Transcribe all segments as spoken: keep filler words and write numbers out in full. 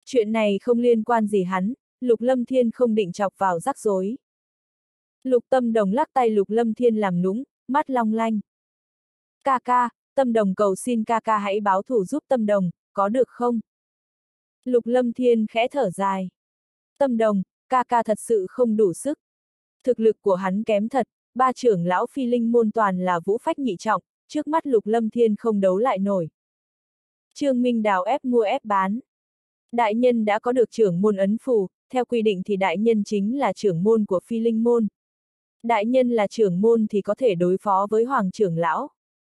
Chuyện này không liên quan gì hắn, Lục Lâm Thiên không định chọc vào rắc rối. Lục Tâm Đồng lắc tay Lục Lâm Thiên làm nũng, mắt long lanh. Ca ca, Tâm Đồng cầu xin ca ca hãy báo thù giúp Tâm Đồng, có được không? Lục Lâm Thiên khẽ thở dài. Tâm Đồng, ca ca thật sự không đủ sức. Thực lực của hắn kém thật, ba trưởng lão Phi Linh môn toàn là vũ phách nhị trọng, trước mắt Lục Lâm Thiên không đấu lại nổi. Trương Minh Đào ép mua ép bán. Đại nhân đã có được trưởng môn ấn phù, theo quy định thì đại nhân chính là trưởng môn của Phi Linh môn. Đại nhân là trưởng môn thì có thể đối phó với Hoàng trưởng lão.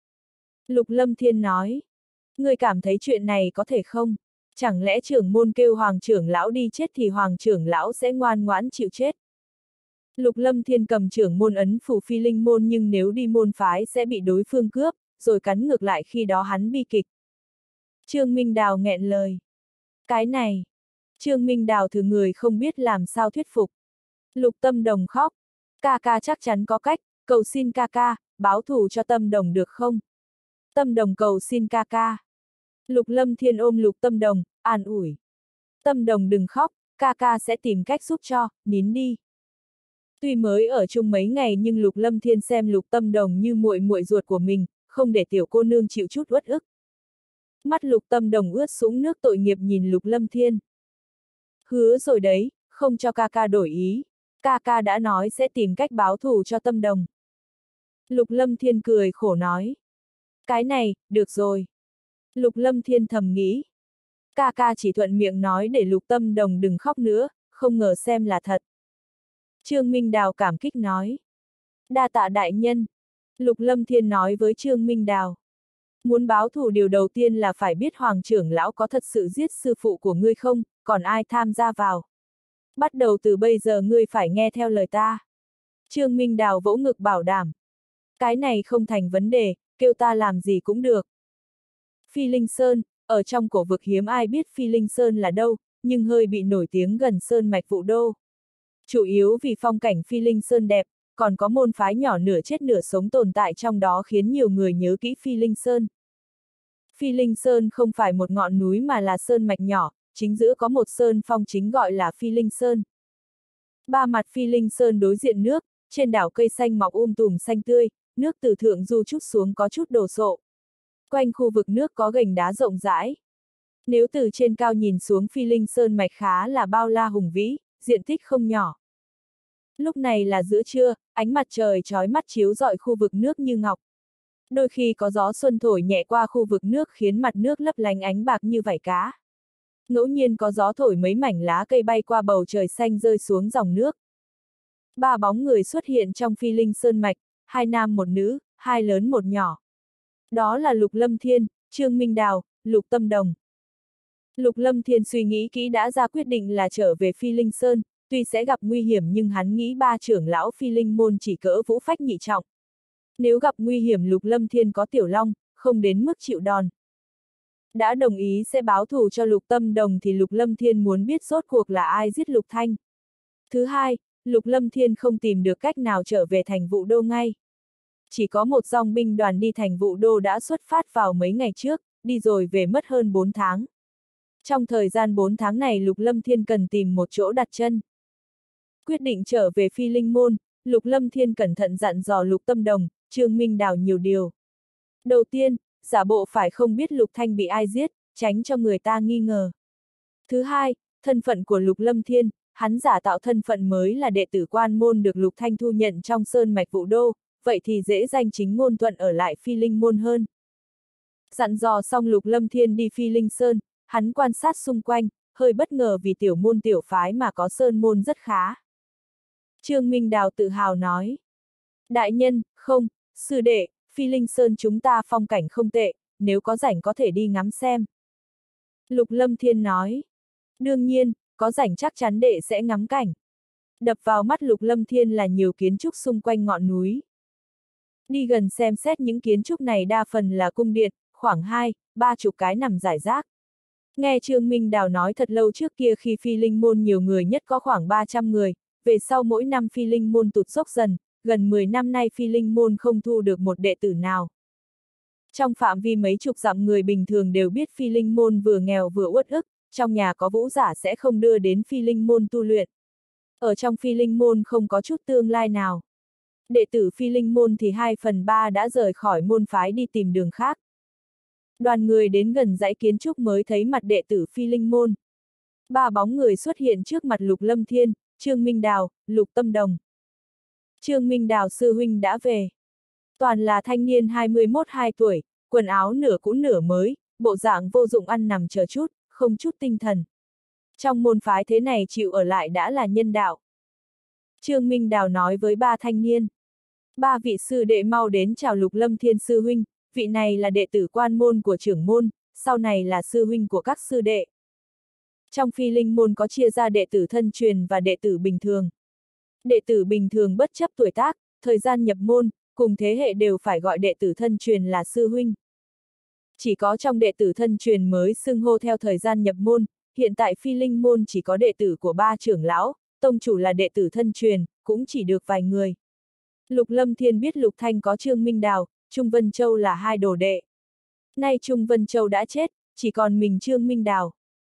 Lục Lâm Thiên nói. Ngươi cảm thấy chuyện này có thể không? Chẳng lẽ trưởng môn kêu Hoàng trưởng lão đi chết thì Hoàng trưởng lão sẽ ngoan ngoãn chịu chết? Lục Lâm Thiên cầm trưởng môn ấn phù Phi Linh môn nhưng nếu đi môn phái sẽ bị đối phương cướp, rồi cắn ngược lại khi đó hắn bi kịch. Trương Minh Đào nghẹn lời. Cái này. Trương Minh Đào thử người không biết làm sao thuyết phục. Lục Tâm Đồng khóc. Ca ca chắc chắn có cách, cầu xin ca ca, báo thù cho Tâm Đồng được không? Tâm Đồng cầu xin ca ca. Lục Lâm Thiên ôm Lục Tâm Đồng, an ủi. Tâm Đồng đừng khóc, ca ca sẽ tìm cách giúp cho, nín đi. Tuy mới ở chung mấy ngày nhưng Lục Lâm Thiên xem Lục Tâm Đồng như muội muội ruột của mình, không để tiểu cô nương chịu chút uất ức. Mắt Lục Tâm Đồng ướt sũng nước tội nghiệp nhìn Lục Lâm Thiên. Hứa rồi đấy, không cho ca ca đổi ý. Ca ca đã nói sẽ tìm cách báo thù cho Tâm Đồng. Lục Lâm Thiên cười khổ nói. Cái này, được rồi. Lục Lâm Thiên thầm nghĩ. Ca ca chỉ thuận miệng nói để Lục Tâm Đồng đừng khóc nữa, không ngờ xem là thật. Trương Minh Đào cảm kích nói. Đa tạ đại nhân. Lục Lâm Thiên nói với Trương Minh Đào. Muốn báo thù điều đầu tiên là phải biết Hoàng trưởng lão có thật sự giết sư phụ của ngươi không, còn ai tham gia vào. Bắt đầu từ bây giờ ngươi phải nghe theo lời ta. Trương Minh Đào vỗ ngực bảo đảm. Cái này không thành vấn đề, kêu ta làm gì cũng được. Phi Linh Sơn, ở trong cổ vực hiếm ai biết Phi Linh Sơn là đâu, nhưng hơi bị nổi tiếng gần Sơn Mạch Vũ Đô. Chủ yếu vì phong cảnh Phi Linh Sơn đẹp, còn có môn phái nhỏ nửa chết nửa sống tồn tại trong đó khiến nhiều người nhớ kỹ Phi Linh Sơn. Phi Linh Sơn không phải một ngọn núi mà là sơn mạch nhỏ, chính giữa có một sơn phong chính gọi là Phi Linh Sơn. Ba mặt Phi Linh Sơn đối diện nước, trên đảo cây xanh mọc um tùm xanh tươi, nước từ thượng du chút xuống có chút đồ sộ. Quanh khu vực nước có gành đá rộng rãi. Nếu từ trên cao nhìn xuống Phi Linh Sơn mạch khá là bao la hùng vĩ, diện tích không nhỏ. Lúc này là giữa trưa, ánh mặt trời chói mắt chiếu rọi khu vực nước như ngọc. Đôi khi có gió xuân thổi nhẹ qua khu vực nước khiến mặt nước lấp lánh ánh bạc như vảy cá. Ngẫu nhiên có gió thổi mấy mảnh lá cây bay qua bầu trời xanh rơi xuống dòng nước. Ba bóng người xuất hiện trong Phi Linh Sơn mạch, hai nam một nữ, hai lớn một nhỏ. Đó là Lục Lâm Thiên, Trương Minh Đào, Lục Tâm Đồng. Lục Lâm Thiên suy nghĩ kỹ đã ra quyết định là trở về Phi Linh Sơn, tuy sẽ gặp nguy hiểm nhưng hắn nghĩ ba trưởng lão Phi Linh môn chỉ cỡ vũ phách nhị trọng. Nếu gặp nguy hiểm Lục Lâm Thiên có Tiểu Long, không đến mức chịu đòn. Đã đồng ý sẽ báo thù cho Lục Tâm Đồng thì Lục Lâm Thiên muốn biết rốt cuộc là ai giết Lục Thanh. Thứ hai, Lục Lâm Thiên không tìm được cách nào trở về thành Vũ Đô ngay. Chỉ có một dòng binh đoàn đi thành Vũ Đô đã xuất phát vào mấy ngày trước, đi rồi về mất hơn bốn tháng. Trong thời gian bốn tháng này Lục Lâm Thiên cần tìm một chỗ đặt chân. Quyết định trở về Phi Linh môn, Lục Lâm Thiên cẩn thận dặn dò Lục Tâm Đồng, Trương Minh Đào nhiều điều. Đầu tiên, giả bộ phải không biết Lục Thanh bị ai giết, tránh cho người ta nghi ngờ. Thứ hai, thân phận của Lục Lâm Thiên, hắn giả tạo thân phận mới là đệ tử quan môn được Lục Thanh thu nhận trong sơn mạch Vũ Đô, vậy thì dễ danh chính ngôn thuận ở lại Phi Linh môn hơn. Dặn dò xong Lục Lâm Thiên đi Phi Linh Sơn, hắn quan sát xung quanh, hơi bất ngờ vì tiểu môn tiểu phái mà có sơn môn rất khá. Trương Minh Đào tự hào nói. Đại nhân, không, sư đệ, Phi Linh Sơn chúng ta phong cảnh không tệ, nếu có rảnh có thể đi ngắm xem. Lục Lâm Thiên nói. Đương nhiên, có rảnh chắc chắn đệ sẽ ngắm cảnh. Đập vào mắt Lục Lâm Thiên là nhiều kiến trúc xung quanh ngọn núi. Đi gần xem xét những kiến trúc này đa phần là cung điện, khoảng hai, ba chục cái nằm rải rác. Nghe Trương Minh Đào nói thật lâu trước kia khi Phi Linh môn nhiều người nhất có khoảng ba trăm người, về sau mỗi năm Phi Linh môn tụt dốc dần, gần mười năm nay Phi Linh môn không thu được một đệ tử nào. Trong phạm vi mấy chục dặm người bình thường đều biết Phi Linh môn vừa nghèo vừa uất ức, trong nhà có vũ giả sẽ không đưa đến phi linh môn tu luyện. Ở trong phi linh môn không có chút tương lai nào. Đệ tử phi linh môn thì hai phần ba đã rời khỏi môn phái đi tìm đường khác. Đoàn người đến gần dãy kiến trúc mới thấy mặt đệ tử phi linh môn. Ba bóng người xuất hiện trước mặt Lục Lâm Thiên, Trương Minh Đào, Lục Tâm Đồng. Trương Minh Đào sư huynh đã về. Toàn là thanh niên hai mươi mốt hai tuổi, quần áo nửa cũ nửa mới, bộ dạng vô dụng ăn nằm chờ chút, không chút tinh thần. Trong môn phái thế này chịu ở lại đã là nhân đạo. Trương Minh Đào nói với ba thanh niên. Ba vị sư đệ mau đến chào Lục Lâm Thiên sư huynh, vị này là đệ tử quan môn của trưởng môn, sau này là sư huynh của các sư đệ. Trong phi linh môn có chia ra đệ tử thân truyền và đệ tử bình thường. Đệ tử bình thường bất chấp tuổi tác, thời gian nhập môn, cùng thế hệ đều phải gọi đệ tử thân truyền là sư huynh. Chỉ có trong đệ tử thân truyền mới xưng hô theo thời gian nhập môn, hiện tại phi linh môn chỉ có đệ tử của ba trưởng lão, tông chủ là đệ tử thân truyền, cũng chỉ được vài người. Lục Lâm Thiên biết Lục Thanh có Trương Minh Đào, Trung Vân Châu là hai đồ đệ. Nay Trung Vân Châu đã chết, chỉ còn mình Trương Minh Đào.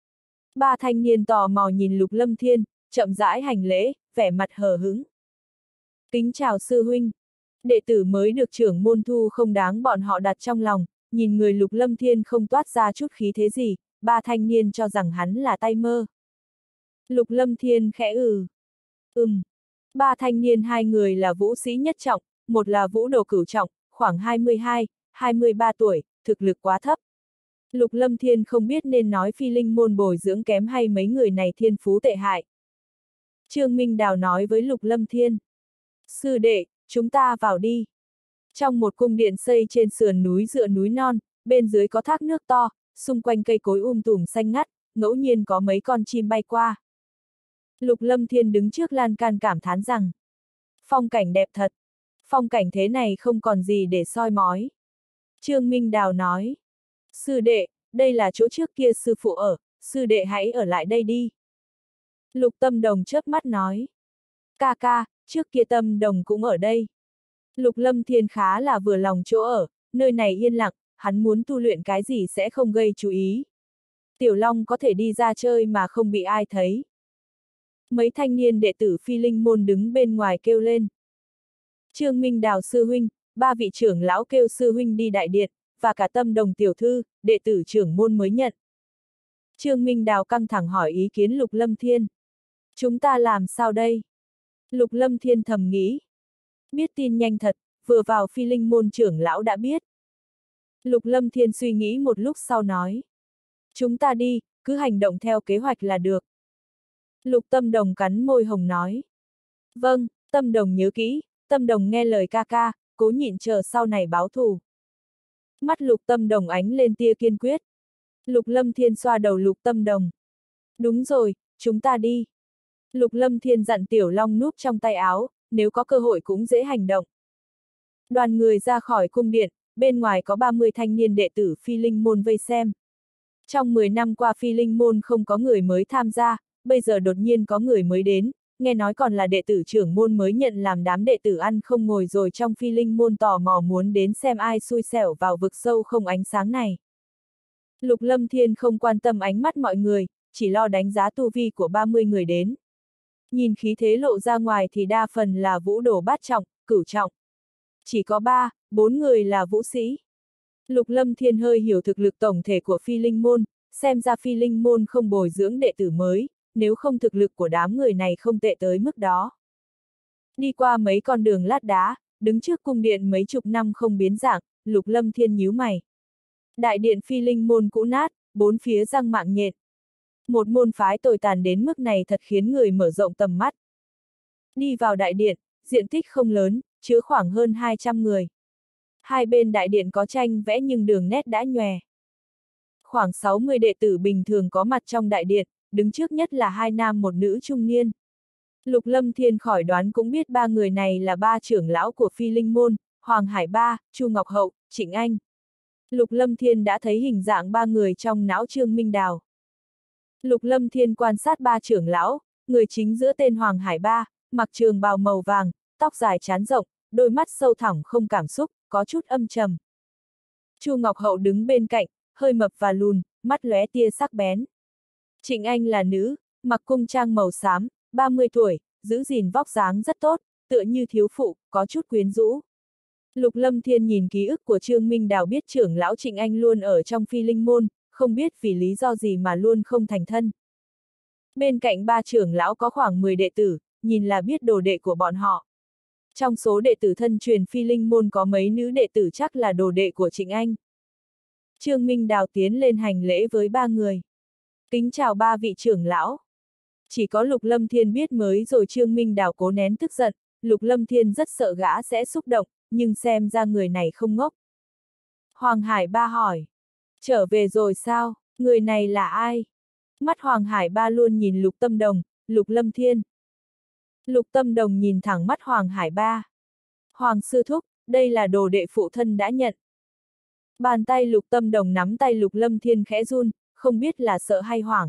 Ba thanh niên tò mò nhìn Lục Lâm Thiên, chậm rãi hành lễ, vẻ mặt hờ hững. Kính chào sư huynh. Đệ tử mới được trưởng môn thu không đáng bọn họ đặt trong lòng, nhìn người Lục Lâm Thiên không toát ra chút khí thế gì, ba thanh niên cho rằng hắn là tay mơ. Lục Lâm Thiên khẽ ừ. Ừm. Ba thanh niên hai người là vũ sĩ nhất trọng, một là vũ đồ cửu trọng, khoảng hai mươi hai, hai mươi ba tuổi, thực lực quá thấp. Lục Lâm Thiên không biết nên nói phi linh môn bồi dưỡng kém hay mấy người này thiên phú tệ hại. Trương Minh Đào nói với Lục Lâm Thiên. Sư đệ, chúng ta vào đi. Trong một cung điện xây trên sườn núi dựa núi non, bên dưới có thác nước to, xung quanh cây cối um tùm xanh ngắt, ngẫu nhiên có mấy con chim bay qua. Lục Lâm Thiên đứng trước lan can cảm thán rằng, phong cảnh đẹp thật, phong cảnh thế này không còn gì để soi mói. Trương Minh Đào nói, sư đệ, đây là chỗ trước kia sư phụ ở, sư đệ hãy ở lại đây đi. Lục Tâm Đồng chớp mắt nói, ca ca, trước kia Tâm Đồng cũng ở đây. Lục Lâm Thiên khá là vừa lòng chỗ ở, nơi này yên lặng, hắn muốn tu luyện cái gì sẽ không gây chú ý. Tiểu Long có thể đi ra chơi mà không bị ai thấy. Mấy thanh niên đệ tử phi linh môn đứng bên ngoài kêu lên. Trương Minh Đào sư huynh, ba vị trưởng lão kêu sư huynh đi đại điện, và cả Tâm Đồng tiểu thư, đệ tử trưởng môn mới nhận. Trương Minh Đào căng thẳng hỏi ý kiến Lục Lâm Thiên. Chúng ta làm sao đây? Lục Lâm Thiên thầm nghĩ. Biết tin nhanh thật, vừa vào phi linh môn trưởng lão đã biết. Lục Lâm Thiên suy nghĩ một lúc sau nói. Chúng ta đi, cứ hành động theo kế hoạch là được. Lục Tâm Đồng cắn môi hồng nói. Vâng, Tâm Đồng nhớ kỹ, Tâm Đồng nghe lời ca ca, cố nhịn chờ sau này báo thù. Mắt Lục Tâm Đồng ánh lên tia kiên quyết. Lục Lâm Thiên xoa đầu Lục Tâm Đồng. Đúng rồi, chúng ta đi. Lục Lâm Thiên dặn Tiểu Long núp trong tay áo, nếu có cơ hội cũng dễ hành động. Đoàn người ra khỏi cung điện, bên ngoài có ba mươi thanh niên đệ tử phi linh môn vây xem. Trong mười năm qua phi linh môn không có người mới tham gia, bây giờ đột nhiên có người mới đến, nghe nói còn là đệ tử trưởng môn mới nhận làm đám đệ tử ăn không ngồi rồi trong phi linh môn tò mò muốn đến xem ai xui xẻo vào vực sâu không ánh sáng này. Lục Lâm Thiên không quan tâm ánh mắt mọi người, chỉ lo đánh giá tu vi của ba mươi người đến. Nhìn khí thế lộ ra ngoài thì đa phần là vũ đồ bát trọng, cửu trọng. Chỉ có ba, bốn người là vũ sĩ. Lục Lâm Thiên hơi hiểu thực lực tổng thể của phi linh môn, xem ra phi linh môn không bồi dưỡng đệ tử mới, nếu không thực lực của đám người này không tệ tới mức đó. Đi qua mấy con đường lát đá, đứng trước cung điện mấy chục năm không biến dạng, Lục Lâm Thiên nhíu mày. Đại điện phi linh môn cũ nát, bốn phía răng mạng nhện. Một môn phái tồi tàn đến mức này thật khiến người mở rộng tầm mắt. Đi vào đại điện, diện tích không lớn, chứa khoảng hơn hai trăm người. Hai bên đại điện có tranh vẽ nhưng đường nét đã nhòe. Khoảng sáu mươi đệ tử bình thường có mặt trong đại điện, đứng trước nhất là hai nam một nữ trung niên. Lục Lâm Thiên khỏi đoán cũng biết ba người này là ba trưởng lão của phi linh môn, Hoàng Hải Ba, Chu Ngọc Hậu, Trịnh Anh. Lục Lâm Thiên đã thấy hình dạng ba người trong não Trương Minh Đào. Lục Lâm Thiên quan sát ba trưởng lão, người chính giữa tên Hoàng Hải Ba, mặc trường bào màu vàng, tóc dài trán rộng, đôi mắt sâu thẳm không cảm xúc, có chút âm trầm. Chu Ngọc Hậu đứng bên cạnh, hơi mập và lùn, mắt lóe tia sắc bén. Trịnh Anh là nữ, mặc cung trang màu xám, ba mươi tuổi, giữ gìn vóc dáng rất tốt, tựa như thiếu phụ, có chút quyến rũ. Lục Lâm Thiên nhìn ký ức của Trương Minh Đào biết trưởng lão Trịnh Anh luôn ở trong Phi Linh môn, không biết vì lý do gì mà luôn không thành thân. Bên cạnh ba trưởng lão có khoảng mười đệ tử, nhìn là biết đồ đệ của bọn họ. Trong số đệ tử thân truyền Phi Linh môn có mấy nữ đệ tử chắc là đồ đệ của Trịnh Anh. Trương Minh Đào tiến lên hành lễ với ba người. Kính chào ba vị trưởng lão. Chỉ có Lục Lâm Thiên biết mới rồi Trương Minh Đào cố nén tức giận, Lục Lâm Thiên rất sợ gã sẽ xúc động, nhưng xem ra người này không ngốc. Hoàng Hải Ba hỏi. Trở về rồi sao, người này là ai? Mắt Hoàng Hải Ba luôn nhìn Lục Tâm Đồng, Lục Lâm Thiên. Lục Tâm Đồng nhìn thẳng mắt Hoàng Hải Ba. Hoàng sư thúc, đây là đồ đệ phụ thân đã nhận. Bàn tay Lục Tâm Đồng nắm tay Lục Lâm Thiên khẽ run, không biết là sợ hay hoảng.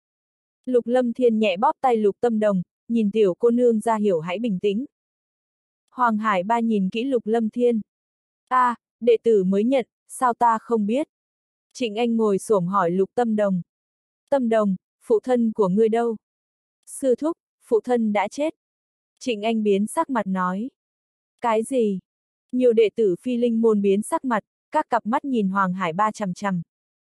Lục Lâm Thiên nhẹ bóp tay Lục Tâm Đồng, nhìn tiểu cô nương ra hiểu hãy bình tĩnh. Hoàng Hải Ba nhìn kỹ Lục Lâm Thiên. A, à, đệ tử mới nhận, sao ta không biết? Trịnh Anh ngồi xổm hỏi Lục Tâm Đồng. Tâm Đồng, phụ thân của ngươi đâu? Sư thúc, phụ thân đã chết. Trịnh Anh biến sắc mặt nói. Cái gì? Nhiều đệ tử Phi Linh môn biến sắc mặt, các cặp mắt nhìn Hoàng Hải Ba chằm chằm.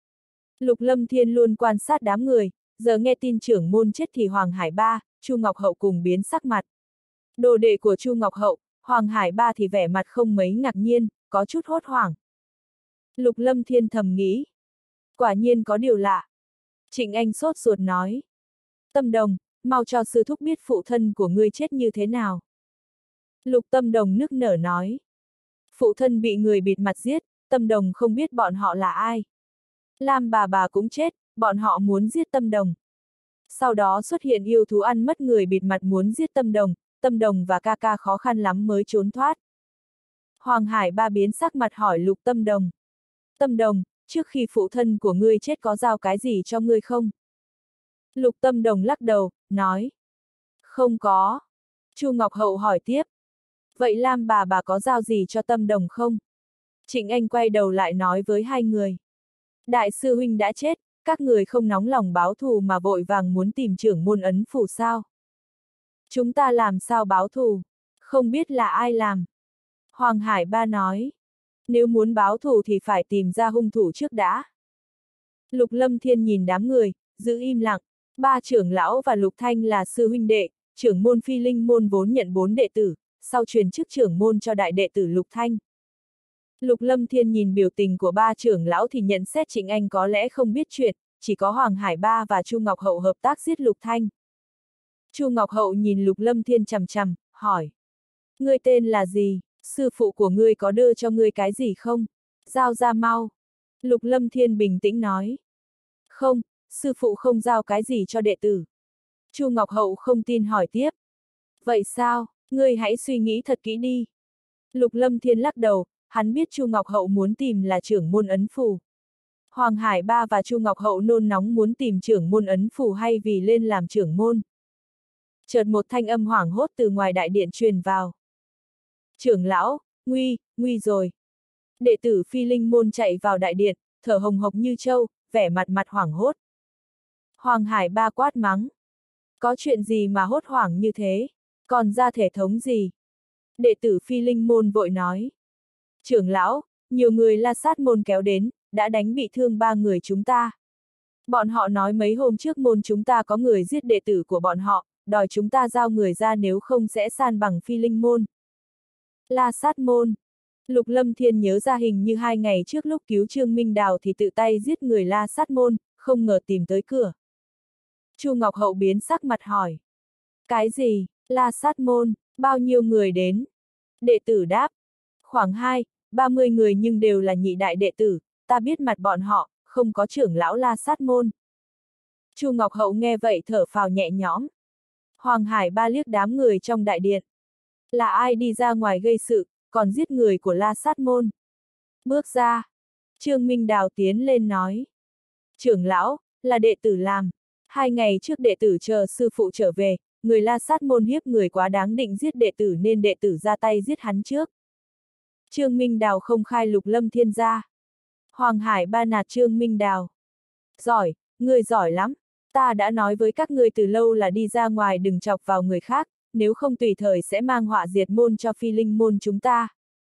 Lục Lâm Thiên luôn quan sát đám người, giờ nghe tin trưởng môn chết thì Hoàng Hải Ba, Chu Ngọc Hậu cùng biến sắc mặt. Đồ đệ của Chu Ngọc Hậu, Hoàng Hải Ba thì vẻ mặt không mấy ngạc nhiên, có chút hốt hoảng. Lục Lâm Thiên thầm nghĩ. Quả nhiên có điều lạ. Trịnh Anh sốt ruột nói. Tâm Đồng, mau cho sư thúc biết phụ thân của ngươi chết như thế nào. Lục Tâm Đồng nức nở nói. Phụ thân bị người bịt mặt giết, Tâm Đồng không biết bọn họ là ai. Lam bà bà cũng chết, bọn họ muốn giết Tâm Đồng. Sau đó xuất hiện yêu thú ăn mất người bịt mặt muốn giết Tâm Đồng, Tâm Đồng và ca ca khó khăn lắm mới trốn thoát. Hoàng Hải Ba biến sắc mặt hỏi Lục Tâm Đồng. Tâm Đồng, trước khi phụ thân của ngươi chết có giao cái gì cho ngươi không? Lục Tâm Đồng lắc đầu, nói. Không có. Chu Ngọc Hậu hỏi tiếp. Vậy Lam bà bà có giao gì cho Tâm Đồng không? Trịnh Anh quay đầu lại nói với hai người. Đại sư huynh đã chết, các người không nóng lòng báo thù mà vội vàng muốn tìm trưởng môn ấn phủ sao? Chúng ta làm sao báo thù? Không biết là ai làm. Hoàng Hải Ba nói. Nếu muốn báo thù thì phải tìm ra hung thủ trước đã. Lục Lâm Thiên nhìn đám người, giữ im lặng. Ba trưởng lão và Lục Thanh là sư huynh đệ, trưởng môn Phi Linh môn vốn nhận bốn đệ tử, sau truyền chức trưởng môn cho đại đệ tử Lục Thanh. Lục Lâm Thiên nhìn biểu tình của ba trưởng lão thì nhận xét Trịnh Anh có lẽ không biết chuyện, chỉ có Hoàng Hải Ba và Chu Ngọc Hậu hợp tác giết Lục Thanh. Chu Ngọc Hậu nhìn Lục Lâm Thiên chằm chằm, hỏi. Ngươi tên là gì? Sư phụ của ngươi có đưa cho ngươi cái gì không? Giao ra mau. Lục Lâm Thiên bình tĩnh nói. Không, sư phụ không giao cái gì cho đệ tử. Chu Ngọc Hậu không tin hỏi tiếp. Vậy sao, ngươi hãy suy nghĩ thật kỹ đi. Lục Lâm Thiên lắc đầu, hắn biết Chu Ngọc Hậu muốn tìm là trưởng môn ấn phù. Hoàng Hải Ba và Chu Ngọc Hậu nôn nóng muốn tìm trưởng môn ấn phù hay vì lên làm trưởng môn. Chợt một thanh âm hoảng hốt từ ngoài đại điện truyền vào. Trưởng lão, nguy, nguy rồi. Đệ tử Phi Linh môn chạy vào đại điện, thở hồng hộc như trâu, vẻ mặt mặt hoảng hốt. Hoàng Hải Ba quát mắng. Có chuyện gì mà hốt hoảng như thế? Còn ra thể thống gì? Đệ tử Phi Linh môn vội nói. Trưởng lão, nhiều người La Sát môn kéo đến, đã đánh bị thương ba người chúng ta. Bọn họ nói mấy hôm trước môn chúng ta có người giết đệ tử của bọn họ, đòi chúng ta giao người ra nếu không sẽ san bằng Phi Linh môn. La Sát môn. Lục Lâm Thiên nhớ ra hình như hai ngày trước lúc cứu Trương Minh Đào thì tự tay giết người La Sát môn, không ngờ tìm tới cửa. Chu Ngọc Hậu biến sắc mặt hỏi. Cái gì, La Sát môn, bao nhiêu người đến? Đệ tử đáp. Khoảng hai, ba mươi người nhưng đều là nhị đại đệ tử, ta biết mặt bọn họ, không có trưởng lão La Sát môn. Chu Ngọc Hậu nghe vậy thở phào nhẹ nhõm. Hoàng Hải Ba liếc đám người trong đại điện. Là ai đi ra ngoài gây sự, còn giết người của La Sát môn? Bước ra. Trương Minh Đào tiến lên nói. Trưởng lão, là đệ tử làm. Hai ngày trước đệ tử chờ sư phụ trở về, người La Sát môn hiếp người quá đáng định giết đệ tử nên đệ tử ra tay giết hắn trước. Trương Minh Đào không khai Lục Lâm Thiên ra. Hoàng Hải Ba nạt Trương Minh Đào. Giỏi, ngươi giỏi lắm. Ta đã nói với các ngươi từ lâu là đi ra ngoài đừng chọc vào người khác, nếu không tùy thời sẽ mang họa diệt môn cho Phi Linh môn chúng ta.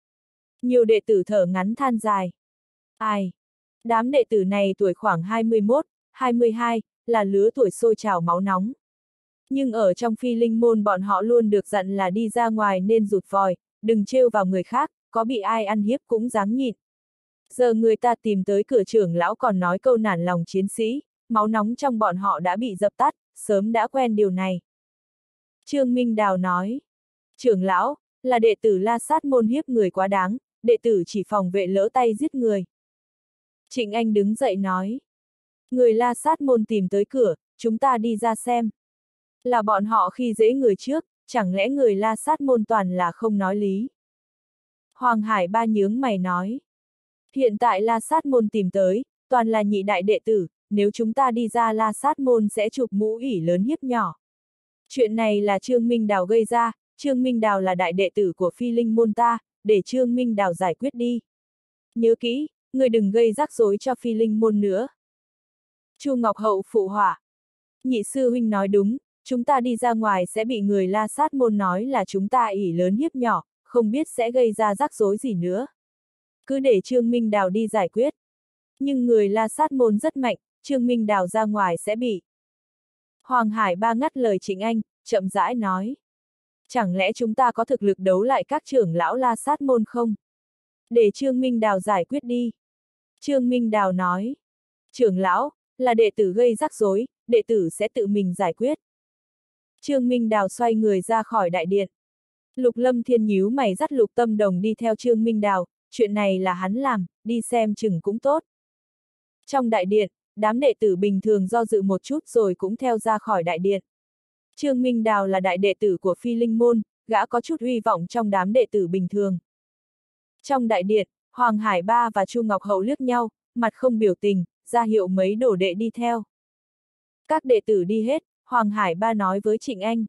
Nhiều đệ tử thở ngắn than dài. Ai? Đám đệ tử này tuổi khoảng hai mươi mốt, hai mươi hai, là lứa tuổi sôi trào máu nóng. Nhưng ở trong Phi Linh môn bọn họ luôn được dặn là đi ra ngoài nên rụt vòi, đừng trêu vào người khác, có bị ai ăn hiếp cũng dáng nhịn. Giờ người ta tìm tới cửa trưởng lão còn nói câu nản lòng chiến sĩ, máu nóng trong bọn họ đã bị dập tắt, sớm đã quen điều này. Trương Minh Đào nói, trưởng lão, là đệ tử La Sát môn hiếp người quá đáng, đệ tử chỉ phòng vệ lỡ tay giết người. Trịnh Anh đứng dậy nói, người La Sát môn tìm tới cửa, chúng ta đi ra xem. Là bọn họ khi dễ người trước, chẳng lẽ người La Sát môn toàn là không nói lý. Hoàng Hải Ba nhướng mày nói, hiện tại La Sát môn tìm tới, toàn là nhị đại đệ tử, nếu chúng ta đi ra La Sát môn sẽ chụp mũ ỉ lớn hiếp nhỏ. Chuyện này là Trương Minh Đào gây ra, Trương Minh Đào là đại đệ tử của Phi Linh môn ta, để Trương Minh Đào giải quyết đi. Nhớ kỹ, người đừng gây rắc rối cho Phi Linh môn nữa. Chu Ngọc Hậu phụ họa. Nhị sư huynh nói đúng, chúng ta đi ra ngoài sẽ bị người La Sát môn nói là chúng ta ỉ lớn hiếp nhỏ, không biết sẽ gây ra rắc rối gì nữa. Cứ để Trương Minh Đào đi giải quyết. Nhưng người La Sát môn rất mạnh, Trương Minh Đào ra ngoài sẽ bị. Hoàng Hải Ba ngắt lời Trịnh Anh, chậm rãi nói. Chẳng lẽ chúng ta có thực lực đấu lại các trưởng lão La Sát môn không? Để Trương Minh Đào giải quyết đi. Trương Minh Đào nói. Trưởng lão, là đệ tử gây rắc rối, đệ tử sẽ tự mình giải quyết. Trương Minh Đào xoay người ra khỏi đại điện. Lục Lâm Thiên nhíu mày dắt Lục Tâm Đồng đi theo Trương Minh Đào, chuyện này là hắn làm, đi xem chừng cũng tốt. Trong đại điện, đám đệ tử bình thường do dự một chút rồi cũng theo ra khỏi đại điện. Trương Minh Đào là đại đệ tử của Phi Linh môn, gã có chút uy vọng trong đám đệ tử bình thường. Trong đại điện, Hoàng Hải Ba và Chu Ngọc Hậu liếc nhau, mặt không biểu tình, ra hiệu mấy đồ đệ đi theo. Các đệ tử đi hết, Hoàng Hải Ba nói với Trịnh Anh.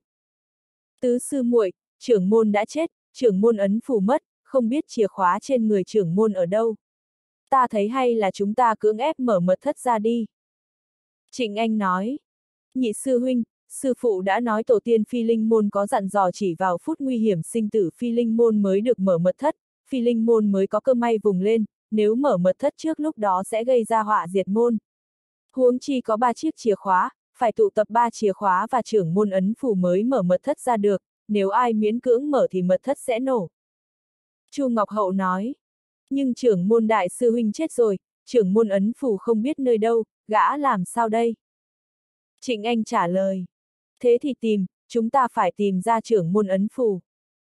Tứ sư muội, trưởng môn đã chết, trưởng môn ấn phù mất, không biết chìa khóa trên người trưởng môn ở đâu. Ta thấy hay là chúng ta cưỡng ép mở mật thất ra đi. Trịnh Anh nói. Nhị sư huynh, sư phụ đã nói tổ tiên Phi Linh môn có dặn dò chỉ vào phút nguy hiểm sinh tử Phi Linh môn mới được mở mật thất, Phi Linh môn mới có cơ may vùng lên, nếu mở mật thất trước lúc đó sẽ gây ra họa diệt môn. Huống chi có ba chiếc chìa khóa, phải tụ tập ba chìa khóa và trưởng môn ấn phù mới mở mật thất ra được, nếu ai miễn cưỡng mở thì mật thất sẽ nổ. Chu Ngọc Hậu nói. Nhưng trưởng môn đại sư huynh chết rồi, trưởng môn ấn phù không biết nơi đâu, gã làm sao đây? Trịnh Anh trả lời. Thế thì tìm, chúng ta phải tìm ra trưởng môn ấn phù.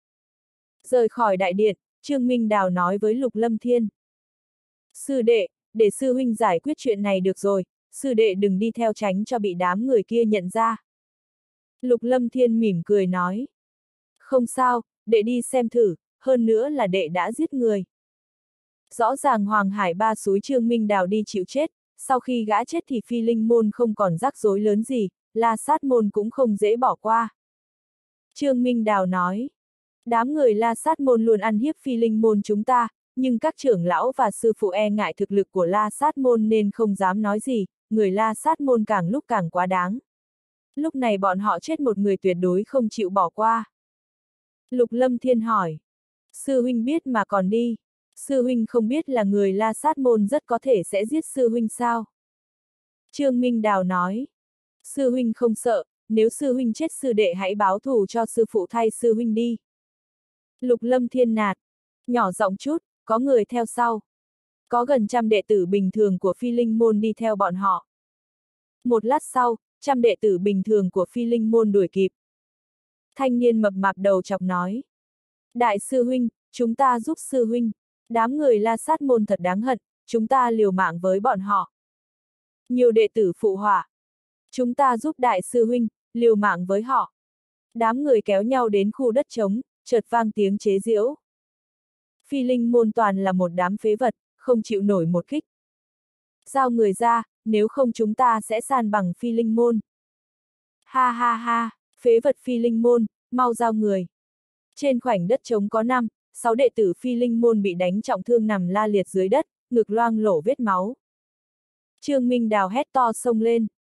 Rời khỏi đại điện, Trương Minh Đào nói với Lục Lâm Thiên. Sư đệ, để sư huynh giải quyết chuyện này được rồi, sư đệ đừng đi theo tránh cho bị đám người kia nhận ra. Lục Lâm Thiên mỉm cười nói. Không sao, đệ đi xem thử, hơn nữa là đệ đã giết người. Rõ ràng Hoàng Hải Ba xúi Trương Minh Đào đi chịu chết, sau khi gã chết thì Phi Linh môn không còn rắc rối lớn gì, La Sát môn cũng không dễ bỏ qua. Trương Minh Đào nói, đám người La Sát môn luôn ăn hiếp Phi Linh môn chúng ta, nhưng các trưởng lão và sư phụ e ngại thực lực của La Sát môn nên không dám nói gì, người La Sát môn càng lúc càng quá đáng. Lúc này bọn họ chết một người tuyệt đối không chịu bỏ qua. Lục Lâm Thiên hỏi, sư huynh biết mà còn đi. Sư huynh không biết là người La Sát môn rất có thể sẽ giết sư huynh sao? Trương Minh Đào nói. Sư huynh không sợ, nếu sư huynh chết sư đệ hãy báo thù cho sư phụ thay sư huynh đi. Lục Lâm Thiên nạt. Nhỏ giọng chút, có người theo sau. Có gần trăm đệ tử bình thường của Phi Linh môn đi theo bọn họ. Một lát sau, trăm đệ tử bình thường của Phi Linh môn đuổi kịp. Thanh niên mập mạp đầu chọc nói. Đại sư huynh, chúng ta giúp sư huynh. Đám người La Sát môn thật đáng hận, chúng ta liều mạng với bọn họ. Nhiều đệ tử phụ họa. Chúng ta giúp đại sư huynh, liều mạng với họ. Đám người kéo nhau đến khu đất trống, chợt vang tiếng chế giễu. Phi Linh môn toàn là một đám phế vật, không chịu nổi một kích. Giao người ra, nếu không chúng ta sẽ san bằng Phi Linh môn. Ha ha ha, phế vật Phi Linh môn, mau giao người. Trên khoảnh đất trống có năm, sáu đệ tử Phi Linh môn bị đánh trọng thương nằm la liệt dưới đất, ngực loang lổ vết máu. Trương Minh Đào hét to xông lên.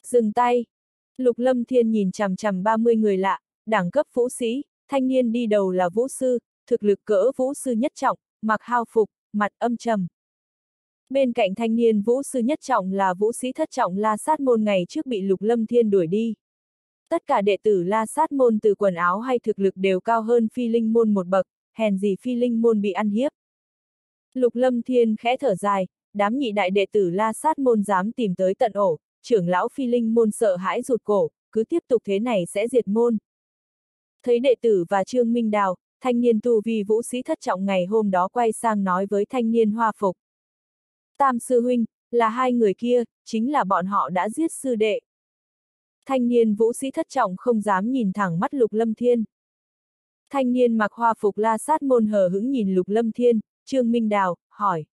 Dừng tay. Lục Lâm Thiên nhìn chằm chằm ba mươi người lạ, đẳng cấp vũ sĩ, thanh niên đi đầu là vũ sư, thực lực cỡ vũ sư nhất trọng, mặc hao phục, mặt âm trầm. Bên cạnh thanh niên vũ sư nhất trọng là vũ sĩ thất trọng La Sát Môn ngày trước bị Lục Lâm Thiên đuổi đi. Tất cả đệ tử La Sát Môn từ quần áo hay thực lực đều cao hơn Phi Linh Môn một bậc, hèn gì Phi Linh Môn bị ăn hiếp. Lục Lâm Thiên khẽ thở dài, đám nhị đại đệ tử La Sát Môn dám tìm tới tận ổ, trưởng lão Phi Linh Môn sợ hãi rụt cổ, cứ tiếp tục thế này sẽ diệt môn. Thấy đệ tử và Trương Minh Đào, thanh niên tu vi vũ sĩ thất trọng ngày hôm đó quay sang nói với thanh niên hoa phục. Tam sư huynh, là hai người kia, chính là bọn họ đã giết sư đệ. Thanh niên vũ sĩ thất trọng không dám nhìn thẳng mắt Lục Lâm Thiên. Thanh niên mặc hoa phục La Sát Môn hờ hững nhìn Lục Lâm Thiên, Trương Minh Đào, hỏi.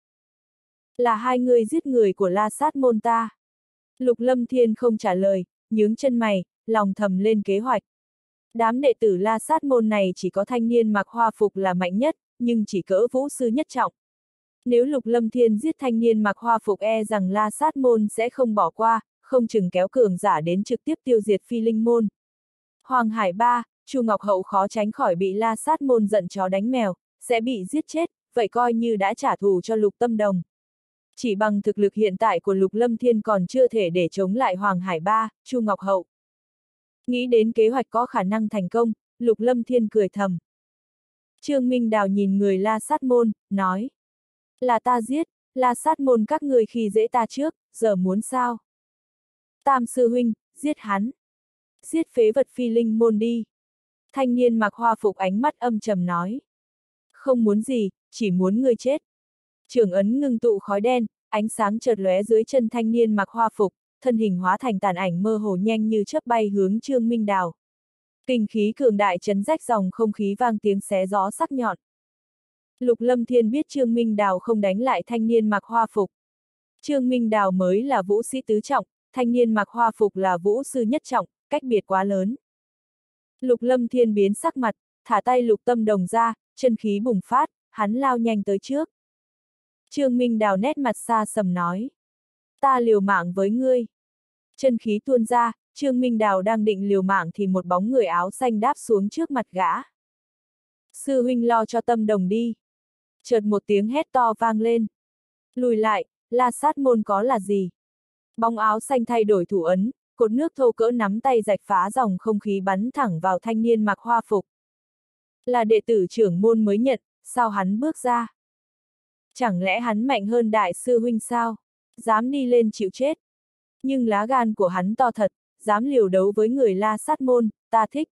Là hai người giết người của La Sát Môn ta. Lục Lâm Thiên không trả lời, nhướng chân mày, lòng thầm lên kế hoạch. Đám đệ tử La Sát Môn này chỉ có thanh niên mặc hoa phục là mạnh nhất, nhưng chỉ cỡ vũ sư nhất trọng. Nếu Lục Lâm Thiên giết thanh niên mặc hoa phục e rằng La Sát Môn sẽ không bỏ qua, không chừng kéo cường giả đến trực tiếp tiêu diệt Phi Linh Môn. Hoàng Hải Ba, Chu Ngọc Hậu khó tránh khỏi bị La Sát Môn giận chó đánh mèo, sẽ bị giết chết, vậy coi như đã trả thù cho Lục Tâm Đồng. Chỉ bằng thực lực hiện tại của Lục Lâm Thiên còn chưa thể để chống lại Hoàng Hải Ba, Chu Ngọc Hậu. Nghĩ đến kế hoạch có khả năng thành công, Lục Lâm Thiên cười thầm. Trương Minh Đào nhìn người La Sát Môn, nói. Là ta giết, La Sát Môn các người khi dễ ta trước, giờ muốn sao? Tam sư huynh, giết hắn. Giết phế vật Phi Linh Môn đi. Thanh niên mặc hoa phục ánh mắt âm trầm nói. Không muốn gì, chỉ muốn ngươi chết. Trường ấn ngưng tụ khói đen, ánh sáng chợt lóe dưới chân thanh niên mặc hoa phục, thân hình hóa thành tàn ảnh mơ hồ nhanh như chớp bay hướng Trương Minh Đào. Kinh khí cường đại chấn rách dòng không khí vang tiếng xé gió sắc nhọn. Lục Lâm Thiên biết Trương Minh Đào không đánh lại thanh niên mặc hoa phục. Trương Minh Đào mới là vũ sĩ tứ trọng, thanh niên mặc hoa phục là vũ sư nhất trọng, cách biệt quá lớn. Lục Lâm Thiên biến sắc mặt, thả tay Lục Tâm Đồng ra, chân khí bùng phát, hắn lao nhanh tới trước. Trương Minh Đào nét mặt xa sầm nói. Ta liều mạng với ngươi. Chân khí tuôn ra, Trương Minh Đào đang định liều mạng thì một bóng người áo xanh đáp xuống trước mặt gã. Sư huynh lo cho Tâm Đồng đi. Chợt một tiếng hét to vang lên. Lùi lại, La Sát Môn có là gì? Bóng áo xanh thay đổi thủ ấn, cột nước thô cỡ nắm tay rạch phá dòng không khí bắn thẳng vào thanh niên mặc hoa phục. Là đệ tử trưởng môn mới nhận, sao hắn bước ra? Chẳng lẽ hắn mạnh hơn đại sư huynh sao? Dám đi lên chịu chết. Nhưng lá gan của hắn to thật, dám liều đấu với người La Sát Môn, ta thích.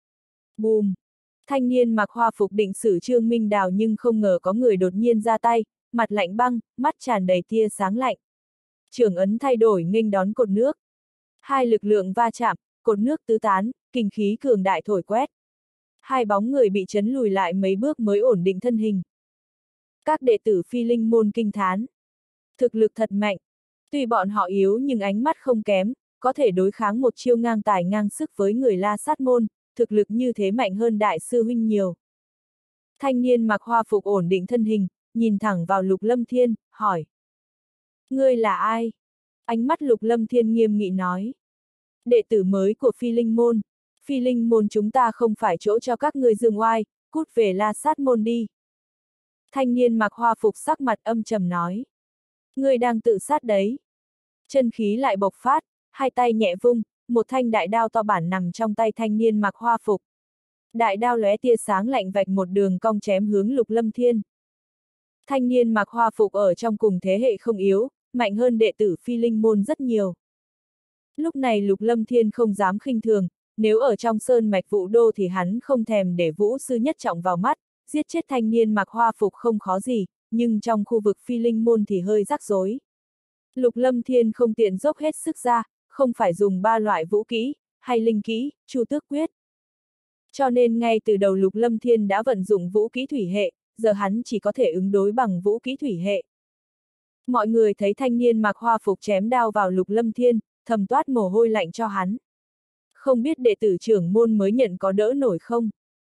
Bùm! Thanh niên mặc hoa phục định xử Trương Minh Đào nhưng không ngờ có người đột nhiên ra tay, mặt lạnh băng, mắt tràn đầy tia sáng lạnh. Trường ấn thay đổi nghênh đón cột nước. Hai lực lượng va chạm, cột nước tứ tán, kinh khí cường đại thổi quét. Hai bóng người bị chấn lùi lại mấy bước mới ổn định thân hình. Các đệ tử Phi Linh Môn kinh thán. Thực lực thật mạnh. Tuy bọn họ yếu nhưng ánh mắt không kém, có thể đối kháng một chiêu ngang tài ngang sức với người La Sát Môn, thực lực như thế mạnh hơn đại sư huynh nhiều. Thanh niên mặc hoa phục ổn định thân hình, nhìn thẳng vào Lục Lâm Thiên, hỏi. Ngươi là ai? Ánh mắt Lục Lâm Thiên nghiêm nghị nói. Đệ tử mới của Phi Linh Môn. Phi Linh Môn chúng ta không phải chỗ cho các ngươi dương oai, cút về La Sát Môn đi. Thanh niên mặc hoa phục sắc mặt âm trầm nói. Ngươi đang tự sát đấy. Chân khí lại bộc phát, hai tay nhẹ vung, một thanh đại đao to bản nằm trong tay thanh niên mặc hoa phục. Đại đao lóe tia sáng lạnh vạch một đường cong chém hướng Lục Lâm Thiên. Thanh niên mặc hoa phục ở trong cùng thế hệ không yếu, mạnh hơn đệ tử Phi Linh Môn rất nhiều. Lúc này Lục Lâm Thiên không dám khinh thường, nếu ở trong sơn mạch Vũ Đô thì hắn không thèm để vũ sư nhất trọng vào mắt, giết chết thanh niên mặc hoa phục không khó gì, nhưng trong khu vực Phi Linh Môn thì hơi rắc rối. Lục Lâm Thiên không tiện dốc hết sức ra, không phải dùng ba loại vũ kỹ, hay linh kỹ, Chu Tước Quyết. Cho nên ngay từ đầu Lục Lâm Thiên đã vận dụng vũ kỹ thủy hệ, giờ hắn chỉ có thể ứng đối bằng vũ kỹ thủy hệ. Mọi người thấy thanh niên mặc hoa phục chém đao vào Lục Lâm Thiên, thầm toát mồ hôi lạnh cho hắn. Không biết đệ tử trưởng môn mới nhận có đỡ nổi không?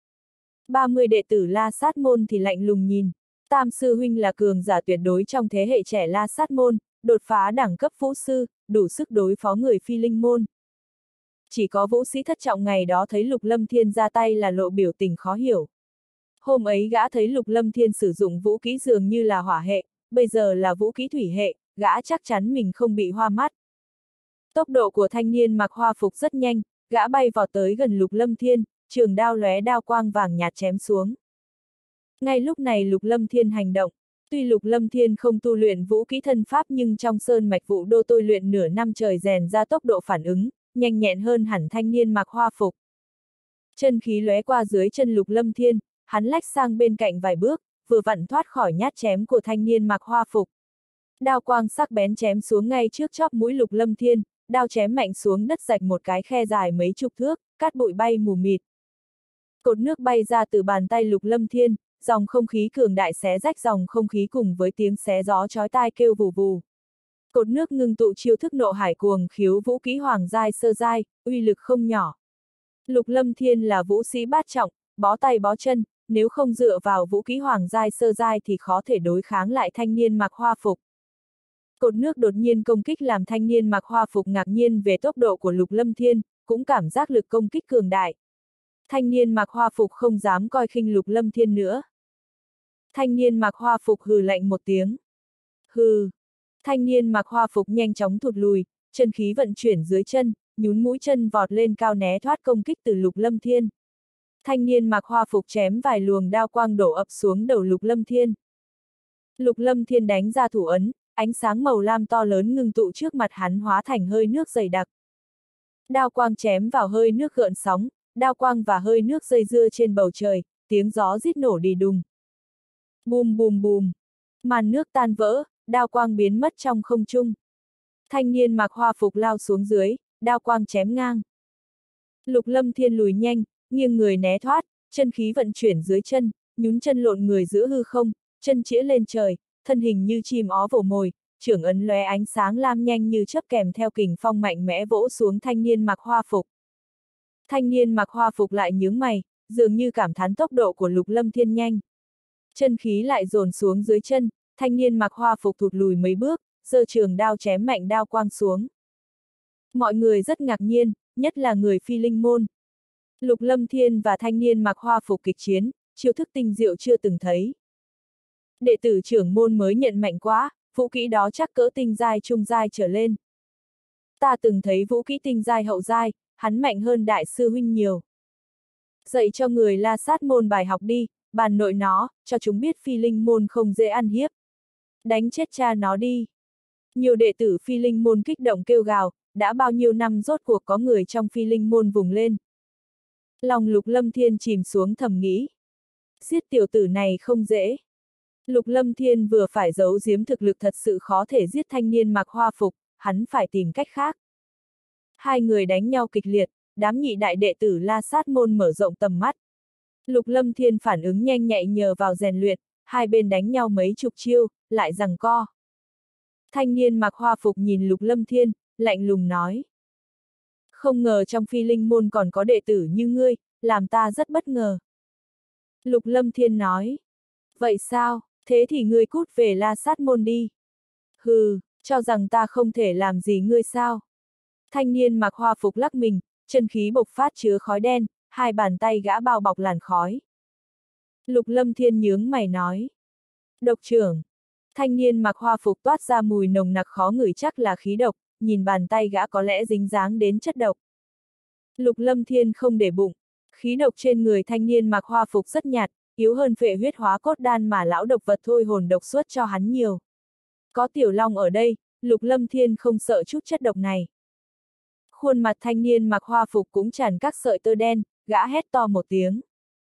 ba mươi đệ tử La Sát Môn thì lạnh lùng nhìn. Tam sư huynh là cường giả tuyệt đối trong thế hệ trẻ La Sát Môn, đột phá đẳng cấp vũ sư, đủ sức đối phó người phi linh môn. Chỉ có vũ sĩ thất trọng ngày đó thấy Lục Lâm Thiên ra tay là lộ biểu tình khó hiểu. Hôm ấy gã thấy Lục Lâm Thiên sử dụng vũ kỹ dường như là hỏa hệ, bây giờ là vũ kỹ thủy hệ, gã chắc chắn mình không bị hoa mắt. Tốc độ của thanh niên mặc hoa phục rất nhanh, gã bay vọt tới gần Lục Lâm Thiên, trường đao lóe đao quang vàng nhạt chém xuống. Ngay lúc này Lục Lâm Thiên hành động. Tuy Lục Lâm Thiên không tu luyện vũ kỹ thân pháp nhưng trong sơn mạch vũ đô tôi luyện nửa năm trời rèn ra tốc độ phản ứng, nhanh nhẹn hơn hẳn thanh niên mặc hoa phục. Chân khí lóe qua dưới chân Lục Lâm Thiên, hắn lách sang bên cạnh vài bước, vừa vặn thoát khỏi nhát chém của thanh niên mặc hoa phục. Đao quang sắc bén chém xuống ngay trước chóp mũi Lục Lâm Thiên, đao chém mạnh xuống đất rạch một cái khe dài mấy chục thước, cát bụi bay mù mịt. Cột nước bay ra từ bàn tay Lục Lâm Thiên, dòng không khí cường đại xé rách dòng không khí cùng với tiếng xé gió chói tai kêu vù vù. Cột nước ngưng tụ chiêu thức nộ hải cuồng khiếu vũ kỹ hoàng giai sơ giai, uy lực không nhỏ. Lục Lâm Thiên là vũ sĩ bát trọng, bó tay bó chân, nếu không dựa vào vũ kỹ hoàng giai sơ giai thì khó thể đối kháng lại thanh niên mặc hoa phục. Cột nước đột nhiên công kích làm thanh niên mặc hoa phục ngạc nhiên về tốc độ của Lục Lâm Thiên, cũng cảm giác lực công kích cường đại. Thanh niên mặc hoa phục không dám coi khinh Lục Lâm Thiên nữa. Thanh niên mặc hoa phục hừ lạnh một tiếng. Hừ. Thanh niên mặc hoa phục nhanh chóng thụt lùi, chân khí vận chuyển dưới chân, nhún mũi chân vọt lên cao né thoát công kích từ Lục Lâm Thiên. Thanh niên mặc hoa phục chém vài luồng đao quang đổ ập xuống đầu Lục Lâm Thiên. Lục Lâm Thiên đánh ra thủ ấn, ánh sáng màu lam to lớn ngưng tụ trước mặt hắn hóa thành hơi nước dày đặc. Đao quang chém vào hơi nước gợn sóng, đao quang và hơi nước dây dưa trên bầu trời, tiếng gió rít nổ đi đùng. Bùm bùm bùm, màn nước tan vỡ, đao quang biến mất trong không trung. Thanh niên mặc hoa phục lao xuống dưới, đao quang chém ngang. Lục Lâm Thiên lùi nhanh, nghiêng người né thoát, chân khí vận chuyển dưới chân, nhún chân lộn người giữa hư không, chân chĩa lên trời, thân hình như chim ó vồ mồi, trưởng ấn lóe ánh sáng lam nhanh như chớp kèm theo kình phong mạnh mẽ vỗ xuống thanh niên mặc hoa phục. Thanh niên mặc hoa phục lại nhướng mày, dường như cảm thán tốc độ của Lục Lâm Thiên nhanh. Chân khí lại dồn xuống dưới chân, thanh niên mặc hoa phục thụt lùi mấy bước, giơ trường đao chém mạnh đao quang xuống. Mọi người rất ngạc nhiên, nhất là người phi linh môn. Lục Lâm Thiên và thanh niên mặc hoa phục kịch chiến, chiêu thức tinh diệu chưa từng thấy. Đệ tử trưởng môn mới nhận mạnh quá, vũ kỹ đó chắc cỡ tinh giai trung giai trở lên. Ta từng thấy vũ kỹ tinh giai hậu giai, hắn mạnh hơn đại sư huynh nhiều. Dạy cho người La Sát môn bài học đi, bàn nội nó, cho chúng biết phi linh môn không dễ ăn hiếp. Đánh chết cha nó đi. Nhiều đệ tử phi linh môn kích động kêu gào, đã bao nhiêu năm rốt cuộc có người trong phi linh môn vùng lên. Lòng Lục Lâm Thiên chìm xuống thầm nghĩ. Giết tiểu tử này không dễ. Lục Lâm Thiên vừa phải giấu giếm thực lực thật sự khó thể giết thanh niên mặc hoa phục, hắn phải tìm cách khác. Hai người đánh nhau kịch liệt, đám nhị đại đệ tử La Sát môn mở rộng tầm mắt. Lục Lâm Thiên phản ứng nhanh nhạy nhờ vào rèn luyện, hai bên đánh nhau mấy chục chiêu, lại giằng co. Thanh niên mặc hoa phục nhìn Lục Lâm Thiên, lạnh lùng nói. Không ngờ trong phi linh môn còn có đệ tử như ngươi, làm ta rất bất ngờ. Lục Lâm Thiên nói. Vậy sao, thế thì ngươi cút về La Sát môn đi. Hừ, cho rằng ta không thể làm gì ngươi sao. Thanh niên mặc hoa phục lắc mình, chân khí bộc phát chứa khói đen, hai bàn tay gã bao bọc làn khói. Lục Lâm Thiên nhướng mày nói. Độc trưởng. Thanh niên mặc hoa phục toát ra mùi nồng nặc khó ngửi chắc là khí độc, nhìn bàn tay gã có lẽ dính dáng đến chất độc. Lục Lâm Thiên không để bụng, khí độc trên người thanh niên mặc hoa phục rất nhạt, yếu hơn phệ huyết hóa cốt đan mà lão độc vật thôi hồn độc xuất cho hắn nhiều. Có Tiểu Long ở đây, Lục Lâm Thiên không sợ chút chất độc này. Khuôn mặt thanh niên mặc hoa phục cũng tràn các sợi tơ đen, gã hét to một tiếng.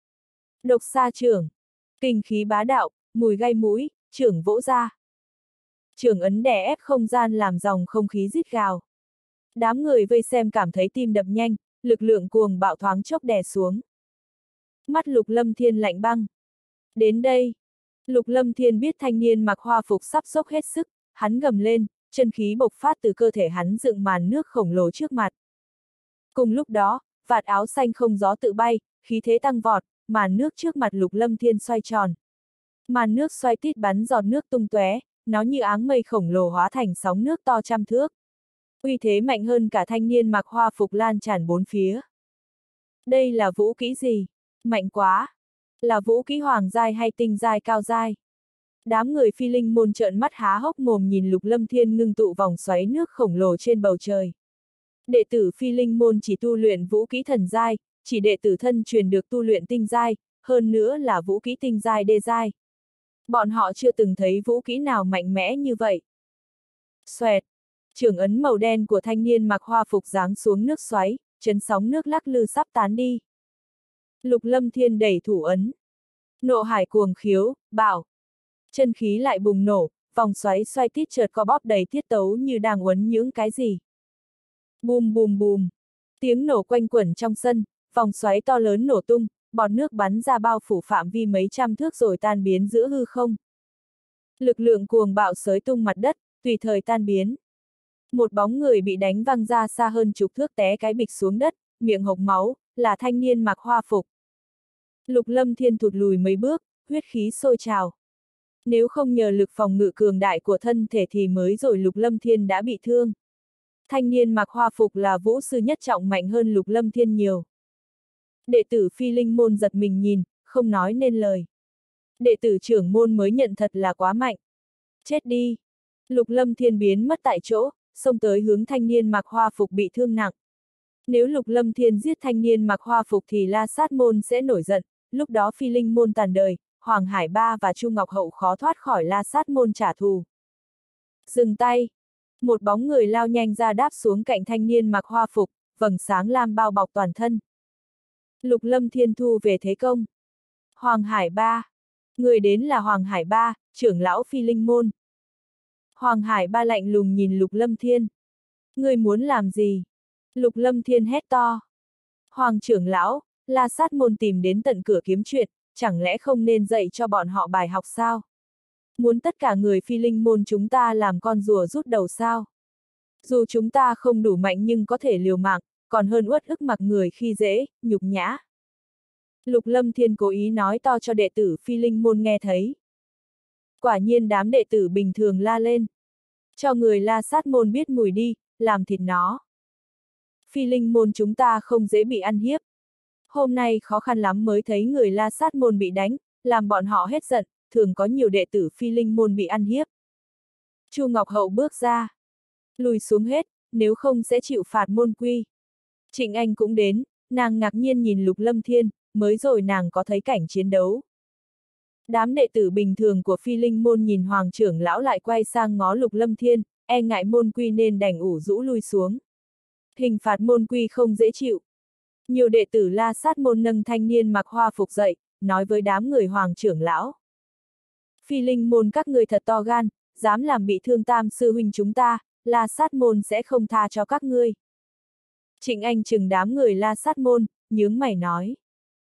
Độc sa trưởng, kinh khí bá đạo, mùi gai mũi, trưởng vỗ ra. Trưởng ấn đè ép không gian làm dòng không khí rít gào. Đám người vây xem cảm thấy tim đập nhanh, lực lượng cuồng bạo thoáng chốc đè xuống. Mắt Lục Lâm Thiên lạnh băng. Đến đây. Lục Lâm Thiên biết thanh niên mặc hoa phục sắp dốc hết sức, hắn gầm lên, chân khí bộc phát từ cơ thể hắn dựng màn nước khổng lồ trước mặt. Cùng lúc đó, vạt áo xanh không gió tự bay, khí thế tăng vọt, màn nước trước mặt Lục Lâm Thiên xoay tròn. Màn nước xoay tít bắn giọt nước tung tóe, nó như áng mây khổng lồ hóa thành sóng nước to trăm thước. Uy thế mạnh hơn cả thanh niên mặc hoa phục lan tràn bốn phía. Đây là vũ kỹ gì? Mạnh quá! Là vũ kỹ hoàng giai hay tinh giai cao giai? Đám người Phi Linh môn trợn mắt há hốc mồm nhìn Lục Lâm Thiên ngưng tụ vòng xoáy nước khổng lồ trên bầu trời. Đệ tử Phi Linh môn chỉ tu luyện vũ kỹ thần giai, chỉ đệ tử thân truyền được tu luyện tinh giai, hơn nữa là vũ kỹ tinh giai đê giai. Bọn họ chưa từng thấy vũ kỹ nào mạnh mẽ như vậy. Xoẹt! Chưởng ấn màu đen của thanh niên mặc hoa phục giáng xuống nước xoáy, chấn sóng nước lắc lư sắp tán đi. Lục Lâm Thiên đẩy thủ ấn. Nộ hải cuồng khiếu, bảo. Chân khí lại bùng nổ, vòng xoáy xoay tít chợt co bóp đầy tiết tấu như đang uốn những cái gì. Bùm bùm bùm. Tiếng nổ quanh quẩn trong sân, vòng xoáy to lớn nổ tung, bọt nước bắn ra bao phủ phạm vi mấy trăm thước rồi tan biến giữa hư không. Lực lượng cuồng bạo xới tung mặt đất, tùy thời tan biến. Một bóng người bị đánh văng ra xa hơn chục thước té cái bịch xuống đất, miệng hộc máu, là thanh niên mặc hoa phục. Lục Lâm Thiên thụt lùi mấy bước, huyết khí sôi trào. Nếu không nhờ lực phòng ngự cường đại của thân thể thì mới rồi Lục Lâm Thiên đã bị thương. Thanh niên mặc hoa phục là vũ sư nhất trọng mạnh hơn Lục Lâm Thiên nhiều. Đệ tử Phi Linh môn giật mình nhìn, không nói nên lời. Đệ tử trưởng môn mới nhận thật là quá mạnh. Chết đi! Lục Lâm Thiên biến mất tại chỗ, xông tới hướng thanh niên mặc hoa phục bị thương nặng. Nếu Lục Lâm Thiên giết thanh niên mặc hoa phục thì La Sát môn sẽ nổi giận, lúc đó Phi Linh môn tàn đời, Hoàng Hải Ba và Chu Ngọc Hậu khó thoát khỏi La Sát môn trả thù. Dừng tay! Một bóng người lao nhanh ra đáp xuống cạnh thanh niên mặc hoa phục, vầng sáng lam bao bọc toàn thân. Lục Lâm Thiên thu về thế công. Hoàng Hải Ba! Người đến là Hoàng Hải Ba, trưởng lão Phi Linh môn. Hoàng Hải Ba lạnh lùng nhìn Lục Lâm Thiên. Người muốn làm gì? Lục Lâm Thiên hét to. Hoàng trưởng lão, La Sát môn tìm đến tận cửa kiếm chuyện, chẳng lẽ không nên dạy cho bọn họ bài học sao? Muốn tất cả người Phi Linh môn chúng ta làm con rùa rút đầu sao? Dù chúng ta không đủ mạnh nhưng có thể liều mạng, còn hơn uất ức mặc người khi dễ, nhục nhã. Lục Lâm Thiên cố ý nói to cho đệ tử Phi Linh môn nghe thấy. Quả nhiên đám đệ tử bình thường la lên. Cho người La Sát môn biết mùi đi, làm thịt nó. Phi Linh môn chúng ta không dễ bị ăn hiếp. Hôm nay khó khăn lắm mới thấy người La Sát môn bị đánh, làm bọn họ hết giận, thường có nhiều đệ tử Phi Linh môn bị ăn hiếp. Chu Ngọc Hậu bước ra. Lùi xuống hết, nếu không sẽ chịu phạt môn quy. Trịnh Anh cũng đến, nàng ngạc nhiên nhìn Lục Lâm Thiên, mới rồi nàng có thấy cảnh chiến đấu. Đám đệ tử bình thường của Phi Linh môn nhìn Hoàng trưởng lão lại quay sang ngó Lục Lâm Thiên, e ngại môn quy nên đành ủ rũ lui xuống. Hình phạt môn quy không dễ chịu. Nhiều đệ tử La Sát môn nâng thanh niên mặc hoa phục dậy, nói với đám người Hoàng trưởng lão. Phi Linh môn các người thật to gan, dám làm bị thương tam sư huynh chúng ta, La Sát môn sẽ không tha cho các ngươi. Trịnh Anh chừng đám người La Sát môn, nhướng mày nói.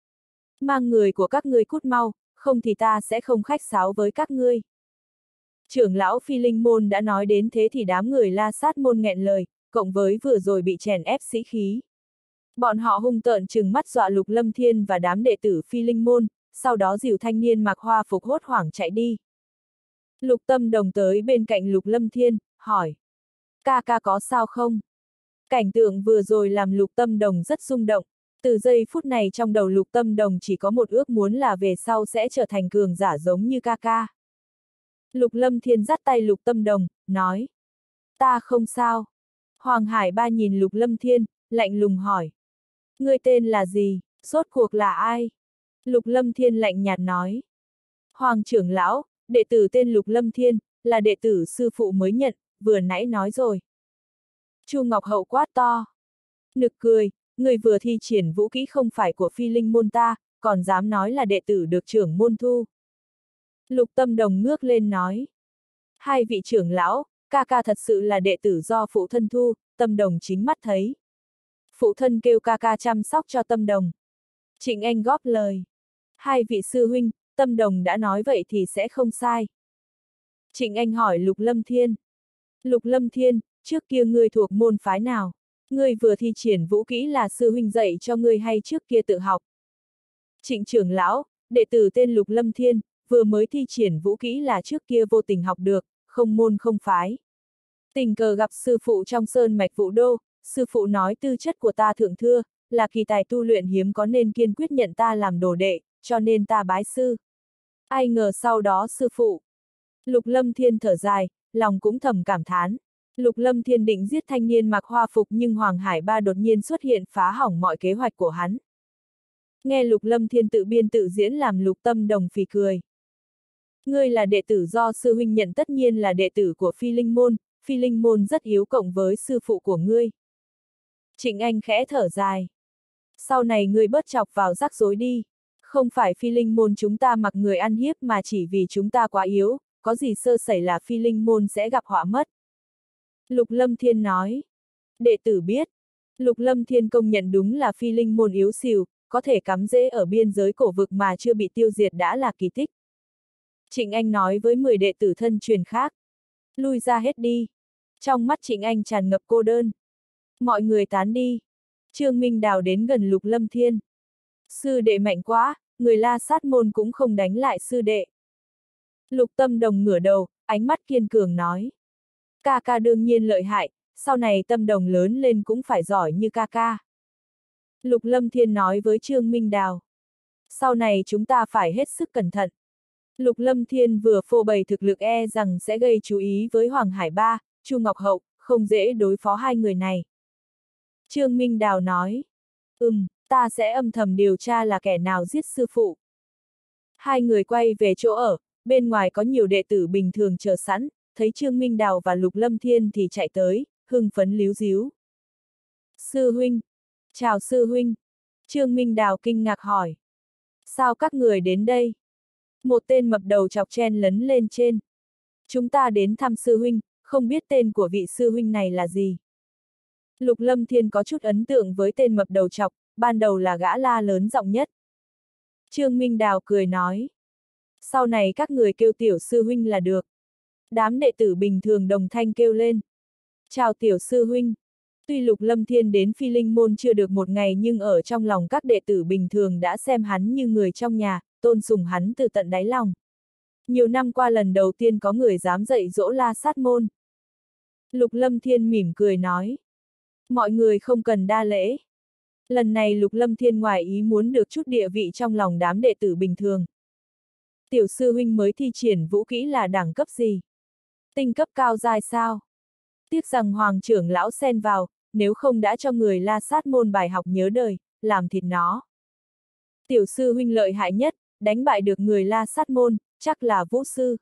Mang người của các ngươi cút mau, không thì ta sẽ không khách sáo với các ngươi. Trưởng lão Phi Linh môn đã nói đến thế thì đám người La Sát môn nghẹn lời, cộng với vừa rồi bị chèn ép sĩ khí. Bọn họ hung tợn trừng mắt dọa Lục Lâm Thiên và đám đệ tử Phi Linh môn, sau đó dìu thanh niên mặc hoa phục hốt hoảng chạy đi. Lục Tâm Đồng tới bên cạnh Lục Lâm Thiên, hỏi. Ca ca có sao không? Cảnh tượng vừa rồi làm Lục Tâm Đồng rất rung động. Từ giây phút này trong đầu Lục Tâm Đồng chỉ có một ước muốn là về sau sẽ trở thành cường giả giống như ca ca. Lục Lâm Thiên dắt tay Lục Tâm Đồng, nói. Ta không sao. Hoàng Hải Ba nhìn Lục Lâm Thiên, lạnh lùng hỏi. Ngươi tên là gì, rốt cuộc là ai? Lục Lâm Thiên lạnh nhạt nói. Hoàng trưởng lão, đệ tử tên Lục Lâm Thiên, là đệ tử sư phụ mới nhận, vừa nãy nói rồi. Chu Ngọc Hậu quát to. Nực cười, người vừa thi triển vũ kỹ không phải của Phi Linh môn ta, còn dám nói là đệ tử được trưởng môn thu. Lục Tâm Đồng ngước lên nói. Hai vị trưởng lão, ca ca thật sự là đệ tử do phụ thân thu, Tâm Đồng chính mắt thấy. Phụ thân kêu ca ca chăm sóc cho Tâm Đồng. Trịnh Anh góp lời. Hai vị sư huynh, Tâm Đồng đã nói vậy thì sẽ không sai. Trịnh Anh hỏi Lục Lâm Thiên. Lục Lâm Thiên, trước kia ngươi thuộc môn phái nào? Ngươi vừa thi triển vũ kỹ là sư huynh dạy cho ngươi hay trước kia tự học? Trịnh trưởng lão, đệ tử tên Lục Lâm Thiên, vừa mới thi triển vũ kỹ là trước kia vô tình học được, không môn không phái. Tình cờ gặp sư phụ trong sơn mạch Vũ Đô, sư phụ nói tư chất của ta thượng thưa, là kỳ tài tu luyện hiếm có nên kiên quyết nhận ta làm đồ đệ, cho nên ta bái sư. Ai ngờ sau đó sư phụ. Lục Lâm Thiên thở dài, lòng cũng thầm cảm thán. Lục Lâm Thiên định giết thanh niên mặc hoa phục nhưng Hoàng Hải Ba đột nhiên xuất hiện phá hỏng mọi kế hoạch của hắn. Nghe Lục Lâm Thiên tự biên tự diễn làm Lục Tâm Đồng phì cười. Ngươi là đệ tử do sư huynh nhận, tất nhiên là đệ tử của Phi Linh Môn, Phi Linh Môn rất yếu cộng với sư phụ của ngươi. Trịnh Anh khẽ thở dài. Sau này ngươi bớt chọc vào rắc rối đi. Không phải Phi Linh Môn chúng ta mặc người ăn hiếp mà chỉ vì chúng ta quá yếu, có gì sơ sẩy là Phi Linh Môn sẽ gặp họa mất. Lục Lâm Thiên nói. Đệ tử biết. Lục Lâm Thiên công nhận đúng là Phi Linh Môn yếu xìu, có thể cắm rễ ở biên giới cổ vực mà chưa bị tiêu diệt đã là kỳ tích. Trịnh Anh nói với mười đệ tử thân truyền khác. Lui ra hết đi. Trong mắt Trịnh Anh tràn ngập cô đơn. Mọi người tán đi. Trương Minh Đào đến gần Lục Lâm Thiên. Sư đệ mạnh quá, người La Sát môn cũng không đánh lại sư đệ. Lục Tâm Đồng ngửa đầu, ánh mắt kiên cường nói. Ca ca đương nhiên lợi hại, sau này Tâm Đồng lớn lên cũng phải giỏi như ca ca. Lục Lâm Thiên nói với Trương Minh Đào. Sau này chúng ta phải hết sức cẩn thận. Lục Lâm Thiên vừa phô bày thực lực e rằng sẽ gây chú ý với Hoàng Hải Ba, Chu Ngọc Hậu, không dễ đối phó hai người này. Trương Minh Đào nói. Ừm, ta sẽ âm thầm điều tra là kẻ nào giết sư phụ. Hai người quay về chỗ ở, bên ngoài có nhiều đệ tử bình thường chờ sẵn, thấy Trương Minh Đào và Lục Lâm Thiên thì chạy tới, hưng phấn líu díu. Sư huynh. Chào sư huynh. Trương Minh Đào kinh ngạc hỏi. Sao các người đến đây? Một tên mập đầu chọc chen lấn lên trên. Chúng ta đến thăm sư huynh, không biết tên của vị sư huynh này là gì. Lục Lâm Thiên có chút ấn tượng với tên mập đầu chọc, ban đầu là gã la lớn giọng nhất. Trương Minh Đào cười nói. Sau này các người kêu tiểu sư huynh là được. Đám đệ tử bình thường đồng thanh kêu lên. Chào tiểu sư huynh. Tuy Lục Lâm Thiên đến Phi Linh Môn chưa được một ngày nhưng ở trong lòng các đệ tử bình thường đã xem hắn như người trong nhà, tôn sùng hắn từ tận đáy lòng. Nhiều năm qua lần đầu tiên có người dám dạy dỗ La Sát môn. Lục Lâm Thiên mỉm cười nói. Mọi người không cần đa lễ. Lần này Lục Lâm Thiên ngoài ý muốn được chút địa vị trong lòng đám đệ tử bình thường. Tiểu sư huynh mới thi triển vũ kỹ là đẳng cấp gì? Tinh cấp cao giai sao? Tiếc rằng Hoàng trưởng lão xen vào, nếu không đã cho người La Sát môn bài học nhớ đời, làm thịt nó. Tiểu sư huynh lợi hại nhất, đánh bại được người La Sát môn, chắc là vũ sư.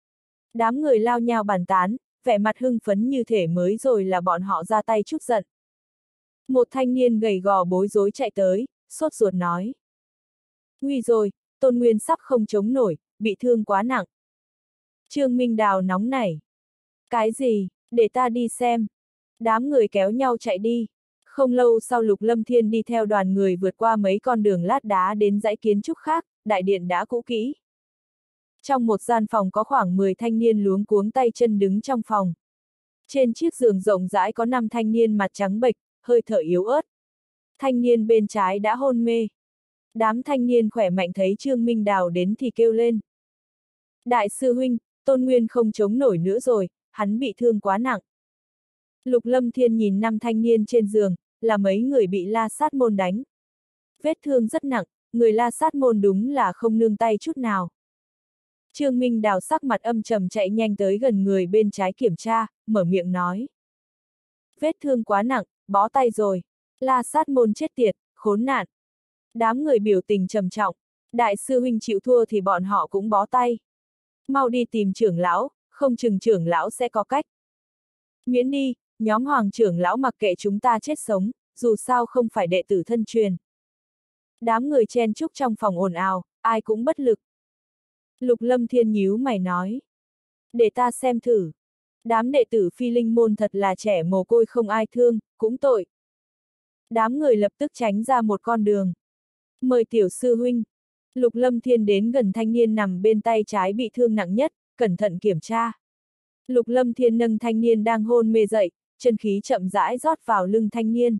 Đám người lao nhao bàn tán, vẻ mặt hưng phấn như thể mới rồi là bọn họ ra tay chút giận. Một thanh niên gầy gò bối rối chạy tới, sốt ruột nói. Nguy rồi, Tôn Nguyên sắp không chống nổi, bị thương quá nặng. Trương Minh Đào nóng nảy. Cái gì, để ta đi xem. Đám người kéo nhau chạy đi. Không lâu sau Lục Lâm Thiên đi theo đoàn người vượt qua mấy con đường lát đá đến dãy kiến trúc khác, đại điện đã cũ kỹ. Trong một gian phòng có khoảng mười thanh niên luống cuống tay chân đứng trong phòng. Trên chiếc giường rộng rãi có năm thanh niên mặt trắng bệch, hơi thở yếu ớt. Thanh niên bên trái đã hôn mê. Đám thanh niên khỏe mạnh thấy Trương Minh Đào đến thì kêu lên. Đại sư huynh, Tôn Nguyên không chống nổi nữa rồi, hắn bị thương quá nặng. Lục Lâm Thiên nhìn năm thanh niên trên giường, là mấy người bị La Sát môn đánh. Vết thương rất nặng, người La Sát môn đúng là không nương tay chút nào. Trương Minh Đào sắc mặt âm trầm chạy nhanh tới gần người bên trái kiểm tra, mở miệng nói. Vết thương quá nặng, bó tay rồi. La Sát môn chết tiệt, khốn nạn. Đám người biểu tình trầm trọng. Đại sư huynh chịu thua thì bọn họ cũng bó tay. Mau đi tìm trưởng lão, không chừng trưởng lão sẽ có cách. Miễn đi, nhóm Hoàng trưởng lão mặc kệ chúng ta chết sống, dù sao không phải đệ tử thân truyền. Đám người chen chúc trong phòng ồn ào, ai cũng bất lực. Lục Lâm Thiên nhíu mày nói. Để ta xem thử. Đám đệ tử Phi Linh môn thật là trẻ mồ côi không ai thương, cũng tội. Đám người lập tức tránh ra một con đường. Mời tiểu sư huynh. Lục Lâm Thiên đến gần thanh niên nằm bên tay trái bị thương nặng nhất, cẩn thận kiểm tra. Lục Lâm Thiên nâng thanh niên đang hôn mê dậy, chân khí chậm rãi rót vào lưng thanh niên.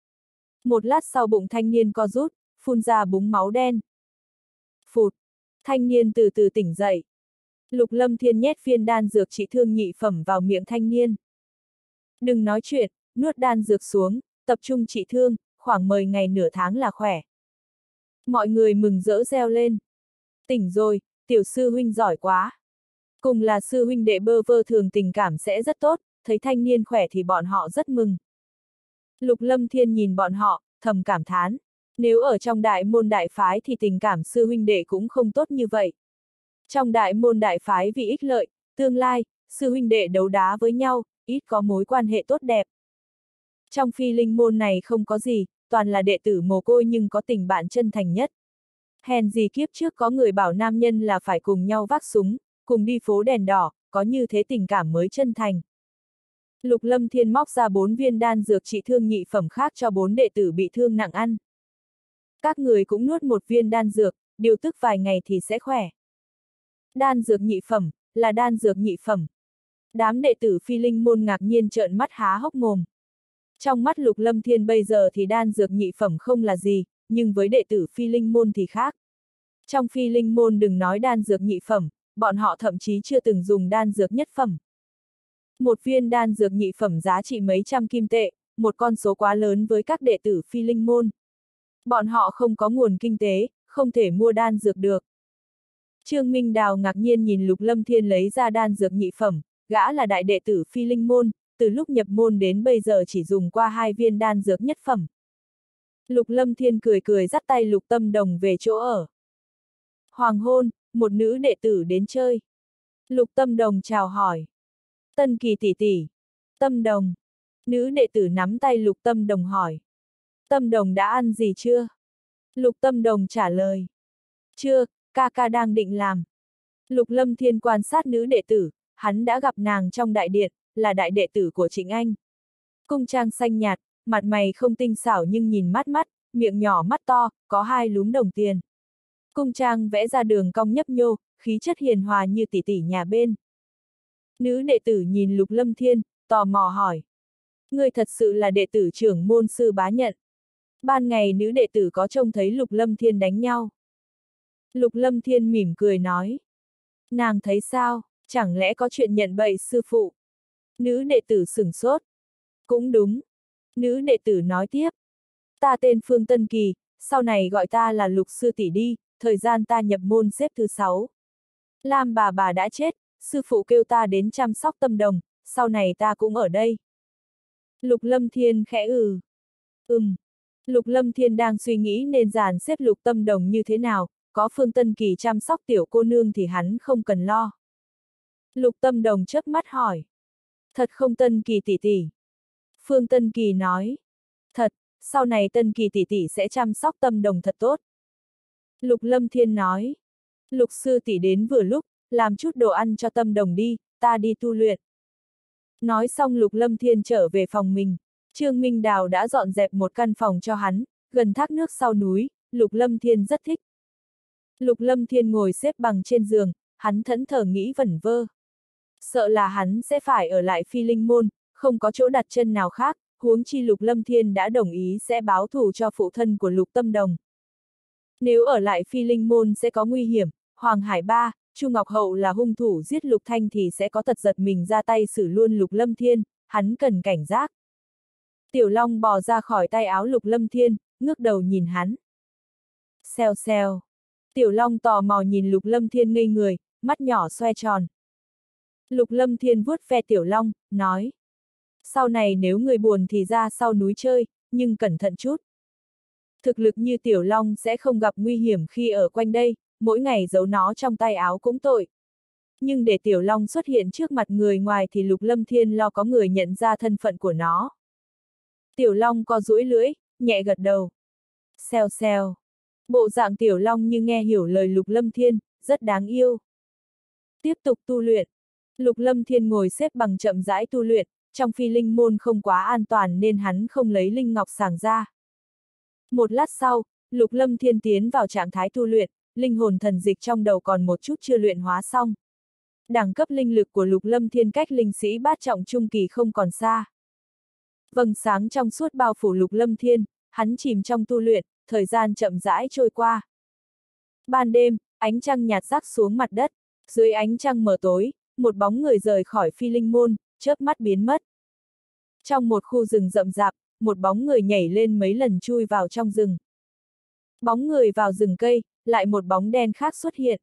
Một lát sau bụng thanh niên co rút, phun ra búng máu đen. Phụt! Thanh niên từ từ tỉnh dậy. Lục Lâm Thiên nhét viên đan dược trị thương nhị phẩm vào miệng thanh niên. Đừng nói chuyện, nuốt đan dược xuống, tập trung trị thương, khoảng mười ngày nửa tháng là khỏe. Mọi người mừng rỡ reo lên. Tỉnh rồi, tiểu sư huynh giỏi quá. Cùng là sư huynh đệ bơ vơ thường tình cảm sẽ rất tốt, thấy thanh niên khỏe thì bọn họ rất mừng. Lục Lâm Thiên nhìn bọn họ, thầm cảm thán. Nếu ở trong đại môn đại phái thì tình cảm sư huynh đệ cũng không tốt như vậy. Trong đại môn đại phái vì ích lợi, tương lai, sư huynh đệ đấu đá với nhau, ít có mối quan hệ tốt đẹp. Trong phi linh môn này không có gì, toàn là đệ tử mồ côi nhưng có tình bạn chân thành nhất. Hèn gì kiếp trước có người bảo nam nhân là phải cùng nhau vác súng, cùng đi phố đèn đỏ, có như thế tình cảm mới chân thành. Lục Lâm Thiên móc ra bốn viên đan dược trị thương nhị phẩm khác cho bốn đệ tử bị thương nặng ăn. Các người cũng nuốt một viên đan dược, điều tức vài ngày thì sẽ khỏe. Đan dược nhị phẩm, là đan dược nhị phẩm. Đám đệ tử phi linh môn ngạc nhiên trợn mắt há hốc mồm. Trong mắt Lục Lâm Thiên bây giờ thì đan dược nhị phẩm không là gì, nhưng với đệ tử phi linh môn thì khác. Trong phi linh môn đừng nói đan dược nhị phẩm, bọn họ thậm chí chưa từng dùng đan dược nhất phẩm. Một viên đan dược nhị phẩm giá trị mấy trăm kim tệ, một con số quá lớn với các đệ tử phi linh môn. Bọn họ không có nguồn kinh tế, không thể mua đan dược được. Trương Minh Đào ngạc nhiên nhìn Lục Lâm Thiên lấy ra đan dược nhị phẩm, gã là đại đệ tử phi linh môn, từ lúc nhập môn đến bây giờ chỉ dùng qua hai viên đan dược nhất phẩm. Lục Lâm Thiên cười cười dắt tay Lục Tâm Đồng về chỗ ở. Hoàng hôn, một nữ đệ tử đến chơi. Lục Tâm Đồng chào hỏi. Tân Kỳ tỷ tỷ. Tâm Đồng. Nữ đệ tử nắm tay Lục Tâm Đồng hỏi. Tâm Đồng đã ăn gì chưa? Lục Tâm Đồng trả lời. Chưa, ca ca đang định làm. Lục Lâm Thiên quan sát nữ đệ tử, hắn đã gặp nàng trong đại điện, là đại đệ tử của Trịnh Anh. Cung trang xanh nhạt, mặt mày không tinh xảo nhưng nhìn mắt mắt, miệng nhỏ mắt to, có hai lúm đồng tiền. Cung trang vẽ ra đường cong nhấp nhô, khí chất hiền hòa như tỷ tỷ nhà bên. Nữ đệ tử nhìn Lục Lâm Thiên, tò mò hỏi. Ngươi thật sự là đệ tử trưởng môn sư Bá Nhận. Ban ngày nữ đệ tử có trông thấy Lục Lâm Thiên đánh nhau. Lục Lâm Thiên mỉm cười nói. Nàng thấy sao, chẳng lẽ có chuyện nhận bậy sư phụ? Nữ đệ tử sửng sốt. Cũng đúng. Nữ đệ tử nói tiếp. Ta tên Phương Tân Kỳ, sau này gọi ta là Lục sư tỷ đi, thời gian ta nhập môn xếp thứ sáu. Lam bà bà đã chết, sư phụ kêu ta đến chăm sóc Tâm Đồng, sau này ta cũng ở đây. Lục Lâm Thiên khẽ ừ. Ừm. Lục Lâm Thiên đang suy nghĩ nên dàn xếp Lục Tâm Đồng như thế nào, có Phương Tân Kỳ chăm sóc tiểu cô nương thì hắn không cần lo. Lục Tâm Đồng chớp mắt hỏi. Thật không Tân Kỳ tỷ tỷ? Phương Tân Kỳ nói. Thật, sau này Tân Kỳ tỷ tỷ sẽ chăm sóc Tâm Đồng thật tốt. Lục Lâm Thiên nói. Lục sư tỷ đến vừa lúc, làm chút đồ ăn cho Tâm Đồng đi, ta đi tu luyện. Nói xong Lục Lâm Thiên trở về phòng mình. Trương Minh Đào đã dọn dẹp một căn phòng cho hắn, gần thác nước sau núi, Lục Lâm Thiên rất thích. Lục Lâm Thiên ngồi xếp bằng trên giường, hắn thẫn thờ nghĩ vẩn vơ. Sợ là hắn sẽ phải ở lại phi linh môn, không có chỗ đặt chân nào khác, huống chi Lục Lâm Thiên đã đồng ý sẽ báo thù cho phụ thân của Lục Tâm Đồng. Nếu ở lại phi linh môn sẽ có nguy hiểm, Hoàng Hải Ba, Chu Ngọc Hậu là hung thủ giết Lục Thanh thì sẽ có tật giật mình ra tay xử luôn Lục Lâm Thiên, hắn cần cảnh giác. Tiểu Long bò ra khỏi tay áo Lục Lâm Thiên, ngước đầu nhìn hắn. Xèo xèo. Tiểu Long tò mò nhìn Lục Lâm Thiên ngây người, mắt nhỏ xoe tròn. Lục Lâm Thiên vuốt ve Tiểu Long, nói. Sau này nếu người buồn thì ra sau núi chơi, nhưng cẩn thận chút. Thực lực như Tiểu Long sẽ không gặp nguy hiểm khi ở quanh đây, mỗi ngày giấu nó trong tay áo cũng tội. Nhưng để Tiểu Long xuất hiện trước mặt người ngoài thì Lục Lâm Thiên lo có người nhận ra thân phận của nó. Tiểu Long co duỗi lưỡi, nhẹ gật đầu. Xèo xèo. Bộ dạng Tiểu Long như nghe hiểu lời Lục Lâm Thiên, rất đáng yêu. Tiếp tục tu luyện. Lục Lâm Thiên ngồi xếp bằng chậm rãi tu luyện, trong phi linh môn không quá an toàn nên hắn không lấy linh ngọc sàng ra. Một lát sau, Lục Lâm Thiên tiến vào trạng thái tu luyện, linh hồn thần dịch trong đầu còn một chút chưa luyện hóa xong. Đẳng cấp linh lực của Lục Lâm Thiên cách linh sĩ bát trọng trung kỳ không còn xa. Vầng sáng trong suốt bao phủ Lục Lâm Thiên, hắn chìm trong tu luyện, thời gian chậm rãi trôi qua. Ban đêm, ánh trăng nhạt rắc xuống mặt đất, Dưới ánh trăng mờ tối, một bóng người rời khỏi phi linh môn, chớp mắt biến mất. Trong một khu rừng rậm rạp, một bóng người nhảy lên mấy lần chui vào trong rừng. Bóng người vào rừng cây, lại một bóng đen khác xuất hiện.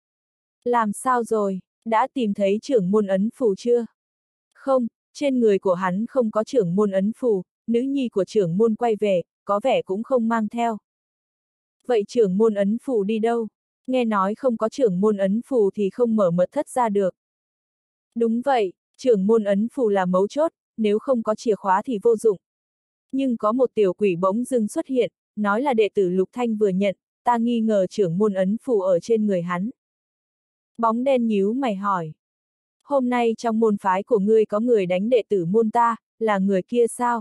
Làm sao rồi, đã tìm thấy trưởng môn ấn phù chưa? Không, trên người của hắn không có trưởng môn ấn phù, nữ nhi của trưởng môn quay về, có vẻ cũng không mang theo. Vậy trưởng môn ấn phù đi đâu? Nghe nói không có trưởng môn ấn phù thì không mở mật thất ra được. Đúng vậy, trưởng môn ấn phù là mấu chốt, nếu không có chìa khóa thì vô dụng. Nhưng có một tiểu quỷ bỗng dưng xuất hiện, nói là đệ tử Lục Thanh vừa nhận, ta nghi ngờ trưởng môn ấn phù ở trên người hắn. Bóng đen nhíu mày hỏi. Hôm nay trong môn phái của ngươi có người đánh đệ tử môn ta, là người kia sao?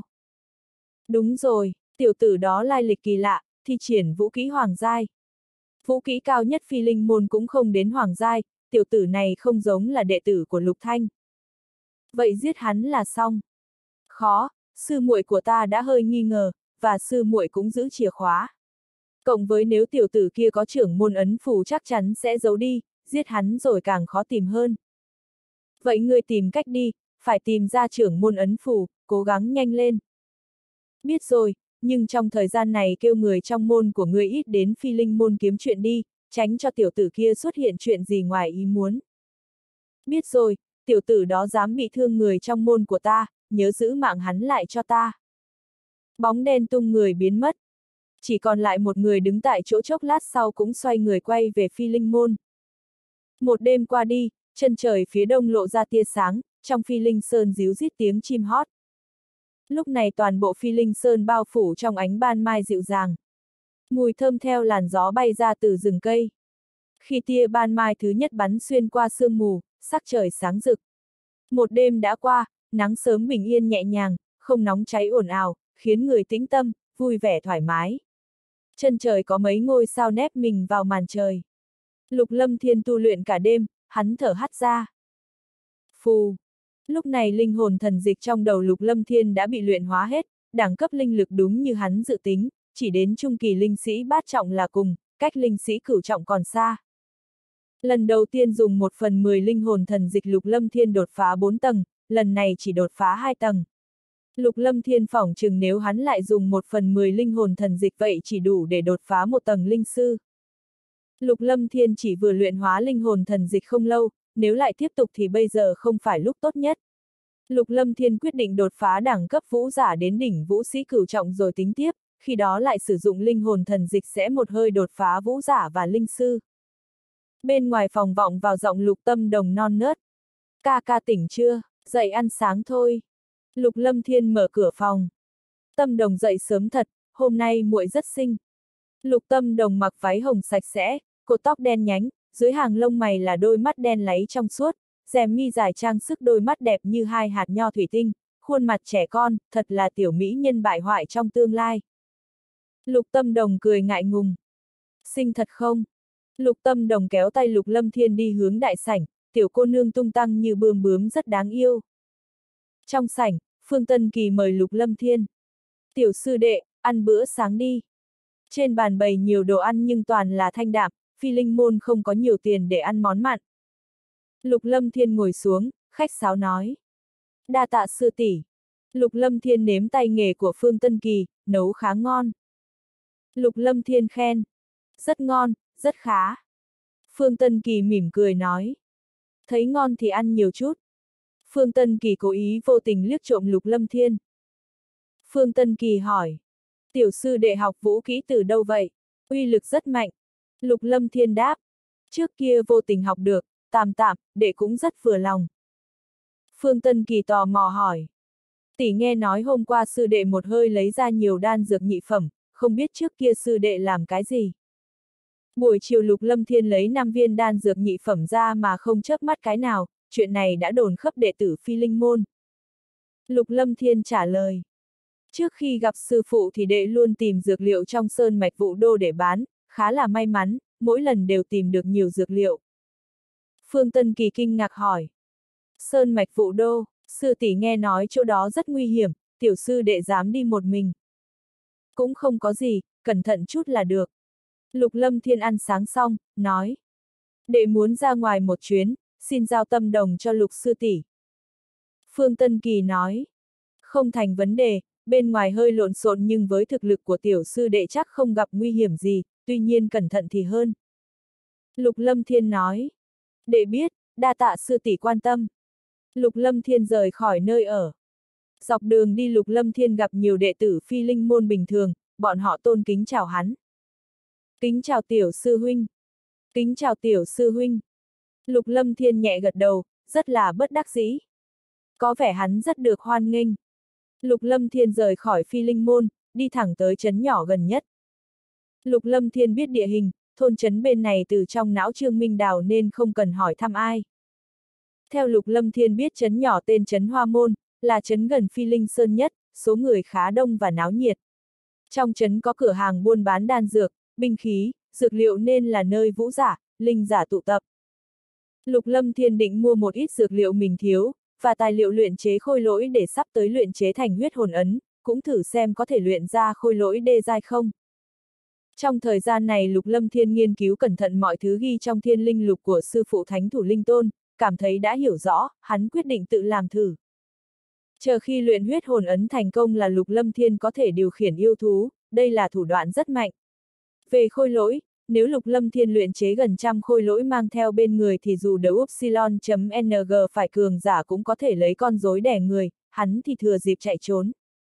Đúng rồi, tiểu tử đó lai lịch kỳ lạ, thi triển vũ kỹ hoàng giai. Vũ kỹ cao nhất phi linh môn cũng không đến hoàng giai, tiểu tử này không giống là đệ tử của Lục Thanh. Vậy giết hắn là xong. Khó, sư muội của ta đã hơi nghi ngờ, và sư muội cũng giữ chìa khóa. Cộng với nếu tiểu tử kia có trưởng môn ấn phù chắc chắn sẽ giấu đi, giết hắn rồi càng khó tìm hơn. Vậy ngươi tìm cách đi, phải tìm ra trưởng môn ấn phù, cố gắng nhanh lên. Biết rồi, nhưng trong thời gian này kêu người trong môn của ngươi ít đến phi linh môn kiếm chuyện đi, tránh cho tiểu tử kia xuất hiện chuyện gì ngoài ý muốn. Biết rồi, tiểu tử đó dám bị thương người trong môn của ta, nhớ giữ mạng hắn lại cho ta. Bóng đen tung người biến mất. Chỉ còn lại một người đứng tại chỗ, chốc lát sau cũng xoay người quay về phi linh môn. Một đêm qua đi, chân trời phía đông lộ ra tia sáng, trong phi linh sơn ríu rít tiếng chim hót. Lúc này toàn bộ phi linh sơn bao phủ trong ánh ban mai dịu dàng. Mùi thơm theo làn gió bay ra từ rừng cây. Khi tia ban mai thứ nhất bắn xuyên qua sương mù, sắc trời sáng rực. Một đêm đã qua, nắng sớm bình yên nhẹ nhàng, không nóng cháy ồn ào, khiến người tĩnh tâm, vui vẻ thoải mái. Chân trời có mấy ngôi sao nép mình vào màn trời. Lục Lâm Thiên tu luyện cả đêm, hắn thở hắt ra. Phù! Lúc này linh hồn thần dịch trong đầu Lục Lâm Thiên đã bị luyện hóa hết, đẳng cấp linh lực đúng như hắn dự tính, chỉ đến trung kỳ linh sĩ bát trọng là cùng, cách linh sĩ cửu trọng còn xa. Lần đầu tiên dùng một phần mười linh hồn thần dịch Lục Lâm Thiên đột phá bốn tầng, lần này chỉ đột phá hai tầng. Lục Lâm Thiên phỏng chừng nếu hắn lại dùng một phần mười linh hồn thần dịch vậy chỉ đủ để đột phá một tầng linh sư. Lục Lâm Thiên chỉ vừa luyện hóa linh hồn thần dịch không lâu, nếu lại tiếp tục thì bây giờ không phải lúc tốt nhất. Lục Lâm Thiên quyết định đột phá đẳng cấp vũ giả đến đỉnh vũ sĩ cửu trọng rồi tính tiếp, khi đó lại sử dụng linh hồn thần dịch sẽ một hơi đột phá vũ giả và linh sư. Bên ngoài phòng vọng vào giọng Lục Tâm Đồng non nớt. Ca ca tỉnh chưa, dậy ăn sáng thôi. Lục Lâm Thiên mở cửa phòng. Tâm Đồng dậy sớm thật, hôm nay muội rất xinh. Lục Tâm Đồng mặc váy hồng sạch sẽ, cột tóc đen nhánh, dưới hàng lông mày là đôi mắt đen láy trong suốt, rèm mi dài trang sức đôi mắt đẹp như hai hạt nho thủy tinh, khuôn mặt trẻ con, thật là tiểu mỹ nhân bại hoại trong tương lai. Lục Tâm Đồng cười ngại ngùng. Xinh thật không? Lục Tâm Đồng kéo tay Lục Lâm Thiên đi hướng đại sảnh, tiểu cô nương tung tăng như bươm bướm rất đáng yêu. Trong sảnh, Phương Tân Kỳ mời Lục Lâm Thiên. Tiểu sư đệ, ăn bữa sáng đi. Trên bàn bày nhiều đồ ăn nhưng toàn là thanh đạm, phi linh môn không có nhiều tiền để ăn món mặn. Lục Lâm Thiên ngồi xuống, khách sáo nói. Đa tạ sư tỷ. Lục Lâm Thiên nếm tay nghề của Phương Tân Kỳ, nấu khá ngon. Lục Lâm Thiên khen. Rất ngon, rất khá. Phương Tân Kỳ mỉm cười nói. Thấy ngon thì ăn nhiều chút. Phương Tân Kỳ cố ý vô tình liếc trộm Lục Lâm Thiên. Phương Tân Kỳ hỏi. Tiểu sư đệ học vũ kỹ từ đâu vậy? Uy lực rất mạnh. Lục Lâm Thiên đáp. Trước kia vô tình học được, tạm tạm, đệ cũng rất vừa lòng. Phương Tân Kỳ tò mò hỏi. Tỷ nghe nói hôm qua sư đệ một hơi lấy ra nhiều đan dược nhị phẩm, không biết trước kia sư đệ làm cái gì? Buổi chiều Lục Lâm Thiên lấy năm viên đan dược nhị phẩm ra mà không chớp mắt cái nào, chuyện này đã đồn khắp đệ tử phi linh môn. Lục Lâm Thiên trả lời. Trước khi gặp sư phụ thì đệ luôn tìm dược liệu trong sơn mạch Vũ Đô để bán, khá là may mắn, mỗi lần đều tìm được nhiều dược liệu. Phương Tân Kỳ kinh ngạc hỏi. Sơn mạch Vũ Đô, sư tỷ nghe nói chỗ đó rất nguy hiểm, tiểu sư đệ dám đi một mình. Cũng không có gì, cẩn thận chút là được. Lục Lâm Thiên ăn sáng xong, nói. Đệ muốn ra ngoài một chuyến, xin giao tâm đồng cho Lục sư tỷ. Phương Tân Kỳ nói. Không thành vấn đề, bên ngoài hơi lộn xộn nhưng với thực lực của tiểu sư đệ chắc không gặp nguy hiểm gì, tuy nhiên cẩn thận thì hơn. Lục Lâm Thiên nói. Đệ biết, đa tạ sư tỷ quan tâm. Lục Lâm Thiên rời khỏi nơi ở. Dọc đường đi Lục Lâm Thiên gặp nhiều đệ tử phi linh môn bình thường, bọn họ tôn kính chào hắn. Kính chào tiểu sư huynh. Kính chào tiểu sư huynh. Lục Lâm Thiên nhẹ gật đầu, rất là bất đắc dĩ. Có vẻ hắn rất được hoan nghênh. Lục Lâm Thiên rời khỏi phi linh môn, đi thẳng tới trấn nhỏ gần nhất. Lục Lâm Thiên biết địa hình, thôn trấn bên này từ trong não Trương Minh Đào nên không cần hỏi thăm ai. Theo Lục Lâm Thiên biết trấn nhỏ tên trấn Hoa Môn, là trấn gần Phi Linh Sơn nhất, số người khá đông và náo nhiệt. Trong trấn có cửa hàng buôn bán đan dược, binh khí, dược liệu nên là nơi vũ giả, linh giả tụ tập. Lục Lâm Thiên định mua một ít dược liệu mình thiếu, và tài liệu luyện chế khôi lỗi để sắp tới luyện chế thành huyết hồn ấn, cũng thử xem có thể luyện ra khôi lỗi đê giai không. Trong thời gian này Lục Lâm Thiên nghiên cứu cẩn thận mọi thứ ghi trong thiên linh lục của sư phụ Thánh Thủ Linh Tôn, cảm thấy đã hiểu rõ, hắn quyết định tự làm thử. Chờ khi luyện huyết hồn ấn thành công là Lục Lâm Thiên có thể điều khiển yêu thú, đây là thủ đoạn rất mạnh. Về khôi lỗi, nếu Lục Lâm Thiên luyện chế gần trăm khôi lỗi mang theo bên người thì dù đấu Upsilon.ng phải cường giả cũng có thể lấy con rối đẻ người, hắn thì thừa dịp chạy trốn.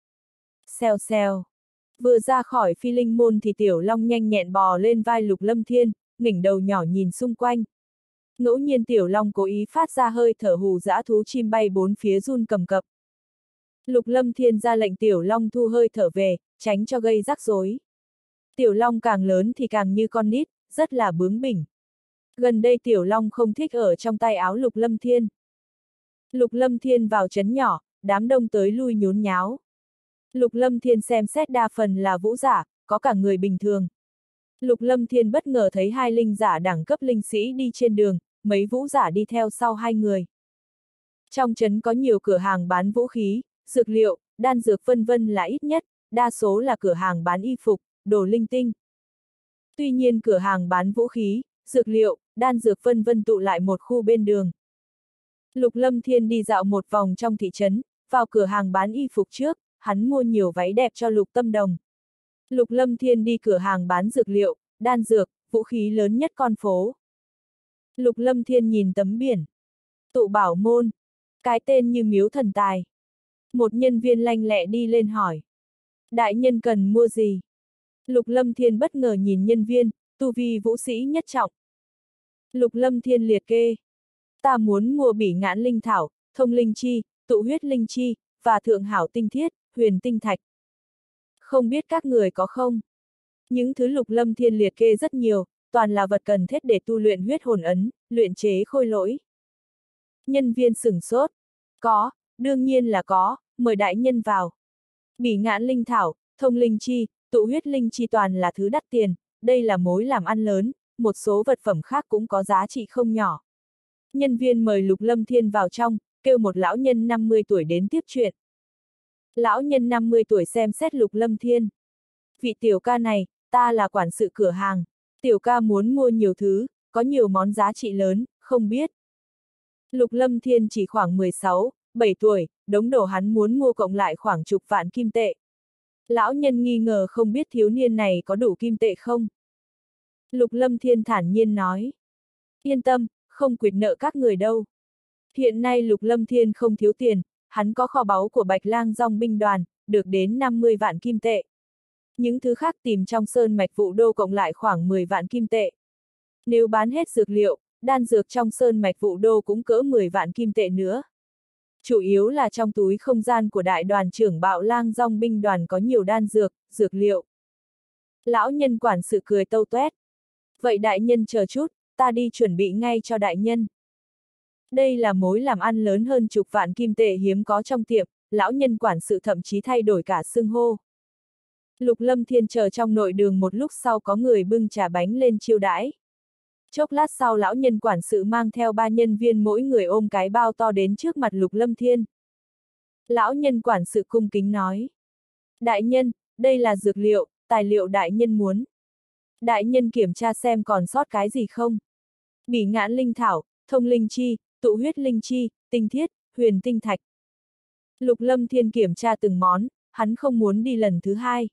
Xèo xèo. Vừa ra khỏi phi linh môn thì Tiểu Long nhanh nhẹn bò lên vai Lục Lâm Thiên, ngẩng đầu nhỏ nhìn xung quanh. Ngẫu nhiên Tiểu Long cố ý phát ra hơi thở hù dã thú chim bay bốn phía run cầm cập. Lục Lâm Thiên ra lệnh Tiểu Long thu hơi thở về, tránh cho gây rắc rối. Tiểu Long càng lớn thì càng như con nít, rất là bướng bỉnh. Gần đây Tiểu Long không thích ở trong tay áo Lục Lâm Thiên. Lục Lâm Thiên vào trấn nhỏ, đám đông tới lui nhốn nháo. Lục Lâm Thiên xem xét đa phần là vũ giả, có cả người bình thường. Lục Lâm Thiên bất ngờ thấy hai linh giả đẳng cấp linh sĩ đi trên đường, mấy vũ giả đi theo sau hai người. Trong trấn có nhiều cửa hàng bán vũ khí, dược liệu, đan dược vân vân là ít nhất, đa số là cửa hàng bán y phục, đồ linh tinh. Tuy nhiên cửa hàng bán vũ khí, dược liệu, đan dược vân vân tụ lại một khu bên đường. Lục Lâm Thiên đi dạo một vòng trong thị trấn, vào cửa hàng bán y phục trước, hắn mua nhiều váy đẹp cho Lục Tâm Đồng. Lục Lâm Thiên đi cửa hàng bán dược liệu, đan dược, vũ khí lớn nhất con phố. Lục Lâm Thiên nhìn tấm biển. Tụ Bảo Môn. Cái tên như miếu thần tài. Một nhân viên lanh lẹ đi lên hỏi. Đại nhân cần mua gì? Lục Lâm Thiên bất ngờ nhìn nhân viên, tu vi vũ sĩ nhất trọng. Lục Lâm Thiên liệt kê. Ta muốn mua bỉ ngạn linh thảo, thông linh chi, tụ huyết linh chi, và thượng hảo tinh thiết, huyền tinh thạch. Không biết các người có không? Những thứ Lục Lâm Thiên liệt kê rất nhiều, toàn là vật cần thiết để tu luyện huyết hồn ấn, luyện chế khôi lỗi. Nhân viên sửng sốt. Có, đương nhiên là có, mời đại nhân vào. Bỉ ngạn linh thảo, thông linh chi, tụ huyết linh chi toàn là thứ đắt tiền, đây là mối làm ăn lớn, một số vật phẩm khác cũng có giá trị không nhỏ. Nhân viên mời Lục Lâm Thiên vào trong, kêu một lão nhân năm mươi tuổi đến tiếp chuyện. Lão nhân năm mươi tuổi xem xét Lục Lâm Thiên. Vị tiểu ca này, ta là quản sự cửa hàng. Tiểu ca muốn mua nhiều thứ, có nhiều món giá trị lớn, không biết. Lục Lâm Thiên chỉ khoảng mười sáu, bảy tuổi, đống đồ hắn muốn mua cộng lại khoảng chục vạn kim tệ. Lão nhân nghi ngờ không biết thiếu niên này có đủ kim tệ không. Lục Lâm Thiên thản nhiên nói. Yên tâm, không quyệt nợ các người đâu. Hiện nay Lục Lâm Thiên không thiếu tiền, hắn có kho báu của Bạch Lang Dòng binh đoàn, được đến năm mươi vạn kim tệ. Những thứ khác tìm trong sơn mạch Vũ Đô cộng lại khoảng mười vạn kim tệ. Nếu bán hết dược liệu, đan dược trong sơn mạch Vũ Đô cũng cỡ mười vạn kim tệ nữa. Chủ yếu là trong túi không gian của đại đoàn trưởng Bạo Lang Dòng binh đoàn có nhiều đan dược, dược liệu. Lão nhân quản sự cười tâu tuét. Vậy đại nhân chờ chút, ta đi chuẩn bị ngay cho đại nhân. Đây là mối làm ăn lớn hơn chục vạn kim tệ hiếm có trong tiệm, lão nhân quản sự thậm chí thay đổi cả xưng hô. Lục Lâm Thiên chờ trong nội đường một lúc sau có người bưng trà bánh lên chiêu đãi. Chốc lát sau lão nhân quản sự mang theo ba nhân viên mỗi người ôm cái bao to đến trước mặt Lục Lâm Thiên. Lão nhân quản sự cung kính nói. Đại nhân, đây là dược liệu, tài liệu đại nhân muốn. Đại nhân kiểm tra xem còn sót cái gì không. Bỉ ngạn linh thảo, thông linh chi, tụ huyết linh chi, tinh thiết, huyền tinh thạch. Lục Lâm Thiên kiểm tra từng món, hắn không muốn đi lần thứ hai.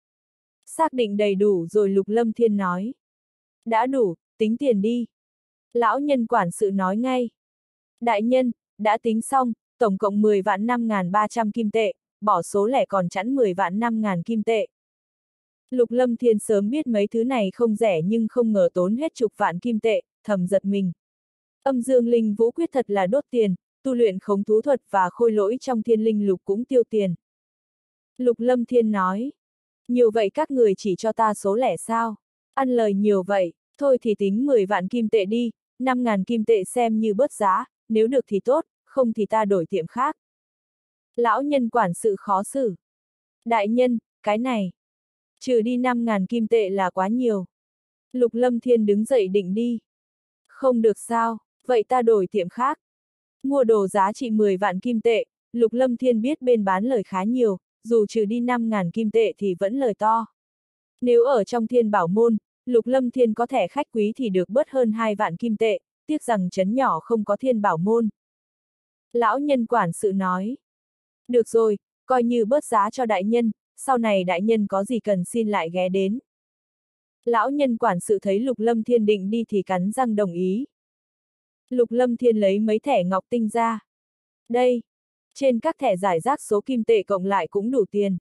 Xác định đầy đủ rồi Lục Lâm Thiên nói. Đã đủ, tính tiền đi. Lão nhân quản sự nói ngay. Đại nhân, đã tính xong, tổng cộng mười vạn năm nghìn ba trăm kim tệ, bỏ số lẻ còn chẵn mười vạn năm nghìn kim tệ. Lục Lâm Thiên sớm biết mấy thứ này không rẻ nhưng không ngờ tốn hết chục vạn kim tệ, thầm giật mình. Âm dương linh vũ quyết thật là đốt tiền, tu luyện khống thú thuật và khôi lỗi trong thiên linh lục cũng tiêu tiền. Lục Lâm Thiên nói, nhiều vậy các người chỉ cho ta số lẻ sao? Ăn lời nhiều vậy, thôi thì tính mười vạn kim tệ đi, năm nghìn kim tệ xem như bớt giá, nếu được thì tốt, không thì ta đổi tiệm khác. Lão nhân quản sự khó xử. Đại nhân, cái này, trừ đi năm nghìn kim tệ là quá nhiều. Lục Lâm Thiên đứng dậy định đi. Không được sao, vậy ta đổi tiệm khác. Mua đồ giá trị mười vạn kim tệ, Lục Lâm Thiên biết bên bán lời khá nhiều, dù trừ đi năm nghìn kim tệ thì vẫn lời to. Nếu ở trong Thiên Bảo Môn, Lục Lâm Thiên có thẻ khách quý thì được bớt hơn hai vạn kim tệ, tiếc rằng trấn nhỏ không có Thiên Bảo Môn. Lão nhân quản sự nói. Được rồi, coi như bớt giá cho đại nhân, sau này đại nhân có gì cần xin lại ghé đến. Lão nhân quản sự thấy Lục Lâm Thiên định đi thì cắn răng đồng ý. Lục Lâm Thiên lấy mấy thẻ ngọc tinh ra. Đây, trên các thẻ giải rác số kim tệ cộng lại cũng đủ tiền.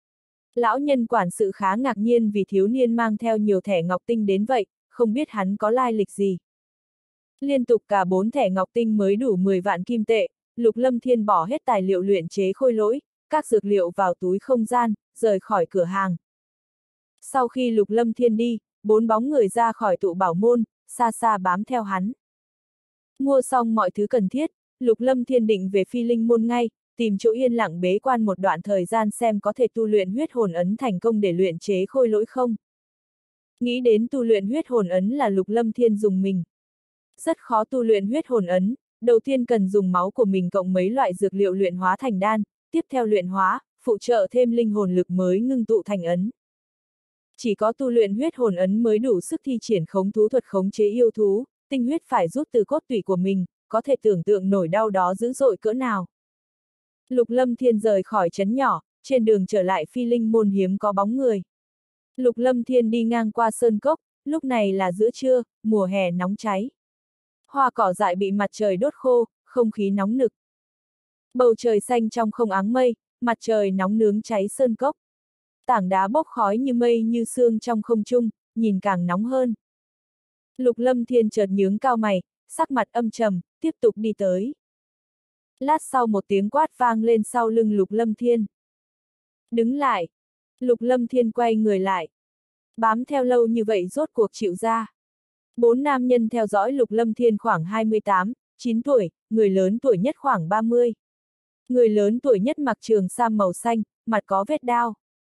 Lão nhân quản sự khá ngạc nhiên vì thiếu niên mang theo nhiều thẻ ngọc tinh đến vậy, không biết hắn có lai lịch gì. Liên tục cả bốn thẻ ngọc tinh mới đủ mười vạn kim tệ, Lục Lâm Thiên bỏ hết tài liệu luyện chế khôi lỗi, các dược liệu vào túi không gian, rời khỏi cửa hàng. Sau khi Lục Lâm Thiên đi, bốn bóng người ra khỏi tụ bảo môn, xa xa bám theo hắn. Mua xong mọi thứ cần thiết, Lục Lâm Thiên định về Phi Linh môn ngay, tìm chỗ yên lặng bế quan một đoạn thời gian xem có thể tu luyện huyết hồn ấn thành công để luyện chế khôi lỗi không. Nghĩ đến tu luyện huyết hồn ấn là Lục Lâm Thiên dùng mình. Rất khó tu luyện huyết hồn ấn, đầu tiên cần dùng máu của mình cộng mấy loại dược liệu luyện hóa thành đan, tiếp theo luyện hóa, phụ trợ thêm linh hồn lực mới ngưng tụ thành ấn. Chỉ có tu luyện huyết hồn ấn mới đủ sức thi triển khống thú thuật khống chế yêu thú, tinh huyết phải rút từ cốt tủy của mình, có thể tưởng tượng nổi đau đó dữ dội cỡ nào. Lục Lâm Thiên rời khỏi trấn nhỏ, trên đường trở lại Phi Linh môn hiếm có bóng người. Lục Lâm Thiên đi ngang qua sơn cốc, lúc này là giữa trưa, mùa hè nóng cháy. Hoa cỏ dại bị mặt trời đốt khô, không khí nóng nực. Bầu trời xanh trong không áng mây, mặt trời nóng nướng cháy sơn cốc. Tảng đá bốc khói như mây như sương trong không trung, nhìn càng nóng hơn. Lục Lâm Thiên chợt nhướng cao mày, sắc mặt âm trầm, tiếp tục đi tới. Lát sau một tiếng quát vang lên sau lưng Lục Lâm Thiên. Đứng lại! Lục Lâm Thiên quay người lại. Bám theo lâu như vậy rốt cuộc chịu ra. Bốn nam nhân theo dõi Lục Lâm Thiên khoảng hai mươi tám, chín tuổi, người lớn tuổi nhất khoảng ba mươi. Người lớn tuổi nhất mặc trường sam màu xanh, mặt có vết đao.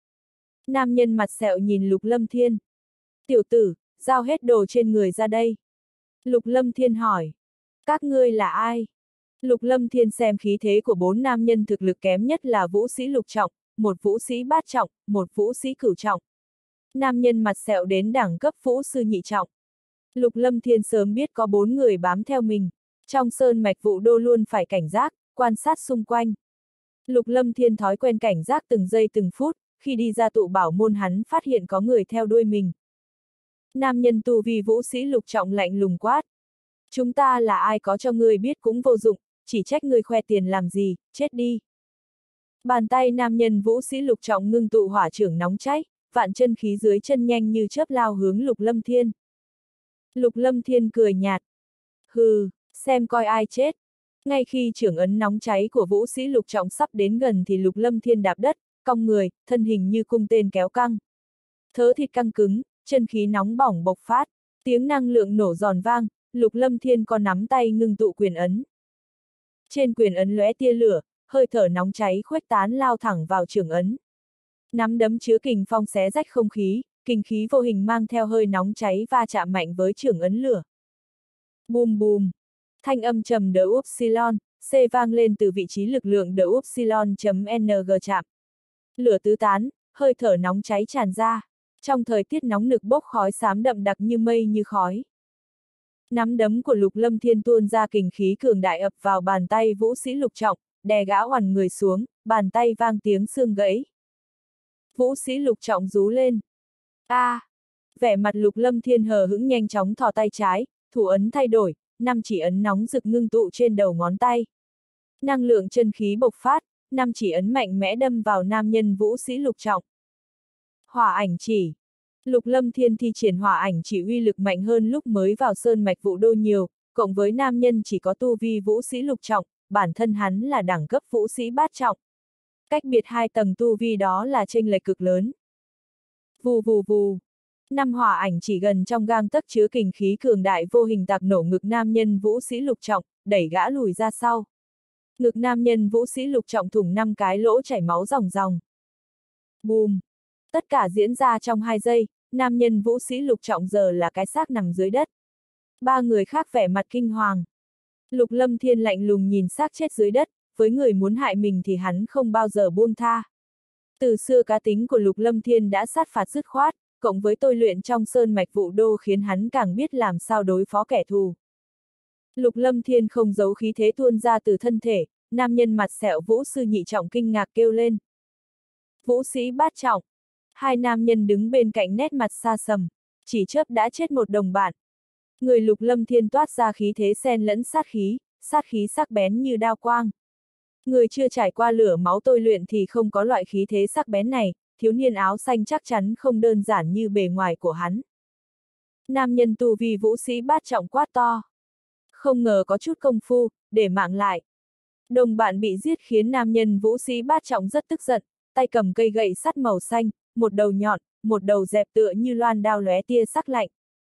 Nam nhân mặt sẹo nhìn Lục Lâm Thiên. Tiểu tử, giao hết đồ trên người ra đây. Lục Lâm Thiên hỏi. Các ngươi là ai? Lục Lâm Thiên xem khí thế của bốn nam nhân thực lực kém nhất là vũ sĩ lục trọng, một vũ sĩ bát trọng, một vũ sĩ cửu trọng. Nam nhân mặt sẹo đến đẳng cấp vũ sư nhị trọng. Lục Lâm Thiên sớm biết có bốn người bám theo mình. Trong sơn mạch Vũ Đô luôn phải cảnh giác, quan sát xung quanh. Lục Lâm Thiên thói quen cảnh giác từng giây từng phút, khi đi ra tụ bảo môn hắn phát hiện có người theo đuôi mình. Nam nhân tu vi vũ sĩ lục trọng lạnh lùng quát. Chúng ta là ai có cho ngươi biết cũng vô dụng, chỉ trách ngươi khoe tiền làm gì, chết đi. Bàn tay nam nhân vũ sĩ lục trọng ngưng tụ hỏa trưởng nóng cháy, vạn chân khí dưới chân nhanh như chớp lao hướng Lục Lâm Thiên. Lục Lâm Thiên cười nhạt. Hừ, xem coi ai chết. Ngay khi trưởng ấn nóng cháy của vũ sĩ lục trọng sắp đến gần thì Lục Lâm Thiên đạp đất, cong người, thân hình như cung tên kéo căng. Thớ thịt căng cứng, chân khí nóng bỏng bộc phát, tiếng năng lượng nổ giòn vang, Lục Lâm Thiên có nắm tay ngưng tụ quyền ấn. Trên quyền ấn lóe tia lửa, hơi thở nóng cháy khuếch tán lao thẳng vào trưởng ấn. Nắm đấm chứa kình phong xé rách không khí, kình khí vô hình mang theo hơi nóng cháy va chạm mạnh với trưởng ấn lửa. Bùm bùm, thanh âm trầm đỡ upsilon, C vang lên từ vị trí lực lượng đỡ upsilon.ng chạm. Lửa tứ tán, hơi thở nóng cháy tràn ra, trong thời tiết nóng nực bốc khói xám đậm đặc như mây như khói. Nắm đấm của Lục Lâm Thiên tuôn ra kình khí cường đại ập vào bàn tay vũ sĩ Lục Trọng, đè gã oằn người xuống, bàn tay vang tiếng xương gãy. Vũ sĩ Lục Trọng rú lên. A! À, vẻ mặt Lục Lâm Thiên hờ hững nhanh chóng thò tay trái, thủ ấn thay đổi, năm chỉ ấn nóng rực ngưng tụ trên đầu ngón tay. Năng lượng chân khí bộc phát, năm chỉ ấn mạnh mẽ đâm vào nam nhân vũ sĩ Lục Trọng. Hỏa ảnh chỉ. Lục Lâm Thiên thi triển hỏa ảnh chỉ uy lực mạnh hơn lúc mới vào sơn mạch Vũ Đô nhiều, cộng với nam nhân chỉ có tu vi vũ sĩ Lục Trọng, bản thân hắn là đẳng cấp vũ sĩ bát trọng. Cách biệt hai tầng tu vi đó là chênh lệch cực lớn. Vù vù vù. Năm hỏa ảnh chỉ gần trong gang tấc chứa kình khí cường đại vô hình tạc nổ ngực nam nhân vũ sĩ Lục Trọng, đẩy gã lùi ra sau. Ngực nam nhân vũ sĩ Lục Trọng thủng năm cái lỗ chảy máu ròng ròng. Bùm! Tất cả diễn ra trong hai giây, nam nhân vũ sĩ Lục Trọng giờ là cái xác nằm dưới đất. Ba người khác vẻ mặt kinh hoàng. Lục Lâm Thiên lạnh lùng nhìn xác chết dưới đất, với người muốn hại mình thì hắn không bao giờ buông tha. Từ xưa cá tính của Lục Lâm Thiên đã sát phạt dứt khoát, cộng với tôi luyện trong sơn mạch Vũ Đô khiến hắn càng biết làm sao đối phó kẻ thù. Lục Lâm Thiên không giấu khí thế tuôn ra từ thân thể, nam nhân mặt sẹo vũ sư nhị trọng kinh ngạc kêu lên. Vũ sĩ bát trọng. Hai nam nhân đứng bên cạnh nét mặt xa sầm, chỉ chớp đã chết một đồng bạn. Người Lục Lâm Thiên toát ra khí thế xen lẫn sát khí, sát khí sắc bén như đao quang. Người chưa trải qua lửa máu tôi luyện thì không có loại khí thế sắc bén này, thiếu niên áo xanh chắc chắn không đơn giản như bề ngoài của hắn. Nam nhân tu vi vũ sĩ bát trọng quát to. Không ngờ có chút công phu, để mạng lại. Đồng bạn bị giết khiến nam nhân vũ sĩ bát trọng rất tức giận, tay cầm cây gậy sắt màu xanh, một đầu nhọn, một đầu dẹp tựa như loan đao lóe tia sắc lạnh.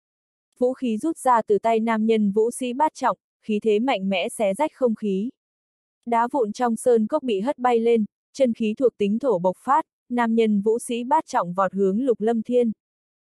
Vũ khí rút ra từ tay nam nhân vũ sĩ bát trọng, khí thế mạnh mẽ xé rách không khí. Đá vụn trong sơn cốc bị hất bay lên, chân khí thuộc tính thổ bộc phát, nam nhân vũ sĩ bát trọng vọt hướng Lục Lâm Thiên.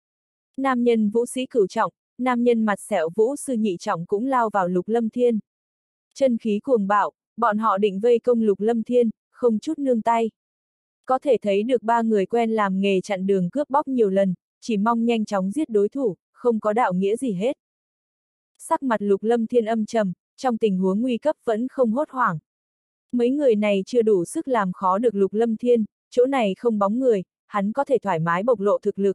Nam nhân vũ sĩ cửu trọng, nam nhân mặt sẹo vũ sư nhị trọng cũng lao vào Lục Lâm Thiên. Chân khí cuồng bạo, bọn họ định vây công Lục Lâm Thiên, không chút nương tay. Có thể thấy được ba người quen làm nghề chặn đường cướp bóc nhiều lần, chỉ mong nhanh chóng giết đối thủ, không có đạo nghĩa gì hết. Sắc mặt Lục Lâm Thiên âm trầm, trong tình huống nguy cấp vẫn không hốt hoảng. Mấy người này chưa đủ sức làm khó được Lục Lâm Thiên, chỗ này không bóng người, hắn có thể thoải mái bộc lộ thực lực.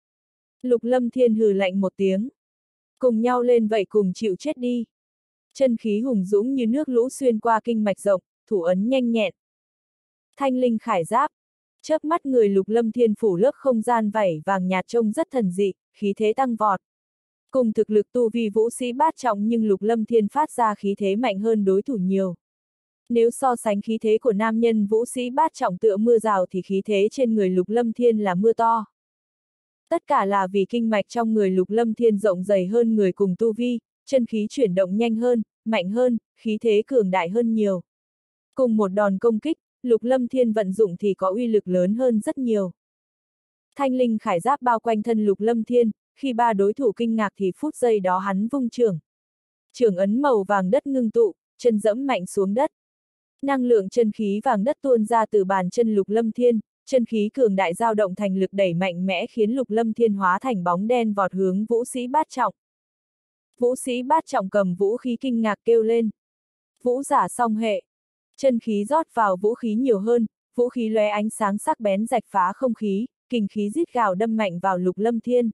Lục Lâm Thiên hừ lạnh một tiếng. Cùng nhau lên vậy cùng chịu chết đi. Chân khí hùng dũng như nước lũ xuyên qua kinh mạch rộng, thủ ấn nhanh nhẹn. Thanh linh khải giáp. Chớp mắt người Lục Lâm Thiên phủ lớp không gian vảy vàng nhạt trông rất thần dị, khí thế tăng vọt. Cùng thực lực tu vi vũ sĩ bát trọng nhưng Lục Lâm Thiên phát ra khí thế mạnh hơn đối thủ nhiều. Nếu so sánh khí thế của nam nhân vũ sĩ bát trọng tựa mưa rào thì khí thế trên người Lục Lâm Thiên là mưa to. Tất cả là vì kinh mạch trong người Lục Lâm Thiên rộng dày hơn người cùng tu vi, chân khí chuyển động nhanh hơn, mạnh hơn, khí thế cường đại hơn nhiều. Cùng một đòn công kích, Lục Lâm Thiên vận dụng thì có uy lực lớn hơn rất nhiều. Thanh linh khải giáp bao quanh thân Lục Lâm Thiên, khi ba đối thủ kinh ngạc thì phút giây đó hắn vung chưởng. Chưởng ấn màu vàng đất ngưng tụ, chân dẫm mạnh xuống đất. Năng lượng chân khí vàng đất tuôn ra từ bàn chân Lục Lâm Thiên, chân khí cường đại dao động thành lực đẩy mạnh mẽ khiến Lục Lâm Thiên hóa thành bóng đen vọt hướng vũ sĩ bát trọng. Vũ sĩ bát trọng cầm vũ khí kinh ngạc kêu lên. Vũ giả song hệ. Chân khí rót vào vũ khí nhiều hơn, vũ khí lóe ánh sáng sắc bén rạch phá không khí, kình khí rít gào đâm mạnh vào Lục Lâm Thiên.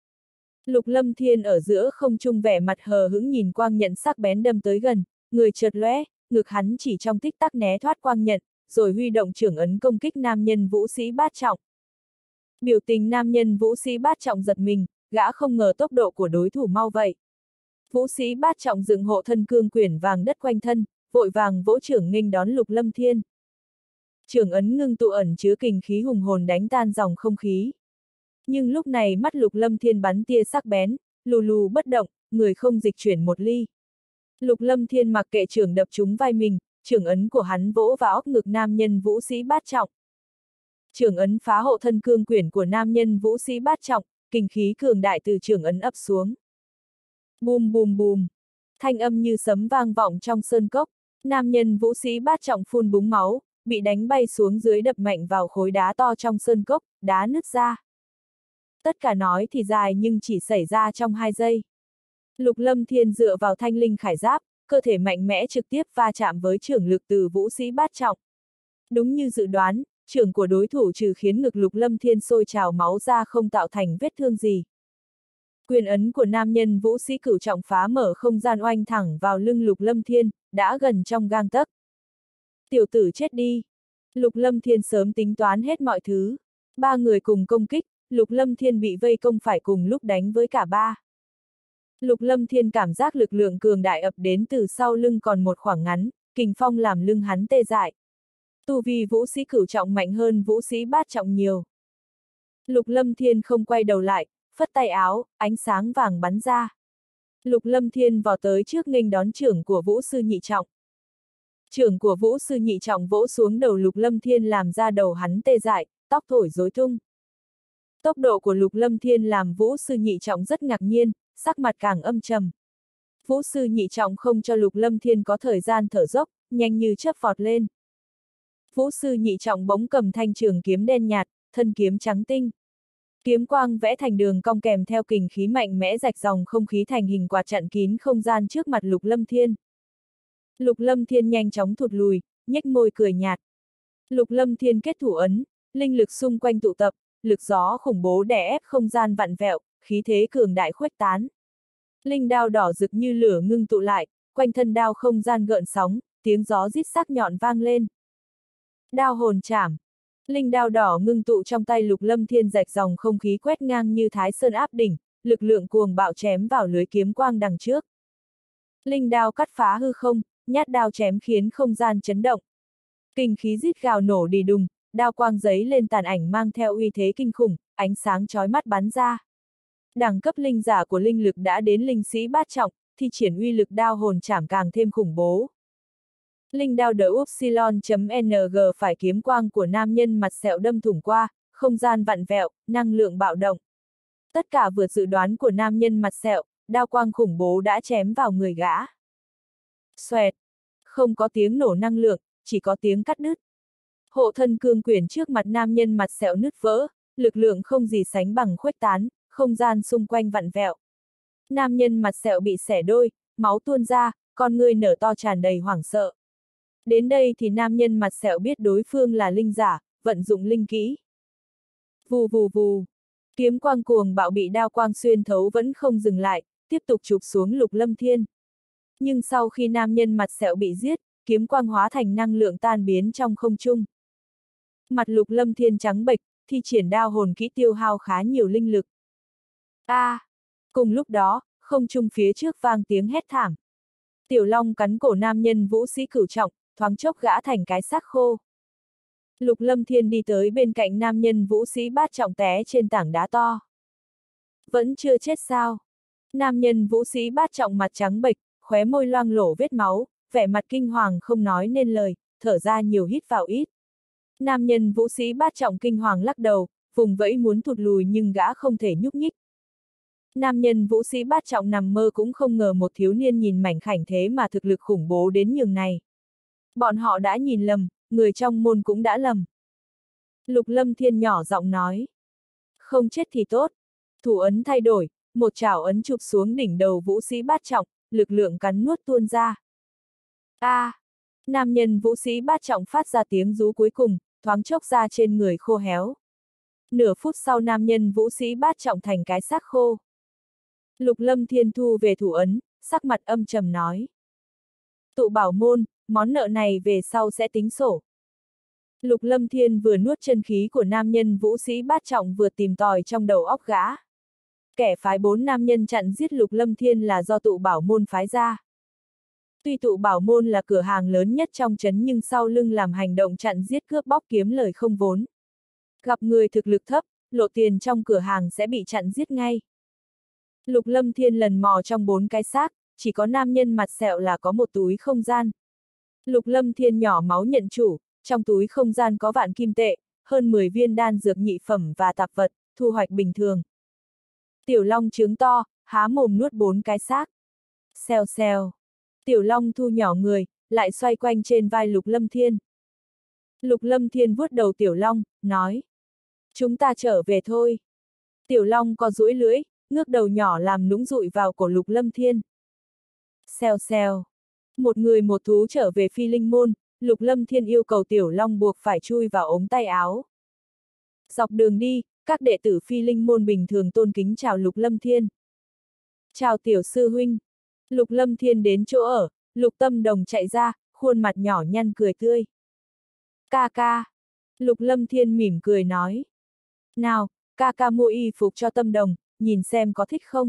Lục Lâm Thiên ở giữa không trung vẻ mặt hờ hững nhìn quang nhận sắc bén đâm tới gần, người chợt lóe, ngực hắn chỉ trong tích tắc né thoát quang nhận, rồi huy động chưởng ấn công kích nam nhân vũ sĩ bát trọng. Biểu tình nam nhân vũ sĩ bát trọng giật mình, gã không ngờ tốc độ của đối thủ mau vậy. Vũ sĩ bát trọng dựng hộ thân cương quyển vàng đất quanh thân, vội vàng vỗ chưởng nghênh đón Lục Lâm Thiên. Chưởng ấn ngưng tụ ẩn chứa kình khí hùng hồn đánh tan dòng không khí. Nhưng lúc này mắt Lục Lâm Thiên bắn tia sắc bén, lù lù bất động, người không dịch chuyển một ly. Lục Lâm Thiên mặc kệ chưởng đập trúng vai mình, chưởng ấn của hắn vỗ vào óc ngực nam nhân vũ sĩ bát trọng. Chưởng ấn phá hộ thân cương quyển của nam nhân vũ sĩ bát trọng, kình khí cường đại từ chưởng ấn ập xuống. Bùm bùm bùm, thanh âm như sấm vang vọng trong sơn cốc, nam nhân vũ sĩ bát trọng phun búng máu, bị đánh bay xuống dưới đập mạnh vào khối đá to trong sơn cốc, đá nứt ra. Tất cả nói thì dài nhưng chỉ xảy ra trong hai giây. Lục Lâm Thiên dựa vào thanh linh khải giáp, cơ thể mạnh mẽ trực tiếp va chạm với chưởng lực từ vũ sĩ bát trọng. Đúng như dự đoán, chưởng của đối thủ trừ khiến ngực Lục Lâm Thiên sôi trào máu ra không tạo thành vết thương gì. Quyền ấn của nam nhân vũ sĩ cửu trọng phá mở không gian oanh thẳng vào lưng Lục Lâm Thiên, đã gần trong gang tấc. Tiểu tử chết đi! Lục Lâm Thiên sớm tính toán hết mọi thứ. Ba người cùng công kích, Lục Lâm Thiên bị vây công phải cùng lúc đánh với cả ba. Lục Lâm Thiên cảm giác lực lượng cường đại ập đến từ sau lưng còn một khoảng ngắn, kình phong làm lưng hắn tê dại. Tu vi vũ sĩ cửu trọng mạnh hơn vũ sĩ bát trọng nhiều. Lục Lâm Thiên không quay đầu lại, phất tay áo, ánh sáng vàng bắn ra. Lục Lâm Thiên vò tới trước nghênh đón chưởng của vũ sư nhị trọng. Chưởng của vũ sư nhị trọng vỗ xuống đầu Lục Lâm Thiên làm ra đầu hắn tê dại, tóc thổi rối tung. Tốc độ của Lục Lâm Thiên làm vũ sư nhị trọng rất ngạc nhiên, sắc mặt càng âm trầm. Vũ sư nhị trọng không cho Lục Lâm Thiên có thời gian thở dốc, nhanh như chớp vọt lên. Vũ sư nhị trọng bỗng cầm thanh trường kiếm đen nhạt, thân kiếm trắng tinh. Kiếm quang vẽ thành đường cong kèm theo kình khí mạnh mẽ rạch dòng không khí thành hình quạt chặn kín không gian trước mặt Lục Lâm Thiên. Lục Lâm Thiên nhanh chóng thụt lùi, nhếch môi cười nhạt. Lục Lâm Thiên kết thủ ấn, linh lực xung quanh tụ tập, lực gió khủng bố đè ép không gian vặn vẹo, khí thế cường đại khuếch tán. Linh đao đỏ rực như lửa ngưng tụ lại, quanh thân đao không gian gợn sóng, tiếng gió rít sắc nhọn vang lên. Đao hồn chảm. Linh đao đỏ ngưng tụ trong tay Lục Lâm Thiên rạch dòng không khí quét ngang như thái sơn áp đỉnh, lực lượng cuồng bạo chém vào lưới kiếm quang đằng trước. Linh đao cắt phá hư không, nhát đao chém khiến không gian chấn động. Kinh khí rít gào nổ đì đùng, đao quang giấy lên tàn ảnh mang theo uy thế kinh khủng, ánh sáng chói mắt bắn ra. Đẳng cấp linh giả của linh lực đã đến linh sĩ bát trọng, thì triển uy lực đao hồn chảm càng thêm khủng bố. Linh đao đỡ upsilon.ng phải kiếm quang của nam nhân mặt sẹo đâm thủng qua, không gian vặn vẹo, năng lượng bạo động. Tất cả vượt dự đoán của nam nhân mặt sẹo, đao quang khủng bố đã chém vào người gã. Xoẹt! Không có tiếng nổ năng lượng, chỉ có tiếng cắt đứt. Hộ thân cương quyển trước mặt nam nhân mặt sẹo nứt vỡ, lực lượng không gì sánh bằng khuếch tán, không gian xung quanh vặn vẹo. Nam nhân mặt sẹo bị xẻ đôi, máu tuôn ra, con ngươi nở to tràn đầy hoảng sợ. Đến đây thì nam nhân mặt sẹo biết đối phương là linh giả, vận dụng linh kỹ. Vù vù vù. Kiếm quang cuồng bạo bị đao quang xuyên thấu vẫn không dừng lại, tiếp tục chụp xuống Lục Lâm Thiên. Nhưng sau khi nam nhân mặt sẹo bị giết, kiếm quang hóa thành năng lượng tan biến trong không trung. Mặt Lục Lâm Thiên trắng bệch, thi triển đao hồn kỹ tiêu hao khá nhiều linh lực. A! À, cùng lúc đó, không trung phía trước vang tiếng hét thảm. Tiểu Long cắn cổ nam nhân vũ sĩ cửu trọng, thoáng chốc gã thành cái xác khô. Lục Lâm Thiên đi tới bên cạnh nam nhân vũ sĩ bát trọng té trên tảng đá to. Vẫn chưa chết sao? Nam nhân vũ sĩ bát trọng mặt trắng bệch, khóe môi loang lổ vết máu, vẻ mặt kinh hoàng không nói nên lời, thở ra nhiều hít vào ít. Nam nhân vũ sĩ bát trọng kinh hoàng lắc đầu, vùng vẫy muốn thụt lùi nhưng gã không thể nhúc nhích. Nam nhân vũ sĩ bát trọng nằm mơ cũng không ngờ một thiếu niên nhìn mảnh khảnh thế mà thực lực khủng bố đến nhường này. Bọn họ đã nhìn lầm, người trong môn cũng đã lầm. Lục Lâm Thiên nhỏ giọng nói. Không chết thì tốt. Thủ ấn thay đổi, một chảo ấn chụp xuống đỉnh đầu vũ sĩ bát trọng, lực lượng cắn nuốt tuôn ra. A! À, nam nhân vũ sĩ bát trọng phát ra tiếng rú cuối cùng, thoáng chốc ra trên người khô héo. Nửa phút sau nam nhân vũ sĩ bát trọng thành cái xác khô. Lục Lâm Thiên thu về thủ ấn, sắc mặt âm trầm nói. Tụ bảo môn, món nợ này về sau sẽ tính sổ. Lục Lâm Thiên vừa nuốt chân khí của nam nhân vũ sĩ bát trọng vừa tìm tòi trong đầu óc gã. Kẻ phái bốn nam nhân chặn giết Lục Lâm Thiên là do tụ bảo môn phái ra. Tuy tụ bảo môn là cửa hàng lớn nhất trong trấn nhưng sau lưng làm hành động chặn giết cướp bóc kiếm lời không vốn. Gặp người thực lực thấp, lộ tiền trong cửa hàng sẽ bị chặn giết ngay. Lục Lâm Thiên lần mò trong bốn cái xác, chỉ có nam nhân mặt sẹo là có một túi không gian. Lục Lâm Thiên nhỏ máu nhận chủ, trong túi không gian có vạn kim tệ, hơn mười viên đan dược nhị phẩm và tạp vật, thu hoạch bình thường. Tiểu Long trướng to, há mồm nuốt bốn cái xác. Xèo xèo. Tiểu Long thu nhỏ người, lại xoay quanh trên vai Lục Lâm Thiên. Lục Lâm Thiên vuốt đầu Tiểu Long, nói. Chúng ta trở về thôi. Tiểu Long co duỗi lưỡi, ngước đầu nhỏ làm nũng dụi vào cổ Lục Lâm Thiên. Xèo xèo. Một người một thú trở về Phi Linh Môn, Lục Lâm Thiên yêu cầu Tiểu Long buộc phải chui vào ống tay áo. Dọc đường đi, các đệ tử Phi Linh Môn bình thường tôn kính chào Lục Lâm Thiên. Chào Tiểu Sư Huynh. Lục Lâm Thiên đến chỗ ở, Lục Tâm Đồng chạy ra, khuôn mặt nhỏ nhăn cười tươi. Ca ca. Lục Lâm Thiên mỉm cười nói. Nào, ca ca mua y phục cho Tâm Đồng, nhìn xem có thích không.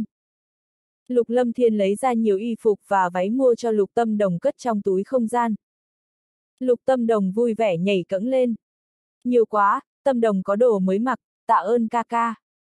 Lục Lâm Thiên lấy ra nhiều y phục và váy mua cho Lục Tâm Đồng cất trong túi không gian. Lục Tâm Đồng vui vẻ nhảy cẫng lên. Nhiều quá, Tâm Đồng có đồ mới mặc, tạ ơn ca ca.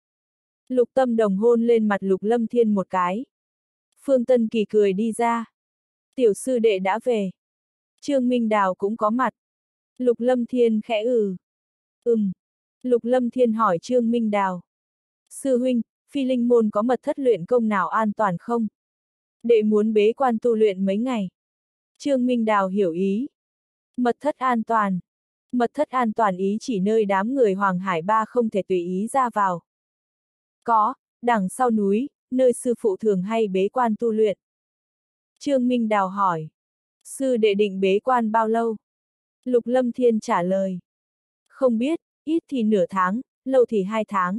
Lục Tâm Đồng hôn lên mặt Lục Lâm Thiên một cái. Phương Tân Kỳ cười đi ra. Tiểu sư đệ đã về. Trương Minh Đào cũng có mặt. Lục Lâm Thiên khẽ ừ. Ừm. Lục Lâm Thiên hỏi Trương Minh Đào. Sư huynh, Phi Linh Môn có mật thất luyện công nào an toàn không? Đệ muốn bế quan tu luyện mấy ngày. Trương Minh Đào hiểu ý. Mật thất an toàn. Mật thất an toàn ý chỉ nơi đám người Hoàng Hải Ba không thể tùy ý ra vào. Có, đằng sau núi, nơi sư phụ thường hay bế quan tu luyện. Trương Minh Đào hỏi. Sư đệ định bế quan bao lâu? Lục Lâm Thiên trả lời. Không biết, ít thì nửa tháng, lâu thì hai tháng.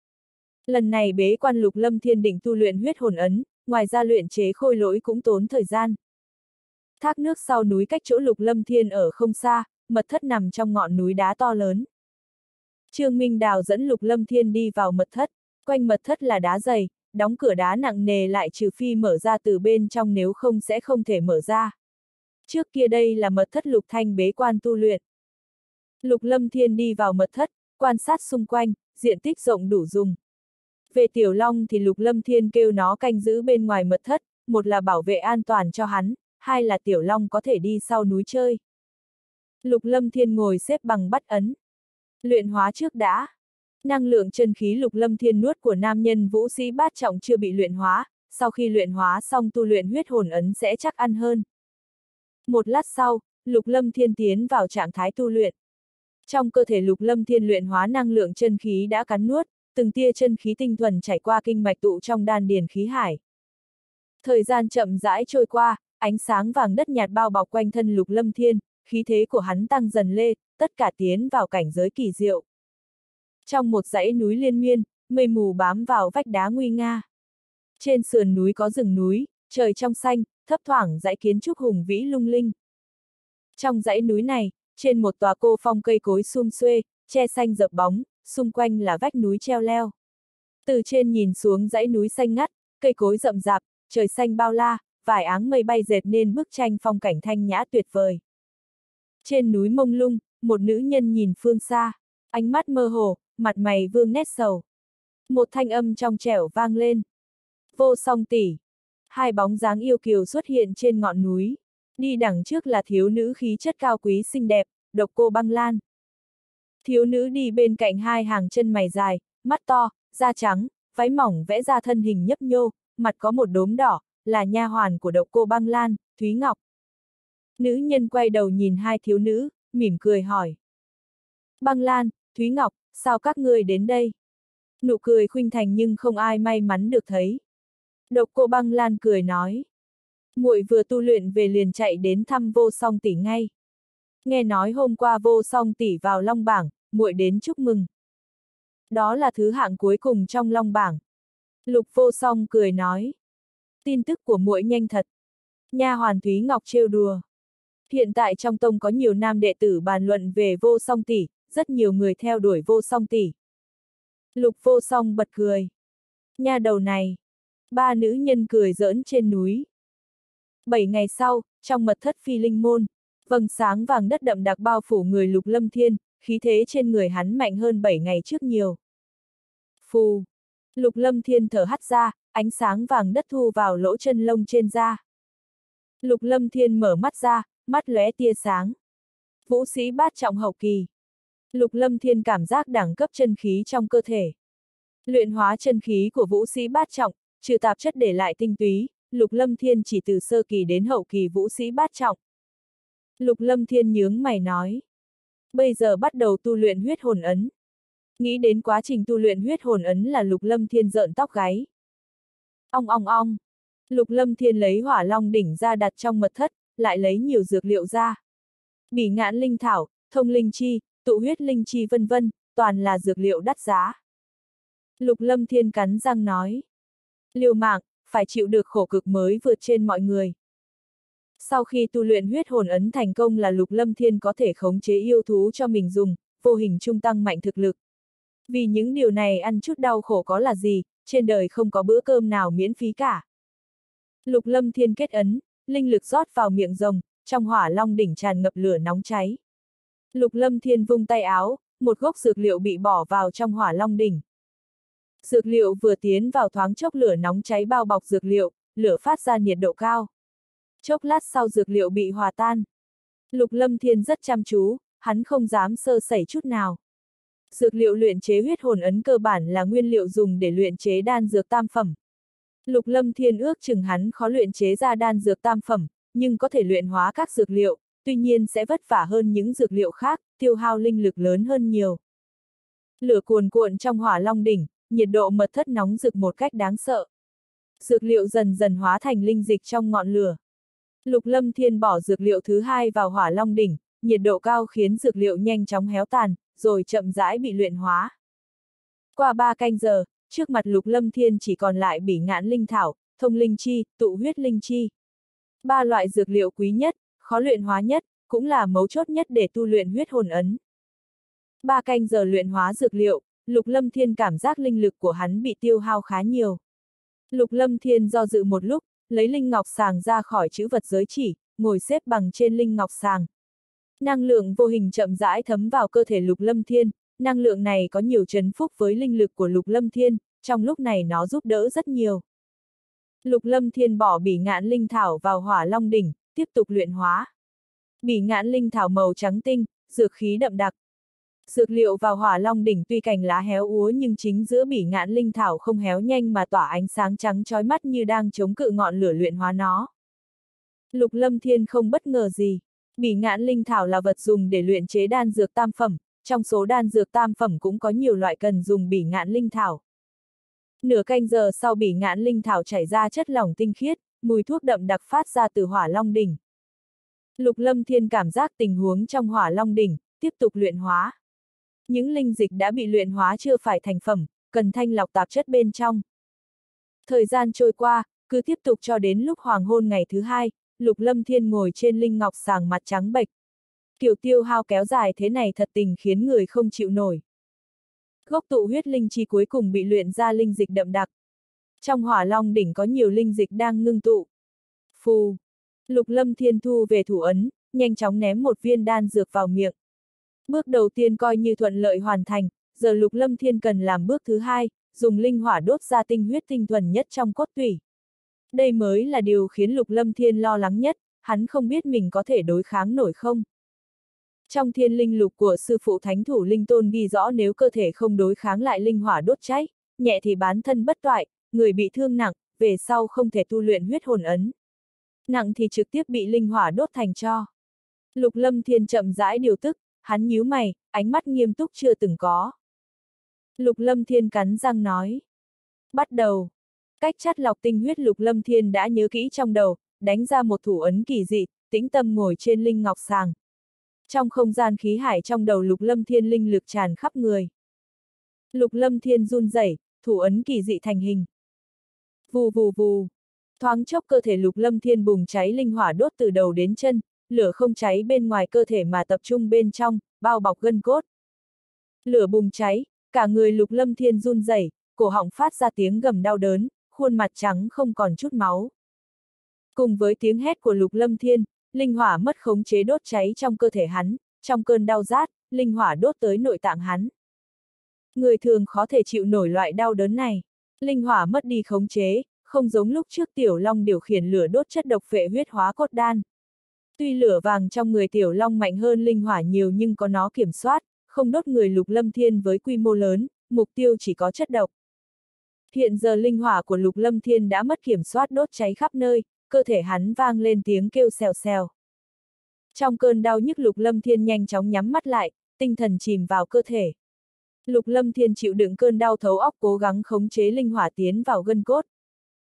Lần này bế quan Lục Lâm Thiên định tu luyện huyết hồn ấn, ngoài ra luyện chế khôi lỗi cũng tốn thời gian. Thác nước sau núi cách chỗ Lục Lâm Thiên ở không xa, mật thất nằm trong ngọn núi đá to lớn. Trương Minh Đào dẫn Lục Lâm Thiên đi vào mật thất, quanh mật thất là đá dày, đóng cửa đá nặng nề lại trừ phi mở ra từ bên trong nếu không sẽ không thể mở ra. Trước kia đây là mật thất Lục Thanh bế quan tu luyện. Lục Lâm Thiên đi vào mật thất, quan sát xung quanh, diện tích rộng đủ dùng. Về Tiểu Long thì Lục Lâm Thiên kêu nó canh giữ bên ngoài mật thất, một là bảo vệ an toàn cho hắn, hai là Tiểu Long có thể đi sau núi chơi. Lục Lâm Thiên ngồi xếp bằng bắt ấn. Luyện hóa trước đã. Năng lượng chân khí Lục Lâm Thiên nuốt của nam nhân vũ sĩ bát trọng chưa bị luyện hóa, sau khi luyện hóa xong tu luyện huyết hồn ấn sẽ chắc ăn hơn. Một lát sau, Lục Lâm Thiên tiến vào trạng thái tu luyện. Trong cơ thể Lục Lâm Thiên luyện hóa năng lượng chân khí đã cắn nuốt, từng tia chân khí tinh thuần chảy qua kinh mạch tụ trong đan điền khí hải. Thời gian chậm rãi trôi qua, ánh sáng vàng đất nhạt bao bọc quanh thân Lục Lâm Thiên, khí thế của hắn tăng dần lên, tất cả tiến vào cảnh giới kỳ diệu. Trong một dãy núi liên miên, mây mù bám vào vách đá nguy nga. Trên sườn núi có rừng núi, trời trong xanh, thấp thoảng dãy kiến trúc hùng vĩ lung linh. Trong dãy núi này, trên một tòa cô phong cây cối sum xuê, che xanh dập bóng, xung quanh là vách núi treo leo. Từ trên nhìn xuống dãy núi xanh ngắt, cây cối rậm rạp, trời xanh bao la, vài áng mây bay dệt nên bức tranh phong cảnh thanh nhã tuyệt vời. Trên núi mông lung, một nữ nhân nhìn phương xa, ánh mắt mơ hồ, mặt mày vương nét sầu. Một thanh âm trong trẻo vang lên. Vô Song tỷ. Hai bóng dáng yêu kiều xuất hiện trên ngọn núi. Đi đằng trước là thiếu nữ khí chất cao quý xinh đẹp, Độc Cô Băng Lan. Thiếu nữ đi bên cạnh hai hàng chân mày dài, mắt to, da trắng, váy mỏng vẽ ra thân hình nhấp nhô, mặt có một đốm đỏ, là nha hoàn của Độc Cô Băng Lan, Thúy Ngọc. Nữ nhân quay đầu nhìn hai thiếu nữ, mỉm cười hỏi. Băng Lan, Thúy Ngọc, sao các ngươi đến đây? Nụ cười khuynh thành nhưng không ai may mắn được thấy. Độc Cô Băng Lan cười nói. Muội vừa tu luyện về liền chạy đến thăm Vô Song tỷ ngay. Nghe nói hôm qua Vô Song tỷ vào Long bảng, muội đến chúc mừng. Đó là thứ hạng cuối cùng trong Long bảng. Lục Vô Song cười nói. Tin tức của muội nhanh thật. Nha hoàn Thúy Ngọc trêu đùa. Hiện tại trong tông có nhiều nam đệ tử bàn luận về Vô Song tỷ, rất nhiều người theo đuổi Vô Song tỷ. Lục Vô Song bật cười. Nha đầu này. Ba nữ nhân cười giỡn trên núi. Bảy ngày sau, trong mật thất Phi Linh Môn, vầng sáng vàng đất đậm đặc bao phủ người Lục Lâm Thiên, khí thế trên người hắn mạnh hơn bảy ngày trước nhiều. Phù. Lục Lâm Thiên thở hắt ra, ánh sáng vàng đất thu vào lỗ chân lông trên da. Lục Lâm Thiên mở mắt ra, mắt lóe tia sáng. Vũ sĩ bát trọng hậu kỳ. Lục Lâm Thiên cảm giác đẳng cấp chân khí trong cơ thể. Luyện hóa chân khí của vũ sĩ bát trọng, trừ tạp chất để lại tinh túy, Lục Lâm Thiên chỉ từ sơ kỳ đến hậu kỳ vũ sĩ bát trọng. Lục Lâm Thiên nhướng mày nói. Bây giờ bắt đầu tu luyện huyết hồn ấn. Nghĩ đến quá trình tu luyện huyết hồn ấn là Lục Lâm Thiên rợn tóc gáy. Ong ong ong. Lục Lâm Thiên lấy hỏa long đỉnh ra đặt trong mật thất, lại lấy nhiều dược liệu ra. Bỉ ngạn linh thảo, thông linh chi, tụ huyết linh chi vân vân, toàn là dược liệu đắt giá. Lục Lâm Thiên cắn răng nói. Liều mạng, phải chịu được khổ cực mới vượt trên mọi người. Sau khi tu luyện huyết hồn ấn thành công là Lục Lâm Thiên có thể khống chế yêu thú cho mình dùng, vô hình trung tăng mạnh thực lực. Vì những điều này ăn chút đau khổ có là gì, trên đời không có bữa cơm nào miễn phí cả. Lục Lâm Thiên kết ấn, linh lực rót vào miệng rồng, trong hỏa long đỉnh tràn ngập lửa nóng cháy. Lục Lâm Thiên vung tay áo, một gốc dược liệu bị bỏ vào trong hỏa long đỉnh. Dược liệu vừa tiến vào thoáng chốc lửa nóng cháy bao bọc dược liệu, lửa phát ra nhiệt độ cao. Chốc lát sau dược liệu bị hòa tan. Lục Lâm Thiên rất chăm chú, hắn không dám sơ sẩy chút nào. Dược liệu luyện chế huyết hồn ấn cơ bản là nguyên liệu dùng để luyện chế đan dược tam phẩm. Lục Lâm Thiên ước chừng hắn khó luyện chế ra đan dược tam phẩm, nhưng có thể luyện hóa các dược liệu, tuy nhiên sẽ vất vả hơn những dược liệu khác, tiêu hao linh lực lớn hơn nhiều. Lửa cuồn cuộn trong hỏa long đỉnh, nhiệt độ mật thất nóng rực một cách đáng sợ. Dược liệu dần dần hóa thành linh dịch trong ngọn lửa. Lục Lâm Thiên bỏ dược liệu thứ hai vào hỏa long đỉnh, nhiệt độ cao khiến dược liệu nhanh chóng héo tàn, rồi chậm rãi bị luyện hóa. Qua ba canh giờ, trước mặt Lục Lâm Thiên chỉ còn lại bỉ ngạn linh thảo, thông linh chi, tụ huyết linh chi. Ba loại dược liệu quý nhất, khó luyện hóa nhất, cũng là mấu chốt nhất để tu luyện huyết hồn ấn. Ba canh giờ luyện hóa dược liệu, Lục Lâm Thiên cảm giác linh lực của hắn bị tiêu hao khá nhiều. Lục Lâm Thiên do dự một lúc, lấy linh ngọc sàng ra khỏi chữ vật giới chỉ, ngồi xếp bằng trên linh ngọc sàng. Năng lượng vô hình chậm rãi thấm vào cơ thể Lục Lâm Thiên, năng lượng này có nhiều trấn phúc với linh lực của Lục Lâm Thiên, trong lúc này nó giúp đỡ rất nhiều. Lục Lâm Thiên bỏ bỉ ngạn linh thảo vào hỏa long đỉnh, tiếp tục luyện hóa. Bỉ ngạn linh thảo màu trắng tinh, dược khí đậm đặc. Dược liệu vào hỏa long đỉnh tuy cành lá héo úa nhưng chính giữa bỉ ngạn linh thảo không héo nhanh mà tỏa ánh sáng trắng chói mắt như đang chống cự ngọn lửa luyện hóa nó. Lục Lâm Thiên không bất ngờ gì. Bỉ ngạn linh thảo là vật dùng để luyện chế đan dược tam phẩm, trong số đan dược tam phẩm cũng có nhiều loại cần dùng bỉ ngạn linh thảo. Nửa canh giờ sau bỉ ngạn linh thảo chảy ra chất lỏng tinh khiết, mùi thuốc đậm đặc phát ra từ hỏa long đỉnh. Lục Lâm Thiên cảm giác tình huống trong hỏa long đỉnh, tiếp tục luyện hóa. Những linh dịch đã bị luyện hóa chưa phải thành phẩm, cần thanh lọc tạp chất bên trong. Thời gian trôi qua, cứ tiếp tục cho đến lúc hoàng hôn ngày thứ hai, Lục Lâm Thiên ngồi trên linh ngọc sàng mặt trắng bệch. Kiểu tiêu hao kéo dài thế này thật tình khiến người không chịu nổi. Gốc tụ huyết linh chi cuối cùng bị luyện ra linh dịch đậm đặc. Trong hỏa long đỉnh có nhiều linh dịch đang ngưng tụ. Phù! Lục Lâm Thiên thu về thủ ấn, nhanh chóng ném một viên đan dược vào miệng. Bước đầu tiên coi như thuận lợi hoàn thành, giờ Lục Lâm Thiên cần làm bước thứ hai, dùng linh hỏa đốt ra tinh huyết tinh thuần nhất trong cốt tủy. Đây mới là điều khiến Lục Lâm Thiên lo lắng nhất, hắn không biết mình có thể đối kháng nổi không. Trong thiên linh lục của sư phụ thánh thủ linh tôn ghi rõ nếu cơ thể không đối kháng lại linh hỏa đốt cháy, nhẹ thì bán thân bất toại, người bị thương nặng, về sau không thể tu luyện huyết hồn ấn. Nặng thì trực tiếp bị linh hỏa đốt thành tro. Lục Lâm Thiên chậm rãi điều tức, hắn nhíu mày, ánh mắt nghiêm túc chưa từng có. Lục Lâm Thiên cắn răng nói. Bắt đầu. Cách chắt lọc tinh huyết Lục Lâm Thiên đã nhớ kỹ trong đầu, đánh ra một thủ ấn kỳ dị, tĩnh tâm ngồi trên linh ngọc sàng. Trong không gian khí hải trong đầu Lục Lâm Thiên linh lực tràn khắp người. Lục Lâm Thiên run rẩy, thủ ấn kỳ dị thành hình. Vù vù vù. Thoáng chốc cơ thể Lục Lâm Thiên bùng cháy linh hỏa đốt từ đầu đến chân, lửa không cháy bên ngoài cơ thể mà tập trung bên trong, bao bọc gân cốt. Lửa bùng cháy, cả người Lục Lâm Thiên run rẩy, cổ họng phát ra tiếng gầm đau đớn, khuôn mặt trắng không còn chút máu. Cùng với tiếng hét của Lục Lâm Thiên, linh hỏa mất khống chế đốt cháy trong cơ thể hắn, trong cơn đau rát, linh hỏa đốt tới nội tạng hắn. Người thường khó thể chịu nổi loại đau đớn này. Linh hỏa mất đi khống chế, không giống lúc trước Tiểu Long điều khiển lửa đốt chất độc phệ huyết hóa cốt đan. Tuy lửa vàng trong người Tiểu Long mạnh hơn linh hỏa nhiều nhưng có nó kiểm soát, không đốt người Lục Lâm Thiên với quy mô lớn, mục tiêu chỉ có chất độc. Hiện giờ linh hỏa của Lục Lâm Thiên đã mất kiểm soát đốt cháy khắp nơi, cơ thể hắn vang lên tiếng kêu xèo xèo. Trong cơn đau nhức Lục Lâm Thiên nhanh chóng nhắm mắt lại, tinh thần chìm vào cơ thể. Lục Lâm Thiên chịu đựng cơn đau thấu óc cố gắng khống chế linh hỏa tiến vào gân cốt.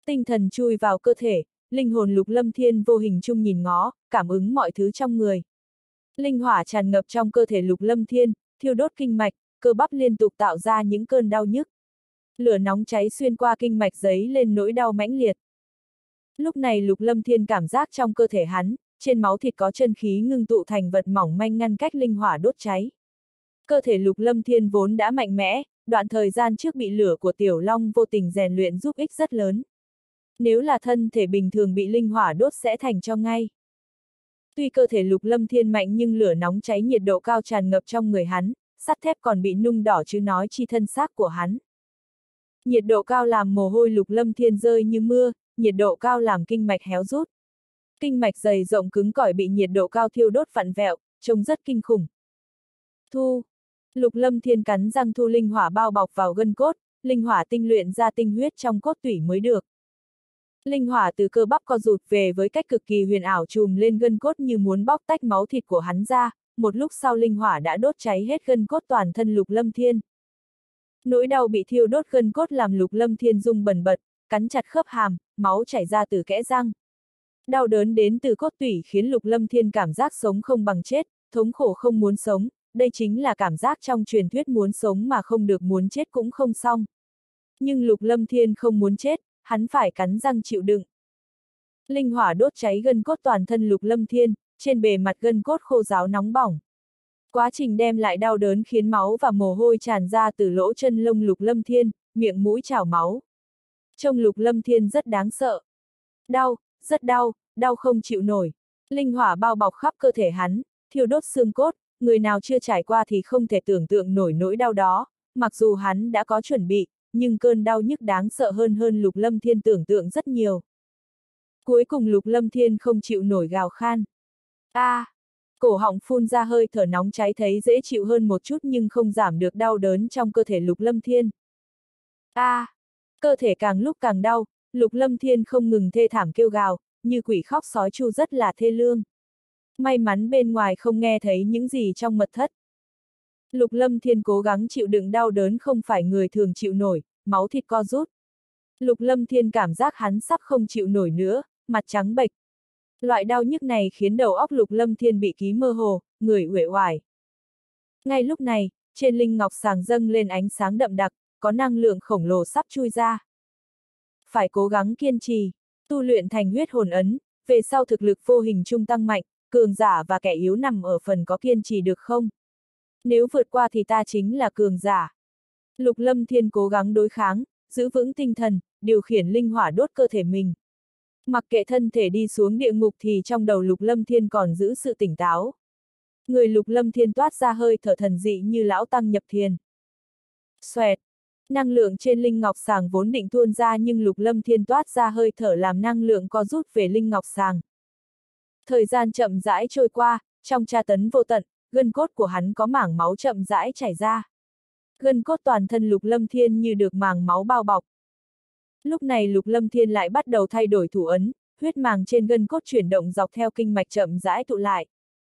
Tinh thần chui vào cơ thể, linh hồn Lục Lâm Thiên vô hình chung nhìn ngó, cảm ứng mọi thứ trong người. Linh hỏa tràn ngập trong cơ thể Lục Lâm Thiên, thiêu đốt kinh mạch, cơ bắp liên tục tạo ra những cơn đau nhức. Lửa nóng cháy xuyên qua kinh mạch giấy lên nỗi đau mãnh liệt. Lúc này Lục Lâm Thiên cảm giác trong cơ thể hắn, trên máu thịt có chân khí ngưng tụ thành vật mỏng manh ngăn cách linh hỏa đốt cháy. Cơ thể Lục Lâm Thiên vốn đã mạnh mẽ, đoạn thời gian trước bị lửa của Tiểu Long vô tình rèn luyện giúp ích rất lớn. Nếu là thân thể bình thường bị linh hỏa đốt sẽ thành cho ngay. Tuy cơ thể Lục Lâm Thiên mạnh nhưng lửa nóng cháy nhiệt độ cao tràn ngập trong người hắn, sắt thép còn bị nung đỏ chứ nói chi thân xác của hắn. Nhiệt độ cao làm mồ hôi Lục Lâm Thiên rơi như mưa, nhiệt độ cao làm kinh mạch héo rút. Kinh mạch dày rộng cứng cỏi bị nhiệt độ cao thiêu đốt vặn vẹo, trông rất kinh khủng. Thu. Lục Lâm Thiên cắn răng thu linh hỏa bao bọc vào gân cốt, linh hỏa tinh luyện ra tinh huyết trong cốt tủy mới được. Linh hỏa từ cơ bắp co rụt về với cách cực kỳ huyền ảo trùm lên gân cốt như muốn bóc tách máu thịt của hắn ra, một lúc sau linh hỏa đã đốt cháy hết gân cốt toàn thân Lục Lâm Thiên. Nỗi đau bị thiêu đốt gân cốt làm Lục Lâm Thiên rung bần bật, cắn chặt khớp hàm, máu chảy ra từ kẽ răng. Đau đớn đến từ cốt tủy khiến Lục Lâm Thiên cảm giác sống không bằng chết, thống khổ không muốn sống, đây chính là cảm giác trong truyền thuyết muốn sống mà không được muốn chết cũng không xong. Nhưng Lục Lâm Thiên không muốn chết, hắn phải cắn răng chịu đựng. Linh hỏa đốt cháy gân cốt toàn thân Lục Lâm Thiên, trên bề mặt gân cốt khô ráo nóng bỏng. Quá trình đem lại đau đớn khiến máu và mồ hôi tràn ra từ lỗ chân lông Lục Lâm Thiên, miệng mũi trào máu. Trông Lục Lâm Thiên rất đáng sợ. Đau, rất đau, đau không chịu nổi. Linh hỏa bao bọc khắp cơ thể hắn, thiêu đốt xương cốt, người nào chưa trải qua thì không thể tưởng tượng nổi nỗi đau đó, mặc dù hắn đã có chuẩn bị, nhưng cơn đau nhức đáng sợ hơn hơn Lục Lâm Thiên tưởng tượng rất nhiều. Cuối cùng Lục Lâm Thiên không chịu nổi gào khan. A, à, cổ họng phun ra hơi thở nóng cháy thấy dễ chịu hơn một chút nhưng không giảm được đau đớn trong cơ thể Lục Lâm Thiên. A, à, cơ thể càng lúc càng đau, Lục Lâm Thiên không ngừng thê thảm kêu gào, như quỷ khóc sói tru rất là thê lương. May mắn bên ngoài không nghe thấy những gì trong mật thất. Lục Lâm Thiên cố gắng chịu đựng đau đớn không phải người thường chịu nổi, máu thịt co rút. Lục Lâm Thiên cảm giác hắn sắp không chịu nổi nữa, mặt trắng bệch. Loại đau nhức này khiến đầu óc Lục Lâm Thiên bị ký mơ hồ, người uể oải. Ngay lúc này, trên linh ngọc sàng dâng lên ánh sáng đậm đặc, có năng lượng khổng lồ sắp chui ra. Phải cố gắng kiên trì, tu luyện thành huyết hồn ấn, về sau thực lực vô hình trung tăng mạnh, cường giả và kẻ yếu nằm ở phần có kiên trì được không? Nếu vượt qua thì ta chính là cường giả. Lục Lâm Thiên cố gắng đối kháng, giữ vững tinh thần, điều khiển linh hỏa đốt cơ thể mình. Mặc kệ thân thể đi xuống địa ngục thì trong đầu Lục Lâm Thiên còn giữ sự tỉnh táo. Người Lục Lâm Thiên toát ra hơi thở thần dị như lão tăng nhập thiền. Xoẹt! Năng lượng trên linh ngọc sàng vốn định tuôn ra nhưng Lục Lâm Thiên toát ra hơi thở làm năng lượng co rút về linh ngọc sàng. Thời gian chậm rãi trôi qua, trong tra tấn vô tận, gân cốt của hắn có mảng máu chậm rãi chảy ra. Gân cốt toàn thân Lục Lâm Thiên như được màng máu bao bọc. Lúc này Lục Lâm Thiên lại bắt đầu thay đổi thủ ấn, huyết màng trên gân cốt chuyển động dọc theo kinh mạch chậm rãi tụ lại.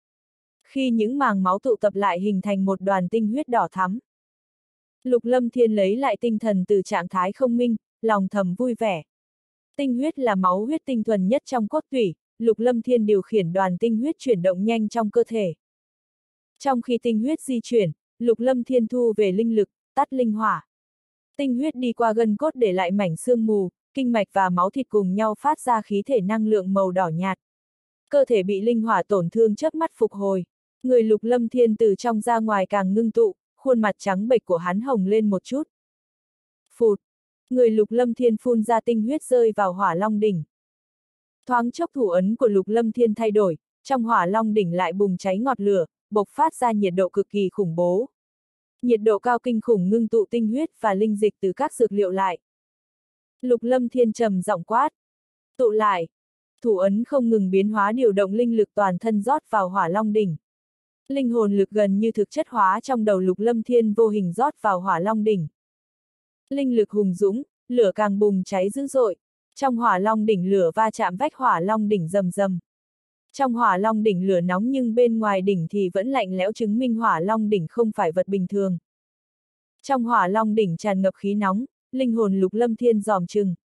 Khi những màng máu tụ tập lại hình thành một đoàn tinh huyết đỏ thắm. Lục Lâm Thiên lấy lại tinh thần từ trạng thái không minh, lòng thầm vui vẻ. Tinh huyết là máu huyết tinh thuần nhất trong cốt tủy, Lục Lâm Thiên điều khiển đoàn tinh huyết chuyển động nhanh trong cơ thể. Trong khi tinh huyết di chuyển, Lục Lâm Thiên thu về linh lực, tắt linh hỏa. Tinh huyết đi qua gân cốt để lại mảnh xương mù, kinh mạch và máu thịt cùng nhau phát ra khí thể năng lượng màu đỏ nhạt. Cơ thể bị linh hỏa tổn thương chớp mắt phục hồi. Người Lục Lâm Thiên từ trong ra ngoài càng ngưng tụ, khuôn mặt trắng bệch của hắn hồng lên một chút. Phụt! Người Lục Lâm Thiên phun ra tinh huyết rơi vào Hỏa Long đỉnh. Thoáng chốc thủ ấn của Lục Lâm Thiên thay đổi, trong Hỏa Long đỉnh lại bùng cháy ngọt lửa, bộc phát ra nhiệt độ cực kỳ khủng bố. Nhiệt độ cao kinh khủng ngưng tụ tinh huyết và linh dịch từ các dược liệu lại. Lục Lâm Thiên trầm giọng quát. Tụ lại. Thủ ấn không ngừng biến hóa điều động linh lực toàn thân rót vào Hỏa Long đỉnh. Linh hồn lực gần như thực chất hóa trong đầu Lục Lâm Thiên vô hình rót vào Hỏa Long đỉnh. Linh lực hùng dũng, lửa càng bùng cháy dữ dội. Trong Hỏa Long đỉnh lửa va chạm vách Hỏa Long đỉnh rầm rầm. Trong Hỏa Long đỉnh lửa nóng nhưng bên ngoài đỉnh thì vẫn lạnh lẽo chứng minh Hỏa Long đỉnh không phải vật bình thường. Trong Hỏa Long đỉnh tràn ngập khí nóng, linh hồn Lục Lâm Thiên dòm chừng.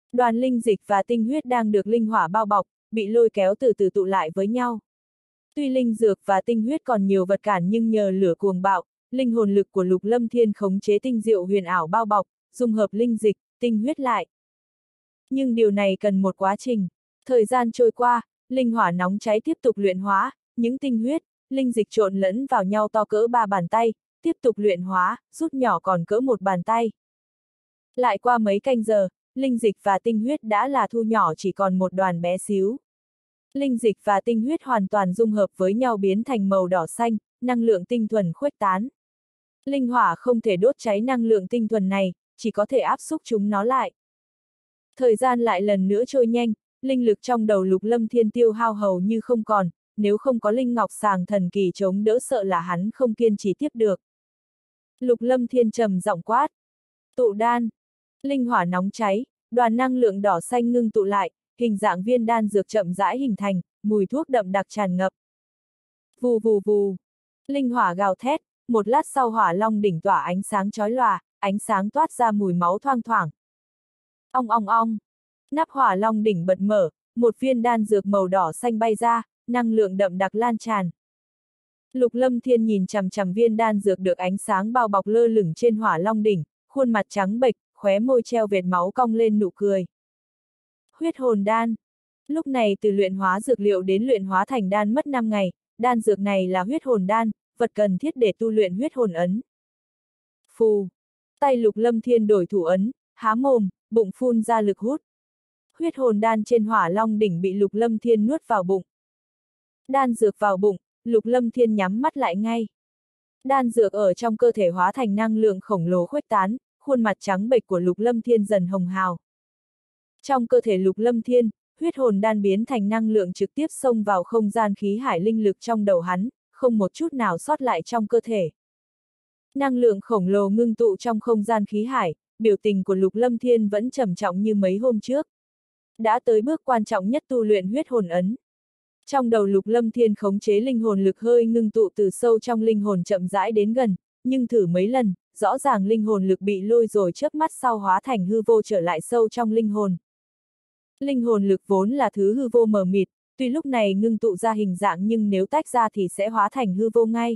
Đoàn linh dịch và tinh huyết đang được linh hỏa bao bọc, bị lôi kéo từ từ tụ lại với nhau. Tuy linh dược và tinh huyết còn nhiều vật cản nhưng nhờ lửa cuồng bạo, linh hồn lực của Lục Lâm Thiên khống chế tinh diệu huyền ảo bao bọc, dung hợp linh dịch, tinh huyết lại. Nhưng điều này cần một quá trình. Thời gian trôi qua, linh hỏa nóng cháy tiếp tục luyện hóa, những tinh huyết, linh dịch trộn lẫn vào nhau to cỡ ba bàn tay, tiếp tục luyện hóa, rút nhỏ còn cỡ một bàn tay. Lại qua mấy canh giờ, linh dịch và tinh huyết đã là thu nhỏ chỉ còn một đoàn bé xíu. Linh dịch và tinh huyết hoàn toàn dung hợp với nhau biến thành màu đỏ xanh, năng lượng tinh thuần khuếch tán. Linh hỏa không thể đốt cháy năng lượng tinh thuần này, chỉ có thể áp xúc chúng nó lại. Thời gian lại lần nữa trôi nhanh, linh lực trong đầu Lục Lâm Thiên tiêu hao hầu như không còn, nếu không có linh ngọc sàng thần kỳ chống đỡ sợ là hắn không kiên trì tiếp được. Lục Lâm Thiên trầm giọng quát. Tụ đan. Linh hỏa nóng cháy, đoàn năng lượng đỏ xanh ngưng tụ lại, hình dạng viên đan dược chậm rãi hình thành, mùi thuốc đậm đặc tràn ngập. Vù vù vù. Linh hỏa gào thét, một lát sau hỏa long đỉnh tỏa ánh sáng chói lòa, ánh sáng toát ra mùi máu thoang thoảng. Ong ong ong. Nắp hỏa long đỉnh bật mở, một viên đan dược màu đỏ xanh bay ra, năng lượng đậm đặc lan tràn. Lục Lâm Thiên nhìn chằm chằm viên đan dược được ánh sáng bao bọc lơ lửng trên hỏa long đỉnh, khuôn mặt trắng bệch, khóe môi treo vệt máu cong lên nụ cười. Huyết hồn đan. Lúc này từ luyện hóa dược liệu đến luyện hóa thành đan mất năm ngày, đan dược này là huyết hồn đan, vật cần thiết để tu luyện huyết hồn ấn. Phù. Tay Lục Lâm Thiên đổi thủ ấn, há mồm, bụng phun ra lực hút. Huyết hồn đan trên hỏa long đỉnh bị Lục Lâm Thiên nuốt vào bụng. Đan dược vào bụng, Lục Lâm Thiên nhắm mắt lại ngay. Đan dược ở trong cơ thể hóa thành năng lượng khổng lồ khuếch tán, khuôn mặt trắng bệch của Lục Lâm Thiên dần hồng hào. Trong cơ thể Lục Lâm Thiên, huyết hồn đan biến thành năng lượng trực tiếp xông vào không gian khí hải linh lực trong đầu hắn, không một chút nào sót lại trong cơ thể. Năng lượng khổng lồ ngưng tụ trong không gian khí hải, biểu tình của Lục Lâm Thiên vẫn trầm trọng như mấy hôm trước. Đã tới bước quan trọng nhất tu luyện huyết hồn ấn. Trong đầu Lục Lâm Thiên khống chế linh hồn lực hơi ngưng tụ từ sâu trong linh hồn chậm rãi đến gần, nhưng thử mấy lần, rõ ràng linh hồn lực bị lôi rồi chớp mắt sau hóa thành hư vô trở lại sâu trong linh hồn. Linh hồn lực vốn là thứ hư vô mờ mịt, tuy lúc này ngưng tụ ra hình dạng nhưng nếu tách ra thì sẽ hóa thành hư vô ngay.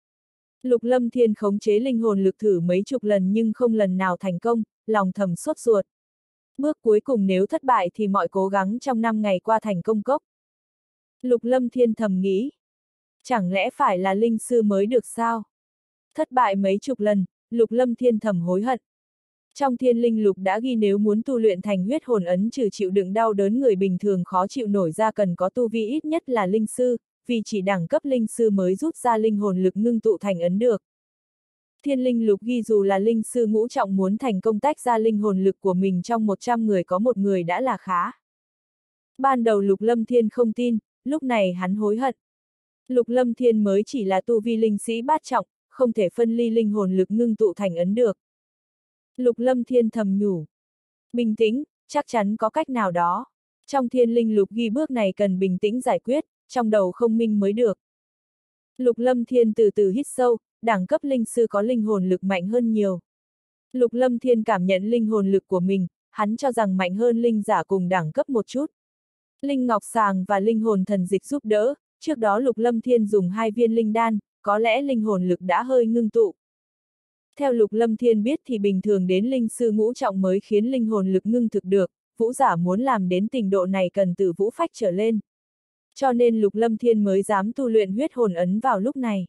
Lục Lâm Thiên khống chế linh hồn lực thử mấy chục lần nhưng không lần nào thành công, lòng thầm sốt ruột. Bước cuối cùng nếu thất bại thì mọi cố gắng trong năm ngày qua thành công cốc. Lục Lâm Thiên thầm nghĩ. Chẳng lẽ phải là linh sư mới được sao? Thất bại mấy chục lần, Lục Lâm Thiên thầm hối hận. Trong thiên linh lục đã ghi nếu muốn tu luyện thành huyết hồn ấn trừ chịu đựng đau đớn người bình thường khó chịu nổi ra cần có tu vi ít nhất là linh sư, vì chỉ đẳng cấp linh sư mới rút ra linh hồn lực ngưng tụ thành ấn được. Thiên linh lục ghi dù là linh sư ngũ trọng muốn thành công tách ra linh hồn lực của mình trong một trăm người có một người đã là khá. Ban đầu Lục Lâm Thiên không tin, lúc này hắn hối hận. Lục Lâm Thiên mới chỉ là tu vi linh sĩ bát trọng, không thể phân ly linh hồn lực ngưng tụ thành ấn được. Lục Lâm Thiên thầm nhủ. Bình tĩnh, chắc chắn có cách nào đó. Trong thiên linh lục ghi bước này cần bình tĩnh giải quyết, trong đầu không minh mới được. Lục Lâm Thiên từ từ hít sâu, đẳng cấp linh sư có linh hồn lực mạnh hơn nhiều. Lục Lâm Thiên cảm nhận linh hồn lực của mình, hắn cho rằng mạnh hơn linh giả cùng đẳng cấp một chút. Linh ngọc sàng và linh hồn thần dịch giúp đỡ, trước đó Lục Lâm Thiên dùng hai viên linh đan, có lẽ linh hồn lực đã hơi ngưng tụ. Theo Lục Lâm Thiên biết thì bình thường đến linh sư ngũ trọng mới khiến linh hồn lực ngưng thực được, vũ giả muốn làm đến trình độ này cần từ vũ phách trở lên. Cho nên Lục Lâm Thiên mới dám tu luyện huyết hồn ấn vào lúc này.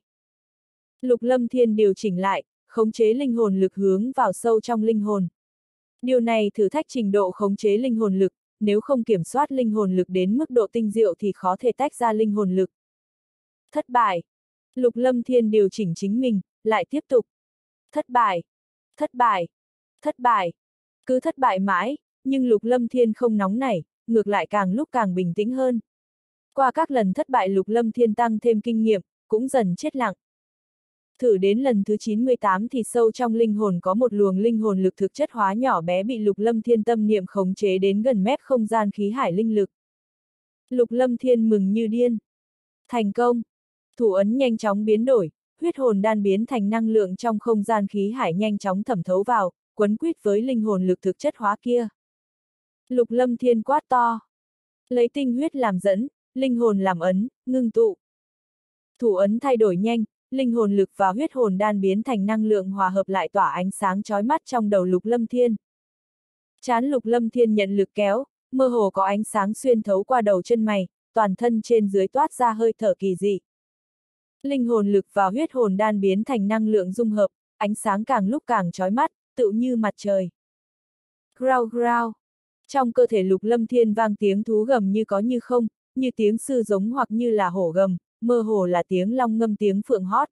Lục Lâm Thiên điều chỉnh lại, khống chế linh hồn lực hướng vào sâu trong linh hồn. Điều này thử thách trình độ khống chế linh hồn lực, nếu không kiểm soát linh hồn lực đến mức độ tinh diệu thì khó thể tách ra linh hồn lực. Thất bại. Lục Lâm Thiên điều chỉnh chính mình, lại tiếp tục. Thất bại. Thất bại. Thất bại. Cứ thất bại mãi, nhưng Lục Lâm Thiên không nóng nảy, ngược lại càng lúc càng bình tĩnh hơn. Qua các lần thất bại Lục Lâm Thiên tăng thêm kinh nghiệm, cũng dần chết lặng. Thử đến lần thứ chín mươi tám thì sâu trong linh hồn có một luồng linh hồn lực thực chất hóa nhỏ bé bị Lục Lâm Thiên tâm niệm khống chế đến gần mép không gian khí hải linh lực. Lục Lâm Thiên mừng như điên. Thành công! Thủ ấn nhanh chóng biến đổi, huyết hồn đan biến thành năng lượng trong không gian khí hải nhanh chóng thẩm thấu vào, quấn quýt với linh hồn lực thực chất hóa kia. Lục Lâm Thiên quát to. Lấy tinh huyết làm dẫn, linh hồn làm ấn, ngưng tụ. Thủ ấn thay đổi nhanh, linh hồn lực và huyết hồn đan biến thành năng lượng hòa hợp lại tỏa ánh sáng chói mắt trong đầu Lục Lâm Thiên. Trán Lục Lâm Thiên nhận lực kéo, mơ hồ có ánh sáng xuyên thấu qua đầu chân mày, toàn thân trên dưới toát ra hơi thở kỳ dị. Linh hồn lực và huyết hồn đan biến thành năng lượng dung hợp, ánh sáng càng lúc càng chói mắt, tựu như mặt trời. Grao grao. Trong cơ thể Lục Lâm Thiên vang tiếng thú gầm như có như không, như tiếng sư giống hoặc như là hổ gầm, mơ hồ là tiếng long ngâm tiếng phượng hót.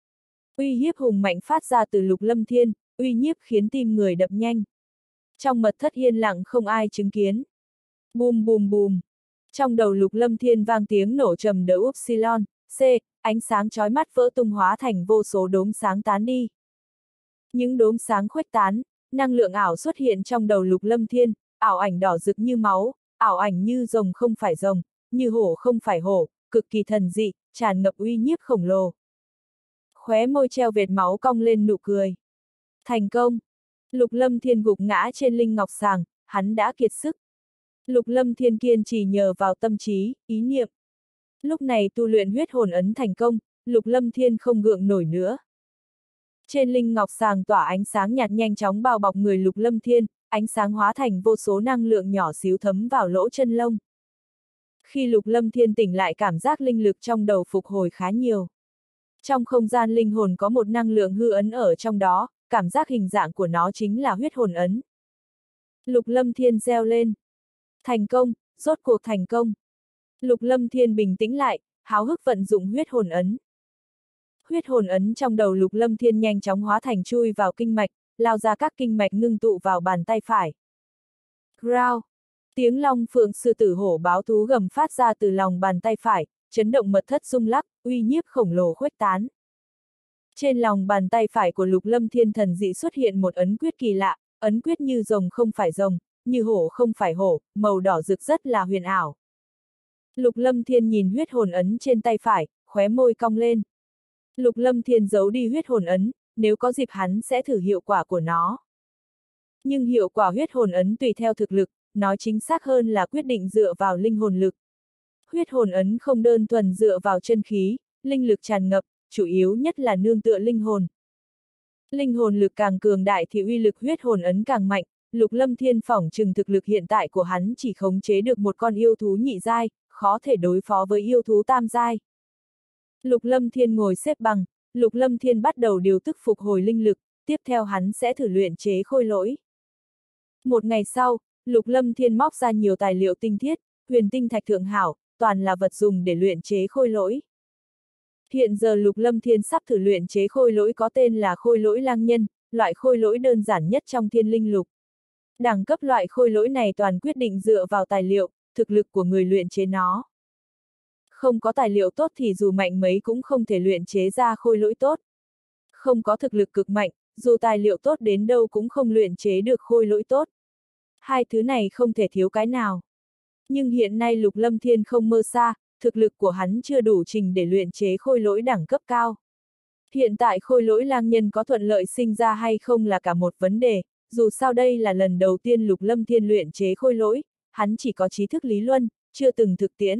Uy hiếp hùng mạnh phát ra từ Lục Lâm Thiên, uy nhiếp khiến tim người đập nhanh. Trong mật thất yên lặng không ai chứng kiến. Bùm bùm bùm. Trong đầu Lục Lâm Thiên vang tiếng nổ trầm đỡ upsilon, c, ánh sáng chói mắt vỡ tung hóa thành vô số đốm sáng tán đi. Những đốm sáng khuếch tán, năng lượng ảo xuất hiện trong đầu Lục Lâm Thiên, ảo ảnh đỏ rực như máu, ảo ảnh như rồng không phải rồng, như hổ không phải hổ, cực kỳ thần dị, tràn ngập uy nhiếp khổng lồ. Khóe môi treo vệt máu cong lên nụ cười. Thành công! Lục Lâm Thiên gục ngã trên linh ngọc sàng, hắn đã kiệt sức. Lục Lâm Thiên kiên trì nhờ vào tâm trí, ý niệm. Lúc này tu luyện huyết hồn ấn thành công, Lục Lâm Thiên không gượng nổi nữa. Trên linh ngọc sàng tỏa ánh sáng nhạt nhanh chóng bao bọc người Lục Lâm Thiên, ánh sáng hóa thành vô số năng lượng nhỏ xíu thấm vào lỗ chân lông. Khi Lục Lâm Thiên tỉnh lại cảm giác linh lực trong đầu phục hồi khá nhiều. Trong không gian linh hồn có một năng lượng hư ấn ở trong đó, cảm giác hình dạng của nó chính là huyết hồn ấn. Lục Lâm Thiên reo lên. Thành công, rốt cuộc thành công. Lục Lâm Thiên bình tĩnh lại, háo hức vận dụng huyết hồn ấn. Huyết hồn ấn trong đầu Lục Lâm Thiên nhanh chóng hóa thành chui vào kinh mạch, lao ra các kinh mạch ngưng tụ vào bàn tay phải. Grao! Tiếng long phượng sư tử hổ báo thú gầm phát ra từ lòng bàn tay phải, chấn động mật thất rung lắc, uy nhiếp khổng lồ khuếch tán. Trên lòng bàn tay phải của Lục Lâm Thiên thần dị xuất hiện một ấn quyết kỳ lạ, ấn quyết như rồng không phải rồng, như hổ không phải hổ, màu đỏ rực rất là huyền ảo. Lục Lâm Thiên nhìn huyết hồn ấn trên tay phải, khóe môi cong lên. Lục Lâm Thiên giấu đi huyết hồn ấn, nếu có dịp hắn sẽ thử hiệu quả của nó. Nhưng hiệu quả huyết hồn ấn tùy theo thực lực, nói chính xác hơn là quyết định dựa vào linh hồn lực. Huyết hồn ấn không đơn thuần dựa vào chân khí, linh lực tràn ngập, chủ yếu nhất là nương tựa linh hồn. Linh hồn lực càng cường đại thì uy lực huyết hồn ấn càng mạnh, Lục Lâm Thiên phỏng chừng thực lực hiện tại của hắn chỉ khống chế được một con yêu thú nhị giai, khó thể đối phó với yêu thú tam giai. Lục Lâm Thiên ngồi xếp bằng, Lục Lâm Thiên bắt đầu điều tức phục hồi linh lực, tiếp theo hắn sẽ thử luyện chế khôi lỗi. Một ngày sau, Lục Lâm Thiên móc ra nhiều tài liệu tinh thiết, huyền tinh thạch thượng hảo, toàn là vật dùng để luyện chế khôi lỗi. Hiện giờ Lục Lâm Thiên sắp thử luyện chế khôi lỗi có tên là khôi lỗi lang nhân, loại khôi lỗi đơn giản nhất trong thiên linh lục. Đẳng cấp loại khôi lỗi này toàn quyết định dựa vào tài liệu, thực lực của người luyện chế nó. Không có tài liệu tốt thì dù mạnh mấy cũng không thể luyện chế ra khôi lỗi tốt. Không có thực lực cực mạnh, dù tài liệu tốt đến đâu cũng không luyện chế được khôi lỗi tốt. Hai thứ này không thể thiếu cái nào. Nhưng hiện nay Lục Lâm Thiên không mơ xa, thực lực của hắn chưa đủ trình để luyện chế khôi lỗi đẳng cấp cao. Hiện tại khôi lỗi lang nhân có thuận lợi sinh ra hay không là cả một vấn đề, dù sao đây là lần đầu tiên Lục Lâm Thiên luyện chế khôi lỗi, hắn chỉ có trí thức lý luận, chưa từng thực tiễn.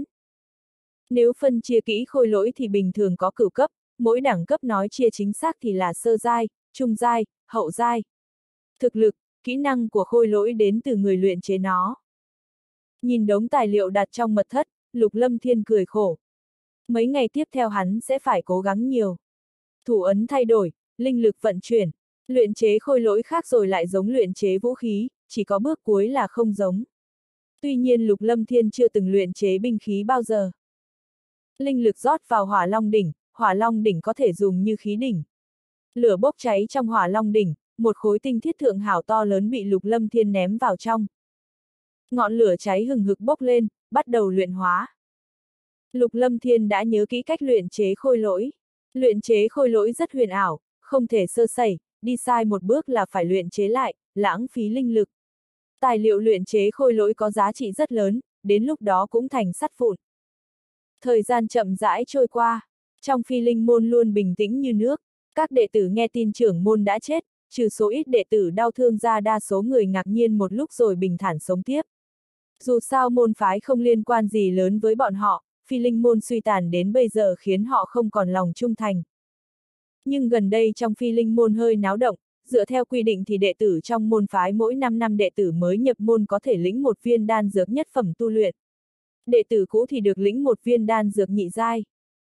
Nếu phân chia kỹ khôi lỗi thì bình thường có cửu cấp, mỗi đẳng cấp nói chia chính xác thì là sơ giai, trung giai, hậu giai. Thực lực, kỹ năng của khôi lỗi đến từ người luyện chế nó. Nhìn đống tài liệu đặt trong mật thất, Lục Lâm Thiên cười khổ. Mấy ngày tiếp theo hắn sẽ phải cố gắng nhiều. Thủ ấn thay đổi, linh lực vận chuyển, luyện chế khôi lỗi khác rồi lại giống luyện chế vũ khí, chỉ có bước cuối là không giống. Tuy nhiên Lục Lâm Thiên chưa từng luyện chế binh khí bao giờ. Linh lực rót vào hỏa long đỉnh, hỏa long đỉnh có thể dùng như khí đỉnh. Lửa bốc cháy trong hỏa long đỉnh, một khối tinh thiết thượng hảo to lớn bị Lục Lâm Thiên ném vào trong. Ngọn lửa cháy hừng hực bốc lên, bắt đầu luyện hóa. Lục Lâm Thiên đã nhớ kỹ cách luyện chế khôi lỗi. Luyện chế khôi lỗi rất huyền ảo, không thể sơ sẩy, đi sai một bước là phải luyện chế lại, lãng phí linh lực. Tài liệu luyện chế khôi lỗi có giá trị rất lớn, đến lúc đó cũng thành sắt vụn. Thời gian chậm rãi trôi qua, trong Phi Linh môn luôn bình tĩnh như nước, các đệ tử nghe tin trưởng môn đã chết, trừ số ít đệ tử đau thương ra đa số người ngạc nhiên một lúc rồi bình thản sống tiếp. Dù sao môn phái không liên quan gì lớn với bọn họ, phi linh môn suy tàn đến bây giờ khiến họ không còn lòng trung thành. Nhưng gần đây trong phi linh môn hơi náo động, dựa theo quy định thì đệ tử trong môn phái mỗi năm năm đệ tử mới nhập môn có thể lĩnh một viên đan dược nhất phẩm tu luyện. Đệ tử cũ thì được lĩnh một viên đan dược nhị giai.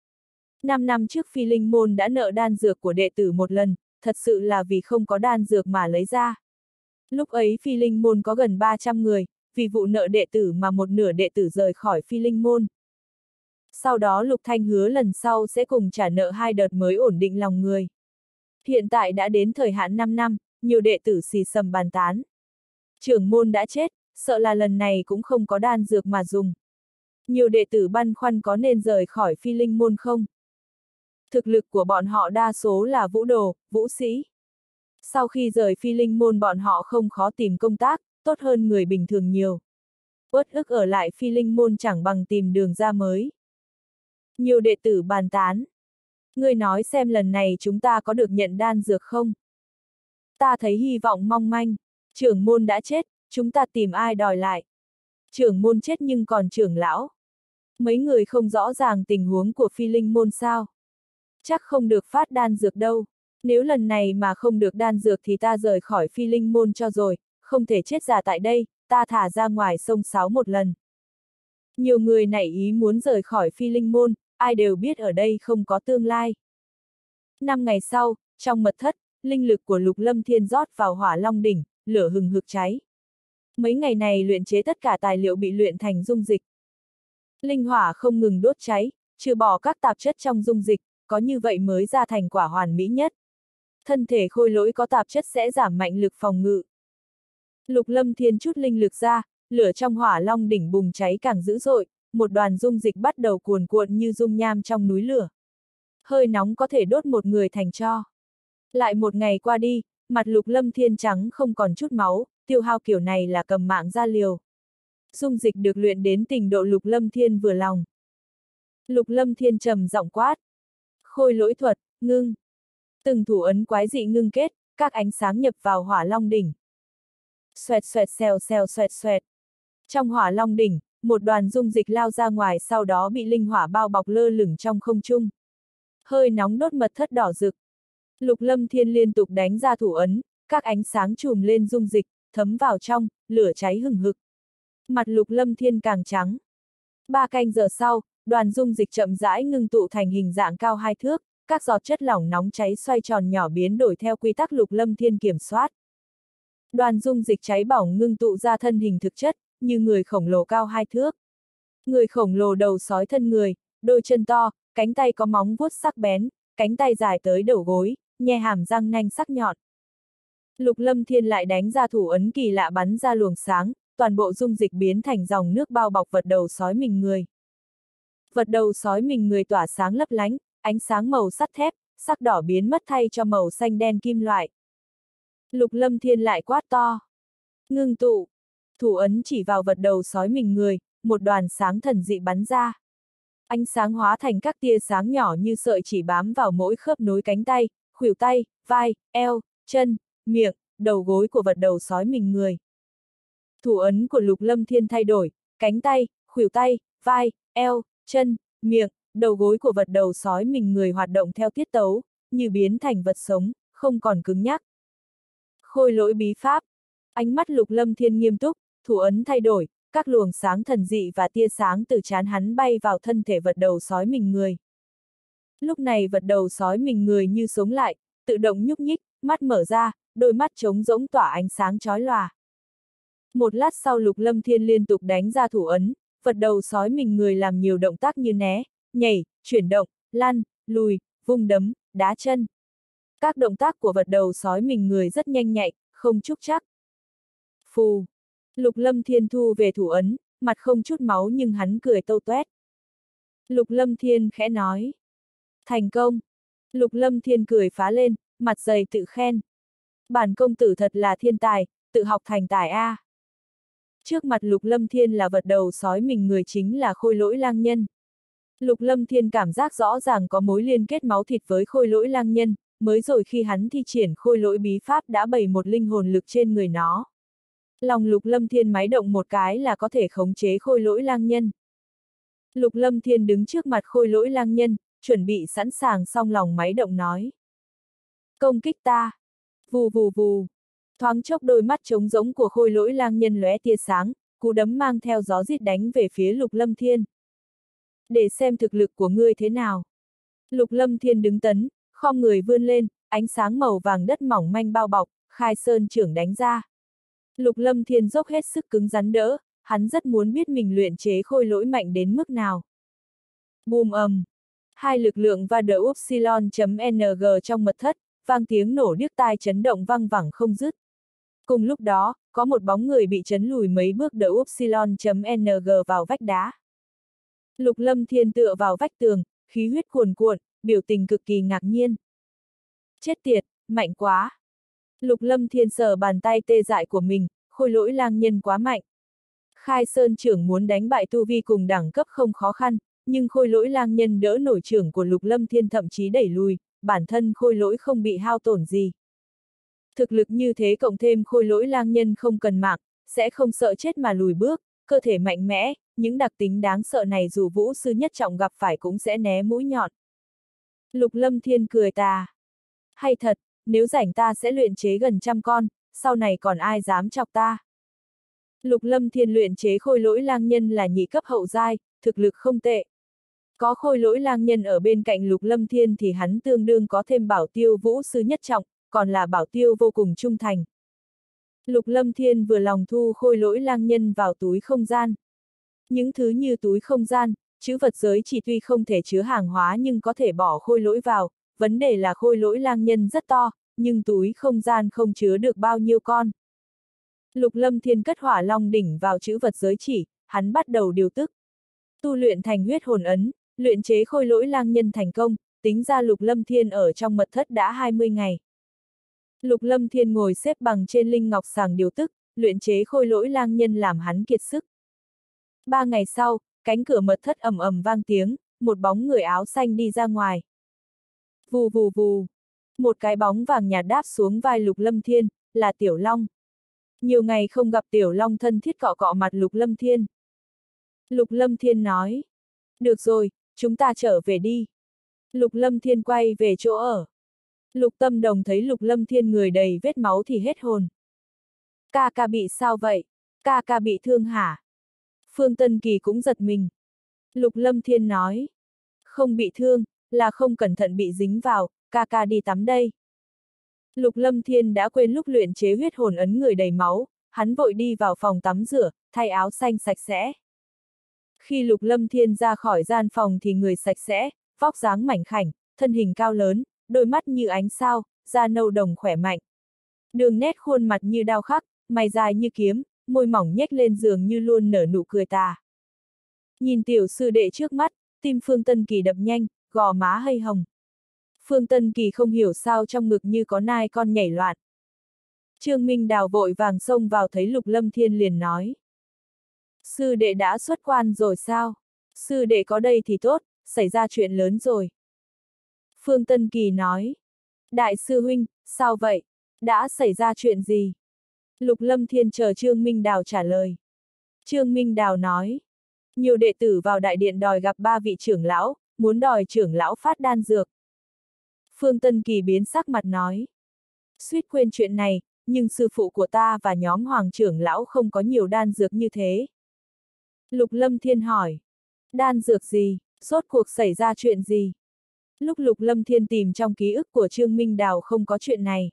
Năm năm trước phi linh môn đã nợ đan dược của đệ tử một lần, thật sự là vì không có đan dược mà lấy ra. Lúc ấy phi linh môn có gần ba trăm người, vì vụ nợ đệ tử mà một nửa đệ tử rời khỏi phi linh môn. Sau đó Lục Thanh hứa lần sau sẽ cùng trả nợ hai đợt mới ổn định lòng người. Hiện tại đã đến thời hạn năm năm, nhiều đệ tử xì xầm bàn tán. Trưởng môn đã chết, sợ là lần này cũng không có đan dược mà dùng. Nhiều đệ tử băn khoăn có nên rời khỏi phi linh môn không? Thực lực của bọn họ đa số là vũ đồ, vũ sĩ. Sau khi rời phi linh môn bọn họ không khó tìm công tác, tốt hơn người bình thường nhiều. Uất ức ở lại phi linh môn chẳng bằng tìm đường ra mới. Nhiều đệ tử bàn tán. Ngươi nói xem lần này chúng ta có được nhận đan dược không? Ta thấy hy vọng mong manh. Trưởng môn đã chết, chúng ta tìm ai đòi lại? Trưởng môn chết nhưng còn trưởng lão. Mấy người không rõ ràng tình huống của phi linh môn sao? Chắc không được phát đan dược đâu. Nếu lần này mà không được đan dược thì ta rời khỏi phi linh môn cho rồi, không thể chết già tại đây, ta thả ra ngoài sông sáo một lần. Nhiều người nảy ý muốn rời khỏi phi linh môn, ai đều biết ở đây không có tương lai. Năm ngày sau, trong mật thất, linh lực của Lục Lâm Thiên rót vào Hỏa Long đỉnh, lửa hừng hực cháy. Mấy ngày này luyện chế tất cả tài liệu bị luyện thành dung dịch. Linh hỏa không ngừng đốt cháy, trừ bỏ các tạp chất trong dung dịch, có như vậy mới ra thành quả hoàn mỹ nhất. Thân thể khôi lỗi có tạp chất sẽ giảm mạnh lực phòng ngự. Lục Lâm Thiên chút linh lực ra, lửa trong Hỏa Long đỉnh bùng cháy càng dữ dội, một đoàn dung dịch bắt đầu cuồn cuộn như dung nham trong núi lửa. Hơi nóng có thể đốt một người thành tro. Lại một ngày qua đi, mặt Lục Lâm Thiên trắng không còn chút máu, tiêu hao kiểu này là cầm mạng ra liều. Dung dịch được luyện đến trình độ Lục Lâm Thiên vừa lòng. Lục Lâm Thiên trầm giọng quát. Khôi lỗi thuật, ngưng. Từng thủ ấn quái dị ngưng kết, các ánh sáng nhập vào Hỏa Long đỉnh. Xoẹt xoẹt xèo xèo xoẹt xoẹt. Trong Hỏa Long đỉnh, một đoàn dung dịch lao ra ngoài sau đó bị linh hỏa bao bọc lơ lửng trong không trung. Hơi nóng đốt mật thất đỏ rực. Lục Lâm Thiên liên tục đánh ra thủ ấn, các ánh sáng chùm lên dung dịch, thấm vào trong, lửa cháy hừng hực. Mặt Lục Lâm Thiên càng trắng. Ba canh giờ sau, đoàn dung dịch chậm rãi ngưng tụ thành hình dạng cao hai thước, các giọt chất lỏng nóng cháy xoay tròn nhỏ biến đổi theo quy tắc Lục Lâm Thiên kiểm soát. Đoàn dung dịch cháy bỏng ngưng tụ ra thân hình thực chất, như người khổng lồ cao hai thước. Người khổng lồ đầu sói thân người, đôi chân to, cánh tay có móng vuốt sắc bén, cánh tay dài tới đầu gối, nhe hàm răng nanh sắc nhọn. Lục Lâm Thiên lại đánh ra thủ ấn kỳ lạ bắn ra luồng sáng, toàn bộ dung dịch biến thành dòng nước bao bọc vật đầu sói mình người. Vật đầu sói mình người tỏa sáng lấp lánh, ánh sáng màu sắt thép, sắc đỏ biến mất thay cho màu xanh đen kim loại. Lục Lâm Thiên lại quát to. Ngưng tụ. Thủ ấn chỉ vào vật đầu sói mình người, một đoàn sáng thần dị bắn ra. Ánh sáng hóa thành các tia sáng nhỏ như sợi chỉ bám vào mỗi khớp nối cánh tay, khuỷu tay, vai, eo, chân, miệng, đầu gối của vật đầu sói mình người. Thủ ấn của Lục Lâm Thiên thay đổi, cánh tay, khuỷu tay, vai, eo, chân, miệng, đầu gối của vật đầu sói mình người hoạt động theo tiết tấu, như biến thành vật sống, không còn cứng nhắc. Khôi lỗi bí pháp. Ánh mắt Lục Lâm Thiên nghiêm túc, thủ ấn thay đổi, các luồng sáng thần dị và tia sáng từ trán hắn bay vào thân thể vật đầu sói mình người. Lúc này vật đầu sói mình người như sống lại, tự động nhúc nhích, mắt mở ra, đôi mắt trống rỗng tỏa ánh sáng chói lòa. Một lát sau Lục Lâm Thiên liên tục đánh ra thủ ấn, vật đầu sói mình người làm nhiều động tác như né, nhảy, chuyển động, lăn, lùi, vung đấm, đá chân. Các động tác của vật đầu sói mình người rất nhanh nhạy, không trúc trắc. Phù. Lục Lâm Thiên thu về thủ ấn, mặt không chút máu nhưng hắn cười tâu toét. Lục Lâm Thiên khẽ nói. Thành công. Lục Lâm Thiên cười phá lên, mặt dày tự khen. Bản công tử thật là thiên tài, tự học thành tài a. Trước mặt Lục Lâm Thiên là vật đầu sói mình người chính là khôi lỗi lang nhân. Lục Lâm Thiên cảm giác rõ ràng có mối liên kết máu thịt với khôi lỗi lang nhân, mới rồi khi hắn thi triển khôi lỗi bí pháp đã bày một linh hồn lực trên người nó. Lòng Lục Lâm Thiên máy động một cái là có thể khống chế khôi lỗi lang nhân. Lục Lâm Thiên đứng trước mặt khôi lỗi lang nhân, chuẩn bị sẵn sàng xong lòng máy động nói. Công kích ta! Vù vù vù! Thoáng chốc đôi mắt trống rỗng của khôi lỗi lang nhân lóe tia sáng, cú đấm mang theo gió rít đánh về phía Lục Lâm Thiên. Để xem thực lực của ngươi thế nào. Lục Lâm Thiên đứng tấn, khom người vươn lên, ánh sáng màu vàng đất mỏng manh bao bọc, khai sơn trưởng đánh ra. Lục Lâm Thiên dốc hết sức cứng rắn đỡ, hắn rất muốn biết mình luyện chế khôi lỗi mạnh đến mức nào. Bùm ầm. Hai lực lượng và đỡ upsilon.ng trong mật thất, vang tiếng nổ điếc tai chấn động vang vẳng không dứt. Cùng lúc đó, có một bóng người bị chấn lùi mấy bước đỡ upsilon.ng vào vách đá. Lục Lâm Thiên tựa vào vách tường, khí huyết cuồn cuộn, biểu tình cực kỳ ngạc nhiên. Chết tiệt, mạnh quá. Lục Lâm Thiên sờ bàn tay tê dại của mình, khôi lỗi lang nhân quá mạnh. Khai Sơn trưởng muốn đánh bại tu vi cùng đẳng cấp không khó khăn, nhưng khôi lỗi lang nhân đỡ nổi trưởng của Lục Lâm Thiên thậm chí đẩy lùi, bản thân khôi lỗi không bị hao tổn gì. Thực lực như thế cộng thêm khôi lỗi lang nhân không cần mạng, sẽ không sợ chết mà lùi bước, cơ thể mạnh mẽ, những đặc tính đáng sợ này dù vũ sư nhất trọng gặp phải cũng sẽ né mũi nhọn. Lục Lâm Thiên cười tà. Hay thật, nếu rảnh ta sẽ luyện chế gần trăm con, sau này còn ai dám chọc ta. Lục Lâm Thiên luyện chế khôi lỗi lang nhân là nhị cấp hậu giai, thực lực không tệ. Có khôi lỗi lang nhân ở bên cạnh Lục Lâm Thiên thì hắn tương đương có thêm bảo tiêu vũ sư nhất trọng, còn là bảo tiêu vô cùng trung thành. Lục Lâm Thiên vừa lòng thu khôi lỗi lang nhân vào túi không gian. Những thứ như túi không gian, trữ vật giới chỉ tuy không thể chứa hàng hóa nhưng có thể bỏ khôi lỗi vào, vấn đề là khôi lỗi lang nhân rất to, nhưng túi không gian không chứa được bao nhiêu con. Lục Lâm Thiên cất hỏa long đỉnh vào trữ vật giới chỉ, hắn bắt đầu điều tức. Tu luyện thành huyết hồn ấn, luyện chế khôi lỗi lang nhân thành công, tính ra Lục Lâm Thiên ở trong mật thất đã hai mươi ngày. Lục Lâm Thiên ngồi xếp bằng trên linh ngọc sàng điều tức, luyện chế khôi lỗi lang nhân làm hắn kiệt sức. Ba ngày sau, cánh cửa mật thất ầm ầm vang tiếng, một bóng người áo xanh đi ra ngoài. Vù vù vù, một cái bóng vàng nhạt đáp xuống vai Lục Lâm Thiên, là Tiểu Long. Nhiều ngày không gặp Tiểu Long thân thiết cọ cọ mặt Lục Lâm Thiên. Lục Lâm Thiên nói, được rồi, chúng ta trở về đi. Lục Lâm Thiên quay về chỗ ở. Lục Tâm Đồng thấy Lục Lâm Thiên người đầy vết máu thì hết hồn. Ca ca bị sao vậy? Ca ca bị thương hả? Phương Tân Kỳ cũng giật mình. Lục Lâm Thiên nói, không bị thương, là không cẩn thận bị dính vào, ca ca đi tắm đây. Lục Lâm Thiên đã quên lúc luyện chế huyết hồn ấn người đầy máu, hắn vội đi vào phòng tắm rửa, thay áo xanh sạch sẽ. Khi Lục Lâm Thiên ra khỏi gian phòng thì người sạch sẽ, vóc dáng mảnh khảnh, thân hình cao lớn, đôi mắt như ánh sao, da nâu đồng khỏe mạnh. Đường nét khuôn mặt như đao khắc, mày dài như kiếm, môi mỏng nhếch lên giường như luôn nở nụ cười tà. Nhìn tiểu sư đệ trước mắt, tim Phương Tân Kỳ đập nhanh, gò má hơi hồng. Phương Tân Kỳ không hiểu sao trong ngực như có nai con nhảy loạn. Trương Minh Đào vội vàng xông vào thấy Lục Lâm Thiên liền nói. Sư đệ đã xuất quan rồi sao? Sư đệ có đây thì tốt, xảy ra chuyện lớn rồi. Phương Tân Kỳ nói. Đại sư huynh, sao vậy? Đã xảy ra chuyện gì? Lục Lâm Thiên chờ Trương Minh Đào trả lời. Trương Minh Đào nói. Nhiều đệ tử vào đại điện đòi gặp ba vị trưởng lão, muốn đòi trưởng lão phát đan dược. Phương Tân Kỳ biến sắc mặt nói. Suýt quên chuyện này, nhưng sư phụ của ta và nhóm hoàng trưởng lão không có nhiều đan dược như thế. Lục Lâm Thiên hỏi. Đan dược gì? Rốt cuộc xảy ra chuyện gì? Lúc Lục Lâm Thiên tìm trong ký ức của Trương Minh Đào không có chuyện này.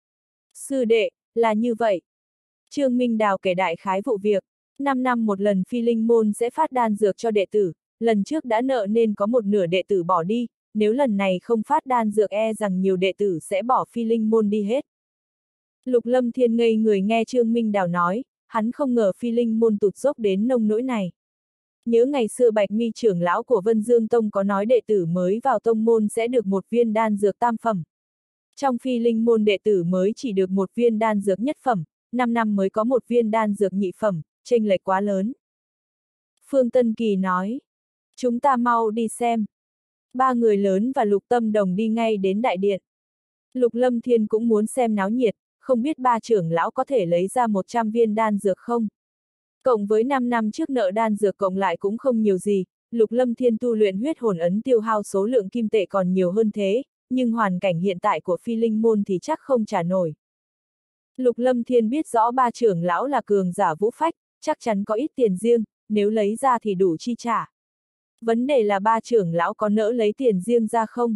Sư đệ, là như vậy. Trương Minh Đào kể đại khái vụ việc. Năm năm một lần Phi Linh Môn sẽ phát đan dược cho đệ tử, lần trước đã nợ nên có một nửa đệ tử bỏ đi, nếu lần này không phát đan dược e rằng nhiều đệ tử sẽ bỏ Phi Linh Môn đi hết. Lục Lâm Thiên ngây người nghe Trương Minh Đào nói, hắn không ngờ Phi Linh Môn tụt dốc đến nông nỗi này. Nhớ ngày xưa Bạch Mi trưởng lão của Vân Dương Tông có nói đệ tử mới vào tông môn sẽ được một viên đan dược tam phẩm. Trong Phi Linh Môn đệ tử mới chỉ được một viên đan dược nhất phẩm, năm năm mới có một viên đan dược nhị phẩm, chênh lệch quá lớn. Phương Tân Kỳ nói, chúng ta mau đi xem. Ba người lớn và Lục Tâm Đồng đi ngay đến đại điện. Lục Lâm Thiên cũng muốn xem náo nhiệt, không biết ba trưởng lão có thể lấy ra một trăm viên đan dược không? Cộng với năm năm trước nợ đan dược cộng lại cũng không nhiều gì, Lục Lâm Thiên tu luyện huyết hồn ấn tiêu hao số lượng kim tệ còn nhiều hơn thế, nhưng hoàn cảnh hiện tại của Phi Linh môn thì chắc không trả nổi. Lục Lâm Thiên biết rõ ba trưởng lão là cường giả vũ phách, chắc chắn có ít tiền riêng, nếu lấy ra thì đủ chi trả. Vấn đề là ba trưởng lão có nỡ lấy tiền riêng ra không?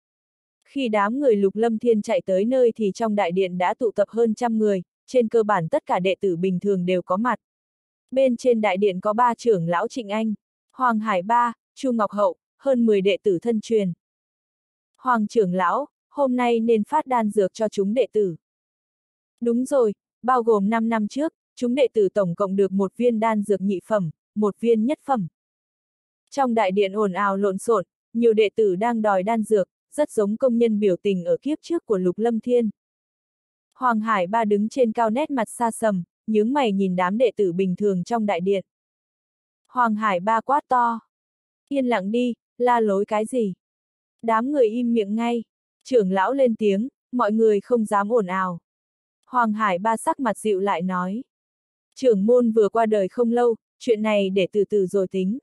Khi đám người Lục Lâm Thiên chạy tới nơi thì trong đại điện đã tụ tập hơn trăm người, trên cơ bản tất cả đệ tử bình thường đều có mặt. Bên trên đại điện có ba trưởng lão Trịnh Anh, Hoàng Hải Ba, Chu Ngọc Hậu, hơn mười đệ tử thân truyền. Hoàng trưởng lão, hôm nay nên phát đan dược cho chúng đệ tử. Đúng rồi, bao gồm năm năm trước, chúng đệ tử tổng cộng được một viên đan dược nhị phẩm, một viên nhất phẩm. Trong đại điện ồn ào lộn xộn, nhiều đệ tử đang đòi đan dược, rất giống công nhân biểu tình ở kiếp trước của Lục Lâm Thiên. Hoàng Hải Ba đứng trên cao nét mặt xa sầm, nhướng mày nhìn đám đệ tử bình thường trong đại điện. Hoàng Hải Ba quát to. Yên lặng đi, la lối cái gì? Đám người im miệng ngay. Trưởng lão lên tiếng, mọi người không dám ồn ào. Hoàng Hải Ba sắc mặt dịu lại nói. Trưởng môn vừa qua đời không lâu, chuyện này để từ từ rồi tính.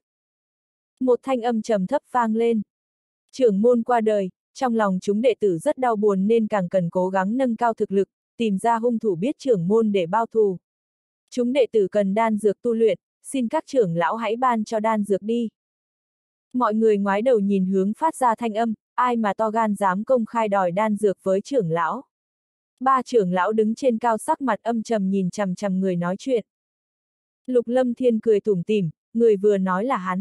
Một thanh âm trầm thấp vang lên. Trưởng môn qua đời, trong lòng chúng đệ tử rất đau buồn nên càng cần cố gắng nâng cao thực lực, tìm ra hung thủ biết trưởng môn để bao thù. Chúng đệ tử cần đan dược tu luyện, xin các trưởng lão hãy ban cho đan dược đi. Mọi người ngoái đầu nhìn hướng phát ra thanh âm, ai mà to gan dám công khai đòi đan dược với trưởng lão. Ba trưởng lão đứng trên cao sắc mặt âm trầm nhìn chằm chằm người nói chuyện. Lục Lâm Thiên cười tủm tỉm, người vừa nói là hắn.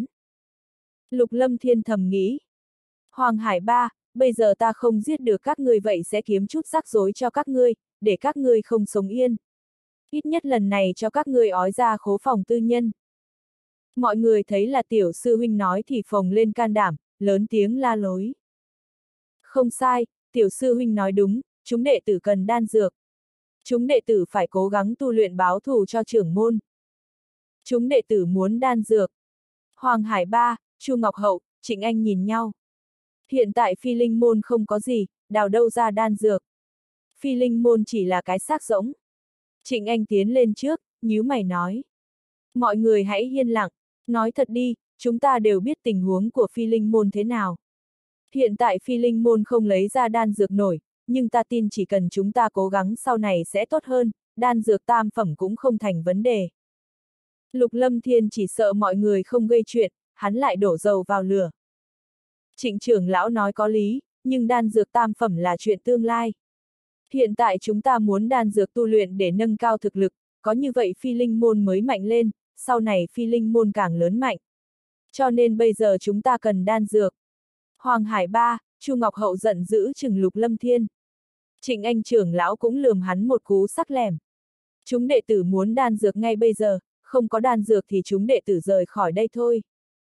Lục Lâm Thiên thầm nghĩ. Hoàng Hải Ba, bây giờ ta không giết được các ngươi vậy sẽ kiếm chút rắc rối cho các ngươi, để các ngươi không sống yên. Ít nhất lần này cho các ngươi ói ra khố phòng tư nhân. Mọi người thấy là tiểu sư huynh nói thì phồng lên can đảm, lớn tiếng la lối. Không sai, tiểu sư huynh nói đúng, chúng đệ tử cần đan dược. Chúng đệ tử phải cố gắng tu luyện báo thù cho trưởng môn. Chúng đệ tử muốn đan dược. Hoàng Hải Ba, Chu Ngọc Hậu, Trịnh Anh nhìn nhau. Hiện tại Phi Linh môn không có gì, đào đâu ra đan dược. Phi Linh môn chỉ là cái xác rỗng. Trịnh Anh tiến lên trước, nhíu mày nói. Mọi người hãy yên lặng, nói thật đi, chúng ta đều biết tình huống của Phi Linh môn thế nào. Hiện tại Phi Linh môn không lấy ra đan dược nổi, nhưng ta tin chỉ cần chúng ta cố gắng sau này sẽ tốt hơn, đan dược tam phẩm cũng không thành vấn đề. Lục Lâm Thiên chỉ sợ mọi người không gây chuyện, hắn lại đổ dầu vào lửa. Trịnh trưởng lão nói có lý, nhưng đan dược tam phẩm là chuyện tương lai. Hiện tại chúng ta muốn đan dược tu luyện để nâng cao thực lực, có như vậy Phi Linh môn mới mạnh lên, sau này Phi Linh môn càng lớn mạnh. Cho nên bây giờ chúng ta cần đan dược. Hoàng Hải Ba, Chu Ngọc Hậu giận dữ chừng Lục Lâm Thiên. Trịnh Anh trưởng lão cũng lườm hắn một cú sắc lẻm. Chúng đệ tử muốn đan dược ngay bây giờ, không có đan dược thì chúng đệ tử rời khỏi đây thôi.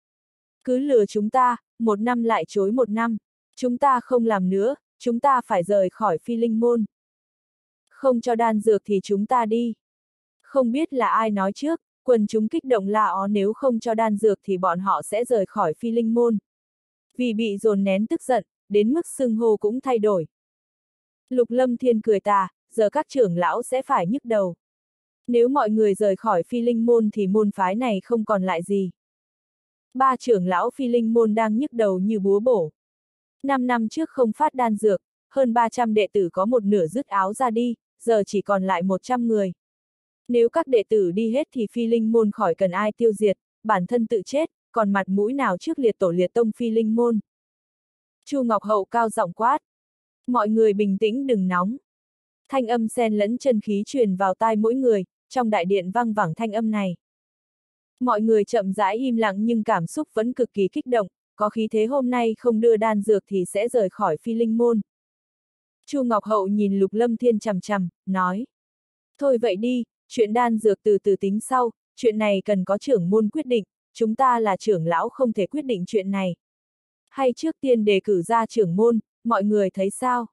Cứ lừa chúng ta, một năm lại chối một năm. Chúng ta không làm nữa, chúng ta phải rời khỏi Phi Linh môn. Không cho đan dược thì chúng ta đi. Không biết là ai nói trước, quần chúng kích động la ó nếu không cho đan dược thì bọn họ sẽ rời khỏi Phi Linh môn. Vì bị dồn nén tức giận, đến mức xưng hô cũng thay đổi. Lục Lâm Thiên cười tà, giờ các trưởng lão sẽ phải nhức đầu. Nếu mọi người rời khỏi Phi Linh môn thì môn phái này không còn lại gì. Ba trưởng lão Phi Linh môn đang nhức đầu như búa bổ. Năm năm trước không phát đan dược, hơn ba trăm đệ tử có một nửa dứt áo ra đi, giờ chỉ còn lại một trăm người. Nếu các đệ tử đi hết thì Phi Linh môn khỏi cần ai tiêu diệt, bản thân tự chết, còn mặt mũi nào trước liệt tổ liệt tông Phi Linh môn. Chu Ngọc Hậu cao giọng quát. Mọi người bình tĩnh đừng nóng. Thanh âm xen lẫn chân khí truyền vào tai mỗi người, trong đại điện vang vẳng thanh âm này. Mọi người chậm rãi im lặng nhưng cảm xúc vẫn cực kỳ kích động, có khí thế hôm nay không đưa đan dược thì sẽ rời khỏi Phi Linh môn. Chu Ngọc Hậu nhìn Lục Lâm Thiên chằm chằm, nói. Thôi vậy đi, chuyện đan dược từ từ tính sau, chuyện này cần có trưởng môn quyết định, chúng ta là trưởng lão không thể quyết định chuyện này. Hay trước tiên đề cử ra trưởng môn, mọi người thấy sao?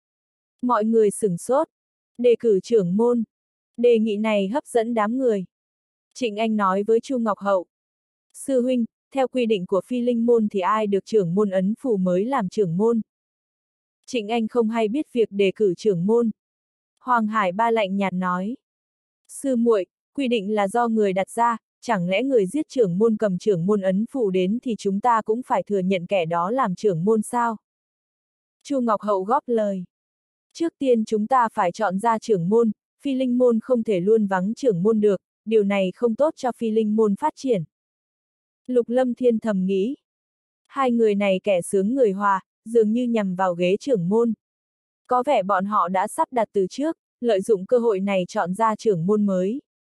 Mọi người sửng sốt. Đề cử trưởng môn. Đề nghị này hấp dẫn đám người. Trịnh Anh nói với Chu Ngọc Hậu. Sư huynh, theo quy định của Phi Linh môn thì ai được trưởng môn ấn phù mới làm trưởng môn. Trịnh Anh không hay biết việc đề cử trưởng môn. Hoàng Hải Ba lạnh nhạt nói. Sư muội, quy định là do người đặt ra, chẳng lẽ người giết trưởng môn cầm trưởng môn ấn phủ đến thì chúng ta cũng phải thừa nhận kẻ đó làm trưởng môn sao? Chu Ngọc Hậu góp lời. Trước tiên chúng ta phải chọn ra trưởng môn, phi linh môn không thể luôn vắng trưởng môn được, điều này không tốt cho phi linh môn phát triển. Lục Lâm Thiên thầm nghĩ. Hai người này kẻ sướng người hòa, dường như nhằm vào ghế trưởng môn. Có vẻ bọn họ đã sắp đặt từ trước, lợi dụng cơ hội này chọn ra trưởng môn mới.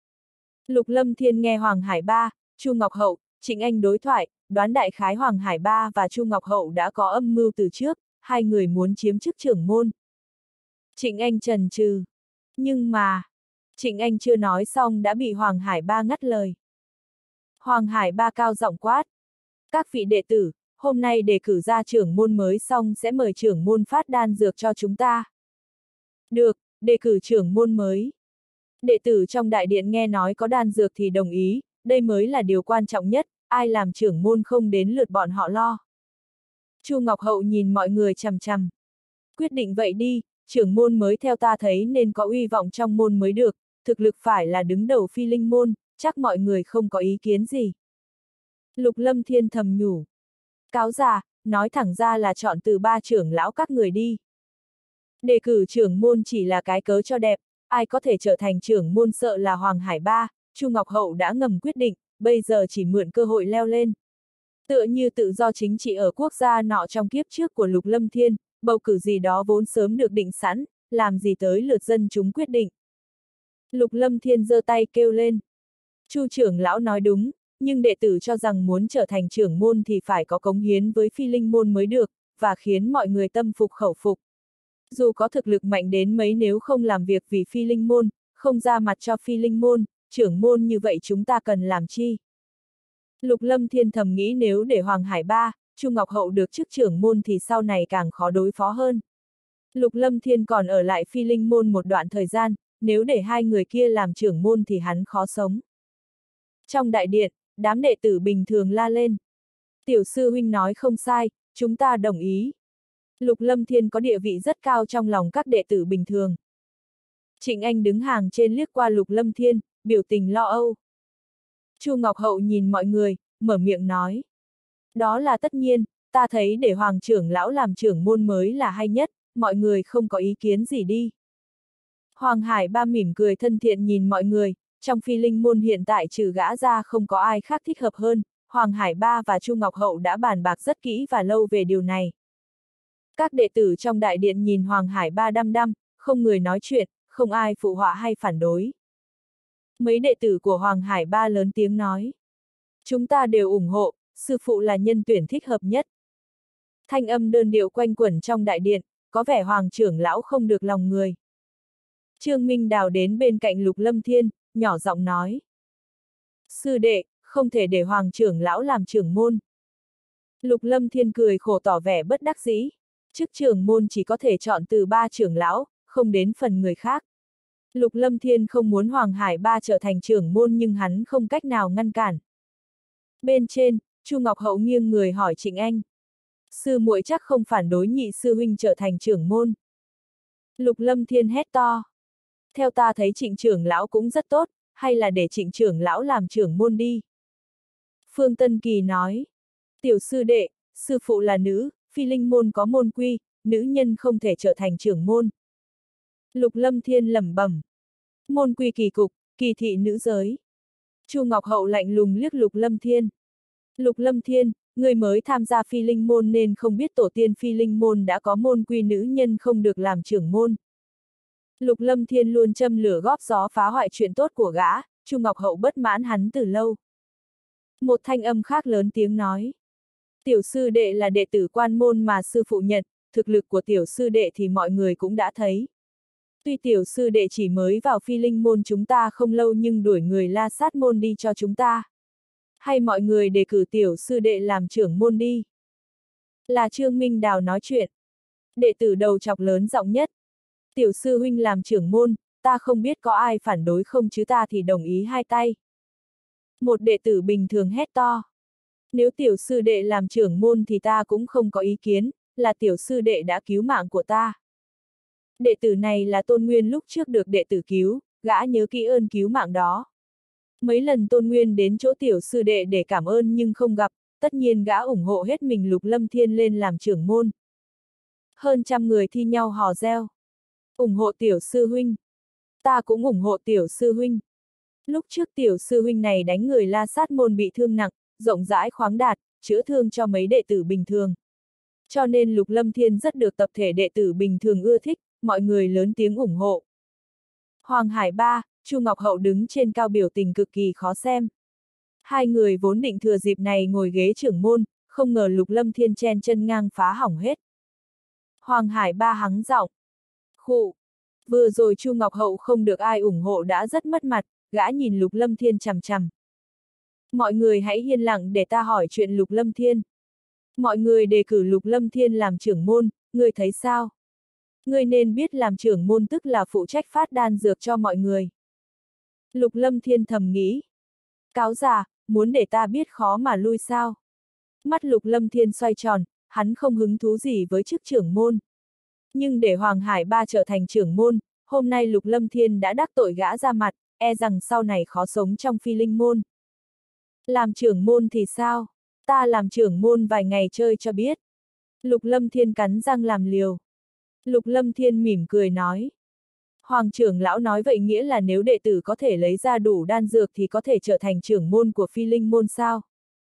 Lục Lâm Thiên nghe Hoàng Hải Ba, Chu Ngọc Hậu, Trịnh Anh đối thoại, đoán đại khái Hoàng Hải Ba và Chu Ngọc Hậu đã có âm mưu từ trước, hai người muốn chiếm chức trưởng môn. Trịnh Anh chần chừ. Nhưng mà, Trịnh Anh chưa nói xong đã bị Hoàng Hải Ba ngắt lời. Hoàng Hải Ba cao giọng quát. Các vị đệ tử, hôm nay đề cử ra trưởng môn mới xong sẽ mời trưởng môn phát đan dược cho chúng ta. Được, đề cử trưởng môn mới. Đệ tử trong đại điện nghe nói có đan dược thì đồng ý, đây mới là điều quan trọng nhất, ai làm trưởng môn không đến lượt bọn họ lo. Chu Ngọc Hậu nhìn mọi người chằm chằm. Quyết định vậy đi, trưởng môn mới theo ta thấy nên có uy vọng trong môn mới được, thực lực phải là đứng đầu phi linh môn, chắc mọi người không có ý kiến gì. Lục Lâm Thiên thầm nhủ. Cáo già, nói thẳng ra là chọn từ ba trưởng lão các người đi. Đề cử trưởng môn chỉ là cái cớ cho đẹp, ai có thể trở thành trưởng môn sợ là Hoàng Hải Ba, Chu Ngọc Hậu đã ngầm quyết định, bây giờ chỉ mượn cơ hội leo lên. Tựa như tự do chính trị ở quốc gia nọ trong kiếp trước của Lục Lâm Thiên, bầu cử gì đó vốn sớm được định sẵn, làm gì tới lượt dân chúng quyết định. Lục Lâm Thiên giơ tay kêu lên. Chu trưởng lão nói đúng, nhưng đệ tử cho rằng muốn trở thành trưởng môn thì phải có cống hiến với phi linh môn mới được, và khiến mọi người tâm phục khẩu phục. Dù có thực lực mạnh đến mấy nếu không làm việc vì phi linh môn, không ra mặt cho phi linh môn, trưởng môn như vậy chúng ta cần làm chi? Lục Lâm Thiên thầm nghĩ nếu để Hoàng Hải Ba, Chu Ngọc Hậu được chức trưởng môn thì sau này càng khó đối phó hơn. Lục Lâm Thiên còn ở lại phi linh môn một đoạn thời gian, nếu để hai người kia làm trưởng môn thì hắn khó sống. Trong đại điện, đám đệ tử bình thường la lên. Tiểu sư huynh nói không sai, chúng ta đồng ý. Lục Lâm Thiên có địa vị rất cao trong lòng các đệ tử bình thường. Trịnh Anh đứng hàng trên liếc qua Lục Lâm Thiên, biểu tình lo âu. Chu Ngọc Hậu nhìn mọi người, mở miệng nói. Đó là tất nhiên, ta thấy để Hoàng trưởng lão làm trưởng môn mới là hay nhất, mọi người không có ý kiến gì đi. Hoàng Hải Ba mỉm cười thân thiện nhìn mọi người, trong phi linh môn hiện tại trừ gã ra không có ai khác thích hợp hơn, Hoàng Hải Ba và Chu Ngọc Hậu đã bàn bạc rất kỹ và lâu về điều này. Các đệ tử trong đại điện nhìn Hoàng Hải Ba đăm đăm, không người nói chuyện, không ai phụ họa hay phản đối. Mấy đệ tử của Hoàng Hải Ba lớn tiếng nói. Chúng ta đều ủng hộ, sư phụ là nhân tuyển thích hợp nhất. Thanh âm đơn điệu quanh quẩn trong đại điện, có vẻ Hoàng trưởng lão không được lòng người. Trương Minh Đào đến bên cạnh Lục Lâm Thiên, nhỏ giọng nói. Sư đệ, không thể để Hoàng trưởng lão làm trưởng môn. Lục Lâm Thiên cười khổ tỏ vẻ bất đắc dĩ. Chức trưởng môn chỉ có thể chọn từ ba trưởng lão, không đến phần người khác. Lục Lâm Thiên không muốn Hoàng Hải Ba trở thành trưởng môn nhưng hắn không cách nào ngăn cản. Bên trên, Chu Ngọc Hậu nghiêng người hỏi Trịnh Anh. Sư muội chắc không phản đối nhị sư huynh trở thành trưởng môn. Lục Lâm Thiên hét to. Theo ta thấy Trịnh trưởng lão cũng rất tốt, hay là để Trịnh trưởng lão làm trưởng môn đi. Phương Tân Kỳ nói. Tiểu sư đệ, sư phụ là nữ, phi linh môn có môn quy, nữ nhân không thể trở thành trưởng môn. Lục Lâm Thiên lẩm bẩm. Môn quy kỳ cục, kỳ thị nữ giới. Chu Ngọc Hậu lạnh lùng liếc Lục Lâm Thiên. Lục Lâm Thiên, người mới tham gia phi linh môn nên không biết tổ tiên phi linh môn đã có môn quy nữ nhân không được làm trưởng môn. Lục Lâm Thiên luôn châm lửa góp gió phá hoại chuyện tốt của gã, Chu Ngọc Hậu bất mãn hắn từ lâu. Một thanh âm khác lớn tiếng nói. Tiểu sư đệ là đệ tử quan môn mà sư phụ nhận, thực lực của tiểu sư đệ thì mọi người cũng đã thấy. Tuy tiểu sư đệ chỉ mới vào phi linh môn chúng ta không lâu nhưng đuổi người La Sát môn đi cho chúng ta. Hay mọi người đề cử tiểu sư đệ làm trưởng môn đi. Là Trương Minh Đào nói chuyện. Đệ tử đầu chọc lớn giọng nhất. Tiểu sư huynh làm trưởng môn, ta không biết có ai phản đối không chứ ta thì đồng ý hai tay. Một đệ tử bình thường hét to. Nếu tiểu sư đệ làm trưởng môn thì ta cũng không có ý kiến, là tiểu sư đệ đã cứu mạng của ta. Đệ tử này là Tôn Nguyên lúc trước được đệ tử cứu, gã nhớ kỹ ơn cứu mạng đó. Mấy lần Tôn Nguyên đến chỗ tiểu sư đệ để cảm ơn nhưng không gặp, tất nhiên gã ủng hộ hết mình Lục Lâm Thiên lên làm trưởng môn. Hơn trăm người thi nhau hò reo. Ủng hộ tiểu sư huynh. Ta cũng ủng hộ tiểu sư huynh. Lúc trước tiểu sư huynh này đánh người La Sát môn bị thương nặng, rộng rãi khoáng đạt, chữa thương cho mấy đệ tử bình thường. Cho nên Lục Lâm Thiên rất được tập thể đệ tử bình thường ưa thích, mọi người lớn tiếng ủng hộ. Hoàng Hải Ba, Chu Ngọc Hậu đứng trên cao biểu tình cực kỳ khó xem. Hai người vốn định thừa dịp này ngồi ghế trưởng môn, không ngờ Lục Lâm Thiên chen chân ngang phá hỏng hết. Hoàng Hải Ba hắng giọng. Khụ. Vừa rồi Chu Ngọc Hậu không được ai ủng hộ đã rất mất mặt, gã nhìn Lục Lâm Thiên chằm chằm. Mọi người hãy yên lặng để ta hỏi chuyện Lục Lâm Thiên. Mọi người đề cử Lục Lâm Thiên làm trưởng môn, ngươi thấy sao? Ngươi nên biết làm trưởng môn tức là phụ trách phát đan dược cho mọi người. Lục Lâm Thiên thầm nghĩ. Cáo già, muốn để ta biết khó mà lui sao? Mắt Lục Lâm Thiên xoay tròn, hắn không hứng thú gì với chức trưởng môn. Nhưng để Hoàng Hải Ba trở thành trưởng môn, hôm nay Lục Lâm Thiên đã đắc tội gã ra mặt, e rằng sau này khó sống trong Phi Linh môn. Làm trưởng môn thì sao? Ta làm trưởng môn vài ngày chơi cho biết. Lục Lâm Thiên cắn răng làm liều. Lục Lâm Thiên mỉm cười nói. Hoàng trưởng lão nói vậy nghĩa là nếu đệ tử có thể lấy ra đủ đan dược thì có thể trở thành trưởng môn của Phi Linh môn sao?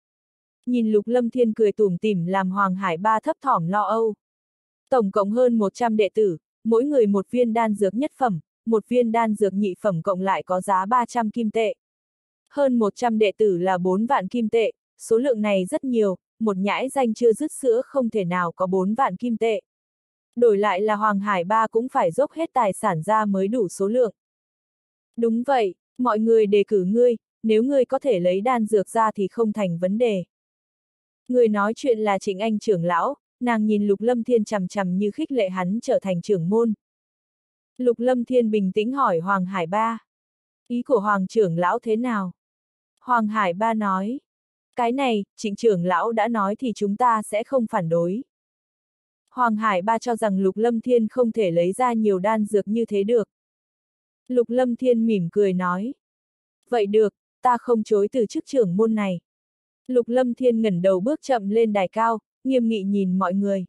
Nhìn Lục Lâm Thiên cười tủm tỉm làm Hoàng Hải Ba thấp thỏm lo âu. Tổng cộng hơn một trăm đệ tử, mỗi người một viên đan dược nhất phẩm, một viên đan dược nhị phẩm cộng lại có giá ba trăm kim tệ. Hơn một trăm đệ tử là bốn vạn kim tệ, số lượng này rất nhiều, một nhãi danh chưa dứt sữa không thể nào có bốn vạn kim tệ. Đổi lại là Hoàng Hải Ba cũng phải dốc hết tài sản ra mới đủ số lượng. Đúng vậy, mọi người đề cử ngươi, nếu ngươi có thể lấy đan dược ra thì không thành vấn đề. Người nói chuyện là Trịnh Anh trưởng lão, nàng nhìn Lục Lâm Thiên chằm chằm như khích lệ hắn trở thành trưởng môn. Lục Lâm Thiên bình tĩnh hỏi Hoàng Hải Ba. Ý của Hoàng trưởng lão thế nào? Hoàng Hải Ba nói. Cái này, Trịnh trưởng lão đã nói thì chúng ta sẽ không phản đối. Hoàng Hải Ba cho rằng Lục Lâm Thiên không thể lấy ra nhiều đan dược như thế được. Lục Lâm Thiên mỉm cười nói. Vậy được, ta không chối từ chức trưởng môn này. Lục Lâm Thiên ngẩng đầu bước chậm lên đài cao, nghiêm nghị nhìn mọi người.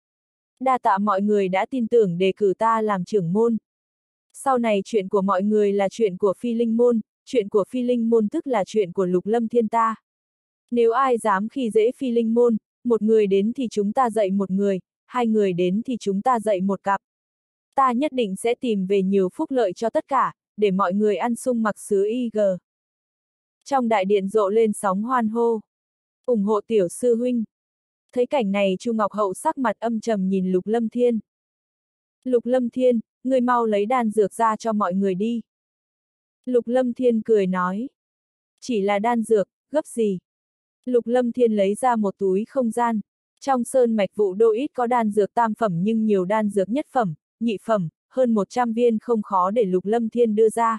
Đa tạ mọi người đã tin tưởng đề cử ta làm trưởng môn. Sau này chuyện của mọi người là chuyện của Phi Linh môn, chuyện của Phi Linh môn tức là chuyện của Lục Lâm Thiên ta. Nếu ai dám khi dễ Phi Linh môn, một người đến thì chúng ta dạy một người, hai người đến thì chúng ta dạy một cặp. Ta nhất định sẽ tìm về nhiều phúc lợi cho tất cả, để mọi người ăn sung mặc sướng y gờ. Trong đại điện rộ lên sóng hoan hô. Ủng hộ tiểu sư huynh. Thấy cảnh này Chu Ngọc Hậu sắc mặt âm trầm nhìn Lục Lâm Thiên. Lục Lâm Thiên, ngươi mau lấy đan dược ra cho mọi người đi. Lục Lâm Thiên cười nói. Chỉ là đan dược, gấp gì? Lục Lâm Thiên lấy ra một túi không gian. Trong sơn mạch Vũ Đô ít có đan dược tam phẩm nhưng nhiều đan dược nhất phẩm, nhị phẩm, hơn một trăm viên không khó để Lục Lâm Thiên đưa ra.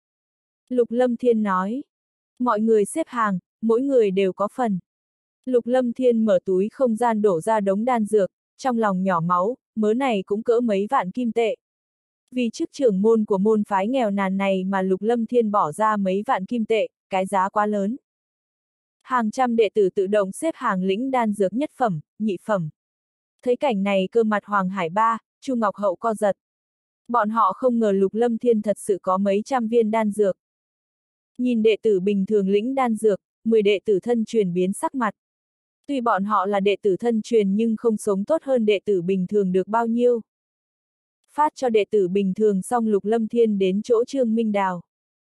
Lục Lâm Thiên nói. Mọi người xếp hàng, mỗi người đều có phần. Lục Lâm Thiên mở túi không gian đổ ra đống đan dược, trong lòng nhỏ máu, mớ này cũng cỡ mấy vạn kim tệ. Vì chức trưởng môn của môn phái nghèo nàn này mà Lục Lâm Thiên bỏ ra mấy vạn kim tệ, cái giá quá lớn. Hàng trăm đệ tử tự động xếp hàng lĩnh đan dược nhất phẩm, nhị phẩm. Thấy cảnh này cơ mặt Hoàng Hải Ba, Chu Ngọc Hậu co giật. Bọn họ không ngờ Lục Lâm Thiên thật sự có mấy trăm viên đan dược. Nhìn đệ tử bình thường lĩnh đan dược, mười đệ tử thân truyền biến sắc mặt. Tuy bọn họ là đệ tử thân truyền nhưng không sống tốt hơn đệ tử bình thường được bao nhiêu. Phát cho đệ tử bình thường xong Lục Lâm Thiên đến chỗ Trương Minh Đào.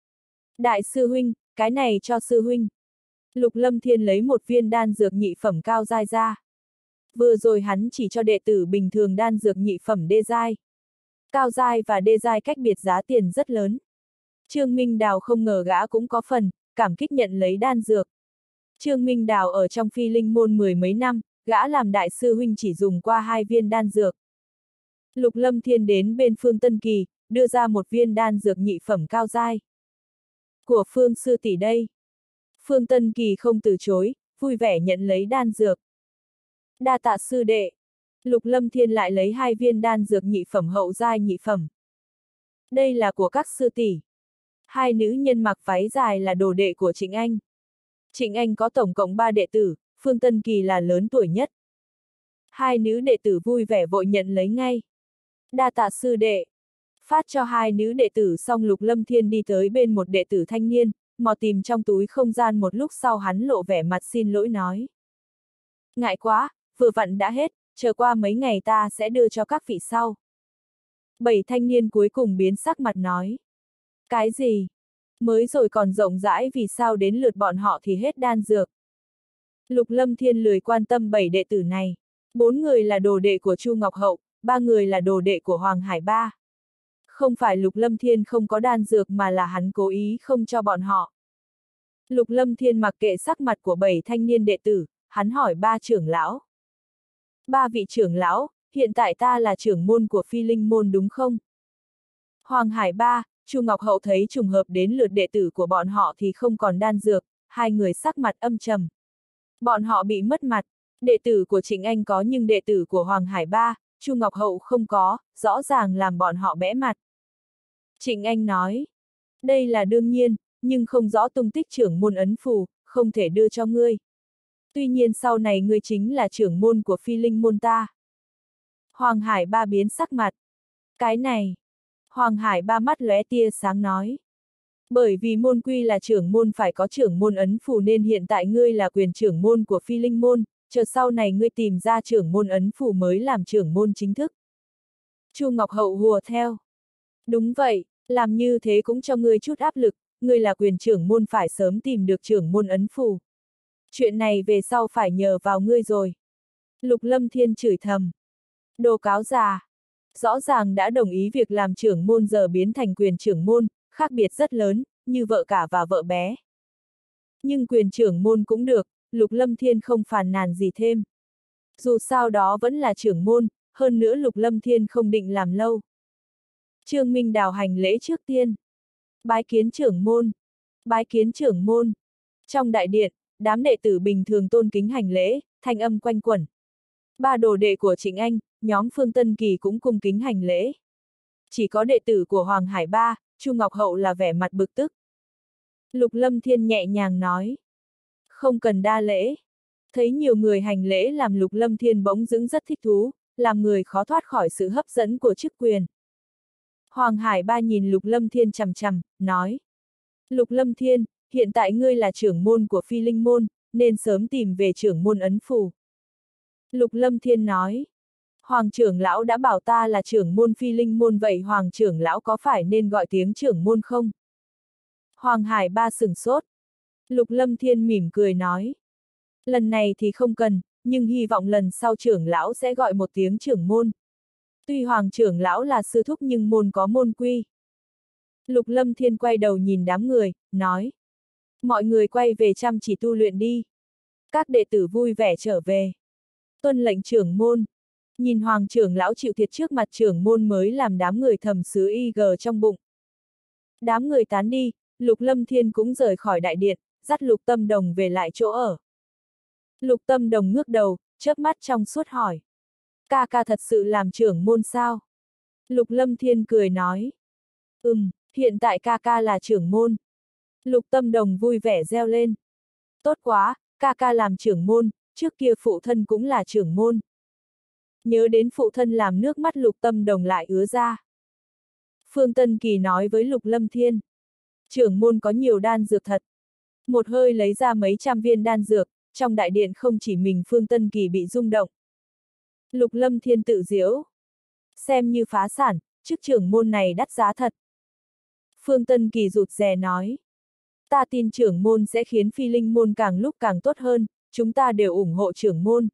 Đại sư huynh, cái này cho sư huynh. Lục Lâm Thiên lấy một viên đan dược nhị phẩm cao giai ra. Vừa rồi hắn chỉ cho đệ tử bình thường đan dược nhị phẩm đê giai. Cao giai và đê giai cách biệt giá tiền rất lớn. Trương Minh Đào không ngờ gã cũng có phần, cảm kích nhận lấy đan dược. Trương Minh Đào ở trong Phi Linh môn mười mấy năm, gã làm đại sư huynh chỉ dùng qua hai viên đan dược. Lục Lâm Thiên đến bên Phương Tân Kỳ, đưa ra một viên đan dược nhị phẩm cao giai. Của Phương sư tỷ đây. Phương Tân Kỳ không từ chối, vui vẻ nhận lấy đan dược. Đa tạ sư đệ. Lục Lâm Thiên lại lấy hai viên đan dược nhị phẩm hậu giai nhị phẩm. Đây là của các sư tỷ. Hai nữ nhân mặc váy dài là đồ đệ của Trịnh Anh. Trịnh Anh có tổng cộng ba đệ tử, Phương Tân Kỳ là lớn tuổi nhất. Hai nữ đệ tử vui vẻ vội nhận lấy ngay. Đa tạ sư đệ. Phát cho hai nữ đệ tử xong Lục Lâm Thiên đi tới bên một đệ tử thanh niên, mò tìm trong túi không gian một lúc sau hắn lộ vẻ mặt xin lỗi nói. Ngại quá, vừa vặn đã hết, chờ qua mấy ngày ta sẽ đưa cho các vị sau. Bảy thanh niên cuối cùng biến sắc mặt nói. Cái gì? Mới rồi còn rộng rãi vì sao đến lượt bọn họ thì hết đan dược. Lục Lâm Thiên lười quan tâm bảy đệ tử này. Bốn người là đồ đệ của Chu Ngọc Hậu, ba người là đồ đệ của Hoàng Hải Ba. Không phải Lục Lâm Thiên không có đan dược mà là hắn cố ý không cho bọn họ. Lục Lâm Thiên mặc kệ sắc mặt của bảy thanh niên đệ tử, hắn hỏi ba trưởng lão. Ba vị trưởng lão, hiện tại ta là trưởng môn của Phi Linh môn đúng không? Hoàng Hải Ba, Chu Ngọc Hậu thấy trùng hợp đến lượt đệ tử của bọn họ thì không còn đan dược, hai người sắc mặt âm trầm. Bọn họ bị mất mặt, đệ tử của Trịnh Anh có nhưng đệ tử của Hoàng Hải Ba, Chu Ngọc Hậu không có, rõ ràng làm bọn họ bẽ mặt. Trịnh Anh nói, đây là đương nhiên, nhưng không rõ tung tích trưởng môn ấn phù, không thể đưa cho ngươi. Tuy nhiên sau này ngươi chính là trưởng môn của Phi Linh môn ta. Hoàng Hải Ba biến sắc mặt. Cái này. Hoàng Hải Ba mắt lóe tia sáng nói. Bởi vì môn quy là trưởng môn phải có trưởng môn ấn phù nên hiện tại ngươi là quyền trưởng môn của Phi Linh môn, chờ sau này ngươi tìm ra trưởng môn ấn phù mới làm trưởng môn chính thức. Chu Ngọc Hậu hùa theo. Đúng vậy, làm như thế cũng cho ngươi chút áp lực, ngươi là quyền trưởng môn phải sớm tìm được trưởng môn ấn phù. Chuyện này về sau phải nhờ vào ngươi rồi. Lục Lâm Thiên chửi thầm. Đồ cáo già. Rõ ràng đã đồng ý việc làm trưởng môn giờ biến thành quyền trưởng môn, khác biệt rất lớn, như vợ cả và vợ bé. Nhưng quyền trưởng môn cũng được, Lục Lâm Thiên không phàn nàn gì thêm. Dù sao đó vẫn là trưởng môn, hơn nữa Lục Lâm Thiên không định làm lâu. Trương Minh Đào hành lễ trước tiên. Bái kiến trưởng môn. Bái kiến trưởng môn. Trong đại điện, đám đệ tử bình thường tôn kính hành lễ, thanh âm quanh quẩn. Ba đồ đệ của Trịnh Anh, nhóm Phương Tân Kỳ cũng cung kính hành lễ. Chỉ có đệ tử của Hoàng Hải Ba, Chu Ngọc Hậu là vẻ mặt bực tức. Lục Lâm Thiên nhẹ nhàng nói. Không cần đa lễ. Thấy nhiều người hành lễ làm Lục Lâm Thiên bỗng dưng rất thích thú, làm người khó thoát khỏi sự hấp dẫn của chức quyền. Hoàng Hải Ba nhìn Lục Lâm Thiên chằm chằm, nói. Lục Lâm Thiên, hiện tại ngươi là trưởng môn của Phi Linh môn, nên sớm tìm về trưởng môn ấn phù. Lục Lâm Thiên nói. Hoàng trưởng lão đã bảo ta là trưởng môn Phi Linh môn vậy Hoàng trưởng lão có phải nên gọi tiếng trưởng môn không? Hoàng Hải Ba sửng sốt. Lục Lâm Thiên mỉm cười nói. Lần này thì không cần, nhưng hy vọng lần sau trưởng lão sẽ gọi một tiếng trưởng môn. Tuy Hoàng trưởng lão là sư thúc nhưng môn có môn quy. Lục Lâm Thiên quay đầu nhìn đám người, nói. Mọi người quay về chăm chỉ tu luyện đi. Các đệ tử vui vẻ trở về. Tuân lệnh trưởng môn. Nhìn Hoàng trưởng lão chịu thiệt trước mặt trưởng môn mới làm đám người thầm xứ y gờ trong bụng. Đám người tán đi, Lục Lâm Thiên cũng rời khỏi đại điện, dắt Lục Tâm Đồng về lại chỗ ở. Lục Tâm Đồng ngước đầu, chớp mắt trong suốt hỏi. Ca ca thật sự làm trưởng môn sao? Lục Lâm Thiên cười nói. Ừm, hiện tại ca ca là trưởng môn. Lục Tâm Đồng vui vẻ reo lên. Tốt quá, ca ca làm trưởng môn, trước kia phụ thân cũng là trưởng môn. Nhớ đến phụ thân làm nước mắt Lục Tâm Đồng lại ứa ra. Phương Tân Kỳ nói với Lục Lâm Thiên. Trưởng môn có nhiều đan dược thật. Một hơi lấy ra mấy trăm viên đan dược, trong đại điện không chỉ mình Phương Tân Kỳ bị rung động. Lục Lâm Thiên tự giễu. Xem như phá sản, chức trưởng môn này đắt giá thật. Phương Tân Kỳ rụt rè nói. Ta tin trưởng môn sẽ khiến Phi Linh môn càng lúc càng tốt hơn, chúng ta đều ủng hộ trưởng môn.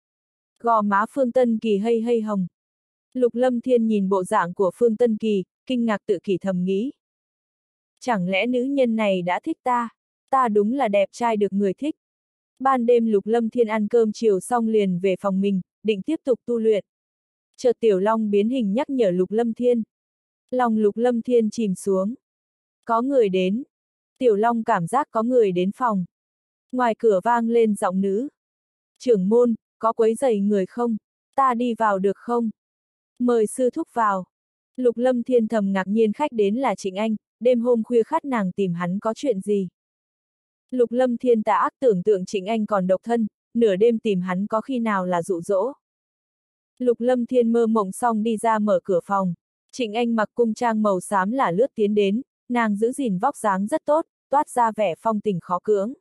Gò má Phương Tân Kỳ hây hây hồng. Lục Lâm Thiên nhìn bộ dạng của Phương Tân Kỳ, kinh ngạc tự kỷ thầm nghĩ. Chẳng lẽ nữ nhân này đã thích ta? Ta đúng là đẹp trai được người thích. Ban đêm Lục Lâm Thiên ăn cơm chiều xong liền về phòng mình, định tiếp tục tu luyện. Chợt Tiểu Long biến hình nhắc nhở Lục Lâm Thiên. Lòng Lục Lâm Thiên chìm xuống. Có người đến. Tiểu Long cảm giác có người đến phòng. Ngoài cửa vang lên giọng nữ. Trưởng môn, có quấy rầy người không? Ta đi vào được không? Mời sư thúc vào. Lục Lâm Thiên thầm ngạc nhiên khách đến là Trịnh Anh, đêm hôm khuya khát nàng tìm hắn có chuyện gì. Lục Lâm Thiên tà ác tưởng tượng Trịnh Anh còn độc thân, nửa đêm tìm hắn có khi nào là dụ dỗ. Lục Lâm Thiên mơ mộng xong đi ra mở cửa phòng. Trịnh Anh mặc cung trang màu xám là lướt tiến đến, nàng giữ gìn vóc dáng rất tốt, toát ra vẻ phong tình khó cưỡng.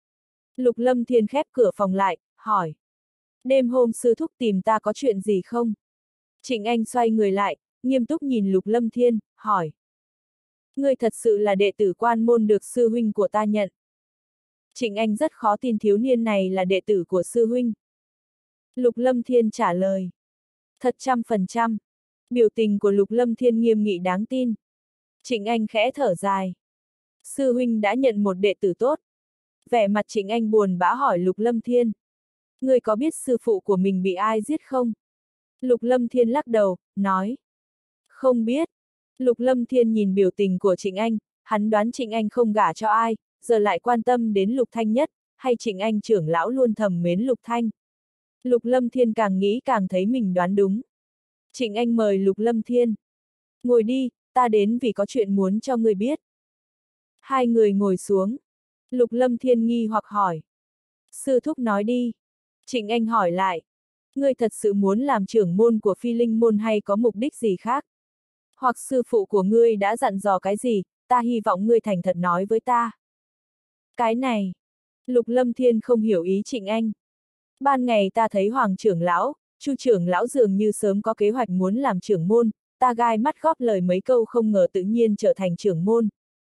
Lục Lâm Thiên khép cửa phòng lại, hỏi. Đêm hôm sư thúc tìm ta có chuyện gì không? Trịnh Anh xoay người lại, nghiêm túc nhìn Lục Lâm Thiên, hỏi. Ngươi thật sự là đệ tử quan môn được sư huynh của ta nhận. Trịnh Anh rất khó tin thiếu niên này là đệ tử của sư huynh. Lục Lâm Thiên trả lời. Thật trăm phần trăm. Biểu tình của Lục Lâm Thiên nghiêm nghị đáng tin. Trịnh Anh khẽ thở dài. Sư huynh đã nhận một đệ tử tốt. Vẻ mặt Trịnh Anh buồn bã hỏi Lục Lâm Thiên. Ngươi có biết sư phụ của mình bị ai giết không? Lục Lâm Thiên lắc đầu, nói. Không biết. Lục Lâm Thiên nhìn biểu tình của Trịnh Anh, hắn đoán Trịnh Anh không gả cho ai, giờ lại quan tâm đến Lục Thanh nhất, hay Trịnh Anh trưởng lão luôn thầm mến Lục Thanh. Lục Lâm Thiên càng nghĩ càng thấy mình đoán đúng. Trịnh Anh mời Lục Lâm Thiên. Ngồi đi, ta đến vì có chuyện muốn cho ngươi biết. Hai người ngồi xuống. Lục Lâm Thiên nghi hoặc hỏi. Sư thúc nói đi. Trịnh Anh hỏi lại. Ngươi thật sự muốn làm trưởng môn của Phi Linh môn hay có mục đích gì khác? Hoặc sư phụ của ngươi đã dặn dò cái gì, ta hy vọng ngươi thành thật nói với ta. Cái này. Lục Lâm Thiên không hiểu ý Trịnh Anh. Ban ngày ta thấy Hoàng trưởng lão, Chu trưởng lão dường như sớm có kế hoạch muốn làm trưởng môn, ta gai mắt góp lời mấy câu không ngờ tự nhiên trở thành trưởng môn.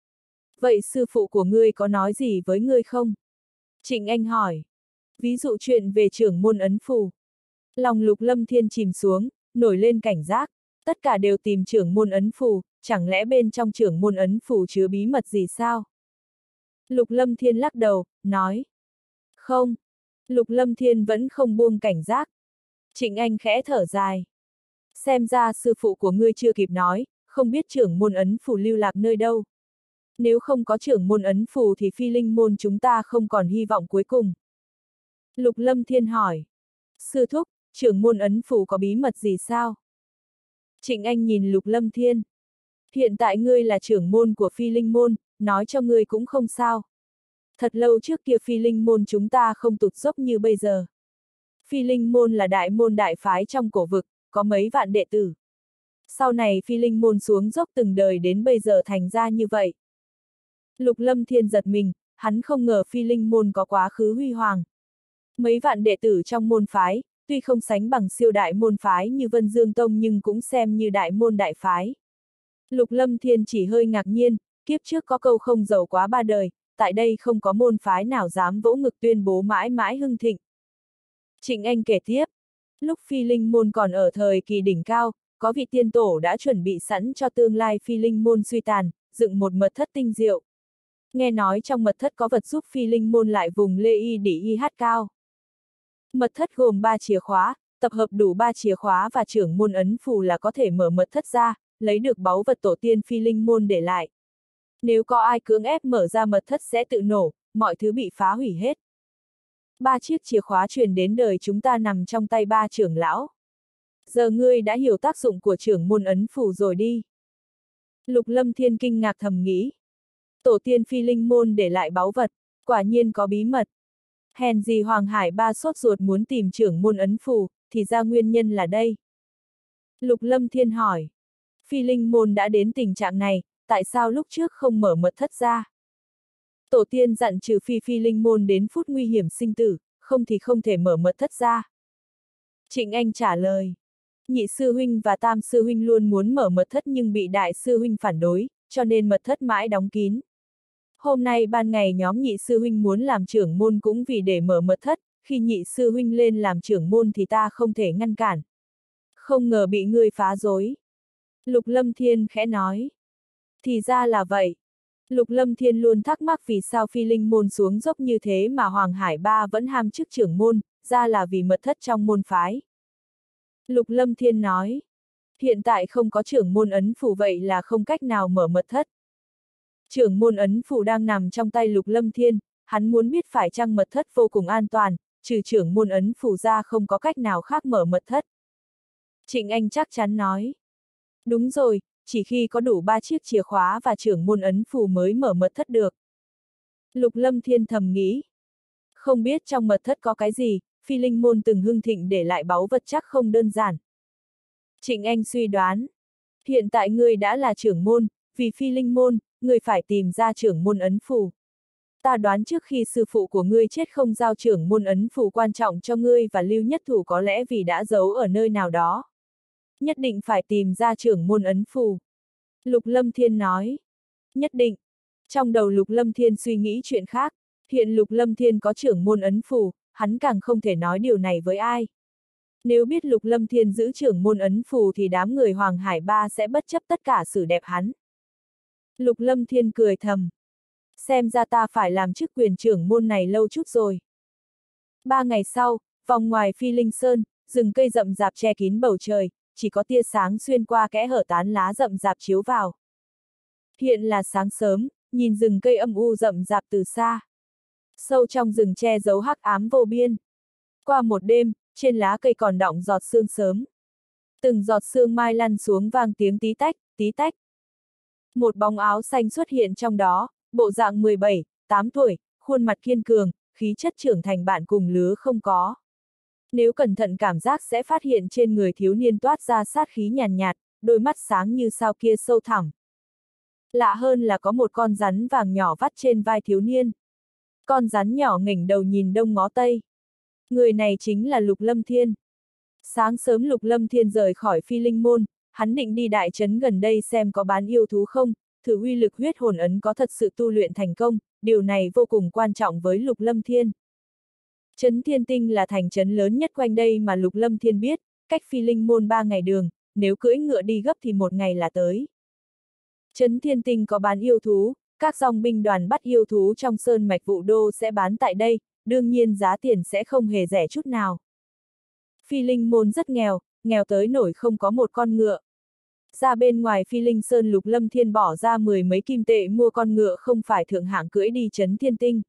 Vậy sư phụ của ngươi có nói gì với ngươi không? Trịnh Anh hỏi. Ví dụ chuyện về trưởng môn ấn phù. Lòng Lục Lâm Thiên chìm xuống, nổi lên cảnh giác. Tất cả đều tìm trưởng môn ấn phù, chẳng lẽ bên trong trưởng môn ấn phù chứa bí mật gì sao? Lục Lâm Thiên lắc đầu, nói. Không. Lục Lâm Thiên vẫn không buông cảnh giác. Trịnh Anh khẽ thở dài. Xem ra sư phụ của ngươi chưa kịp nói, không biết trưởng môn ấn phù lưu lạc nơi đâu. Nếu không có trưởng môn ấn phù thì Phi Linh môn chúng ta không còn hy vọng cuối cùng. Lục Lâm Thiên hỏi. Sư thúc, trưởng môn ấn phù có bí mật gì sao? Trịnh Anh nhìn Lục Lâm Thiên. Hiện tại ngươi là trưởng môn của Phi Linh môn, nói cho ngươi cũng không sao. Thật lâu trước kia Phi Linh môn chúng ta không tụt dốc như bây giờ. Phi Linh môn là đại môn đại phái trong cổ vực, có mấy vạn đệ tử. Sau này Phi Linh môn xuống dốc từng đời đến bây giờ thành ra như vậy. Lục Lâm Thiên giật mình, hắn không ngờ Phi Linh môn có quá khứ huy hoàng. Mấy vạn đệ tử trong môn phái, tuy không sánh bằng siêu đại môn phái như Vân Dương Tông nhưng cũng xem như đại môn đại phái. Lục Lâm Thiên chỉ hơi ngạc nhiên, kiếp trước có câu không giàu quá ba đời, tại đây không có môn phái nào dám vỗ ngực tuyên bố mãi mãi hưng thịnh. Trịnh Anh kể tiếp, lúc Phi Linh môn còn ở thời kỳ đỉnh cao, có vị tiên tổ đã chuẩn bị sẵn cho tương lai Phi Linh môn suy tàn, dựng một mật thất tinh diệu. Nghe nói trong mật thất có vật giúp Phi Linh môn lại vùng lê y đỉ y hát cao. Mật thất gồm ba chìa khóa, tập hợp đủ ba chìa khóa và trưởng môn ấn phù là có thể mở mật thất ra, lấy được báu vật tổ tiên Phi Linh môn để lại. Nếu có ai cưỡng ép mở ra mật thất sẽ tự nổ, mọi thứ bị phá hủy hết. Ba chiếc chìa khóa truyền đến đời chúng ta nằm trong tay ba trưởng lão. Giờ ngươi đã hiểu tác dụng của trưởng môn ấn phù rồi đi. Lục Lâm Thiên kinh ngạc thầm nghĩ. Tổ tiên Phi Linh môn để lại báu vật, quả nhiên có bí mật. Hèn gì Hoàng Hải Ba sốt ruột muốn tìm trưởng môn ấn phù, thì ra nguyên nhân là đây. Lục Lâm Thiên hỏi. Phi Linh môn đã đến tình trạng này, tại sao lúc trước không mở mật thất ra? Tổ tiên dặn trừ phi Phi Linh môn đến phút nguy hiểm sinh tử, không thì không thể mở mật thất ra. Trịnh Anh trả lời. Nhị sư huynh và tam sư huynh luôn muốn mở mật thất nhưng bị đại sư huynh phản đối, cho nên mật thất mãi đóng kín. Hôm nay ban ngày nhóm nhị sư huynh muốn làm trưởng môn cũng vì để mở mật thất, khi nhị sư huynh lên làm trưởng môn thì ta không thể ngăn cản. Không ngờ bị ngươi phá rối. Lục Lâm Thiên khẽ nói. Thì ra là vậy. Lục Lâm Thiên luôn thắc mắc vì sao Phi Linh môn xuống dốc như thế mà Hoàng Hải Ba vẫn ham chức trưởng môn, ra là vì mật thất trong môn phái. Lục Lâm Thiên nói. Hiện tại không có trưởng môn ấn phù vậy là không cách nào mở mật thất. Trưởng môn ấn phù đang nằm trong tay Lục Lâm Thiên, hắn muốn biết phải chăng mật thất vô cùng an toàn, trừ trưởng môn ấn phù ra không có cách nào khác mở mật thất. Trịnh Anh chắc chắn nói. Đúng rồi, chỉ khi có đủ ba chiếc chìa khóa và trưởng môn ấn phù mới mở mật thất được. Lục Lâm Thiên thầm nghĩ. Không biết trong mật thất có cái gì, Phi Linh môn từng hưng thịnh để lại báu vật chắc không đơn giản. Trịnh Anh suy đoán. Hiện tại ngươi đã là trưởng môn, vì Phi Linh môn, ngươi phải tìm ra trưởng môn ấn phù. Ta đoán trước khi sư phụ của ngươi chết không giao trưởng môn ấn phù quan trọng cho ngươi và Lưu Nhất Thủ có lẽ vì đã giấu ở nơi nào đó. Nhất định phải tìm ra trưởng môn ấn phù. Lục Lâm Thiên nói. Nhất định. Trong đầu Lục Lâm Thiên suy nghĩ chuyện khác. Hiện Lục Lâm Thiên có trưởng môn ấn phù, hắn càng không thể nói điều này với ai. Nếu biết Lục Lâm Thiên giữ trưởng môn ấn phù thì đám người Hoàng Hải Ba sẽ bất chấp tất cả xử đẹp hắn. Lục Lâm Thiên cười thầm. Xem ra ta phải làm chức quyền trưởng môn này lâu chút rồi. Ba ngày sau, vòng ngoài Phi Linh Sơn, rừng cây rậm rạp che kín bầu trời, chỉ có tia sáng xuyên qua kẽ hở tán lá rậm rạp chiếu vào. Hiện là sáng sớm, nhìn rừng cây âm u rậm rạp từ xa. Sâu trong rừng che giấu hắc ám vô biên. Qua một đêm, trên lá cây còn đọng giọt sương sớm. Từng giọt sương mai lăn xuống vang tiếng tí tách, tí tách. Một bóng áo xanh xuất hiện trong đó, bộ dạng mười bảy, tám tuổi, khuôn mặt kiên cường, khí chất trưởng thành bạn cùng lứa không có. Nếu cẩn thận cảm giác sẽ phát hiện trên người thiếu niên toát ra sát khí nhàn nhạt, đôi mắt sáng như sao kia sâu thẳm. Lạ hơn là có một con rắn vàng nhỏ vắt trên vai thiếu niên. Con rắn nhỏ nghỉnh đầu nhìn đông ngó tây. Người này chính là Lục Lâm Thiên. Sáng sớm Lục Lâm Thiên rời khỏi Phi Linh môn, hắn định đi đại trấn gần đây xem có bán yêu thú không, thử uy lực huyết hồn ấn có thật sự tu luyện thành công, điều này vô cùng quan trọng với Lục Lâm Thiên. Trấn Thiên Tinh là thành trấn lớn nhất quanh đây mà Lục Lâm Thiên biết, cách Phi Linh môn ba ngày đường, nếu cưỡi ngựa đi gấp thì một ngày là tới. Trấn Thiên Tinh có bán yêu thú, các dòng binh đoàn bắt yêu thú trong sơn mạch Vũ Đô sẽ bán tại đây, đương nhiên giá tiền sẽ không hề rẻ chút nào. Phi Linh môn rất nghèo, nghèo tới nổi không có một con ngựa. Ra bên ngoài Phi Linh Sơn Lục Lâm Thiên bỏ ra mười mấy kim tệ mua con ngựa không phải thượng hạng cưỡi đi Trấn Thiên Tinh.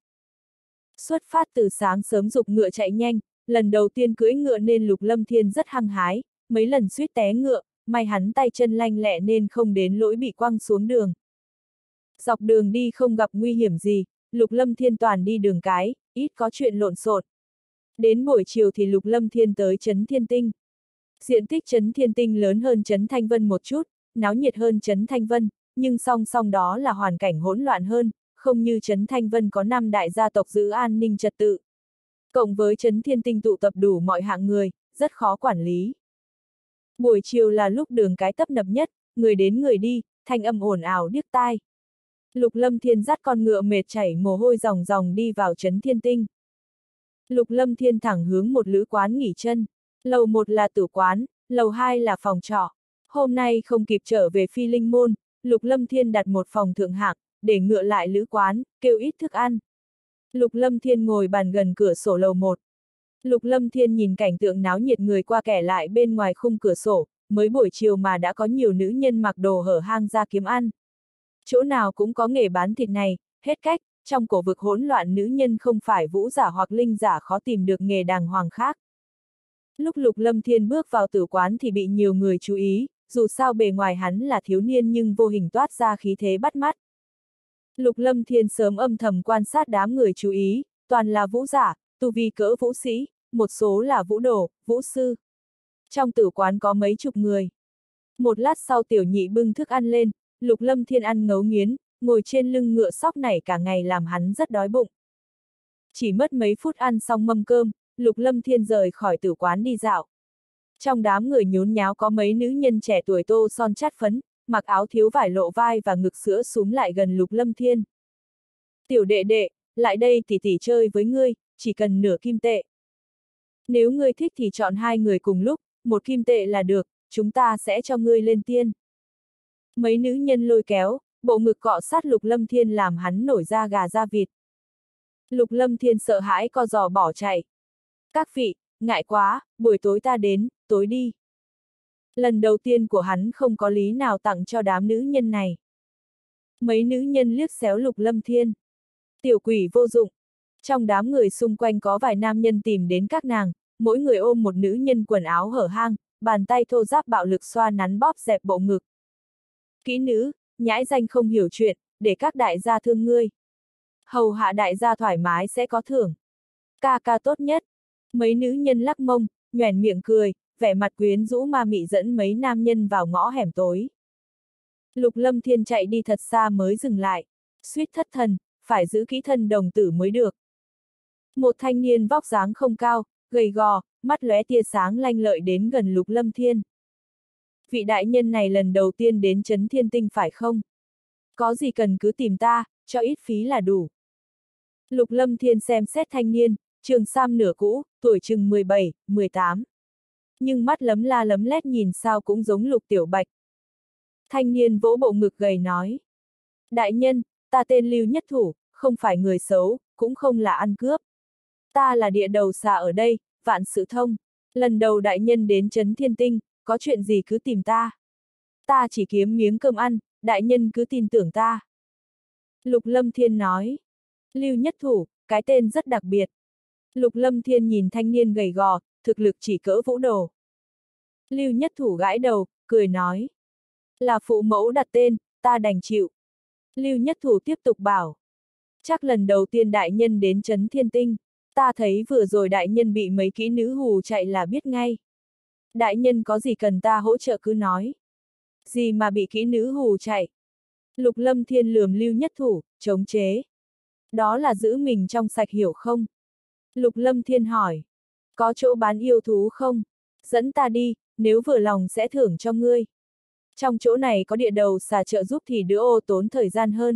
Xuất phát từ sáng sớm giục ngựa chạy nhanh, lần đầu tiên cưỡi ngựa nên Lục Lâm Thiên rất hăng hái, mấy lần suýt té ngựa, may hắn tay chân lanh lẹ nên không đến lỗi bị quăng xuống đường. Dọc đường đi không gặp nguy hiểm gì, Lục Lâm Thiên toàn đi đường cái, ít có chuyện lộn xộn. Đến buổi chiều thì Lục Lâm Thiên tới Trấn Thiên Tinh. Diện tích Trấn Thiên Tinh lớn hơn Trấn Thanh Vân một chút, náo nhiệt hơn Trấn Thanh Vân, nhưng song song đó là hoàn cảnh hỗn loạn hơn, không như Trấn Thanh Vân có năm đại gia tộc giữ an ninh trật tự. Cộng với Trấn Thiên Tinh tụ tập đủ mọi hạng người, rất khó quản lý. Buổi chiều là lúc đường cái tấp nập nhất, người đến người đi, thanh âm ồn ào điếc tai. Lục Lâm Thiên dắt con ngựa mệt chảy mồ hôi ròng ròng đi vào Trấn Thiên Tinh. Lục Lâm Thiên thẳng hướng một lữ quán nghỉ chân. Lầu một là tử quán, lầu hai là phòng trọ. Hôm nay không kịp trở về Phi Linh môn, Lục Lâm Thiên đặt một phòng thượng hạng, để ngựa lại lữ quán, kêu ít thức ăn. Lục Lâm Thiên ngồi bàn gần cửa sổ lầu một. Lục Lâm Thiên nhìn cảnh tượng náo nhiệt người qua kẻ lại bên ngoài khung cửa sổ, mới buổi chiều mà đã có nhiều nữ nhân mặc đồ hở hang ra kiếm ăn. Chỗ nào cũng có nghề bán thịt này, hết cách, trong cổ vực hỗn loạn nữ nhân không phải vũ giả hoặc linh giả khó tìm được nghề đàng hoàng khác. Lúc Lục Lâm Thiên bước vào tử quán thì bị nhiều người chú ý, dù sao bề ngoài hắn là thiếu niên nhưng vô hình toát ra khí thế bắt mắt. Lục Lâm Thiên sớm âm thầm quan sát đám người chú ý, toàn là vũ giả, tu vi cỡ vũ sĩ, một số là vũ đồ, vũ sư. Trong tử quán có mấy chục người. Một lát sau tiểu nhị bưng thức ăn lên, Lục Lâm Thiên ăn ngấu nghiến, ngồi trên lưng ngựa sóc nảy cả ngày làm hắn rất đói bụng. Chỉ mất mấy phút ăn xong mâm cơm, Lục Lâm Thiên rời khỏi tử quán đi dạo. Trong đám người nhốn nháo có mấy nữ nhân trẻ tuổi tô son chát phấn, mặc áo thiếu vải lộ vai và ngực sữa súm lại gần Lục Lâm Thiên. Tiểu đệ đệ, lại đây tỷ tỷ chơi với ngươi, chỉ cần nửa kim tệ. Nếu ngươi thích thì chọn hai người cùng lúc, một kim tệ là được, chúng ta sẽ cho ngươi lên tiên. Mấy nữ nhân lôi kéo, bộ ngực cọ sát Lục Lâm Thiên làm hắn nổi da gà da vịt. Lục Lâm Thiên sợ hãi co giò bỏ chạy. Các vị, ngại quá, buổi tối ta đến, tối đi. Lần đầu tiên của hắn không có lý nào tặng cho đám nữ nhân này. Mấy nữ nhân liếc xéo Lục Lâm Thiên. Tiểu quỷ vô dụng. Trong đám người xung quanh có vài nam nhân tìm đến các nàng, mỗi người ôm một nữ nhân quần áo hở hang, bàn tay thô ráp bạo lực xoa nắn bóp dẹp bộ ngực. Kỹ nữ, nhãi danh không hiểu chuyện, để các đại gia thương ngươi. Hầu hạ đại gia thoải mái sẽ có thưởng. Ca ca tốt nhất. Mấy nữ nhân lắc mông, nhoẻn miệng cười, vẻ mặt quyến rũ ma mị dẫn mấy nam nhân vào ngõ hẻm tối. Lục Lâm Thiên chạy đi thật xa mới dừng lại. Suýt thất thần, phải giữ kỹ thân đồng tử mới được. Một thanh niên vóc dáng không cao, gầy gò, mắt lóe tia sáng lanh lợi đến gần Lục Lâm Thiên. Vị đại nhân này lần đầu tiên đến Trấn Thiên Tinh phải không? Có gì cần cứ tìm ta, cho ít phí là đủ. Lục Lâm Thiên xem xét thanh niên, trường sam nửa cũ, tuổi chừng mười bảy, mười tám. Nhưng mắt lấm la lấm lét nhìn sao cũng giống Lục Tiểu Bạch. Thanh niên vỗ bộ ngực gầy nói. Đại nhân, ta tên Lưu Nhất Thủ, không phải người xấu, cũng không là ăn cướp. Ta là địa đầu xà ở đây, vạn sự thông. Lần đầu đại nhân đến Trấn Thiên Tinh, có chuyện gì cứ tìm ta. Ta chỉ kiếm miếng cơm ăn, đại nhân cứ tin tưởng ta. Lục Lâm Thiên nói. Lưu Nhất Thủ, cái tên rất đặc biệt. Lục Lâm Thiên nhìn thanh niên gầy gò, thực lực chỉ cỡ vũ đồ. Lưu Nhất Thủ gãi đầu, cười nói. Là phụ mẫu đặt tên, ta đành chịu. Lưu Nhất Thủ tiếp tục bảo. Chắc lần đầu tiên đại nhân đến Trấn Thiên Tinh, ta thấy vừa rồi đại nhân bị mấy kỹ nữ hù chạy là biết ngay. Đại nhân có gì cần ta hỗ trợ cứ nói. Gì mà bị kỹ nữ hù chạy? Lục Lâm Thiên lườm Lưu Nhất Thủ, chống chế. Đó là giữ mình trong sạch hiểu không? Lục Lâm Thiên hỏi. Có chỗ bán yêu thú không? Dẫn ta đi, nếu vừa lòng sẽ thưởng cho ngươi. Trong chỗ này có địa đầu xà trợ giúp thì đỡ ô tốn thời gian hơn.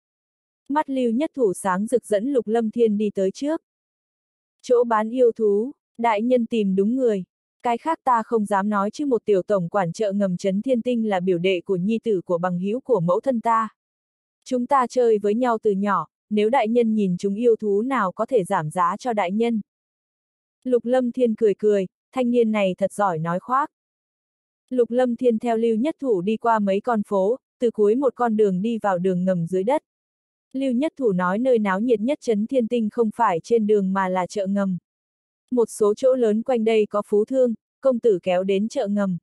Mắt Lưu Nhất Thủ sáng rực dẫn Lục Lâm Thiên đi tới trước. Chỗ bán yêu thú, đại nhân tìm đúng người. Cái khác ta không dám nói chứ một tiểu tổng quản chợ ngầm Trấn Thiên Tinh là biểu đệ của nhi tử của bằng hữu của mẫu thân ta. Chúng ta chơi với nhau từ nhỏ, nếu đại nhân nhìn chúng yêu thú nào có thể giảm giá cho đại nhân. Lục Lâm Thiên cười cười, thanh niên này thật giỏi nói khoác. Lục Lâm Thiên theo Lưu Nhất Thủ đi qua mấy con phố, từ cuối một con đường đi vào đường ngầm dưới đất. Lưu Nhất Thủ nói nơi náo nhiệt nhất Trấn Thiên Tinh không phải trên đường mà là chợ ngầm. Một số chỗ lớn quanh đây có phú thương, công tử kéo đến chợ ngầm.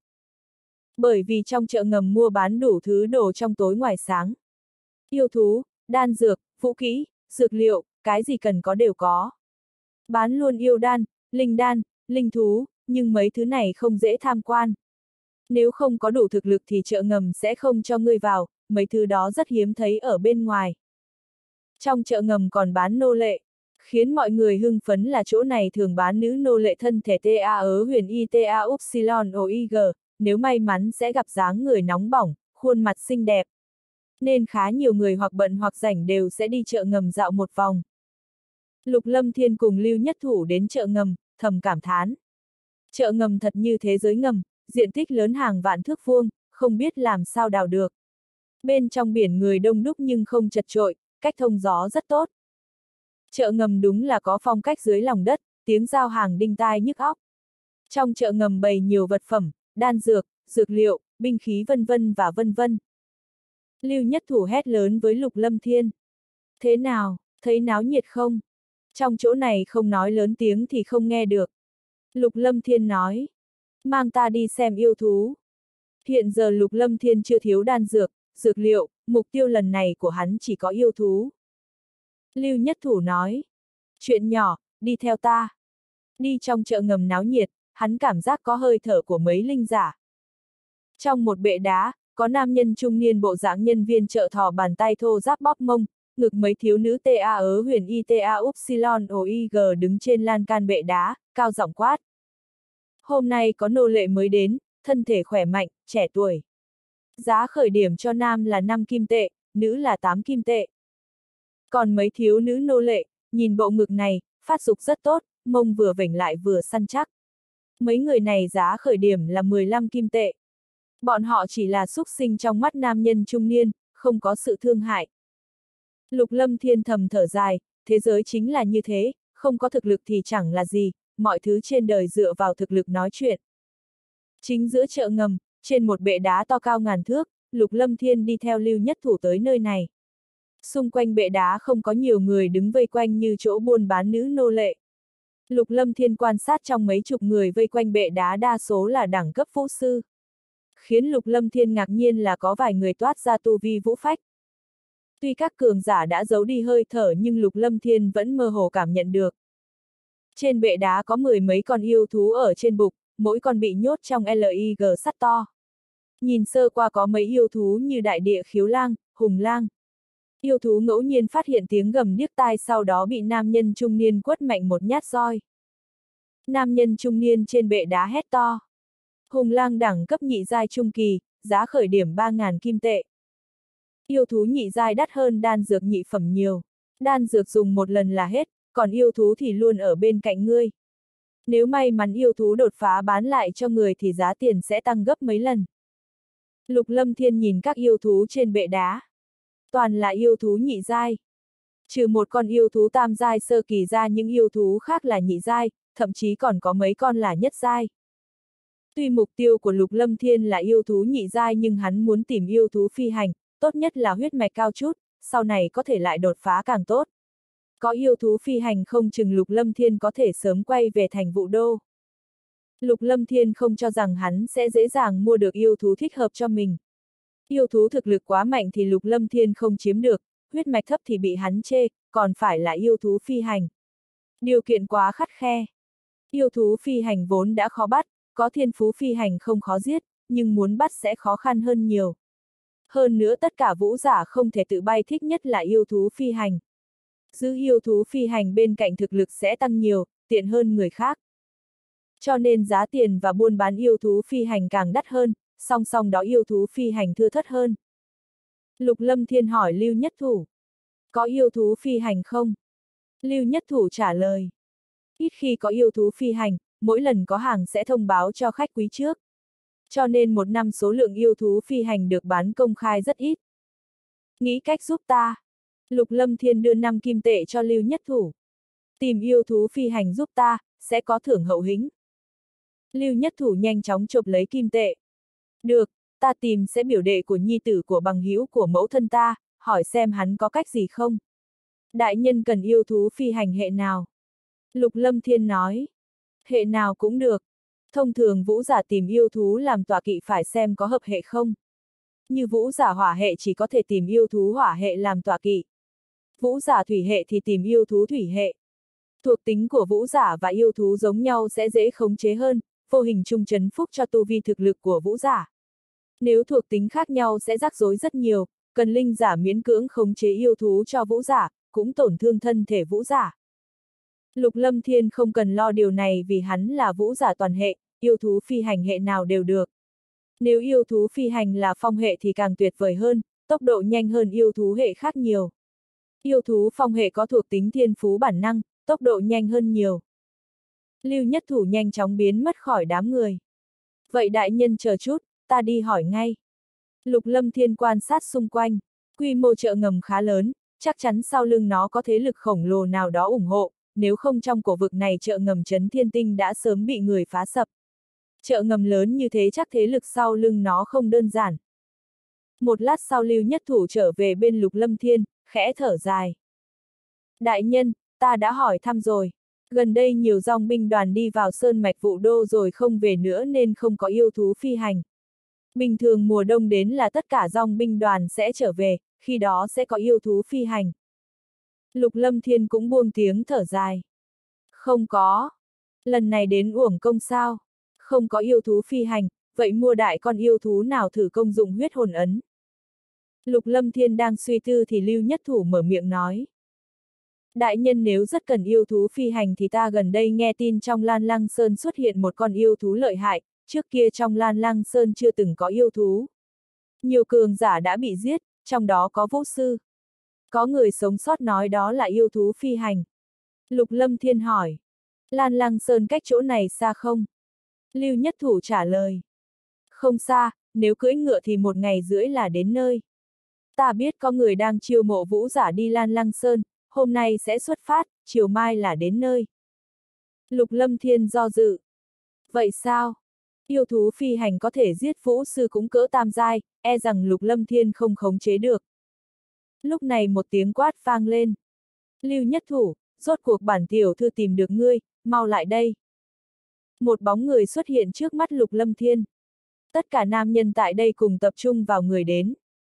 Bởi vì trong chợ ngầm mua bán đủ thứ đồ trong tối ngoài sáng. Yêu thú, đan dược, vũ khí, dược liệu, cái gì cần có đều có. Bán luôn yêu đan, linh đan, linh thú, nhưng mấy thứ này không dễ tham quan. Nếu không có đủ thực lực thì chợ ngầm sẽ không cho ngươi vào, mấy thứ đó rất hiếm thấy ở bên ngoài. Trong chợ ngầm còn bán nô lệ. Khiến mọi người hưng phấn là chỗ này thường bán nữ nô lệ thân thể ta ớ huyền y ta upsilon oig, nếu may mắn sẽ gặp dáng người nóng bỏng, khuôn mặt xinh đẹp. Nên khá nhiều người hoặc bận hoặc rảnh đều sẽ đi chợ ngầm dạo một vòng. Lục Lâm Thiên cùng Lưu Nhất Thủ đến chợ ngầm, thầm cảm thán. Chợ ngầm thật như thế giới ngầm, diện tích lớn hàng vạn thước vuông, không biết làm sao đào được. Bên trong biển người đông đúc nhưng không chật chội, cách thông gió rất tốt. Chợ ngầm đúng là có phong cách dưới lòng đất, tiếng giao hàng đinh tai nhức óc. Trong chợ ngầm bày nhiều vật phẩm, đan dược, dược liệu, binh khí vân vân và vân vân. Lưu Nhất Thủ hét lớn với Lục Lâm Thiên. Thế nào, thấy náo nhiệt không? Trong chỗ này không nói lớn tiếng thì không nghe được. Lục Lâm Thiên nói. Mang ta đi xem yêu thú. Hiện giờ Lục Lâm Thiên chưa thiếu đan dược, dược liệu, mục tiêu lần này của hắn chỉ có yêu thú. Lưu Nhất Thủ nói. Chuyện nhỏ, đi theo ta. Đi trong chợ ngầm náo nhiệt, hắn cảm giác có hơi thở của mấy linh giả. Trong một bệ đá, có nam nhân trung niên bộ dạng nhân viên chợ thò bàn tay thô ráp bóp mông, ngực mấy thiếu nữ ta ớ huyền y ta upsilon oig đứng trên lan can bệ đá, cao giọng quát. Hôm nay có nô lệ mới đến, thân thể khỏe mạnh, trẻ tuổi. Giá khởi điểm cho nam là năm kim tệ, nữ là tám kim tệ. Còn mấy thiếu nữ nô lệ, nhìn bộ ngực này, phát dục rất tốt, mông vừa vểnh lại vừa săn chắc. Mấy người này giá khởi điểm là mười lăm kim tệ. Bọn họ chỉ là súc sinh trong mắt nam nhân trung niên, không có sự thương hại. Lục Lâm Thiên thầm thở dài, thế giới chính là như thế, không có thực lực thì chẳng là gì, mọi thứ trên đời dựa vào thực lực nói chuyện. Chính giữa chợ ngầm, trên một bệ đá to cao ngàn thước, Lục Lâm Thiên đi theo Lưu Nhất Thủ tới nơi này. Xung quanh bệ đá không có nhiều người đứng vây quanh như chỗ buôn bán nữ nô lệ. Lục Lâm Thiên quan sát trong mấy chục người vây quanh bệ đá đa số là đẳng cấp vũ sư. Khiến Lục Lâm Thiên ngạc nhiên là có vài người toát ra tu vi vũ phách. Tuy các cường giả đã giấu đi hơi thở nhưng Lục Lâm Thiên vẫn mơ hồ cảm nhận được. Trên bệ đá có mười mấy con yêu thú ở trên bục, mỗi con bị nhốt trong lờ i giê sắt to. Nhìn sơ qua có mấy yêu thú như đại địa khiếu lang, hùng lang. Yêu thú ngẫu nhiên phát hiện tiếng gầm điếc tai sau đó bị nam nhân trung niên quất mạnh một nhát roi. Nam nhân trung niên trên bệ đá hét to. Hùng lang đẳng cấp nhị giai trung kỳ, giá khởi điểm ba nghìn kim tệ. Yêu thú nhị giai đắt hơn đan dược nhị phẩm nhiều. Đan dược dùng một lần là hết, còn yêu thú thì luôn ở bên cạnh ngươi. Nếu may mắn yêu thú đột phá bán lại cho người thì giá tiền sẽ tăng gấp mấy lần. Lục Lâm Thiên nhìn các yêu thú trên bệ đá. Toàn là yêu thú nhị giai. Trừ một con yêu thú tam giai sơ kỳ ra những yêu thú khác là nhị giai, thậm chí còn có mấy con là nhất giai. Tuy mục tiêu của Lục Lâm Thiên là yêu thú nhị giai nhưng hắn muốn tìm yêu thú phi hành, tốt nhất là huyết mạch cao chút, sau này có thể lại đột phá càng tốt. Có yêu thú phi hành không chừng Lục Lâm Thiên có thể sớm quay về thành Vũ Đô. Lục Lâm Thiên không cho rằng hắn sẽ dễ dàng mua được yêu thú thích hợp cho mình. Yêu thú thực lực quá mạnh thì Lục Lâm Thiên không chiếm được, huyết mạch thấp thì bị hắn chê, còn phải là yêu thú phi hành. Điều kiện quá khắt khe. Yêu thú phi hành vốn đã khó bắt, có thiên phú phi hành không khó giết, nhưng muốn bắt sẽ khó khăn hơn nhiều. Hơn nữa tất cả vũ giả không thể tự bay thích nhất là yêu thú phi hành. Giữ yêu thú phi hành bên cạnh thực lực sẽ tăng nhiều, tiện hơn người khác. Cho nên giá tiền và buôn bán yêu thú phi hành càng đắt hơn, song song đó yêu thú phi hành thưa thớt hơn. Lục Lâm Thiên hỏi Lưu Nhất Thủ. Có yêu thú phi hành không? Lưu Nhất Thủ trả lời. Ít khi có yêu thú phi hành, mỗi lần có hàng sẽ thông báo cho khách quý trước. Cho nên một năm số lượng yêu thú phi hành được bán công khai rất ít. Nghĩ cách giúp ta. Lục Lâm Thiên đưa năm kim tệ cho Lưu Nhất Thủ. Tìm yêu thú phi hành giúp ta, sẽ có thưởng hậu hĩnh. Lưu Nhất Thủ nhanh chóng chộp lấy kim tệ. Được, ta tìm sẽ biểu đệ của nhi tử của bằng hữu của mẫu thân ta, hỏi xem hắn có cách gì không. Đại nhân cần yêu thú phi hành hệ nào? Lục Lâm Thiên nói. Hệ nào cũng được. Thông thường vũ giả tìm yêu thú làm tọa kỵ phải xem có hợp hệ không. Như vũ giả hỏa hệ chỉ có thể tìm yêu thú hỏa hệ làm tọa kỵ. Vũ giả thủy hệ thì tìm yêu thú thủy hệ. Thuộc tính của vũ giả và yêu thú giống nhau sẽ dễ khống chế hơn, vô hình chung trấn phúc cho tu vi thực lực của vũ giả. Nếu thuộc tính khác nhau sẽ rắc rối rất nhiều, cần linh giả miễn cưỡng khống chế yêu thú cho vũ giả, cũng tổn thương thân thể vũ giả. Lục Lâm Thiên không cần lo điều này vì hắn là vũ giả toàn hệ, yêu thú phi hành hệ nào đều được. Nếu yêu thú phi hành là phong hệ thì càng tuyệt vời hơn, tốc độ nhanh hơn yêu thú hệ khác nhiều. Yêu thú phong hệ có thuộc tính thiên phú bản năng, tốc độ nhanh hơn nhiều. Lưu Nhất Thủ nhanh chóng biến mất khỏi đám người. Vậy đại nhân chờ chút, ta đi hỏi ngay. Lục Lâm Thiên quan sát xung quanh, quy mô chợ ngầm khá lớn, chắc chắn sau lưng nó có thế lực khổng lồ nào đó ủng hộ, nếu không trong cổ vực này chợ ngầm Trấn Thiên Tinh đã sớm bị người phá sập. Chợ ngầm lớn như thế chắc thế lực sau lưng nó không đơn giản. Một lát sau Lưu Nhất Thủ trở về bên Lục Lâm Thiên, khẽ thở dài. Đại nhân, ta đã hỏi thăm rồi. Gần đây nhiều dòng binh đoàn đi vào sơn mạch Vũ Đô rồi không về nữa nên không có yêu thú phi hành. Bình thường mùa đông đến là tất cả dòng binh đoàn sẽ trở về, khi đó sẽ có yêu thú phi hành. Lục Lâm Thiên cũng buông tiếng thở dài. Không có. Lần này đến uổng công sao? Không có yêu thú phi hành, vậy mua đại con yêu thú nào thử công dụng huyết hồn ấn? Lục Lâm Thiên đang suy tư thì Lưu Nhất Thủ mở miệng nói. Đại nhân nếu rất cần yêu thú phi hành thì ta gần đây nghe tin trong Lan Lăng Sơn xuất hiện một con yêu thú lợi hại, trước kia trong Lan Lăng Sơn chưa từng có yêu thú. Nhiều cường giả đã bị giết, trong đó có vũ sư. Có người sống sót nói đó là yêu thú phi hành. Lục Lâm Thiên hỏi. Lan Lăng Sơn cách chỗ này xa không? Lưu Nhất Thủ trả lời. Không xa, nếu cưỡi ngựa thì một ngày rưỡi là đến nơi. Ta biết có người đang chiêu mộ vũ giả đi Lan Lăng Sơn, hôm nay sẽ xuất phát, chiều mai là đến nơi. Lục Lâm Thiên do dự. Vậy sao? Yêu thú phi hành có thể giết vũ sư cũng cỡ tam giai, e rằng Lục Lâm Thiên không khống chế được. Lúc này một tiếng quát vang lên. Lưu Nhất Thủ, rốt cuộc bản tiểu thư tìm được ngươi, mau lại đây. Một bóng người xuất hiện trước mắt Lục Lâm Thiên. Tất cả nam nhân tại đây cùng tập trung vào người đến.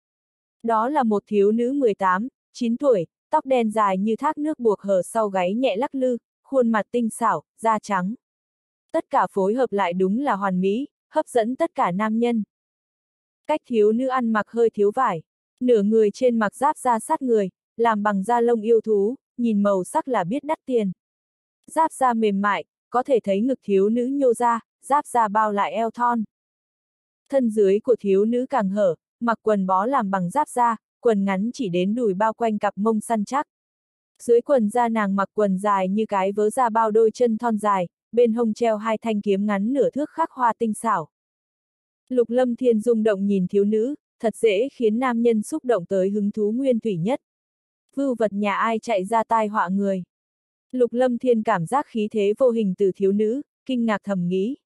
Đó là một thiếu nữ mười tám, chín tuổi, tóc đen dài như thác nước buộc hở sau gáy nhẹ lắc lư, khuôn mặt tinh xảo, da trắng. Tất cả phối hợp lại đúng là hoàn mỹ, hấp dẫn tất cả nam nhân. Cách thiếu nữ ăn mặc hơi thiếu vải, nửa người trên mặc giáp da sát người, làm bằng da lông yêu thú, nhìn màu sắc là biết đắt tiền. Giáp da mềm mại, có thể thấy ngực thiếu nữ nhô ra, giáp da bao lại eo thon. Thân dưới của thiếu nữ càng hở, mặc quần bó làm bằng giáp da, quần ngắn chỉ đến đùi bao quanh cặp mông săn chắc. Dưới quần da nàng mặc quần dài như cái vớ da bao đôi chân thon dài, bên hông treo hai thanh kiếm ngắn nửa thước khắc hoa tinh xảo. Lục Lâm Thiên rung động nhìn thiếu nữ, thật dễ khiến nam nhân xúc động tới hứng thú nguyên thủy nhất. Vưu vật nhà ai chạy ra tai họa người. Lục Lâm Thiên cảm giác khí thế vô hình từ thiếu nữ, kinh ngạc thầm nghĩ.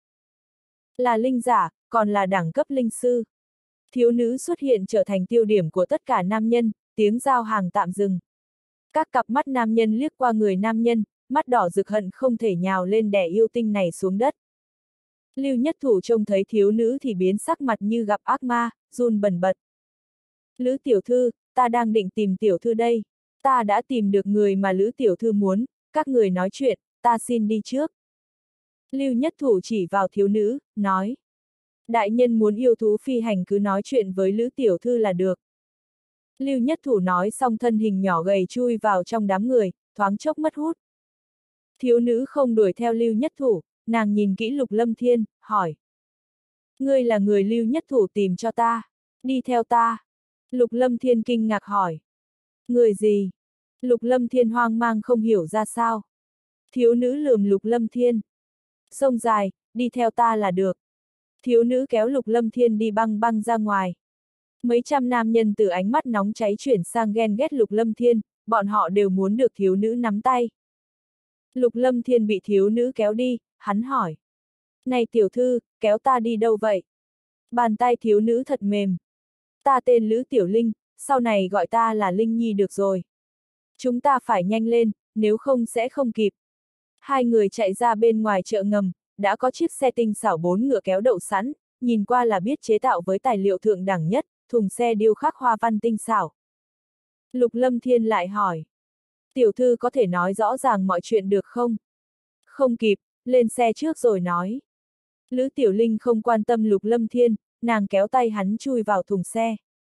Là linh giả, còn là đẳng cấp linh sư. Thiếu nữ xuất hiện trở thành tiêu điểm của tất cả nam nhân, tiếng giao hàng tạm dừng. Các cặp mắt nam nhân liếc qua người nam nhân, mắt đỏ rực hận không thể nhào lên đè yêu tinh này xuống đất. Lưu Nhất Thủ trông thấy thiếu nữ thì biến sắc mặt như gặp ác ma, run bần bật. Lữ tiểu thư, ta đang định tìm tiểu thư đây. Ta đã tìm được người mà Lữ tiểu thư muốn, các người nói chuyện, ta xin đi trước. Lưu Nhất Thủ chỉ vào thiếu nữ, nói. Đại nhân muốn yêu thú phi hành cứ nói chuyện với Lữ tiểu thư là được. Lưu Nhất Thủ nói xong thân hình nhỏ gầy chui vào trong đám người, thoáng chốc mất hút. Thiếu nữ không đuổi theo Lưu Nhất Thủ, nàng nhìn kỹ Lục Lâm Thiên, hỏi. Ngươi là người Lưu Nhất Thủ tìm cho ta, đi theo ta. Lục Lâm Thiên kinh ngạc hỏi. Người gì? Lục Lâm Thiên hoang mang không hiểu ra sao. Thiếu nữ lườm Lục Lâm Thiên. Sông dài, đi theo ta là được. Thiếu nữ kéo Lục Lâm Thiên đi băng băng ra ngoài. Mấy trăm nam nhân từ ánh mắt nóng cháy chuyển sang ghen ghét Lục Lâm Thiên, bọn họ đều muốn được thiếu nữ nắm tay. Lục Lâm Thiên bị thiếu nữ kéo đi, hắn hỏi. Này tiểu thư, kéo ta đi đâu vậy? Bàn tay thiếu nữ thật mềm. Ta tên Lữ Tiểu Linh, sau này gọi ta là Linh Nhi được rồi. Chúng ta phải nhanh lên, nếu không sẽ không kịp. Hai người chạy ra bên ngoài chợ ngầm, đã có chiếc xe tinh xảo bốn ngựa kéo đậu sẵn, nhìn qua là biết chế tạo với tài liệu thượng đẳng nhất, thùng xe điêu khắc hoa văn tinh xảo. Lục Lâm Thiên lại hỏi. Tiểu thư có thể nói rõ ràng mọi chuyện được không? Không kịp, lên xe trước rồi nói. Lữ Tiểu Linh không quan tâm Lục Lâm Thiên, nàng kéo tay hắn chui vào thùng xe.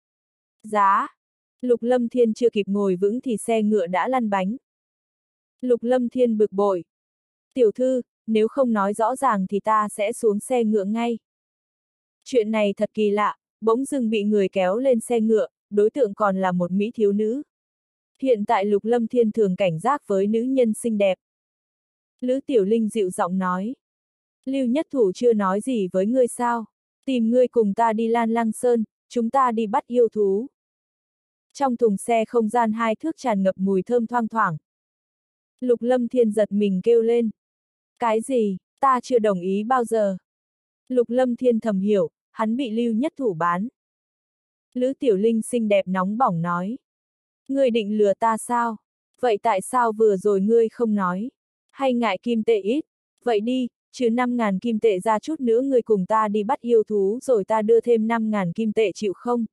Giá! Lục Lâm Thiên chưa kịp ngồi vững thì xe ngựa đã lăn bánh. Lục Lâm Thiên bực bội. Tiểu thư, nếu không nói rõ ràng thì ta sẽ xuống xe ngựa ngay. Chuyện này thật kỳ lạ, bỗng dưng bị người kéo lên xe ngựa, đối tượng còn là một mỹ thiếu nữ. Hiện tại Lục Lâm Thiên thường cảnh giác với nữ nhân xinh đẹp. Lữ Tiểu Linh dịu giọng nói. Lưu Nhất Thủ chưa nói gì với ngươi sao? Tìm ngươi cùng ta đi Lan Lăng Sơn, chúng ta đi bắt yêu thú. Trong thùng xe không gian hai thước tràn ngập mùi thơm thoang thoảng. Lục Lâm Thiên giật mình kêu lên. Cái gì, ta chưa đồng ý bao giờ. Lục Lâm Thiên thầm hiểu, hắn bị Lưu Nhất Thủ bán. Lữ Tiểu Linh xinh đẹp nóng bỏng nói. Ngươi định lừa ta sao? Vậy tại sao vừa rồi ngươi không nói? Hay ngại kim tệ ít? Vậy đi, trừ năm ngàn kim tệ ra chút nữa ngươi cùng ta đi bắt yêu thú rồi ta đưa thêm năm ngàn kim tệ chịu không?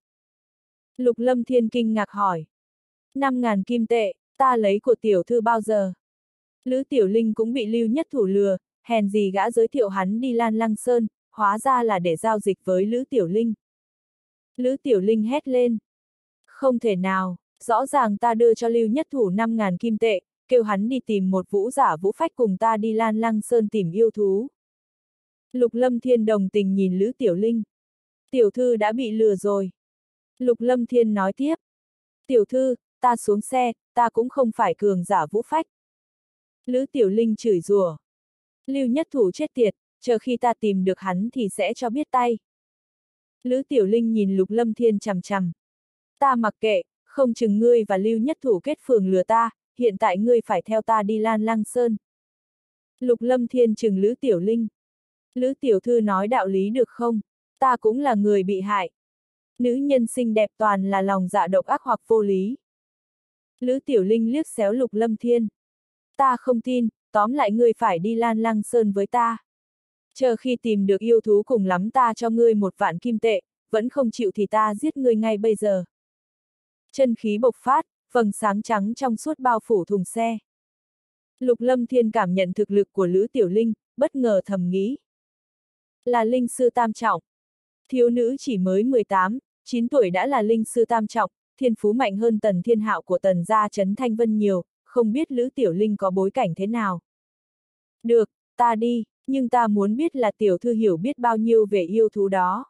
Lục Lâm Thiên kinh ngạc hỏi. năm ngàn kim tệ, ta lấy của tiểu thư bao giờ? Lữ Tiểu Linh cũng bị Lưu Nhất Thủ lừa, hèn gì gã giới thiệu hắn đi Lan Lăng Sơn, hóa ra là để giao dịch với Lữ Tiểu Linh. Lữ Tiểu Linh hét lên. Không thể nào, rõ ràng ta đưa cho Lưu Nhất Thủ năm ngàn kim tệ, kêu hắn đi tìm một vũ giả vũ phách cùng ta đi Lan Lăng Sơn tìm yêu thú. Lục Lâm Thiên đồng tình nhìn Lữ Tiểu Linh. Tiểu thư đã bị lừa rồi. Lục Lâm Thiên nói tiếp. Tiểu thư, ta xuống xe, ta cũng không phải cường giả vũ phách. Lữ Tiểu Linh chửi rủa. Lưu Nhất Thủ chết tiệt, chờ khi ta tìm được hắn thì sẽ cho biết tay. Lữ Tiểu Linh nhìn Lục Lâm Thiên chằm chằm. Ta mặc kệ, không chừng ngươi và Lưu Nhất Thủ kết phường lừa ta, hiện tại ngươi phải theo ta đi Lan Lăng Sơn. Lục Lâm Thiên chừng Lữ Tiểu Linh. Lữ tiểu thư nói đạo lý được không? Ta cũng là người bị hại. Nữ nhân xinh đẹp toàn là lòng dạ độc ác hoặc vô lý. Lữ Tiểu Linh liếc xéo Lục Lâm Thiên. Ta không tin, tóm lại ngươi phải đi Lan Lăng Sơn với ta. Chờ khi tìm được yêu thú cùng lắm ta cho ngươi một vạn kim tệ, vẫn không chịu thì ta giết ngươi ngay bây giờ. Chân khí bộc phát, vầng sáng trắng trong suốt bao phủ thùng xe. Lục Lâm Thiên cảm nhận thực lực của Lữ Tiểu Linh, bất ngờ thầm nghĩ. Là linh sư tam trọng. Thiếu nữ chỉ mới mười tám, chín tuổi đã là linh sư tam trọng, thiên phú mạnh hơn Tần Thiên Hạo của Tần gia Trấn Thanh Vân nhiều, không biết Lữ Tiểu Linh có bối cảnh thế nào. Được, ta đi, nhưng ta muốn biết là tiểu thư hiểu biết bao nhiêu về yêu thú đó.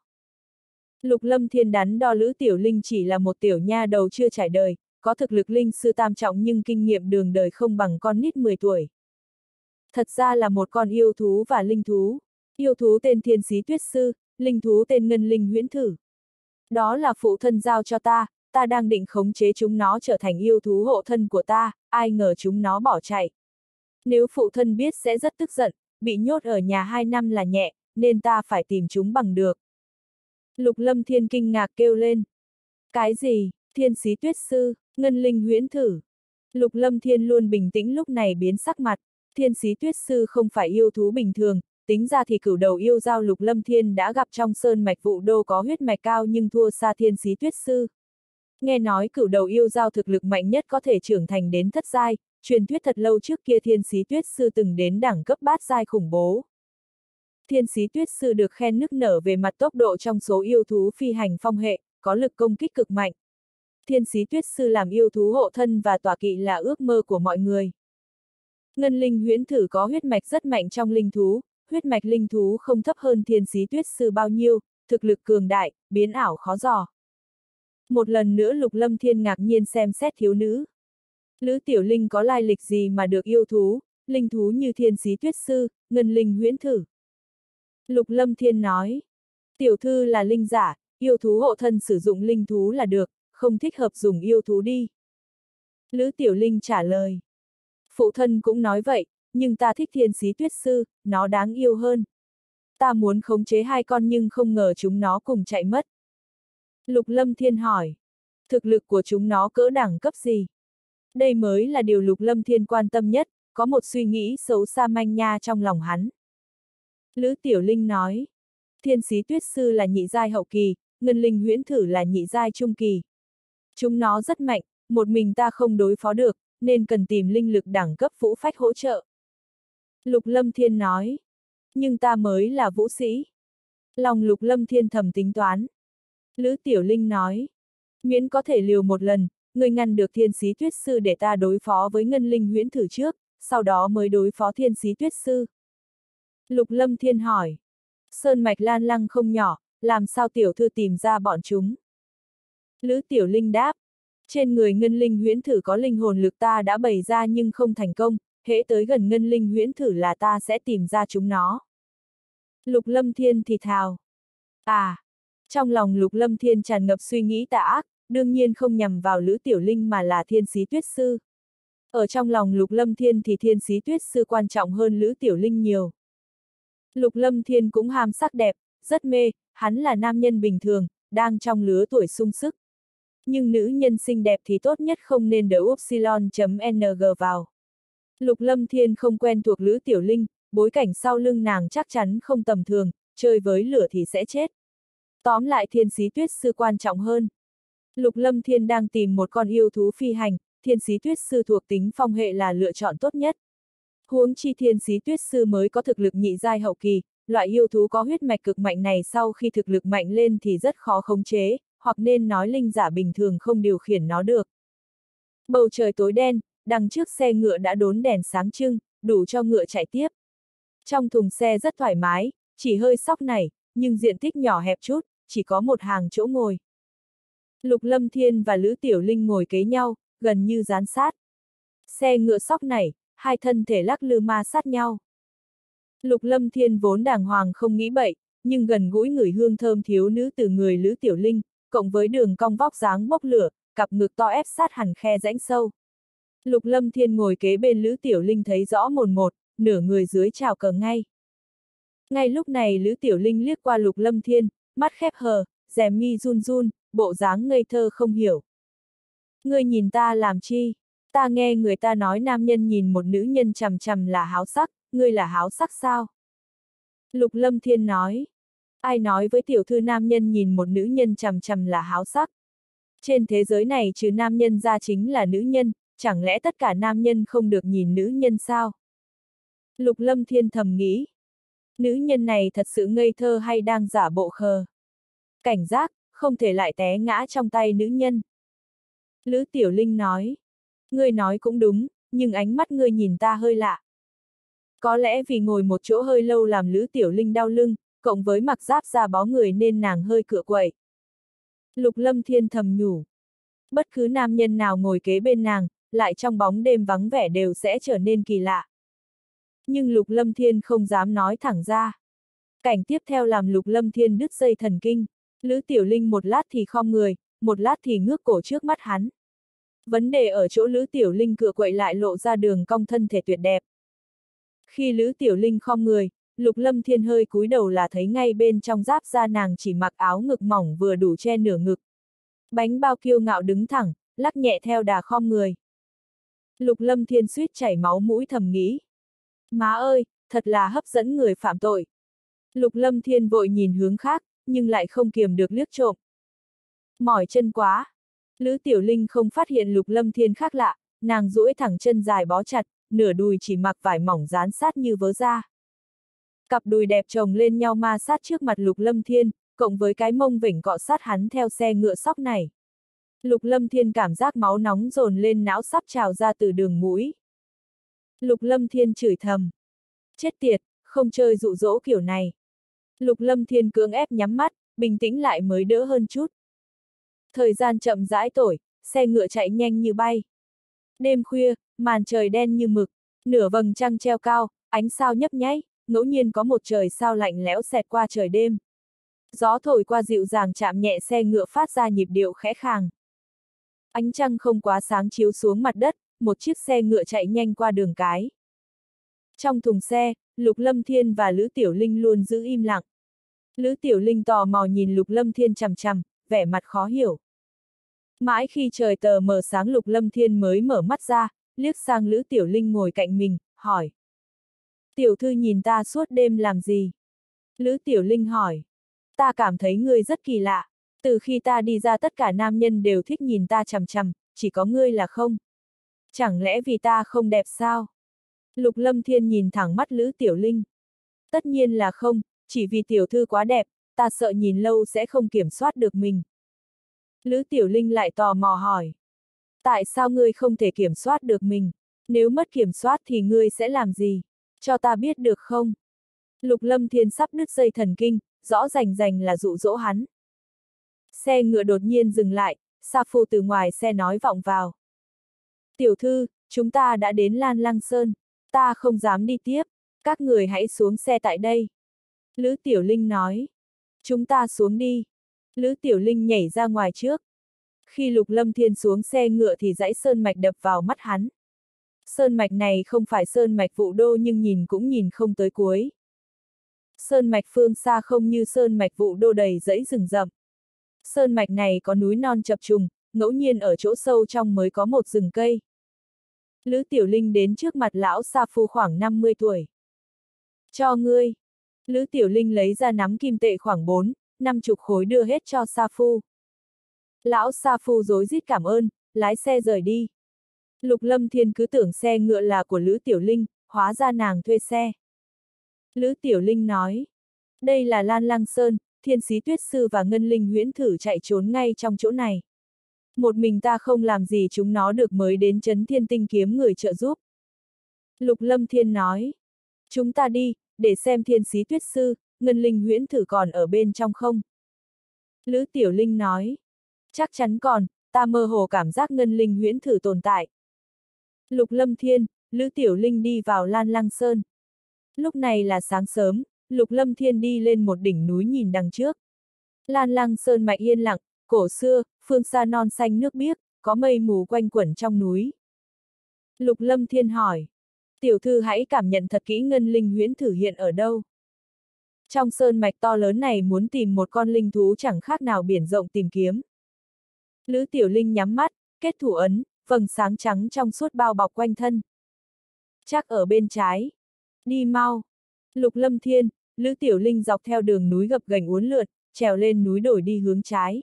Lục Lâm Thiên đắn đo Lữ Tiểu Linh chỉ là một tiểu nha đầu chưa trải đời, có thực lực linh sư tam trọng nhưng kinh nghiệm đường đời không bằng con nít mười tuổi. Thật ra là một con yêu thú và linh thú. Yêu thú tên Thiên Xí Tuyết Sư, linh thú tên Ngân Linh Huyễn Thử. Đó là phụ thân giao cho ta, ta đang định khống chế chúng nó trở thành yêu thú hộ thân của ta, ai ngờ chúng nó bỏ chạy. Nếu phụ thân biết sẽ rất tức giận, bị nhốt ở nhà hai năm là nhẹ, nên ta phải tìm chúng bằng được. Lục Lâm Thiên kinh ngạc kêu lên. Cái gì, Thiên Xí Tuyết Sư, Ngân Linh Huyễn Thử? Lục Lâm Thiên luôn bình tĩnh lúc này biến sắc mặt. Thiên Xí Tuyết Sư không phải yêu thú bình thường, tính ra thì cửu đầu yêu dao Lục Lâm Thiên đã gặp trong sơn mạch Vụ Đô có huyết mạch cao nhưng thua xa Thiên Xí Tuyết Sư. Nghe nói cửu đầu yêu dao thực lực mạnh nhất có thể trưởng thành đến thất giai, truyền thuyết thật lâu trước kia Thiên Xí Tuyết Sư từng đến đẳng cấp bát giai khủng bố. Thiên Xí Tuyết Sư được khen nức nở về mặt tốc độ trong số yêu thú phi hành phong hệ, có lực công kích cực mạnh. Thiên Xí Tuyết Sư làm yêu thú hộ thân và tọa kỵ là ước mơ của mọi người. Ngân Linh Huyễn Thử có huyết mạch rất mạnh trong linh thú, huyết mạch linh thú không thấp hơn Thiên Xí Tuyết Sư bao nhiêu, thực lực cường đại, biến ảo khó dò. Một lần nữa Lục Lâm Thiên ngạc nhiên xem xét thiếu nữ. Lữ Tiểu Linh có lai lịch gì mà được yêu thú, linh thú như Thiên Xí Tuyết Sư, Ngân Linh Huyễn Thử? Lục Lâm Thiên nói, tiểu thư là linh giả, yêu thú hộ thân sử dụng linh thú là được, không thích hợp dùng yêu thú đi. Lữ Tiểu Linh trả lời, phụ thân cũng nói vậy, nhưng ta thích Thiên Xí Tuyết Sư, nó đáng yêu hơn. Ta muốn khống chế hai con nhưng không ngờ chúng nó cùng chạy mất. Lục Lâm Thiên hỏi, thực lực của chúng nó cỡ đẳng cấp gì? Đây mới là điều Lục Lâm Thiên quan tâm nhất, có một suy nghĩ xấu xa manh nha trong lòng hắn. Lữ Tiểu Linh nói, Thiên Xí Tuyết Sư là nhị giai hậu kỳ, Ngân Linh Huyễn Thử là nhị giai trung kỳ. Chúng nó rất mạnh, một mình ta không đối phó được, nên cần tìm linh lực đẳng cấp vũ phách hỗ trợ. Lục Lâm Thiên nói, nhưng ta mới là vũ sĩ. Lòng Lục Lâm Thiên thầm tính toán. Lữ Tiểu Linh nói, miễn có thể liều một lần, ngươi ngăn được Thiên Xí Tuyết Sư để ta đối phó với Ngân Linh Huyễn Thử trước, sau đó mới đối phó Thiên Xí Tuyết Sư. Lục Lâm Thiên hỏi, sơn mạch Lan Lăng không nhỏ, làm sao tiểu thư tìm ra bọn chúng? Lữ Tiểu Linh đáp, trên người Ngân Linh Huyễn Thử có linh hồn lực ta đã bày ra nhưng không thành công, hễ tới gần Ngân Linh Huyễn Thử là ta sẽ tìm ra chúng nó. Lục Lâm Thiên thì thào. À, trong lòng Lục Lâm Thiên tràn ngập suy nghĩ tà ác, đương nhiên không nhằm vào Lữ Tiểu Linh mà là Thiên Xí Tuyết Sư. Ở trong lòng Lục Lâm Thiên thì Thiên Xí Tuyết Sư quan trọng hơn Lữ Tiểu Linh nhiều. Lục Lâm Thiên cũng ham sắc đẹp, rất mê, hắn là nam nhân bình thường, đang trong lứa tuổi sung sức. Nhưng nữ nhân xinh đẹp thì tốt nhất không nên đỡ upsilon.ng vào. Lục Lâm Thiên không quen thuộc Lữ Tiểu Linh, bối cảnh sau lưng nàng chắc chắn không tầm thường, chơi với lửa thì sẽ chết. Tóm lại Thiên Xí Tuyết Sư quan trọng hơn. Lục Lâm Thiên đang tìm một con yêu thú phi hành, Thiên Xí Tuyết Sư thuộc tính phong hệ là lựa chọn tốt nhất. Huống chi Thiên Xí Tuyết Sư mới có thực lực nhị giai hậu kỳ, loại yêu thú có huyết mạch cực mạnh này sau khi thực lực mạnh lên thì rất khó khống chế, hoặc nên nói linh giả bình thường không điều khiển nó được. Bầu trời tối đen, đằng trước xe ngựa đã đốn đèn sáng trưng, đủ cho ngựa chạy tiếp. Trong thùng xe rất thoải mái, chỉ hơi sóc nảy, nhưng diện tích nhỏ hẹp chút, chỉ có một hàng chỗ ngồi. Lục Lâm Thiên và Lữ Tiểu Linh ngồi kế nhau, gần như dán sát. Xe ngựa sóc nảy, hai thân thể lắc lư ma sát nhau. Lục Lâm Thiên vốn đàng hoàng không nghĩ bậy, nhưng gần gũi ngửi hương thơm thiếu nữ từ người Lữ Tiểu Linh, cộng với đường cong vóc dáng bốc lửa, cặp ngực to ép sát hẳn khe rãnh sâu. Lục Lâm Thiên ngồi kế bên Lữ Tiểu Linh thấy rõ mồn một, nửa người dưới chào cờ ngay. Ngay lúc này Lữ Tiểu Linh liếc qua Lục Lâm Thiên, mắt khép hờ, rèm mi run run, bộ dáng ngây thơ không hiểu. Ngươi nhìn ta làm chi? Ta nghe người ta nói nam nhân nhìn một nữ nhân chằm chằm là háo sắc, ngươi là háo sắc sao? Lục Lâm Thiên nói. Ai nói với tiểu thư nam nhân nhìn một nữ nhân chằm chằm là háo sắc? Trên thế giới này trừ nam nhân ra chính là nữ nhân, chẳng lẽ tất cả nam nhân không được nhìn nữ nhân sao? Lục Lâm Thiên thầm nghĩ. Nữ nhân này thật sự ngây thơ hay đang giả bộ khờ? Cảnh giác, không thể lại té ngã trong tay nữ nhân. Lữ Tiểu Linh nói. Ngươi nói cũng đúng, nhưng ánh mắt ngươi nhìn ta hơi lạ. Có lẽ vì ngồi một chỗ hơi lâu làm Lữ Tiểu Linh đau lưng, cộng với mặc giáp da bó người nên nàng hơi cựa quậy. Lục Lâm Thiên thầm nhủ. Bất cứ nam nhân nào ngồi kế bên nàng, lại trong bóng đêm vắng vẻ đều sẽ trở nên kỳ lạ. Nhưng Lục Lâm Thiên không dám nói thẳng ra. Cảnh tiếp theo làm Lục Lâm Thiên đứt dây thần kinh. Lữ Tiểu Linh một lát thì khom người, một lát thì ngước cổ trước mắt hắn. Vấn đề ở chỗ Lữ Tiểu Linh cựa quậy lại lộ ra đường cong thân thể tuyệt đẹp. Khi Lữ Tiểu Linh khom người, Lục Lâm Thiên hơi cúi đầu là thấy ngay bên trong giáp da nàng chỉ mặc áo ngực mỏng vừa đủ che nửa ngực. Bánh bao kiêu ngạo đứng thẳng, lắc nhẹ theo đà khom người. Lục Lâm Thiên suýt chảy máu mũi thầm nghĩ. Má ơi, thật là hấp dẫn người phạm tội. Lục Lâm Thiên vội nhìn hướng khác, nhưng lại không kiềm được liếc trộm. Mỏi chân quá. Lữ Tiểu Linh không phát hiện Lục Lâm Thiên khác lạ, nàng duỗi thẳng chân dài bó chặt, nửa đùi chỉ mặc vải mỏng dán sát như vớ da. Cặp đùi đẹp chồng lên nhau ma sát trước mặt Lục Lâm Thiên, cộng với cái mông vểnh cọ sát hắn theo xe ngựa sóc này. Lục Lâm Thiên cảm giác máu nóng dồn lên não sắp trào ra từ đường mũi. Lục Lâm Thiên chửi thầm. Chết tiệt, không chơi dụ dỗ kiểu này. Lục Lâm Thiên cưỡng ép nhắm mắt, bình tĩnh lại mới đỡ hơn chút. Thời gian chậm rãi trôi, xe ngựa chạy nhanh như bay. Đêm khuya, màn trời đen như mực, nửa vầng trăng treo cao, ánh sao nhấp nháy, ngẫu nhiên có một trời sao lạnh lẽo xẹt qua trời đêm. Gió thổi qua dịu dàng chạm nhẹ xe ngựa phát ra nhịp điệu khẽ khàng. Ánh trăng không quá sáng chiếu xuống mặt đất, một chiếc xe ngựa chạy nhanh qua đường cái. Trong thùng xe, Lục Lâm Thiên và Lữ Tiểu Linh luôn giữ im lặng. Lữ Tiểu Linh tò mò nhìn Lục Lâm Thiên chằm chằm, vẻ mặt khó hiểu. Mãi khi trời tờ mờ sáng Lục Lâm Thiên mới mở mắt ra, liếc sang Lữ Tiểu Linh ngồi cạnh mình, hỏi. Tiểu thư nhìn ta suốt đêm làm gì? Lữ Tiểu Linh hỏi. Ta cảm thấy ngươi rất kỳ lạ. Từ khi ta đi ra tất cả nam nhân đều thích nhìn ta chằm chằm, chỉ có ngươi là không. Chẳng lẽ vì ta không đẹp sao? Lục Lâm Thiên nhìn thẳng mắt Lữ Tiểu Linh. Tất nhiên là không, chỉ vì tiểu thư quá đẹp, ta sợ nhìn lâu sẽ không kiểm soát được mình. Lữ Tiểu Linh lại tò mò hỏi. Tại sao ngươi không thể kiểm soát được mình? Nếu mất kiểm soát thì ngươi sẽ làm gì? Cho ta biết được không? Lục Lâm Thiên sắp đứt dây thần kinh, rõ rành rành là dụ dỗ hắn. Xe ngựa đột nhiên dừng lại, Sa Phu từ ngoài xe nói vọng vào. Tiểu thư, chúng ta đã đến Lan Lăng Sơn, ta không dám đi tiếp, các người hãy xuống xe tại đây. Lữ Tiểu Linh nói. Chúng ta xuống đi. Lữ Tiểu Linh nhảy ra ngoài trước. Khi Lục Lâm Thiên xuống xe ngựa thì dãy sơn mạch đập vào mắt hắn. Sơn mạch này không phải sơn mạch Vũ Đô nhưng nhìn cũng nhìn không tới cuối. Sơn mạch phương xa không như sơn mạch Vũ Đô đầy dãy rừng rậm. Sơn mạch này có núi non chập trùng, ngẫu nhiên ở chỗ sâu trong mới có một rừng cây. Lữ Tiểu Linh đến trước mặt lão Sa Phu khoảng năm mươi tuổi. Cho ngươi. Lữ Tiểu Linh lấy ra nắm kim tệ khoảng bốn, năm chục khối đưa hết cho Sa Phu. Lão Sa Phu rối rít cảm ơn, lái xe rời đi. Lục Lâm Thiên cứ tưởng xe ngựa là của Lữ Tiểu Linh, hóa ra nàng thuê xe. Lữ Tiểu Linh nói. Đây là Lan Lăng Sơn, Thiên Sĩ Tuyết Sư và Ngân Linh Huyễn Thử chạy trốn ngay trong chỗ này. Một mình ta không làm gì chúng nó được mới đến Trấn Thiên Tinh kiếm người trợ giúp. Lục Lâm Thiên nói. Chúng ta đi, để xem Thiên Sĩ Tuyết Sư, Ngân Linh Huyễn Thử còn ở bên trong không. Lữ Tiểu Linh nói. Chắc chắn còn, ta mơ hồ cảm giác Ngân Linh Huyễn Thử tồn tại. Lục Lâm Thiên, Lữ Tiểu Linh đi vào Lan Lăng Sơn. Lúc này là sáng sớm, Lục Lâm Thiên đi lên một đỉnh núi nhìn đằng trước. Lan Lăng Sơn mạch yên lặng, cổ xưa, phương xa non xanh nước biếc, có mây mù quanh quẩn trong núi. Lục Lâm Thiên hỏi. Tiểu thư hãy cảm nhận thật kỹ Ngân Linh Huyễn Thử hiện ở đâu. Trong sơn mạch to lớn này muốn tìm một con linh thú chẳng khác nào biển rộng tìm kiếm. Lữ Tiểu Linh nhắm mắt, kết thủ ấn, vầng sáng trắng trong suốt bao bọc quanh thân. Chắc ở bên trái. Đi mau. Lục Lâm Thiên, Lữ Tiểu Linh dọc theo đường núi gập ghềnh uốn lượn, trèo lên núi đổi đi hướng trái.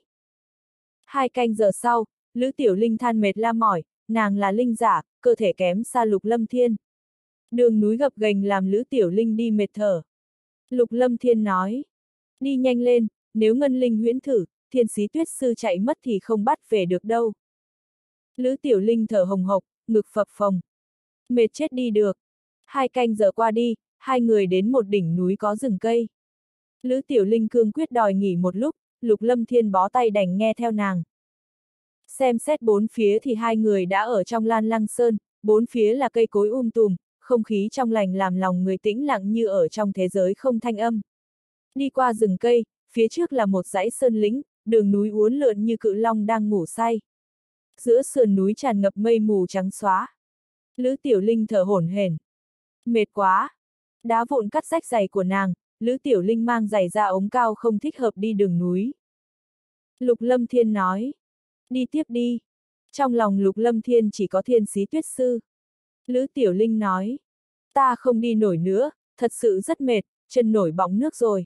Hai canh giờ sau, Lữ Tiểu Linh than mệt la mỏi, nàng là linh giả, cơ thể kém xa Lục Lâm Thiên. Đường núi gập ghềnh làm Lữ Tiểu Linh đi mệt thở. Lục Lâm Thiên nói, đi nhanh lên, nếu ngân linh huyễn thử, Thiên Xí Tuyết Sư chạy mất thì không bắt về được đâu. Lữ Tiểu Linh thở hồng hộc, ngực phập phồng. Mệt chết đi được. Hai canh giờ qua đi, hai người đến một đỉnh núi có rừng cây. Lữ Tiểu Linh cương quyết đòi nghỉ một lúc, Lục Lâm Thiên bó tay đành nghe theo nàng. Xem xét bốn phía thì hai người đã ở trong Lan Lăng Sơn, bốn phía là cây cối um tùm, không khí trong lành làm lòng người tĩnh lặng như ở trong thế giới không thanh âm. Đi qua rừng cây, phía trước là một dãy sơn lĩnh, đường núi uốn lượn như cự long đang ngủ say. Giữa sườn núi tràn ngập mây mù trắng xóa. Lữ Tiểu Linh thở hổn hển. Mệt quá. Đá vụn cắt rách giày của nàng, Lữ Tiểu Linh mang giày da ống cao không thích hợp đi đường núi. Lục Lâm Thiên nói. Đi tiếp đi. Trong lòng Lục Lâm Thiên chỉ có Thiên Xí Tuyết Sư. Lữ Tiểu Linh nói. Ta không đi nổi nữa, thật sự rất mệt, chân nổi bọng nước rồi.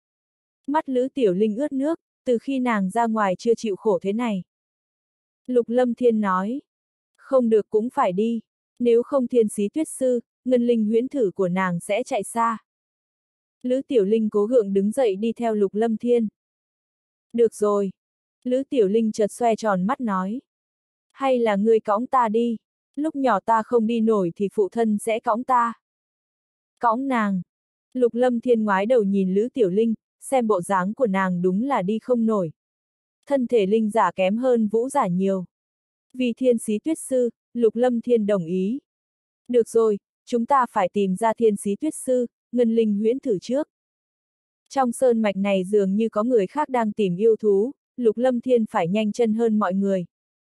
Mắt Lữ Tiểu Linh ướt nước, từ khi nàng ra ngoài chưa chịu khổ thế này. Lục Lâm Thiên nói. Không được cũng phải đi, nếu không Thiên Xí Tuyết Sư, ngân linh huyễn thử của nàng sẽ chạy xa. Lữ Tiểu Linh cố gượng đứng dậy đi theo Lục Lâm Thiên. Được rồi. Lữ Tiểu Linh chợt xoe tròn mắt nói. Hay là ngươi cõng ta đi, lúc nhỏ ta không đi nổi thì phụ thân sẽ cõng ta. Cõng nàng. Lục Lâm Thiên ngoái đầu nhìn Lữ Tiểu Linh, xem bộ dáng của nàng đúng là đi không nổi. Thân thể linh giả kém hơn vũ giả nhiều. Vì Thiên Xí Tuyết Sư, Lục Lâm Thiên đồng ý. Được rồi, chúng ta phải tìm ra Thiên Xí Tuyết Sư, ngân linh huyễn thử trước. Trong sơn mạch này dường như có người khác đang tìm yêu thú, Lục Lâm Thiên phải nhanh chân hơn mọi người.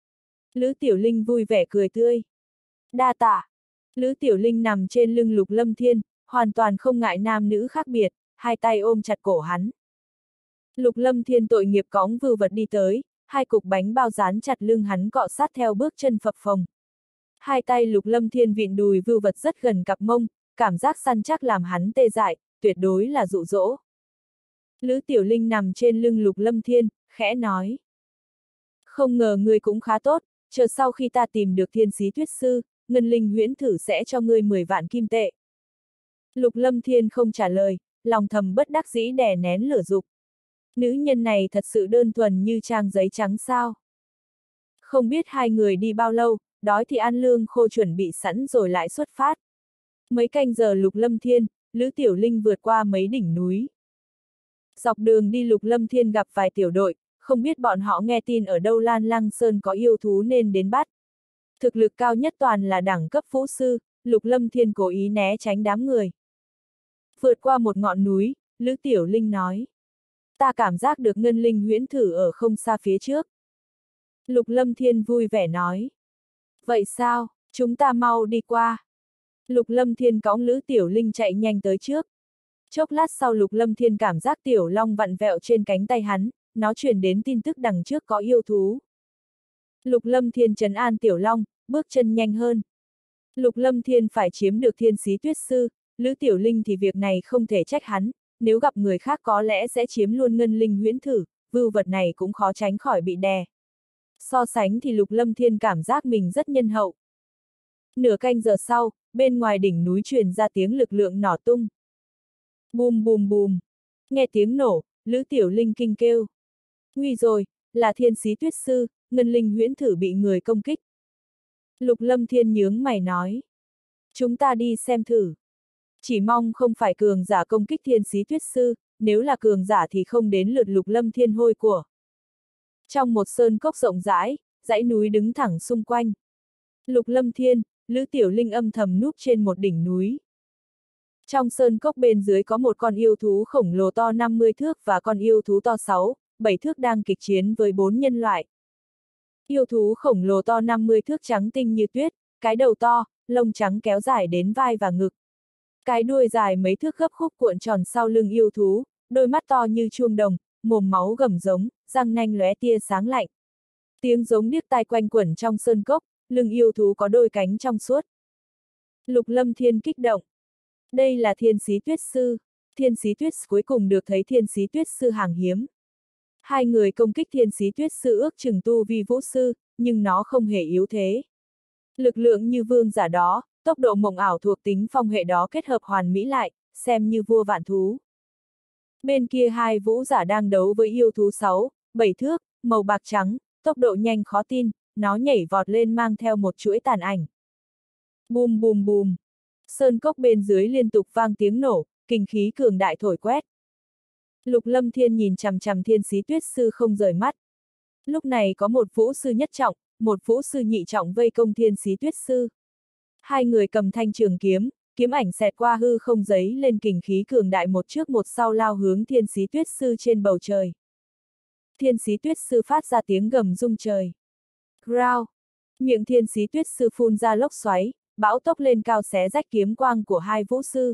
Lữ Tiểu Linh vui vẻ cười tươi. Đa tạ. Lữ Tiểu Linh nằm trên lưng Lục Lâm Thiên, hoàn toàn không ngại nam nữ khác biệt, hai tay ôm chặt cổ hắn. Lục Lâm Thiên tội nghiệp cõng vưu vật đi tới, hai cục bánh bao dán chặt lưng hắn cọ sát theo bước chân phập phồng. Hai tay Lục Lâm Thiên vịn đùi vưu vật rất gần cặp mông, cảm giác săn chắc làm hắn tê dại, tuyệt đối là dụ dỗ. Lữ Tiểu Linh nằm trên lưng Lục Lâm Thiên, khẽ nói. Không ngờ ngươi cũng khá tốt, chờ sau khi ta tìm được Thiên Xí Tuyết Sư, ngân linh huyễn thử sẽ cho ngươi mười vạn kim tệ. Lục Lâm Thiên không trả lời, lòng thầm bất đắc dĩ đè nén lửa dục. Nữ nhân này thật sự đơn thuần như trang giấy trắng sao. Không biết hai người đi bao lâu, đói thì ăn lương khô chuẩn bị sẵn rồi lại xuất phát. Mấy canh giờ Lục Lâm Thiên, Lữ Tiểu Linh vượt qua mấy đỉnh núi. Dọc đường đi Lục Lâm Thiên gặp vài tiểu đội, không biết bọn họ nghe tin ở đâu Lan Lăng Sơn có yêu thú nên đến bắt. Thực lực cao nhất toàn là đẳng cấp vũ sư, Lục Lâm Thiên cố ý né tránh đám người. Vượt qua một ngọn núi, Lữ Tiểu Linh nói. Ta cảm giác được ngân linh huyễn thử ở không xa phía trước. Lục Lâm Thiên vui vẻ nói. Vậy sao, chúng ta mau đi qua. Lục Lâm Thiên cõng Lữ Tiểu Linh chạy nhanh tới trước. Chốc lát sau Lục Lâm Thiên cảm giác tiểu long vặn vẹo trên cánh tay hắn, nó truyền đến tin tức đằng trước có yêu thú. Lục Lâm Thiên trấn an tiểu long, bước chân nhanh hơn. Lục Lâm Thiên phải chiếm được Thiên Xí Tuyết Sư, Lữ Tiểu Linh thì việc này không thể trách hắn, nếu gặp người khác có lẽ sẽ chiếm luôn ngân linh huyễn thử, vưu vật này cũng khó tránh khỏi bị đè. So sánh thì Lục Lâm Thiên cảm giác mình rất nhân hậu. Nửa canh giờ sau, bên ngoài đỉnh núi truyền ra tiếng lực lượng nỏ tung. Bùm bùm bùm. Nghe tiếng nổ, Lữ Tiểu Linh kinh kêu. Nguy rồi, là Thiên Xí Tuyết Sư, ngân linh huyễn thử bị người công kích. Lục Lâm Thiên nhướng mày nói. Chúng ta đi xem thử. Chỉ mong không phải cường giả công kích Thiên Xí Tuyết Sư, nếu là cường giả thì không đến lượt Lục Lâm Thiên hôi của. Trong một sơn cốc rộng rãi, dãy núi đứng thẳng xung quanh. Lục Lâm Thiên, Lữ Tiểu Linh âm thầm núp trên một đỉnh núi. Trong sơn cốc bên dưới có một con yêu thú khổng lồ to năm mươi thước và con yêu thú to sáu, bảy thước đang kịch chiến với bốn nhân loại. Yêu thú khổng lồ to năm mươi thước trắng tinh như tuyết, cái đầu to, lông trắng kéo dài đến vai và ngực. Cái đuôi dài mấy thước gấp khúc cuộn tròn sau lưng yêu thú, đôi mắt to như chuông đồng, mồm máu gầm giống, răng nanh lóe tia sáng lạnh. Tiếng giống điếc tai quanh quẩn trong sơn cốc, lưng yêu thú có đôi cánh trong suốt. Lục Lâm Thiên kích động. Đây là Thiên Xí Tuyết Sư. Thiên Xí Tuyết cuối cùng được thấy Thiên Xí Tuyết Sư hàng hiếm. Hai người công kích Thiên Xí Tuyết Sư ước chừng tu vi vũ sư, nhưng nó không hề yếu thế. Lực lượng như vương giả đó, tốc độ mộng ảo thuộc tính phong hệ đó kết hợp hoàn mỹ lại, xem như vua vạn thú. Bên kia hai vũ giả đang đấu với yêu thú sáu, bảy thước, màu bạc trắng, tốc độ nhanh khó tin, nó nhảy vọt lên mang theo một chuỗi tàn ảnh. Bùm bùm bùm. Sơn cốc bên dưới liên tục vang tiếng nổ, kinh khí cường đại thổi quét. Lục Lâm Thiên nhìn chằm chằm Thiên Xí Tuyết Sư không rời mắt. Lúc này có một vũ sư nhất trọng, một vũ sư nhị trọng vây công Thiên Xí Tuyết Sư. Hai người cầm thanh trường kiếm, kiếm ảnh xẹt qua hư không giấy lên kình khí cường đại một trước một sau lao hướng Thiên Xí Tuyết Sư trên bầu trời. Thiên Xí Tuyết Sư phát ra tiếng gầm rung trời. Growl! Miệng Thiên Xí Tuyết Sư phun ra lốc xoáy, bão tốc lên cao xé rách kiếm quang của hai vũ sư.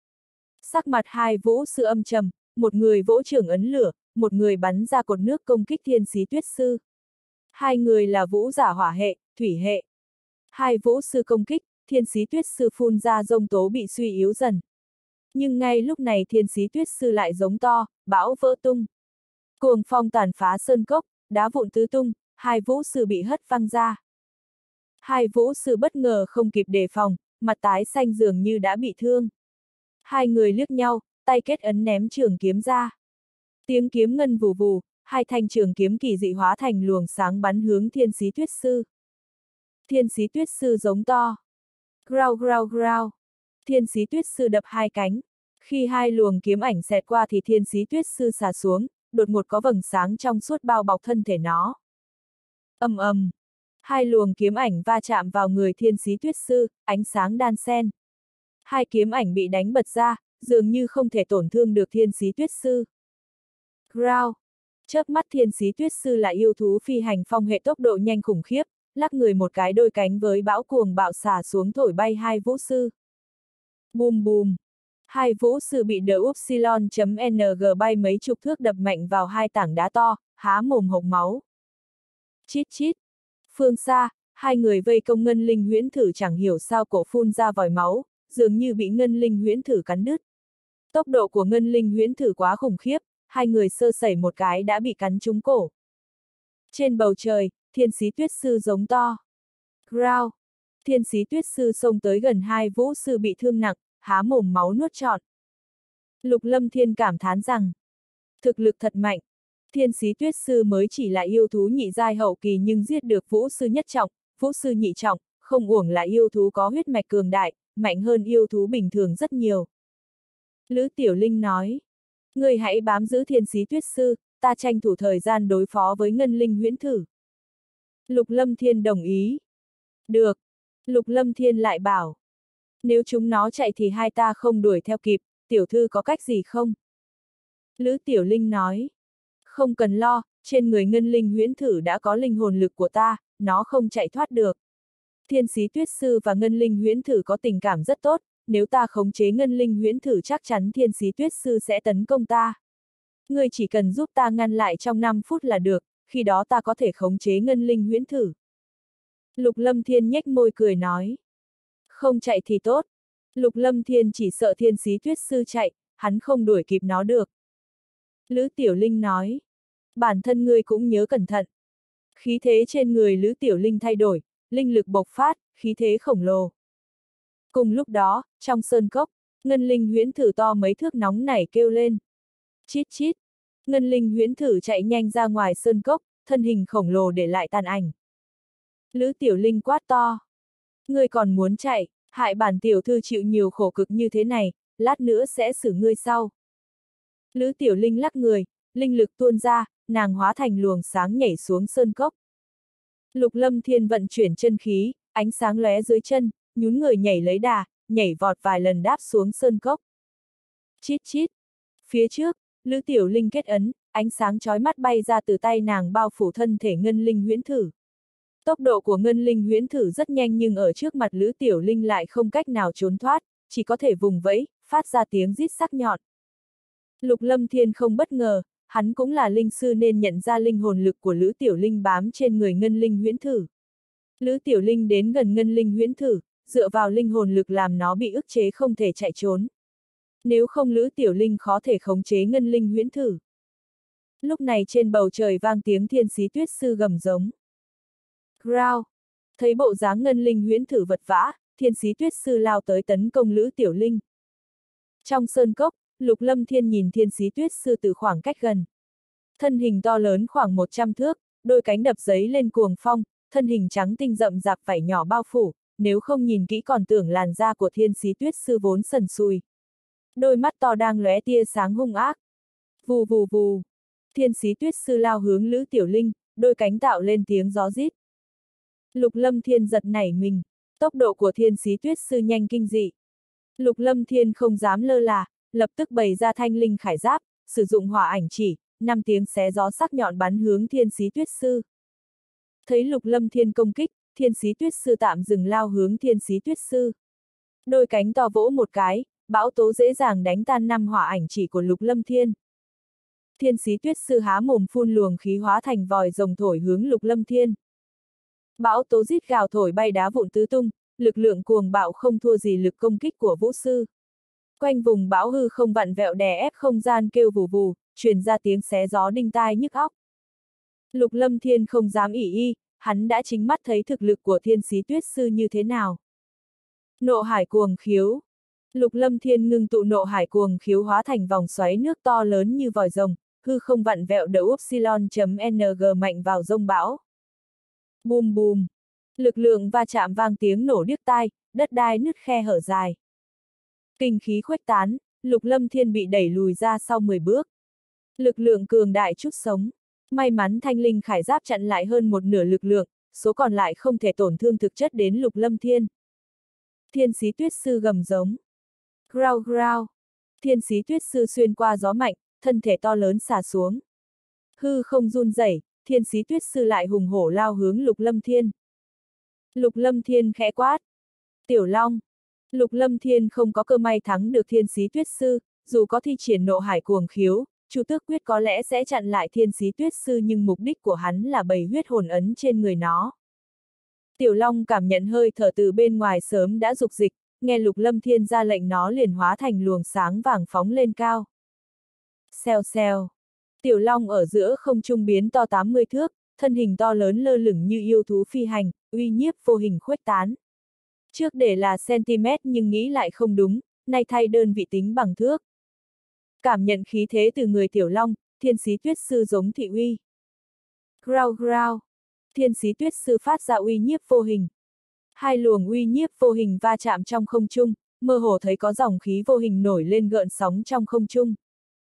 Sắc mặt hai vũ sư âm trầm, một người vỗ trưởng ấn lửa, một người bắn ra cột nước công kích Thiên Xí Tuyết Sư. Hai người là vũ giả hỏa hệ, thủy hệ. Hai vũ sư công kích, Thiên Xí Tuyết Sư phun ra dông tố bị suy yếu dần. Nhưng ngay lúc này Thiên Xí Tuyết Sư lại giống to, bão vỡ tung. Cuồng phong tàn phá sơn cốc, đá vụn tứ tung, hai vũ sư bị hất văng ra. Hai vũ sư bất ngờ không kịp đề phòng, mặt tái xanh dường như đã bị thương. Hai người liếc nhau, tay kết ấn ném trường kiếm ra. Tiếng kiếm ngân vù vù, hai thanh trường kiếm kỳ dị hóa thành luồng sáng bắn hướng Thiên Xí Tuyết Sư. Thiên Xí Tuyết Sư giống to. Growl growl growl. Thiên Xí Tuyết Sư đập hai cánh. Khi hai luồng kiếm ảnh xẹt qua thì Thiên Xí Tuyết Sư xà xuống, đột ngột có vầng sáng trong suốt bao bọc thân thể nó. Ầm ầm. Hai luồng kiếm ảnh va chạm vào người Thiên Xí Tuyết Sư, ánh sáng đan xen. Hai kiếm ảnh bị đánh bật ra, dường như không thể tổn thương được Thiên Xí Tuyết Sư. Growl. Chớp mắt Thiên Xí Tuyết Sư là yêu thú phi hành phong hệ tốc độ nhanh khủng khiếp, lắc người một cái đôi cánh với bão cuồng bạo xả xuống thổi bay hai vũ sư. Bùm bùm. Hai vũ sư bị đỡ Upsilon.ng bay mấy chục thước đập mạnh vào hai tảng đá to, há mồm hộc máu. Chít chít. Phương xa, hai người vây công ngân linh huyễn thử chẳng hiểu sao cổ phun ra vòi máu, dường như bị ngân linh huyễn thử cắn đứt. Tốc độ của ngân linh huyễn thử quá khủng khiếp, hai người sơ sẩy một cái đã bị cắn trúng cổ. Trên bầu trời, Thiên Xí Tuyết Sư giống to. Growl. Thiên Xí Tuyết Sư xông tới gần hai vũ sư bị thương nặng, há mồm máu nuốt trọn. Lục Lâm Thiên cảm thán rằng, thực lực thật mạnh. Thiên Xí Tuyết Sư mới chỉ là yêu thú nhị giai hậu kỳ nhưng giết được vũ sư nhất trọng, vũ sư nhị trọng, không uổng là yêu thú có huyết mạch cường đại, mạnh hơn yêu thú bình thường rất nhiều. Lữ Tiểu Linh nói, người hãy bám giữ Thiên Xí Tuyết Sư, ta tranh thủ thời gian đối phó với ngân linh huyễn thử. Lục Lâm Thiên đồng ý. Được. Lục Lâm Thiên lại bảo, nếu chúng nó chạy thì hai ta không đuổi theo kịp, tiểu thư có cách gì không? Lữ Tiểu Linh nói, không cần lo, trên người ngân linh huyễn thử đã có linh hồn lực của ta, nó không chạy thoát được. Thiên Xí Tuyết Sư và ngân linh huyễn thử có tình cảm rất tốt, nếu ta khống chế ngân linh huyễn thử chắc chắn Thiên Xí Tuyết Sư sẽ tấn công ta. Ngươi chỉ cần giúp ta ngăn lại trong năm phút là được, khi đó ta có thể khống chế ngân linh huyễn thử. Lục Lâm Thiên nhếch môi cười nói. Không chạy thì tốt. Lục Lâm Thiên chỉ sợ Thiên Xí Tuyết Sư chạy, hắn không đuổi kịp nó được. Lữ Tiểu Linh nói. Bản thân ngươi cũng nhớ cẩn thận. Khí thế trên người Lữ Tiểu Linh thay đổi, linh lực bộc phát, khí thế khổng lồ. Cùng lúc đó, trong sơn cốc, ngân linh huyễn thử to mấy thước nóng nảy kêu lên. Chít chít. Ngân linh huyễn thử chạy nhanh ra ngoài sơn cốc, thân hình khổng lồ để lại tàn ảnh. Lữ Tiểu Linh quát to. Ngươi còn muốn chạy, hại bản tiểu thư chịu nhiều khổ cực như thế này, lát nữa sẽ xử ngươi sau. Lữ Tiểu Linh lắc người, linh lực tuôn ra, nàng hóa thành luồng sáng nhảy xuống sơn cốc. Lục Lâm Thiên vận chuyển chân khí, ánh sáng lóe dưới chân, nhún người nhảy lấy đà, nhảy vọt vài lần đáp xuống sơn cốc. Chít chít. Phía trước, Lữ Tiểu Linh kết ấn, ánh sáng chói mắt bay ra từ tay nàng bao phủ thân thể ngân linh huyễn thử. Tốc độ của ngân linh huyễn thử rất nhanh nhưng ở trước mặt Lữ Tiểu Linh lại không cách nào trốn thoát, chỉ có thể vùng vẫy, phát ra tiếng rít sắc nhọn. Lục Lâm Thiên không bất ngờ, hắn cũng là linh sư nên nhận ra linh hồn lực của Lữ Tiểu Linh bám trên người ngân linh huyễn thử. Lữ Tiểu Linh đến gần ngân linh huyễn thử, dựa vào linh hồn lực làm nó bị ức chế không thể chạy trốn. Nếu không Lữ Tiểu Linh khó thể khống chế ngân linh huyễn thử. Lúc này trên bầu trời vang tiếng thiên sĩ tuyết sư gầm giống. Growl! Thấy bộ dáng ngân linh huyễn thử vật vã, thiên sĩ tuyết sư lao tới tấn công Lữ Tiểu Linh. Trong sơn cốc, Lục Lâm Thiên nhìn thiên sĩ tuyết sư từ khoảng cách gần. Thân hình to lớn khoảng một trăm thước, đôi cánh đập giấy lên cuồng phong, thân hình trắng tinh rậm rạp vảy nhỏ bao phủ, nếu không nhìn kỹ còn tưởng làn da của thiên sĩ tuyết sư vốn sần sùi. Đôi mắt to đang lóe tia sáng hung ác. Vù vù vù. Thiên sĩ tuyết sư lao hướng Lữ Tiểu Linh, đôi cánh tạo lên tiếng gió rít. Lục Lâm Thiên giật nảy mình, tốc độ của thiên sĩ tuyết sư nhanh kinh dị. Lục Lâm Thiên không dám lơ là, lập tức bày ra thanh linh khải giáp, sử dụng hỏa ảnh chỉ, năm tiếng xé gió sắc nhọn bắn hướng thiên sĩ tuyết sư. Thấy Lục Lâm Thiên công kích, thiên sĩ tuyết sư tạm dừng lao hướng thiên sĩ tuyết sư. Đôi cánh to vỗ một cái, bão tố dễ dàng đánh tan năm hỏa ảnh chỉ của Lục Lâm Thiên. Thiên sĩ tuyết sư há mồm phun luồng khí hóa thành vòi rồng thổi hướng Lục Lâm Thiên. Bão tố rít gào thổi bay đá vụn tứ tung, lực lượng cuồng bạo không thua gì lực công kích của vũ sư. Quanh vùng bão hư không vặn vẹo đè ép không gian kêu vù vù, truyền ra tiếng xé gió đinh tai nhức óc. Lục Lâm Thiên không dám ỷ y, hắn đã chính mắt thấy thực lực của thiên sĩ tuyết sư như thế nào. Nộ hải cuồng khiếu. Lục Lâm Thiên ngưng tụ nộ hải cuồng khiếu hóa thành vòng xoáy nước to lớn như vòi rồng, hư không vặn vẹo đỡ upsilon.ng mạnh vào rông bão. Bùm bùm. Lực lượng va chạm vang tiếng nổ điếc tai, đất đai nứt khe hở dài. Kinh khí khuếch tán, Lục Lâm Thiên bị đẩy lùi ra sau mười bước. Lực lượng cường đại chút sống. May mắn thanh linh khải giáp chặn lại hơn một nửa lực lượng, số còn lại không thể tổn thương thực chất đến Lục Lâm Thiên. Thiên sĩ tuyết sư gầm giống. Growl growl. Thiên sĩ tuyết sư xuyên qua gió mạnh, thân thể to lớn xả xuống. Hư không run rẩy, thiên sĩ tuyết sư lại hùng hổ lao hướng Lục Lâm Thiên. Lục Lâm Thiên khẽ quát. Tiểu Long. Lục Lâm Thiên không có cơ may thắng được thiên sĩ tuyết sư, dù có thi triển nộ hải cuồng khiếu, Chu Tước Quyết có lẽ sẽ chặn lại thiên sĩ tuyết sư nhưng mục đích của hắn là bày huyết hồn ấn trên người nó. Tiểu Long cảm nhận hơi thở từ bên ngoài sớm đã dục dịch, nghe Lục Lâm Thiên ra lệnh nó liền hóa thành luồng sáng vàng phóng lên cao. Xèo xèo. Tiểu Long ở giữa không trung biến to tám mươi thước, thân hình to lớn lơ lửng như yêu thú phi hành, uy nhiếp vô hình khuếch tán. Trước để là cm nhưng nghĩ lại không đúng, nay thay đơn vị tính bằng thước. Cảm nhận khí thế từ người Tiểu Long, thiên sĩ tuyết sư giống thị uy. Growl growl. Thiên sĩ tuyết sư phát ra uy nhiếp vô hình. Hai luồng uy nhiếp vô hình va chạm trong không trung, mơ hồ thấy có dòng khí vô hình nổi lên gợn sóng trong không trung.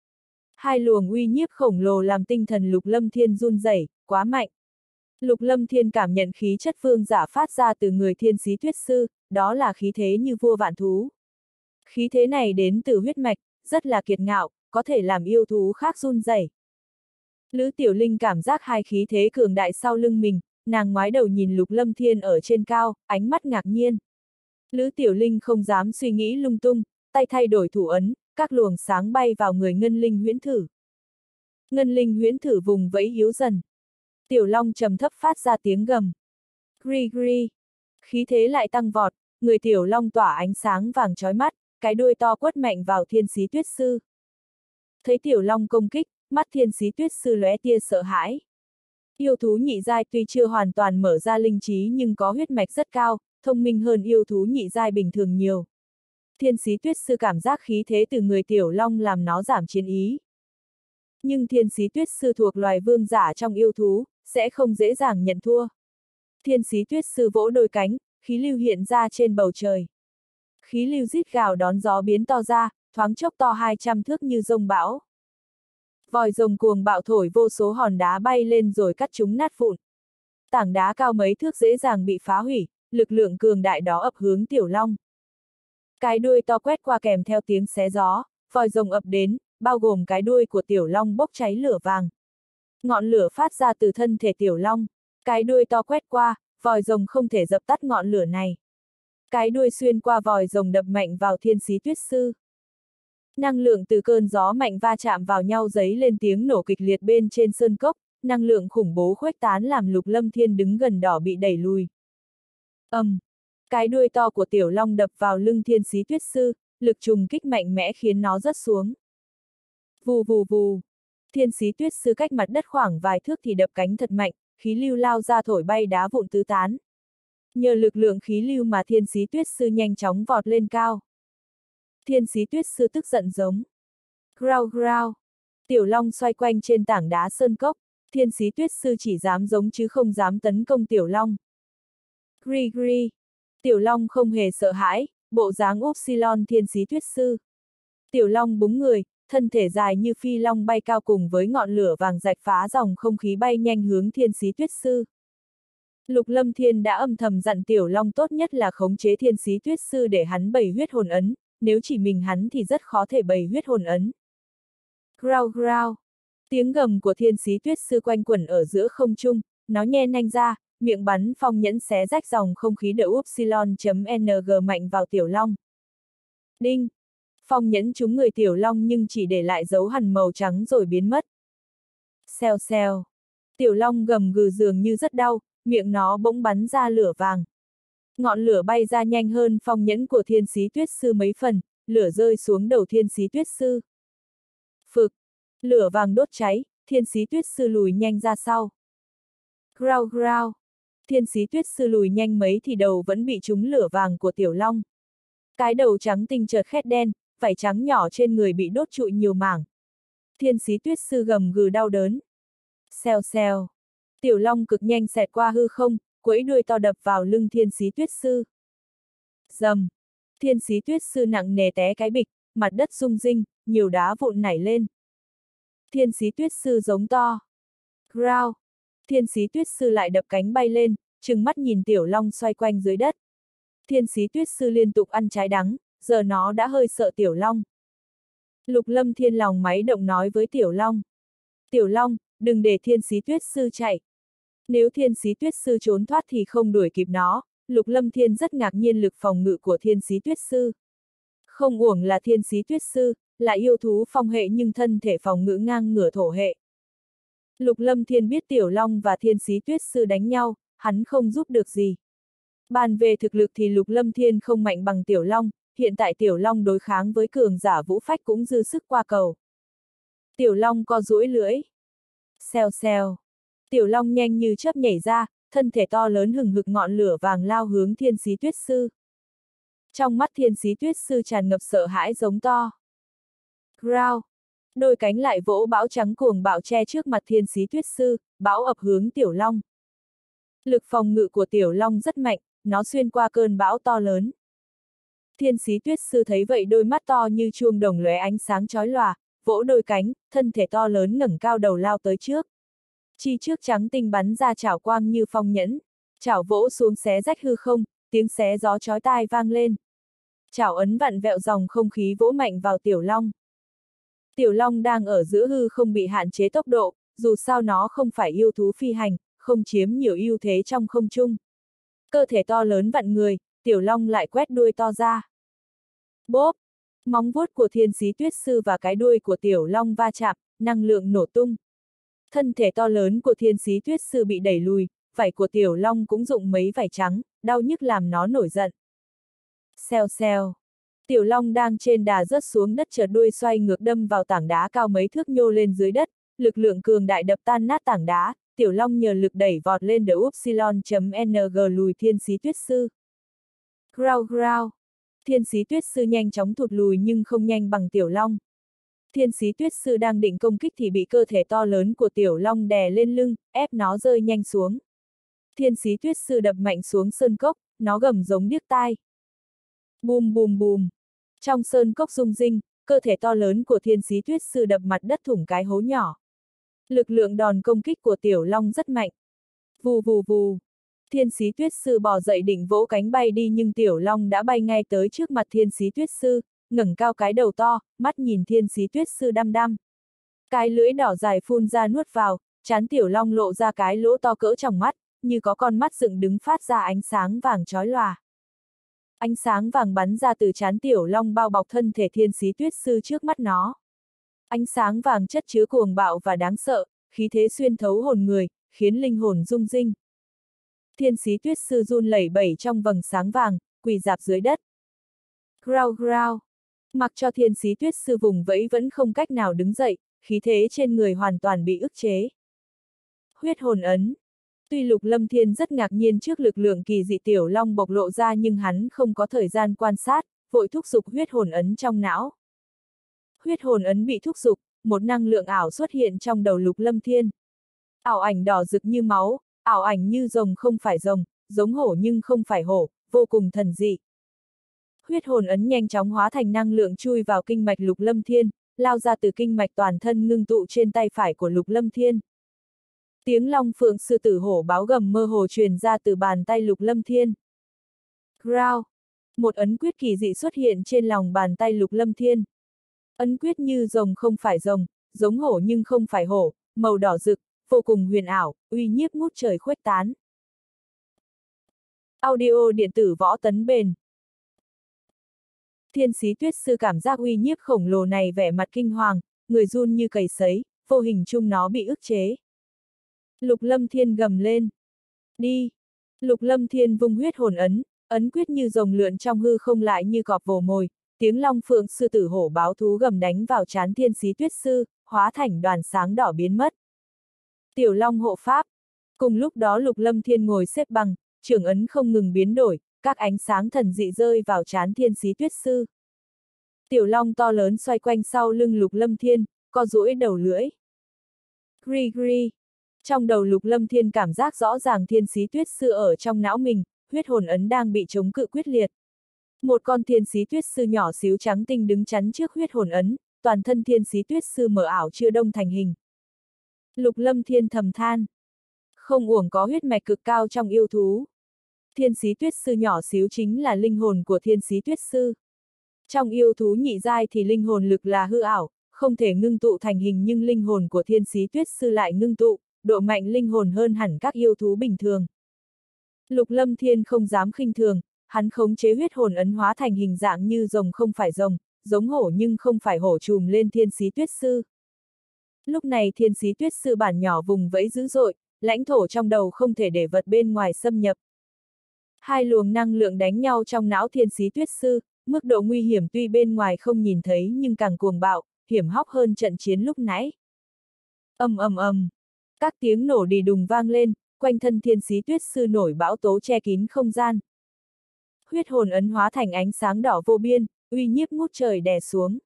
Hai luồng uy nhiếp khổng lồ làm tinh thần Lục Lâm Thiên run rẩy, quá mạnh. Lục Lâm Thiên cảm nhận khí chất vương giả phát ra từ người thiên sĩ tuyết sư, đó là khí thế như vua vạn thú. Khí thế này đến từ huyết mạch, rất là kiệt ngạo, có thể làm yêu thú khác run rẩy. Lữ Tiểu Linh cảm giác hai khí thế cường đại sau lưng mình, nàng ngoái đầu nhìn Lục Lâm Thiên ở trên cao, ánh mắt ngạc nhiên. Lữ Tiểu Linh không dám suy nghĩ lung tung, tay thay đổi thủ ấn, các luồng sáng bay vào người ngân linh huyễn thử. Ngân linh huyễn thử vùng vẫy yếu dần. Tiểu Long trầm thấp phát ra tiếng gầm. Gri gri. Khí thế lại tăng vọt, người Tiểu Long tỏa ánh sáng vàng chói mắt, cái đuôi to quất mạnh vào thiên sĩ tuyết sư. Thấy Tiểu Long công kích, mắt thiên sĩ tuyết sư lóe tia sợ hãi. Yêu thú nhị giai tuy chưa hoàn toàn mở ra linh trí nhưng có huyết mạch rất cao, thông minh hơn yêu thú nhị giai bình thường nhiều. Thiên sĩ tuyết sư cảm giác khí thế từ người Tiểu Long làm nó giảm chiến ý. Nhưng thiên sĩ tuyết sư thuộc loài vương giả trong yêu thú, sẽ không dễ dàng nhận thua. Thiên sĩ tuyết sư vỗ đôi cánh, khí lưu hiện ra trên bầu trời. Khí lưu rít gào đón gió biến to ra, thoáng chốc to hai trăm thước như rông bão. Vòi rồng cuồng bạo thổi vô số hòn đá bay lên rồi cắt chúng nát vụn. Tảng đá cao mấy thước dễ dàng bị phá hủy, lực lượng cường đại đó ập hướng Tiểu Long. Cái đuôi to quét qua kèm theo tiếng xé gió, vòi rồng ập đến, bao gồm cái đuôi của Tiểu Long bốc cháy lửa vàng. Ngọn lửa phát ra từ thân thể Tiểu Long, cái đuôi to quét qua, vòi rồng không thể dập tắt ngọn lửa này. Cái đuôi xuyên qua vòi rồng đập mạnh vào thiên sĩ tuyết sư. Năng lượng từ cơn gió mạnh va chạm vào nhau giấy lên tiếng nổ kịch liệt bên trên sơn cốc, năng lượng khủng bố khuếch tán làm Lục Lâm Thiên đứng gần đó bị đẩy lùi. ầm, um, cái đuôi to của Tiểu Long đập vào lưng Thiên Xí Tuyết Sư, lực trùng kích mạnh mẽ khiến nó rớt xuống. Vù vù vù, Thiên Xí Tuyết Sư cách mặt đất khoảng vài thước thì đập cánh thật mạnh, khí lưu lao ra thổi bay đá vụn tứ tán. Nhờ lực lượng khí lưu mà Thiên Xí Tuyết Sư nhanh chóng vọt lên cao. Thiên Xí Tuyết Sư tức giận giống. Grau grau. Tiểu Long xoay quanh trên tảng đá sơn cốc, Thiên Xí Tuyết Sư chỉ dám giống chứ không dám tấn công Tiểu Long. Gri gri. Tiểu Long không hề sợ hãi, bộ dáng Upsilon Thiên Xí Tuyết Sư. Tiểu Long búng người, thân thể dài như phi long bay cao cùng với ngọn lửa vàng rạch phá dòng không khí bay nhanh hướng Thiên Xí Tuyết Sư. Lục Lâm Thiên đã âm thầm dặn Tiểu Long tốt nhất là khống chế Thiên Xí Tuyết Sư để hắn bày huyết hồn ấn, nếu chỉ mình hắn thì rất khó thể bày huyết hồn ấn. Grau grau. Tiếng gầm của Thiên Xí Tuyết Sư quanh quẩn ở giữa không trung, nó nhe nanh ra, miệng bắn phong nhẫn xé rách dòng không khí đỡ Upsilon.ng mạnh vào Tiểu Long. Đinh! Phong nhẫn trúng người Tiểu Long nhưng chỉ để lại dấu hằn màu trắng rồi biến mất. Xèo xèo. Tiểu Long gầm gừ dường như rất đau, miệng nó bỗng bắn ra lửa vàng. Ngọn lửa bay ra nhanh hơn phong nhẫn của Thiên Xí Tuyết Sư mấy phần, lửa rơi xuống đầu Thiên Xí Tuyết Sư. Phực! Lửa vàng đốt cháy, Thiên Xí Tuyết Sư lùi nhanh ra sau. Grau grau. Thiên Xí Tuyết Sư lùi nhanh mấy thì đầu vẫn bị trúng lửa vàng của Tiểu Long. Cái đầu trắng tinh chợt khét đen, vảy trắng nhỏ trên người bị đốt trụi nhiều mảng. Thiên Xí Tuyết Sư gầm gừ đau đớn. Xèo xèo. Tiểu Long cực nhanh xẹt qua hư không, quẫy đuôi to đập vào lưng Thiên Xí Tuyết Sư. Rầm. Thiên Xí Tuyết Sư nặng nề té cái bịch, mặt đất rung rinh, nhiều đá vụn nảy lên. Thiên Xí Tuyết Sư giống to. Grau. Thiên Xí Tuyết Sư lại đập cánh bay lên, trừng mắt nhìn Tiểu Long xoay quanh dưới đất. Thiên Xí Tuyết Sư liên tục ăn trái đắng, giờ nó đã hơi sợ Tiểu Long. Lục Lâm Thiên lòng máy động nói với Tiểu Long. Tiểu Long, đừng để Thiên Xí Tuyết Sư chạy. Nếu Thiên Xí Tuyết Sư trốn thoát thì không đuổi kịp nó. Lục Lâm Thiên rất ngạc nhiên lực phòng ngự của Thiên Xí Tuyết Sư. Không uổng là Thiên Xí Tuyết Sư, là yêu thú phong hệ nhưng thân thể phòng ngự ngang ngửa thổ hệ. Lục Lâm Thiên biết Tiểu Long và Thiên Xí Tuyết Sư đánh nhau, hắn không giúp được gì. Bàn về thực lực thì Lục Lâm Thiên không mạnh bằng Tiểu Long, hiện tại Tiểu Long đối kháng với cường giả vũ phách cũng dư sức qua cầu. Tiểu Long co duỗi lưỡi. Xèo xèo. Tiểu Long nhanh như chớp nhảy ra, thân thể to lớn hừng hực ngọn lửa vàng lao hướng Thiên Xí Tuyết Sư. Trong mắt Thiên Xí Tuyết Sư tràn ngập sợ hãi giống to. Grau. Đôi cánh lại vỗ bão trắng cuồng bạo che trước mặt Thiên Xí Tuyết Sư, bão ập hướng Tiểu Long. Lực phòng ngự của Tiểu Long rất mạnh, nó xuyên qua cơn bão to lớn. Thiên Xí Tuyết Sư thấy vậy đôi mắt to như chuông đồng lóe ánh sáng chói lòa, vỗ đôi cánh, thân thể to lớn ngẩng cao đầu lao tới trước. Chi trước trắng tinh bắn ra chảo quang như phong nhẫn, chảo vỗ xuống xé rách hư không, tiếng xé gió chói tai vang lên. Chảo ấn vặn vẹo dòng không khí vỗ mạnh vào Tiểu Long. Tiểu Long đang ở giữa hư không bị hạn chế tốc độ, dù sao nó không phải yêu thú phi hành, không chiếm nhiều ưu thế trong không trung. Cơ thể to lớn vặn người, Tiểu Long lại quét đuôi to ra. Bốp! Móng vuốt của Thiên Xí Tuyết Sư và cái đuôi của Tiểu Long va chạm, năng lượng nổ tung. Thân thể to lớn của Thiên Xí Tuyết Sư bị đẩy lùi, vảy của Tiểu Long cũng rụng mấy vảy trắng, đau nhức làm nó nổi giận. Xèo xèo. Tiểu Long đang trên đà rớt xuống đất chợt đuôi xoay ngược đâm vào tảng đá cao mấy thước nhô lên dưới đất, lực lượng cường đại đập tan nát tảng đá, Tiểu Long nhờ lực đẩy vọt lên đỡ Upsilon.ng lùi Thiên Xí Tuyết Sư. Grau grau. Thiên Xí Tuyết Sư nhanh chóng thụt lùi nhưng không nhanh bằng Tiểu Long. Thiên Xí Tuyết Sư đang định công kích thì bị cơ thể to lớn của Tiểu Long đè lên lưng, ép nó rơi nhanh xuống. Thiên Xí Tuyết Sư đập mạnh xuống sơn cốc, nó gầm giống điếc tai. Bùm bùm bùm. Trong sơn cốc rung rinh, cơ thể to lớn của Thiên Xí Tuyết Sư đập mặt đất thủng cái hố nhỏ. Lực lượng đòn công kích của Tiểu Long rất mạnh. Vù vù vù. Thiên Xí Tuyết Sư bò dậy định vỗ cánh bay đi nhưng Tiểu Long đã bay ngay tới trước mặt Thiên Xí Tuyết Sư, ngẩng cao cái đầu to, mắt nhìn Thiên Xí Tuyết Sư đăm đăm. Cái lưỡi đỏ dài phun ra nuốt vào, trán Tiểu Long lộ ra cái lỗ to cỡ tròng mắt, như có con mắt dựng đứng phát ra ánh sáng vàng chói lòa. Ánh sáng vàng bắn ra từ trán Tiểu Long bao bọc thân thể Thiên Xí Tuyết Sư trước mắt nó. Ánh sáng vàng chất chứa cuồng bạo và đáng sợ, khí thế xuyên thấu hồn người, khiến linh hồn rung rinh. Thiên Xí Tuyết Sư run lẩy bẩy trong vầng sáng vàng, quỳ rạp dưới đất. Grao grao. Mặc cho Thiên Xí Tuyết Sư vùng vẫy vẫn không cách nào đứng dậy, khí thế trên người hoàn toàn bị ức chế. Huyết hồn ấn. Tuy Lục Lâm Thiên rất ngạc nhiên trước lực lượng kỳ dị Tiểu Long bộc lộ ra nhưng hắn không có thời gian quan sát, vội thúc giục huyết hồn ấn trong não. Huyết hồn ấn bị thúc giục, một năng lượng ảo xuất hiện trong đầu Lục Lâm Thiên. Ảo ảnh đỏ rực như máu, ảo ảnh như rồng không phải rồng, giống hổ nhưng không phải hổ, vô cùng thần dị. Huyết hồn ấn nhanh chóng hóa thành năng lượng chui vào kinh mạch Lục Lâm Thiên, lao ra từ kinh mạch toàn thân ngưng tụ trên tay phải của Lục Lâm Thiên. Tiếng long phượng sư tử hổ báo gầm mơ hồ truyền ra từ bàn tay Lục Lâm Thiên. Grao! Một ấn quyết kỳ dị xuất hiện trên lòng bàn tay Lục Lâm Thiên. Ấn quyết như rồng không phải rồng, giống hổ nhưng không phải hổ, màu đỏ rực, vô cùng huyền ảo, uy nhiếp ngút trời khuếch tán. Audio điện tử võ tấn bền. Thiên Xí Tuyết Sư cảm giác uy nhiếp khổng lồ này vẻ mặt kinh hoàng, người run như cầy sấy, vô hình chung nó bị ức chế. Lục Lâm Thiên gầm lên. Đi! Lục Lâm Thiên vung huyết hồn ấn, ấn quyết như rồng lượn trong hư không lại như cọp vồ mồi, tiếng long phượng sư tử hổ báo thú gầm đánh vào trán Thiên Xí Tuyết Sư, hóa thành đoàn sáng đỏ biến mất. Tiểu Long hộ pháp. Cùng lúc đó Lục Lâm Thiên ngồi xếp bằng, trường ấn không ngừng biến đổi, các ánh sáng thần dị rơi vào trán Thiên Xí Tuyết Sư. Tiểu Long to lớn xoay quanh sau lưng Lục Lâm Thiên, co duỗi đầu lưỡi. Gri gri. Trong đầu Lục Lâm Thiên cảm giác rõ ràng Thiên Xí Tuyết Sư ở trong não mình, huyết hồn ấn đang bị chống cự quyết liệt. Một con Thiên Xí Tuyết Sư nhỏ xíu trắng tinh đứng chắn trước huyết hồn ấn, toàn thân Thiên Xí Tuyết Sư mờ ảo chưa đông thành hình. Lục Lâm Thiên thầm than. Không uổng có huyết mạch cực cao trong yêu thú. Thiên Xí Tuyết Sư nhỏ xíu chính là linh hồn của Thiên Xí Tuyết Sư. Trong yêu thú nhị giai thì linh hồn lực là hư ảo, không thể ngưng tụ thành hình nhưng linh hồn của Thiên Xí Tuyết Sư lại ngưng tụ, độ mạnh linh hồn hơn hẳn các yêu thú bình thường. Lục Lâm Thiên không dám khinh thường, hắn khống chế huyết hồn ấn hóa thành hình dạng như rồng không phải rồng, giống hổ nhưng không phải hổ trùm lên Thiên Xí Tuyết Sư. Lúc này Thiên Xí Tuyết Sư bản nhỏ vùng vẫy dữ dội, lãnh thổ trong đầu không thể để vật bên ngoài xâm nhập. Hai luồng năng lượng đánh nhau trong não Thiên Xí Tuyết Sư, mức độ nguy hiểm tuy bên ngoài không nhìn thấy nhưng càng cuồng bạo, hiểm hóc hơn trận chiến lúc nãy. Ầm ầm ầm, các tiếng nổ đì đùng vang lên, quanh thân Thiên Xí Tuyết Sư nổi bão tố che kín không gian. Huyết hồn ấn hóa thành ánh sáng đỏ vô biên, uy nhiếp ngút trời đè xuống.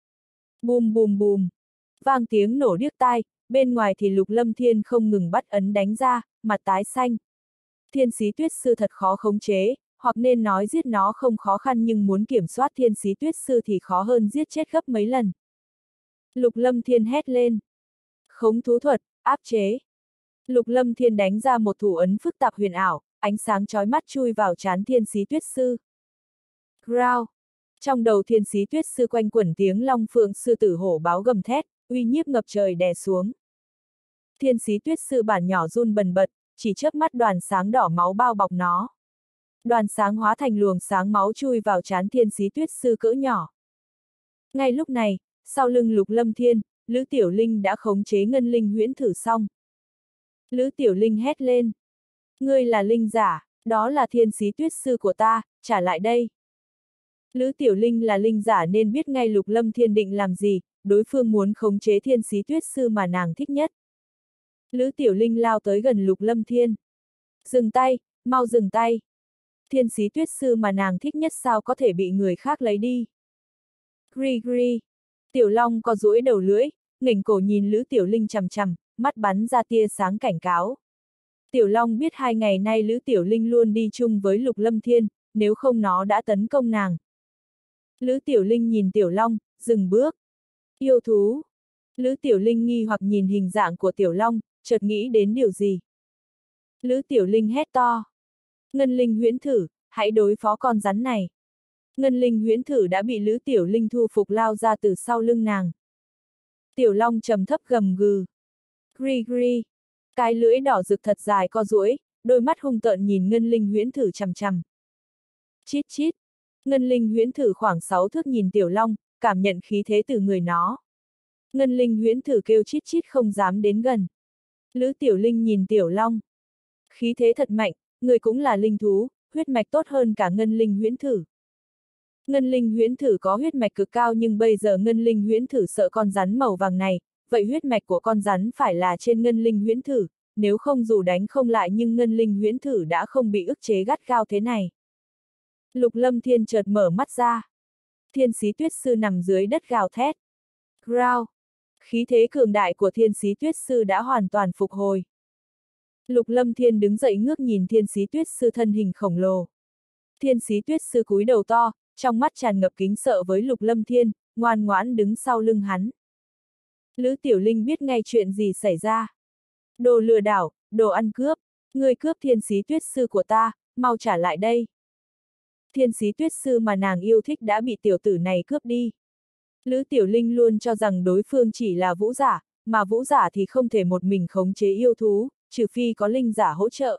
Bùm bùm bùm, vang tiếng nổ điếc tai, bên ngoài thì Lục Lâm Thiên không ngừng bắt ấn đánh ra, mặt tái xanh. Thiên Xí Tuyết Sư thật khó khống chế, hoặc nên nói giết nó không khó khăn nhưng muốn kiểm soát Thiên Xí Tuyết Sư thì khó hơn giết chết gấp mấy lần. Lục Lâm Thiên hét lên. Khống thú thuật, áp chế. Lục Lâm Thiên đánh ra một thủ ấn phức tạp huyền ảo, ánh sáng chói mắt chui vào trán Thiên Xí Tuyết Sư. Grao. Trong đầu Thiên Xí Tuyết Sư quanh quẩn tiếng long phượng sư tử hổ báo gầm thét, uy nhiếp ngập trời đè xuống. Thiên Xí Tuyết Sư bản nhỏ run bần bật, chỉ chớp mắt đoàn sáng đỏ máu bao bọc nó. Đoàn sáng hóa thành luồng sáng máu chui vào trán Thiên Xí Tuyết Sư cỡ nhỏ. Ngay lúc này, sau lưng Lục Lâm Thiên, Lữ Tiểu Linh đã khống chế ngân linh huyễn thử xong. Lữ Tiểu Linh hét lên. Ngươi là linh giả, đó là Thiên Xí Tuyết Sư của ta, trả lại đây. Lữ Tiểu Linh là linh giả nên biết ngay Lục Lâm Thiên định làm gì, đối phương muốn khống chế Thiên Xí Tuyết Sư mà nàng thích nhất. Lữ Tiểu Linh lao tới gần Lục Lâm Thiên. Dừng tay, mau dừng tay. Thiên Xí Tuyết Sư mà nàng thích nhất sao có thể bị người khác lấy đi. Gri gri. Tiểu Long co duỗi đầu lưỡi, nghển cổ nhìn Lữ Tiểu Linh chằm chằm, mắt bắn ra tia sáng cảnh cáo. Tiểu Long biết hai ngày nay Lữ Tiểu Linh luôn đi chung với Lục Lâm Thiên, nếu không nó đã tấn công nàng. Lữ Tiểu Linh nhìn Tiểu Long, dừng bước. Yêu thú. Lữ Tiểu Linh nghi hoặc nhìn hình dạng của Tiểu Long, chợt nghĩ đến điều gì. Lữ Tiểu Linh hét to. Ngân linh huyễn thử, hãy đối phó con rắn này. Ngân linh huyễn thử đã bị Lữ Tiểu Linh thu phục lao ra từ sau lưng nàng. Tiểu Long trầm thấp gầm gừ. Gri gri. Cái lưỡi đỏ rực thật dài co duỗi, đôi mắt hung tợn nhìn ngân linh huyễn thử chằm chằm. Chít chít, Ngân linh huyễn thử khoảng sáu thước nhìn Tiểu Long, cảm nhận khí thế từ người nó. Ngân linh huyễn thử kêu chít chít không dám đến gần. Lữ Tiểu Linh nhìn Tiểu Long. Khí thế thật mạnh, người cũng là linh thú, huyết mạch tốt hơn cả ngân linh huyễn thử. Ngân linh huyễn thử có huyết mạch cực cao nhưng bây giờ ngân linh huyễn thử sợ con rắn màu vàng này, vậy huyết mạch của con rắn phải là trên ngân linh huyễn thử, nếu không dù đánh không lại nhưng ngân linh huyễn thử đã không bị ức chế gắt gao thế này. Lục Lâm Thiên chợt mở mắt ra. Thiên Xí Tuyết Sư nằm dưới đất gào thét. Growl! Khí thế cường đại của Thiên Xí Tuyết Sư đã hoàn toàn phục hồi. Lục Lâm Thiên đứng dậy ngước nhìn Thiên Xí Tuyết Sư thân hình khổng lồ. Thiên Xí Tuyết Sư cúi đầu to, trong mắt tràn ngập kính sợ với Lục Lâm Thiên, ngoan ngoãn đứng sau lưng hắn. Lữ Tiểu Linh biết ngay chuyện gì xảy ra. Đồ lừa đảo, đồ ăn cướp, ngươi cướp Thiên Xí Tuyết Sư của ta, mau trả lại đây. Thiên Xí Tuyết Sư mà nàng yêu thích đã bị tiểu tử này cướp đi. Lữ Tiểu Linh luôn cho rằng đối phương chỉ là vũ giả, mà vũ giả thì không thể một mình khống chế yêu thú, trừ phi có linh giả hỗ trợ.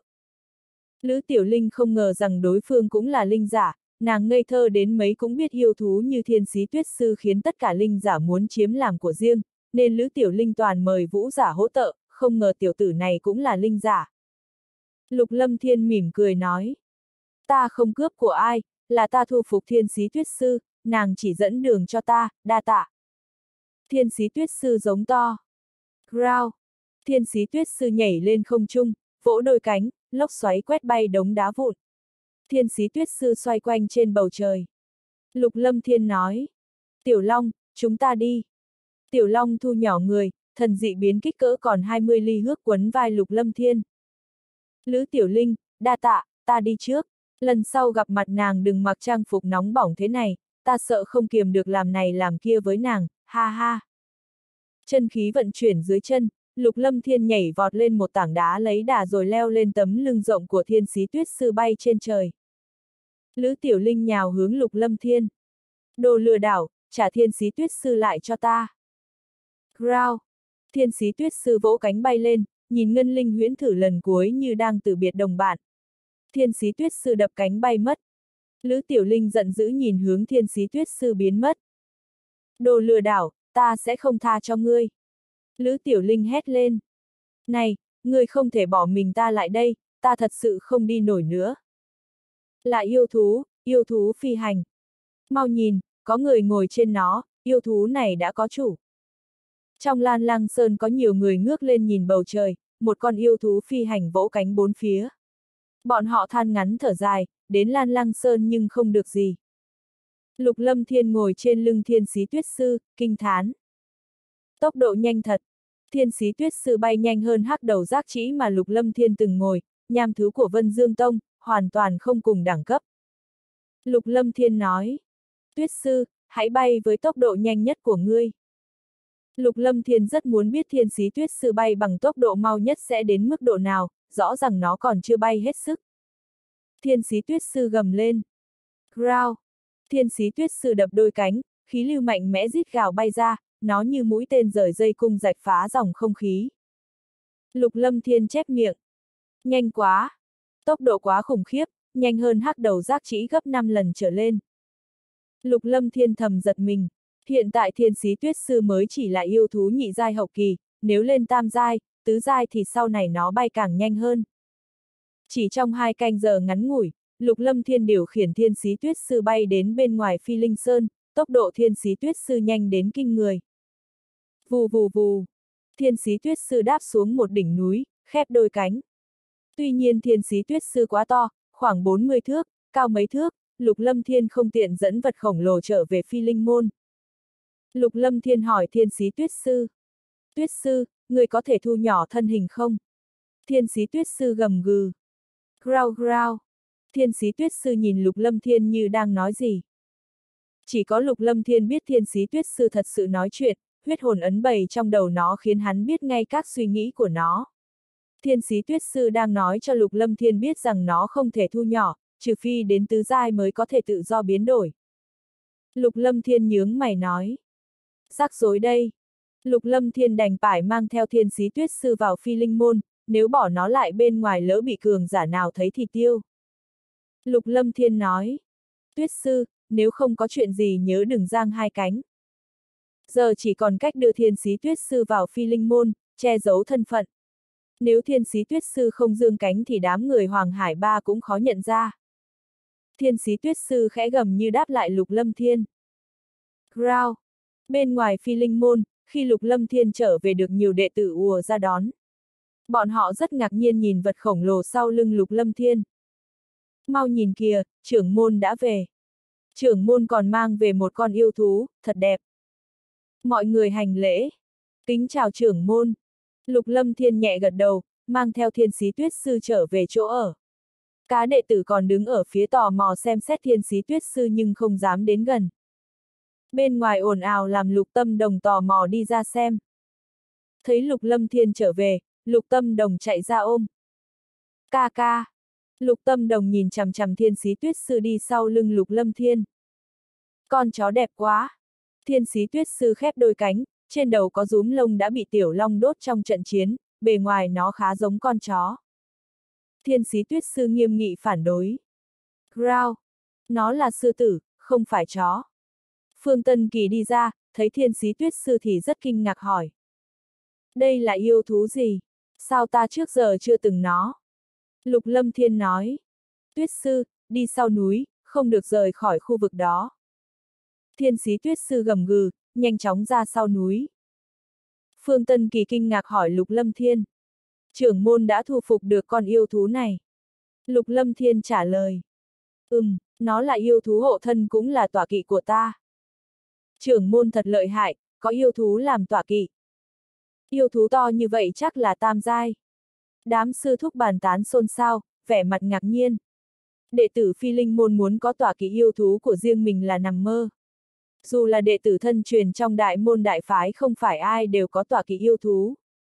Lữ Tiểu Linh không ngờ rằng đối phương cũng là linh giả, nàng ngây thơ đến mấy cũng biết yêu thú như Thiên Xí Tuyết Sư khiến tất cả linh giả muốn chiếm làm của riêng, nên Lữ Tiểu Linh toàn mời vũ giả hỗ trợ, không ngờ tiểu tử này cũng là linh giả. Lục Lâm Thiên mỉm cười nói. Ta không cướp của ai, là ta thu phục Thiên Xí Tuyết Sư, nàng chỉ dẫn đường cho ta, đa tạ. Thiên Xí Tuyết Sư giống to. Growl! Thiên Xí Tuyết Sư nhảy lên không trung, vỗ đôi cánh, lốc xoáy quét bay đống đá vụn. Thiên Xí Tuyết Sư xoay quanh trên bầu trời. Lục Lâm Thiên nói. Tiểu Long, chúng ta đi. Tiểu Long thu nhỏ người, thần dị biến kích cỡ còn hai mươi ly hước quấn vai Lục Lâm Thiên. Lữ Tiểu Linh, đa tạ, ta đi trước. Lần sau gặp mặt nàng đừng mặc trang phục nóng bỏng thế này, ta sợ không kiềm được làm này làm kia với nàng, ha ha. Chân khí vận chuyển dưới chân, Lục Lâm Thiên nhảy vọt lên một tảng đá lấy đà rồi leo lên tấm lưng rộng của Thiên Xí Tuyết Sư bay trên trời. Lữ Tiểu Linh nhào hướng Lục Lâm Thiên. Đồ lừa đảo, trả Thiên Xí Tuyết Sư lại cho ta. Growl! Thiên Xí Tuyết Sư vỗ cánh bay lên, nhìn ngân linh huyễn thử lần cuối như đang từ biệt đồng bạn. Thiên Xí Tuyết Sư đập cánh bay mất. Lữ Tiểu Linh giận dữ nhìn hướng Thiên Xí Tuyết Sư biến mất. Đồ lừa đảo, ta sẽ không tha cho ngươi. Lữ Tiểu Linh hét lên. Này, ngươi không thể bỏ mình ta lại đây, ta thật sự không đi nổi nữa. Là yêu thú, yêu thú phi hành. Mau nhìn, có người ngồi trên nó, yêu thú này đã có chủ. Trong Lan Lăng Sơn có nhiều người ngước lên nhìn bầu trời, một con yêu thú phi hành vỗ cánh bốn phía. Bọn họ than ngắn thở dài, đến Lan Lăng Sơn nhưng không được gì. Lục Lâm Thiên ngồi trên lưng Thiên Xí Tuyết Sư, kinh thán. Tốc độ nhanh thật. Thiên Xí Tuyết Sư bay nhanh hơn hắc đầu giác trĩ mà Lục Lâm Thiên từng ngồi, nham thứ của Vân Dương Tông, hoàn toàn không cùng đẳng cấp. Lục Lâm Thiên nói. Tuyết Sư, hãy bay với tốc độ nhanh nhất của ngươi. Lục Lâm Thiên rất muốn biết Thiên Xí Tuyết Sư bay bằng tốc độ mau nhất sẽ đến mức độ nào, rõ ràng nó còn chưa bay hết sức. Thiên Xí Tuyết Sư gầm lên. Growl! Thiên Xí Tuyết Sư đập đôi cánh, khí lưu mạnh mẽ rít gào bay ra, nó như mũi tên rời dây cung rạch phá dòng không khí. Lục Lâm Thiên chép miệng. Nhanh quá! Tốc độ quá khủng khiếp, nhanh hơn hắc đầu giác trĩ gấp năm lần trở lên. Lục Lâm Thiên thầm giật mình. Hiện tại Thiên Xí Tuyết Sư mới chỉ là yêu thú nhị giai hậu kỳ, nếu lên tam giai, tứ giai thì sau này nó bay càng nhanh hơn. Chỉ trong hai canh giờ ngắn ngủi, Lục Lâm Thiên điều khiển Thiên Xí Tuyết Sư bay đến bên ngoài Phi Linh Sơn, tốc độ Thiên Xí Tuyết Sư nhanh đến kinh người. Vù vù vù, Thiên Xí Tuyết Sư đáp xuống một đỉnh núi, khép đôi cánh. Tuy nhiên Thiên Xí Tuyết Sư quá to, khoảng bốn mươi thước, cao mấy thước, Lục Lâm Thiên không tiện dẫn vật khổng lồ trở về Phi Linh Môn. Lục Lâm Thiên hỏi Thiên Xí Tuyết Sư. Tuyết Sư, người có thể thu nhỏ thân hình không? Thiên Xí Tuyết Sư gầm gừ. Growl growl. Thiên Xí Tuyết Sư nhìn Lục Lâm Thiên như đang nói gì. Chỉ có Lục Lâm Thiên biết Thiên Xí Tuyết Sư thật sự nói chuyện, huyết hồn ấn bày trong đầu nó khiến hắn biết ngay các suy nghĩ của nó. Thiên Xí Tuyết Sư đang nói cho Lục Lâm Thiên biết rằng nó không thể thu nhỏ, trừ phi đến tứ giai mới có thể tự do biến đổi. Lục Lâm Thiên nhướng mày nói. Rắc rối đây. Lục Lâm Thiên đành phải mang theo Thiên Xí Tuyết Sư vào Phi Linh Môn, nếu bỏ nó lại bên ngoài lỡ bị cường giả nào thấy thì tiêu. Lục Lâm Thiên nói. Tuyết Sư, nếu không có chuyện gì nhớ đừng giang hai cánh. Giờ chỉ còn cách đưa Thiên Sĩ Tuyết Sư vào Phi Linh Môn, che giấu thân phận. Nếu Thiên Sĩ Tuyết Sư không dương cánh thì đám người Hoàng Hải Ba cũng khó nhận ra. Thiên Sĩ Tuyết Sư khẽ gầm như đáp lại Lục Lâm Thiên. Rao! Bên ngoài Phi Linh Môn, khi Lục Lâm Thiên trở về được nhiều đệ tử ùa ra đón. Bọn họ rất ngạc nhiên nhìn vật khổng lồ sau lưng Lục Lâm Thiên. Mau nhìn kìa, trưởng môn đã về. Trưởng môn còn mang về một con yêu thú, thật đẹp. Mọi người hành lễ. Kính chào trưởng môn. Lục Lâm Thiên nhẹ gật đầu, mang theo Thiên Sĩ Tuyết Sư trở về chỗ ở. Cá đệ tử còn đứng ở phía tò mò xem xét Thiên Sĩ Tuyết Sư nhưng không dám đến gần. Bên ngoài ồn ào làm Lục Tâm Đồng tò mò đi ra xem. Thấy Lục Lâm Thiên trở về, Lục Tâm Đồng chạy ra ôm. Ca ca. Lục Tâm Đồng nhìn chằm chằm Thiên Sĩ Tuyết Sư đi sau lưng Lục Lâm Thiên. Con chó đẹp quá. Thiên Sĩ Tuyết Sư khép đôi cánh, trên đầu có rúm lông đã bị Tiểu Long đốt trong trận chiến, bề ngoài nó khá giống con chó. Thiên Sĩ Tuyết Sư nghiêm nghị phản đối. Rao! Nó là sư tử, không phải chó. Phương Tân Kỳ đi ra, thấy Thiên Sĩ Tuyết Sư thì rất kinh ngạc hỏi. Đây là yêu thú gì? Sao ta trước giờ chưa từng nó? Lục Lâm Thiên nói. Tuyết Sư, đi sau núi, không được rời khỏi khu vực đó. Thiên Sĩ Tuyết Sư gầm gừ, nhanh chóng ra sau núi. Phương Tân Kỳ kinh ngạc hỏi Lục Lâm Thiên. Trưởng môn đã thu phục được con yêu thú này. Lục Lâm Thiên trả lời. Ừm, nó là yêu thú hộ thân cũng là tọa kỵ của ta. Trưởng môn thật lợi hại, có yêu thú làm tọa kỵ. Yêu thú to như vậy chắc là tam giai. Đám sư thúc bàn tán xôn xao, vẻ mặt ngạc nhiên. Đệ tử Phi Linh Môn muốn có tọa kỵ yêu thú của riêng mình là nằm mơ. Dù là đệ tử thân truyền trong đại môn đại phái không phải ai đều có tọa kỵ yêu thú.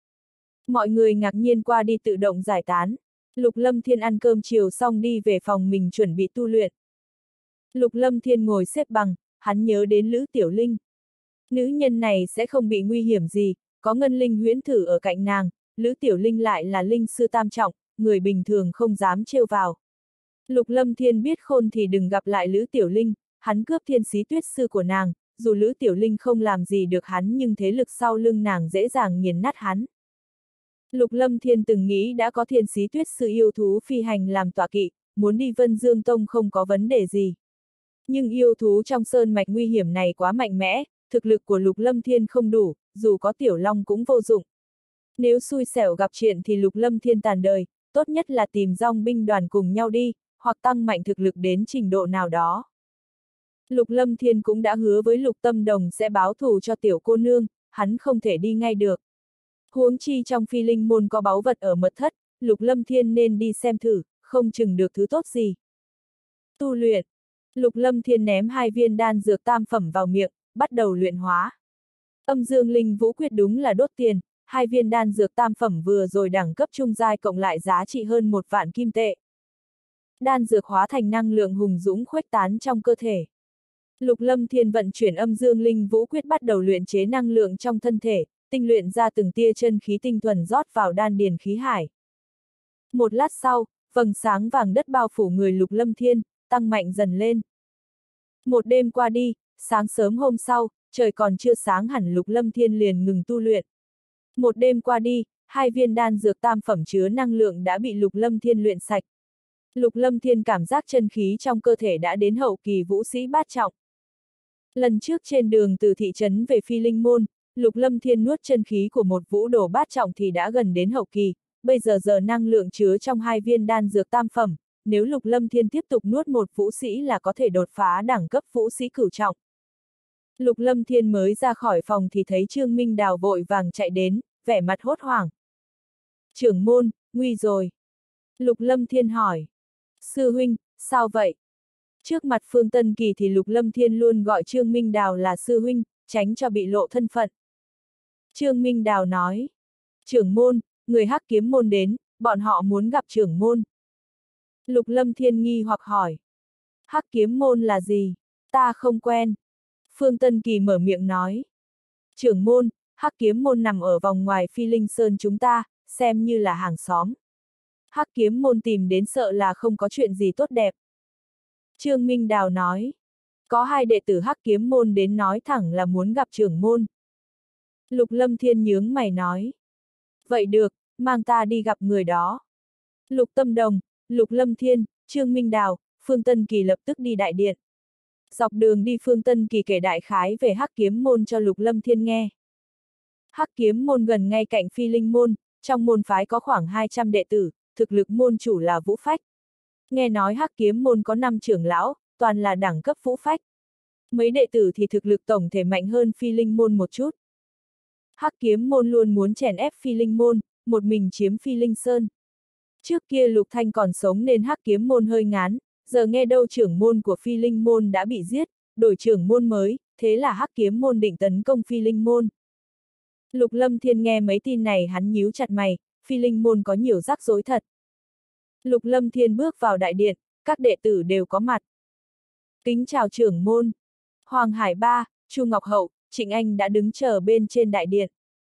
Mọi người ngạc nhiên qua đi tự động giải tán. Lục Lâm Thiên ăn cơm chiều xong đi về phòng mình chuẩn bị tu luyện. Lục Lâm Thiên ngồi xếp bằng, hắn nhớ đến Lữ Tiểu Linh. Nữ nhân này sẽ không bị nguy hiểm gì, có ngân linh huyễn thử ở cạnh nàng, Lữ Tiểu Linh lại là linh sư tam trọng, người bình thường không dám trêu vào. Lục Lâm Thiên biết khôn thì đừng gặp lại Lữ Tiểu Linh, hắn cướp Thiên Sĩ Tuyết Sư của nàng, dù Lữ Tiểu Linh không làm gì được hắn nhưng thế lực sau lưng nàng dễ dàng nghiền nát hắn. Lục Lâm Thiên từng nghĩ đã có Thiên Sĩ Tuyết Sư yêu thú phi hành làm tọa kỵ, muốn đi Vân Dương Tông không có vấn đề gì. Nhưng yêu thú trong sơn mạch nguy hiểm này quá mạnh mẽ, thực lực của Lục Lâm Thiên không đủ, dù có Tiểu Long cũng vô dụng. Nếu xui xẻo gặp chuyện thì Lục Lâm Thiên tàn đời, tốt nhất là tìm dòng binh đoàn cùng nhau đi, hoặc tăng mạnh thực lực đến trình độ nào đó. Lục Lâm Thiên cũng đã hứa với Lục Tâm Đồng sẽ báo thù cho tiểu cô nương, hắn không thể đi ngay được. Huống chi trong Phi Linh Môn có báu vật ở mật thất, Lục Lâm Thiên nên đi xem thử, không chừng được thứ tốt gì. Tu luyện. Lục Lâm Thiên ném hai viên đan dược tam phẩm vào miệng, bắt đầu luyện hóa. Âm Dương Linh Vũ Quyết đúng là đốt tiền, hai viên đan dược tam phẩm vừa rồi đẳng cấp trung giai cộng lại giá trị hơn một vạn kim tệ. Đan dược hóa thành năng lượng hùng dũng khuếch tán trong cơ thể. Lục Lâm Thiên vận chuyển Âm Dương Linh Vũ Quyết bắt đầu luyện chế năng lượng trong thân thể, tinh luyện ra từng tia chân khí tinh thuần rót vào đan điền khí hải. Một lát sau, vầng sáng vàng đất bao phủ người Lục Lâm Thiên, tăng mạnh dần lên. Một đêm qua đi, sáng sớm hôm sau, trời còn chưa sáng hẳn Lục Lâm Thiên liền ngừng tu luyện. Một đêm qua đi, hai viên đan dược tam phẩm chứa năng lượng đã bị Lục Lâm Thiên luyện sạch. Lục Lâm Thiên cảm giác chân khí trong cơ thể đã đến hậu kỳ vũ sĩ bát trọng. Lần trước trên đường từ thị trấn về Phi Linh Môn, Lục Lâm Thiên nuốt chân khí của một vũ đồ bát trọng thì đã gần đến hậu kỳ, bây giờ giờ năng lượng chứa trong hai viên đan dược tam phẩm, nếu Lục Lâm Thiên tiếp tục nuốt một vũ sĩ là có thể đột phá đẳng cấp vũ sĩ cửu trọng. Lục Lâm Thiên mới ra khỏi phòng thì thấy Trương Minh Đào vội vàng chạy đến, vẻ mặt hốt hoảng. Trưởng môn, nguy rồi. Lục Lâm Thiên hỏi. Sư huynh, sao vậy? Trước mặt Phương Tân Kỳ thì Lục Lâm Thiên luôn gọi Trương Minh Đào là sư huynh, tránh cho bị lộ thân phận. Trương Minh Đào nói. Trưởng môn, người Hắc Kiếm môn đến, bọn họ muốn gặp trưởng môn. Lục Lâm Thiên nghi hoặc hỏi. Hắc Kiếm môn là gì? Ta không quen. Phương Tân Kỳ mở miệng nói. Trưởng môn, Hắc Kiếm môn nằm ở vòng ngoài Phi Linh Sơn chúng ta, xem như là hàng xóm. Hắc Kiếm môn tìm đến sợ là không có chuyện gì tốt đẹp. Trương Minh Đào nói. Có hai đệ tử Hắc Kiếm môn đến nói thẳng là muốn gặp trưởng môn. Lục Lâm Thiên nhướng mày nói. Vậy được, mang ta đi gặp người đó. Lục Tâm Đồng, Lục Lâm Thiên, Trương Minh Đào, Phương Tân Kỳ lập tức đi đại điện. Dọc đường đi Phương Tân Kỳ kể đại khái về Hắc Kiếm môn cho Lục Lâm Thiên nghe. Hắc Kiếm môn gần ngay cạnh Phi Linh môn, trong môn phái có khoảng hai trăm đệ tử, thực lực môn chủ là Vũ Phách. Nghe nói Hắc Kiếm môn có năm trưởng lão, toàn là đẳng cấp Vũ Phách. Mấy đệ tử thì thực lực tổng thể mạnh hơn Phi Linh môn một chút. Hắc Kiếm môn luôn muốn chèn ép Phi Linh môn, một mình chiếm Phi Linh Sơn. Trước kia Lục Thanh còn sống nên Hắc Kiếm môn hơi ngán, giờ nghe đâu trưởng môn của Phi Linh môn đã bị giết, đổi trưởng môn mới, thế là Hắc Kiếm môn định tấn công Phi Linh môn. Lục Lâm Thiên nghe mấy tin này hắn nhíu chặt mày, Phi Linh môn có nhiều rắc rối thật. Lục Lâm Thiên bước vào đại điện, các đệ tử đều có mặt. Kính chào trưởng môn. Hoàng Hải Ba, Chu Ngọc Hậu, Trịnh Anh đã đứng chờ bên trên đại điện.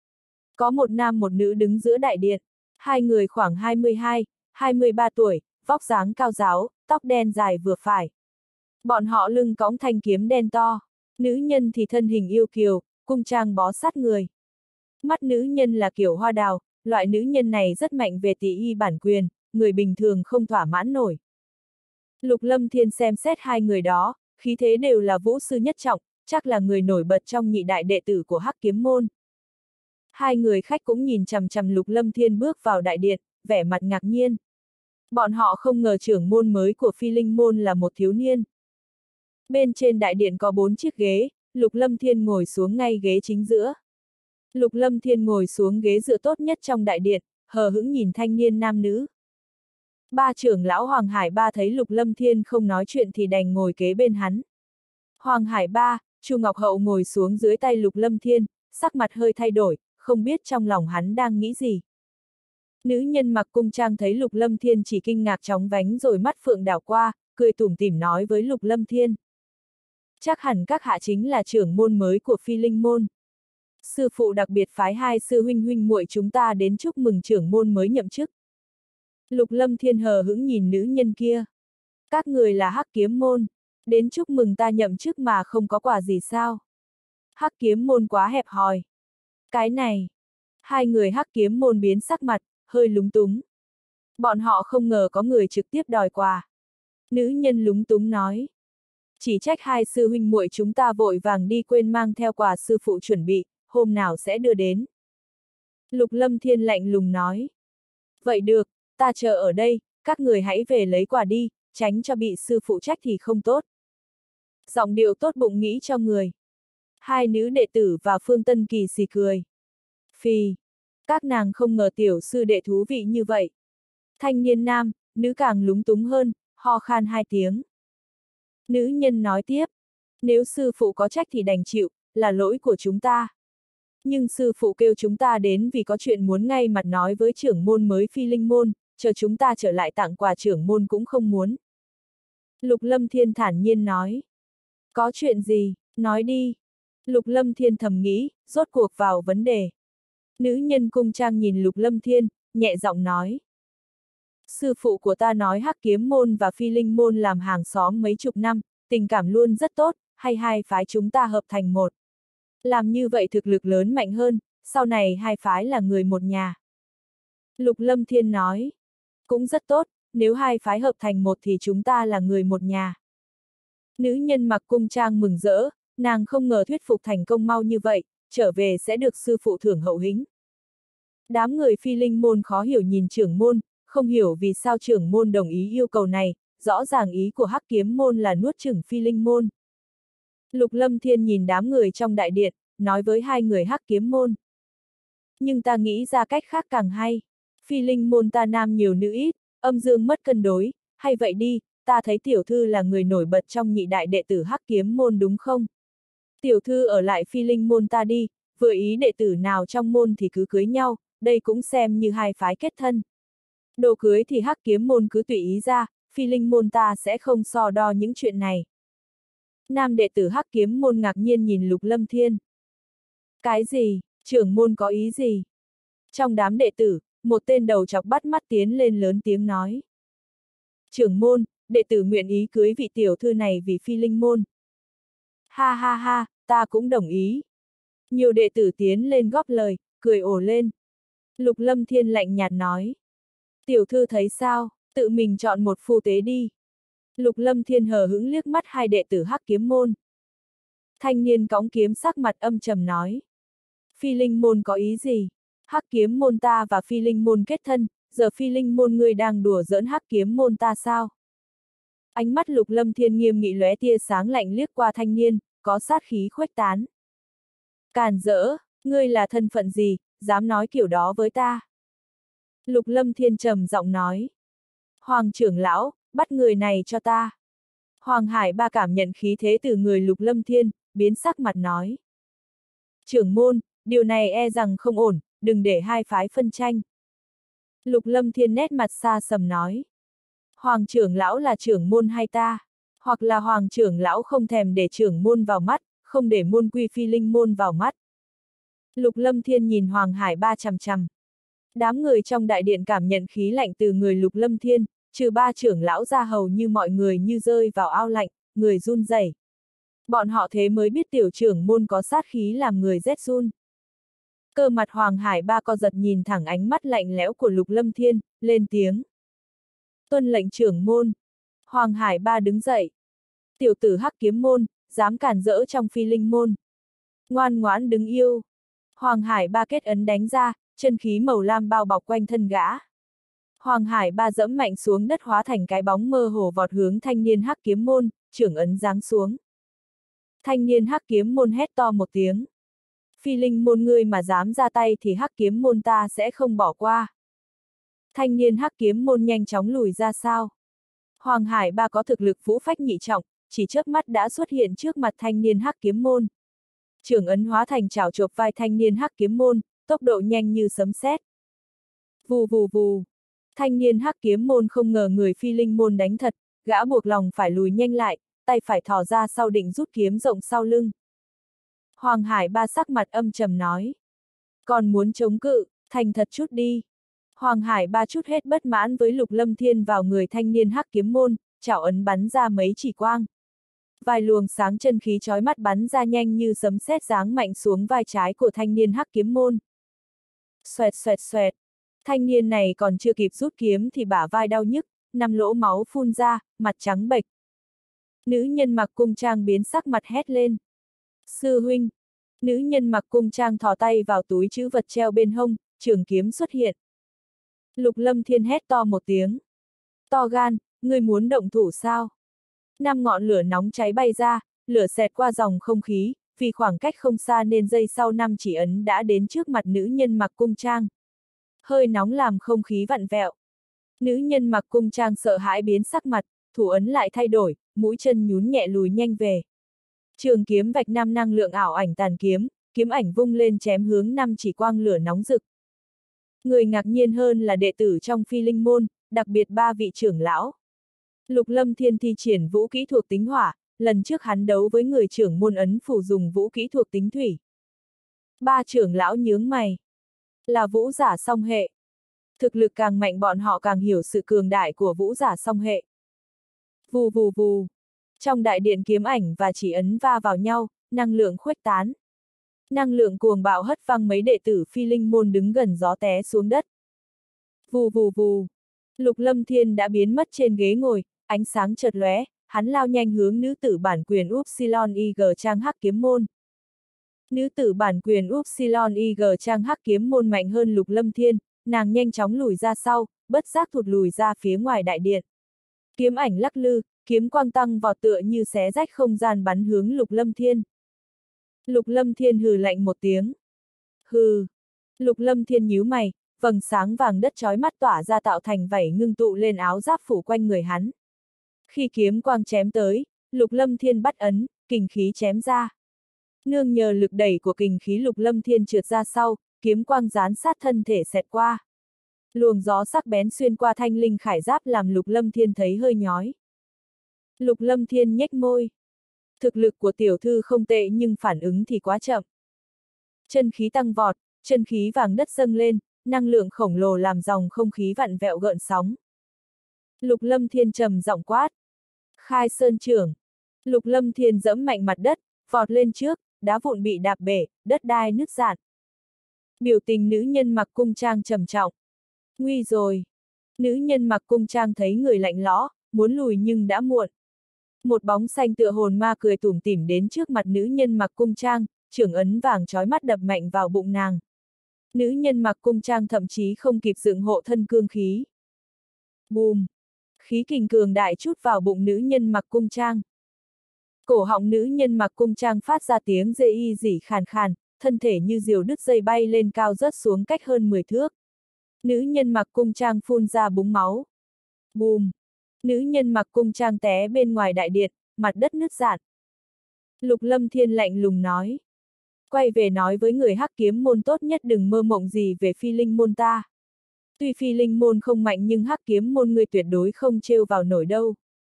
Có một nam một nữ đứng giữa đại điện, hai người khoảng hai mươi hai, hai mươi ba tuổi, vóc dáng cao ráo, tóc đen dài vừa phải. Bọn họ lưng cõng thanh kiếm đen to, nữ nhân thì thân hình yêu kiều, cung trang bó sát người. Mắt nữ nhân là kiểu hoa đào, loại nữ nhân này rất mạnh về tỷ y bản quyền, người bình thường không thỏa mãn nổi. Lục Lâm Thiên xem xét hai người đó, khí thế đều là vũ sư nhất trọng, chắc là người nổi bật trong nhị đại đệ tử của Hắc Kiếm môn. Hai người khách cũng nhìn chằm chằm Lục Lâm Thiên bước vào đại điện, vẻ mặt ngạc nhiên. Bọn họ không ngờ trưởng môn mới của Phi Linh môn là một thiếu niên. Bên trên đại điện có bốn chiếc ghế, Lục Lâm Thiên ngồi xuống ngay ghế chính giữa. Lục Lâm Thiên ngồi xuống ghế dựa tốt nhất trong đại điện, hờ hững nhìn thanh niên nam nữ. Ba trưởng lão Hoàng Hải Ba thấy Lục Lâm Thiên không nói chuyện thì đành ngồi kế bên hắn. Hoàng Hải Ba, Chu Ngọc Hậu ngồi xuống dưới tay Lục Lâm Thiên, sắc mặt hơi thay đổi, không biết trong lòng hắn đang nghĩ gì. Nữ nhân mặc cung trang thấy Lục Lâm Thiên chỉ kinh ngạc chóng vánh rồi mắt phượng đảo qua, cười tủm tỉm nói với Lục Lâm Thiên. Chắc hẳn các hạ chính là trưởng môn mới của Phi Linh môn. Sư phụ đặc biệt phái hai sư huynh huynh muội chúng ta đến chúc mừng trưởng môn mới nhậm chức. Lục Lâm Thiên hờ hững nhìn nữ nhân kia. Các người là Hắc Kiếm môn, đến chúc mừng ta nhậm chức mà không có quà gì sao? Hắc Kiếm môn quá hẹp hòi. Cái này, hai người Hắc Kiếm môn biến sắc mặt, hơi lúng túng. Bọn họ không ngờ có người trực tiếp đòi quà. Nữ nhân lúng túng nói. Chỉ trách hai sư huynh muội chúng ta vội vàng đi quên mang theo quà sư phụ chuẩn bị, hôm nào sẽ đưa đến. Lục Lâm Thiên lạnh lùng nói. Vậy được, ta chờ ở đây, các người hãy về lấy quà đi, tránh cho bị sư phụ trách thì không tốt. Giọng điệu tốt bụng nghĩ cho người. Hai nữ đệ tử và Phương Tân Kỳ xì cười. Phì, các nàng không ngờ tiểu sư đệ thú vị như vậy. Thanh niên nam, nữ càng lúng túng hơn, ho khan hai tiếng. Nữ nhân nói tiếp, nếu sư phụ có trách thì đành chịu, là lỗi của chúng ta. Nhưng sư phụ kêu chúng ta đến vì có chuyện muốn ngay mặt nói với trưởng môn mới Phi Linh môn, chờ chúng ta trở lại tặng quà trưởng môn cũng không muốn. Lục Lâm Thiên thản nhiên nói. Có chuyện gì, nói đi. Lục Lâm Thiên thầm nghĩ, rốt cuộc vào vấn đề. Nữ nhân cung trang nhìn Lục Lâm Thiên, nhẹ giọng nói. Sư phụ của ta nói Hắc Kiếm môn và Phi Linh môn làm hàng xóm mấy chục năm, tình cảm luôn rất tốt, hay hai phái chúng ta hợp thành một. Làm như vậy thực lực lớn mạnh hơn, sau này hai phái là người một nhà. Lục Lâm Thiên nói. Cũng rất tốt, nếu hai phái hợp thành một thì chúng ta là người một nhà. Nữ nhân mặc cung trang mừng rỡ, nàng không ngờ thuyết phục thành công mau như vậy, trở về sẽ được sư phụ thưởng hậu hĩnh. Đám người Phi Linh môn khó hiểu nhìn trưởng môn, không hiểu vì sao trưởng môn đồng ý yêu cầu này, rõ ràng ý của Hắc Kiếm môn là nuốt chửng Phi Linh môn. Lục Lâm Thiên nhìn đám người trong đại điện, nói với hai người Hắc Kiếm môn. Nhưng ta nghĩ ra cách khác càng hay. Phi Linh môn ta nam nhiều nữ ít, âm dương mất cân đối, hay vậy đi, ta thấy tiểu thư là người nổi bật trong nhị đại đệ tử Hắc Kiếm môn đúng không? Tiểu thư ở lại Phi Linh môn ta đi, vừa ý đệ tử nào trong môn thì cứ cưới nhau, đây cũng xem như hai phái kết thân. Đồ cưới thì Hắc Kiếm môn cứ tùy ý ra, Phi Linh môn ta sẽ không so đo những chuyện này. Nam đệ tử Hắc Kiếm môn ngạc nhiên nhìn Lục Lâm Thiên. Cái gì, trưởng môn có ý gì? Trong đám đệ tử, một tên đầu chọc bắt mắt tiến lên lớn tiếng nói. Trưởng môn, đệ tử nguyện ý cưới vị tiểu thư này vì Phi Linh môn. Ha ha ha, ta cũng đồng ý. Nhiều đệ tử tiến lên góp lời, cười ồ lên. Lục Lâm Thiên lạnh nhạt nói. Tiểu thư thấy sao, tự mình chọn một phu tế đi. Lục Lâm Thiên hờ hững liếc mắt hai đệ tử Hắc Kiếm môn. Thanh niên cõng kiếm sắc mặt âm trầm nói. Phi Linh môn có ý gì? Hắc Kiếm môn ta và Phi Linh môn kết thân, giờ Phi Linh môn ngươi đang đùa giỡn Hắc Kiếm môn ta sao? Ánh mắt Lục Lâm Thiên nghiêm nghị lóe tia sáng lạnh liếc qua thanh niên, có sát khí khuếch tán. Càn rỡ, ngươi là thân phận gì, dám nói kiểu đó với ta? Lục Lâm Thiên trầm giọng nói. Hoàng trưởng lão, bắt người này cho ta. Hoàng Hải Ba cảm nhận khí thế từ người Lục Lâm Thiên, biến sắc mặt nói. Trưởng môn, điều này e rằng không ổn, đừng để hai phái phân tranh. Lục Lâm Thiên nét mặt xa sầm nói. Hoàng trưởng lão là trưởng môn hay ta? Hoặc là Hoàng trưởng lão không thèm để trưởng môn vào mắt, không để môn quy Phi Linh môn vào mắt. Lục Lâm Thiên nhìn Hoàng Hải Ba chằm chằm. Đám người trong đại điện cảm nhận khí lạnh từ người Lục Lâm Thiên, trừ ba trưởng lão ra hầu như mọi người như rơi vào ao lạnh, người run rẩy. Bọn họ thế mới biết tiểu trưởng môn có sát khí làm người rét run. Cơ mặt Hoàng Hải Ba co giật nhìn thẳng ánh mắt lạnh lẽo của Lục Lâm Thiên, lên tiếng. Tuân lệnh trưởng môn. Hoàng Hải Ba đứng dậy. Tiểu tử Hắc Kiếm môn, dám cản rỡ trong Phi Linh môn. Ngoan ngoãn đứng yêu. Hoàng Hải Ba kết ấn đánh ra, chân khí màu lam bao bọc quanh thân gã. Hoàng Hải Ba dẫm mạnh xuống đất hóa thành cái bóng mơ hồ vọt hướng thanh niên Hắc Kiếm môn, trưởng ấn giáng xuống. Thanh niên Hắc Kiếm môn hét to một tiếng. Phi Linh môn ngươi mà dám ra tay thì Hắc Kiếm môn ta sẽ không bỏ qua. Thanh niên Hắc Kiếm môn nhanh chóng lùi ra sau. Hoàng Hải Ba có thực lực vũ phách nhị trọng, chỉ chớp mắt đã xuất hiện trước mặt thanh niên Hắc Kiếm môn. Trưởng ấn hóa thành chảo chộp vai thanh niên Hắc Kiếm môn, tốc độ nhanh như sấm sét. Vù vù vù. Thanh niên Hắc Kiếm môn không ngờ người Phi Linh môn đánh thật, gã buộc lòng phải lùi nhanh lại, tay phải thò ra sau định rút kiếm rộng sau lưng. Hoàng Hải Ba sắc mặt âm trầm nói. Còn muốn chống cự, thành thật chút đi. Hoàng Hải Ba chút hết bất mãn với Lục Lâm Thiên vào người thanh niên Hắc Kiếm môn, chảo ấn bắn ra mấy chỉ quang. Vài luồng sáng chân khí chói mắt bắn ra nhanh như sấm sét giáng mạnh xuống vai trái của thanh niên Hắc Kiếm môn. Xoẹt xoẹt xoẹt. Thanh niên này còn chưa kịp rút kiếm thì bả vai đau nhức, năm lỗ máu phun ra, mặt trắng bệch. Nữ nhân mặc cung trang biến sắc mặt hét lên. Sư huynh. Nữ nhân mặc cung trang thò tay vào túi trữ vật treo bên hông, trường kiếm xuất hiện. Lục Lâm Thiên hét to một tiếng. To gan, ngươi muốn động thủ sao? Năm ngọn lửa nóng cháy bay ra, lửa xẹt qua dòng không khí, vì khoảng cách không xa nên giây sau năm chỉ ấn đã đến trước mặt nữ nhân mặc cung trang. Hơi nóng làm không khí vặn vẹo. Nữ nhân mặc cung trang sợ hãi biến sắc mặt, thủ ấn lại thay đổi, mũi chân nhún nhẹ lùi nhanh về. Trường kiếm vạch năm năng lượng ảo ảnh tàn kiếm, kiếm ảnh vung lên chém hướng năm chỉ quang lửa nóng rực. Người ngạc nhiên hơn là đệ tử trong Phi Linh môn, đặc biệt ba vị trưởng lão. Lục Lâm Thiên thi triển vũ kỹ thuộc tính hỏa, lần trước hắn đấu với người trưởng môn ấn phủ dùng vũ kỹ thuộc tính thủy. Ba trưởng lão nhướng mày. Là vũ giả song hệ. Thực lực càng mạnh bọn họ càng hiểu sự cường đại của vũ giả song hệ. Vù vù vù. Trong đại điện kiếm ảnh và chỉ ấn va vào nhau, năng lượng khuếch tán. Năng lượng cuồng bạo hất văng mấy đệ tử Phi Linh môn đứng gần gió té xuống đất. Vù vù vù. Lục Lâm Thiên đã biến mất trên ghế ngồi, ánh sáng chợt lóe, hắn lao nhanh hướng nữ tử bản quyền Upsilon I G trang Hắc Kiếm môn. Nữ tử bản quyền Upsilon I G trang Hắc Kiếm môn mạnh hơn Lục Lâm Thiên, nàng nhanh chóng lùi ra sau, bất giác thụt lùi ra phía ngoài đại điện. Kiếm ảnh lắc lư, kiếm quang tăng vọt tựa như xé rách không gian bắn hướng Lục Lâm Thiên. Lục Lâm Thiên hừ lạnh một tiếng. Hừ. Lục Lâm Thiên nhíu mày, vầng sáng vàng đất chói mắt tỏa ra tạo thành vảy ngưng tụ lên áo giáp phủ quanh người hắn. Khi kiếm quang chém tới, Lục Lâm Thiên bắt ấn, kình khí chém ra. Nương nhờ lực đẩy của kình khí Lục Lâm Thiên trượt ra sau, kiếm quang dán sát thân thể xẹt qua. Luồng gió sắc bén xuyên qua thanh linh khải giáp làm Lục Lâm Thiên thấy hơi nhói. Lục Lâm Thiên nhếch môi. Thực lực của tiểu thư không tệ nhưng phản ứng thì quá chậm. Chân khí tăng vọt, chân khí vàng đất dâng lên, năng lượng khổng lồ làm dòng không khí vặn vẹo gợn sóng. Lục Lâm Thiên trầm giọng quát. Khai sơn trưởng. Lục Lâm Thiên giẫm mạnh mặt đất, vọt lên trước, đá vụn bị đạp bể, đất đai nứt rạn. Biểu tình nữ nhân mặc cung trang trầm trọng. Nguy rồi. Nữ nhân mặc cung trang thấy người lạnh lõ, muốn lùi nhưng đã muộn. Một bóng xanh tựa hồn ma cười tủm tỉm đến trước mặt nữ nhân mặc cung trang, trưởng ấn vàng chói mắt đập mạnh vào bụng nàng. Nữ nhân mặc cung trang thậm chí không kịp dựng hộ thân cương khí. Bùm! Khí kình cường đại chút vào bụng nữ nhân mặc cung trang. Cổ họng nữ nhân mặc cung trang phát ra tiếng rê y rỉ khàn khàn, thân thể như diều đứt dây bay lên cao rớt xuống cách hơn mười thước. Nữ nhân mặc cung trang phun ra búng máu. Bùm! Nữ nhân mặc cung trang té bên ngoài đại điện, mặt đất nứt rạn. Lục Lâm Thiên lạnh lùng nói. Quay về nói với người hắc kiếm môn tốt nhất đừng mơ mộng gì về phi linh môn ta. Tuy phi linh môn không mạnh nhưng hắc kiếm môn ngươi tuyệt đối không trêu vào nổi đâu.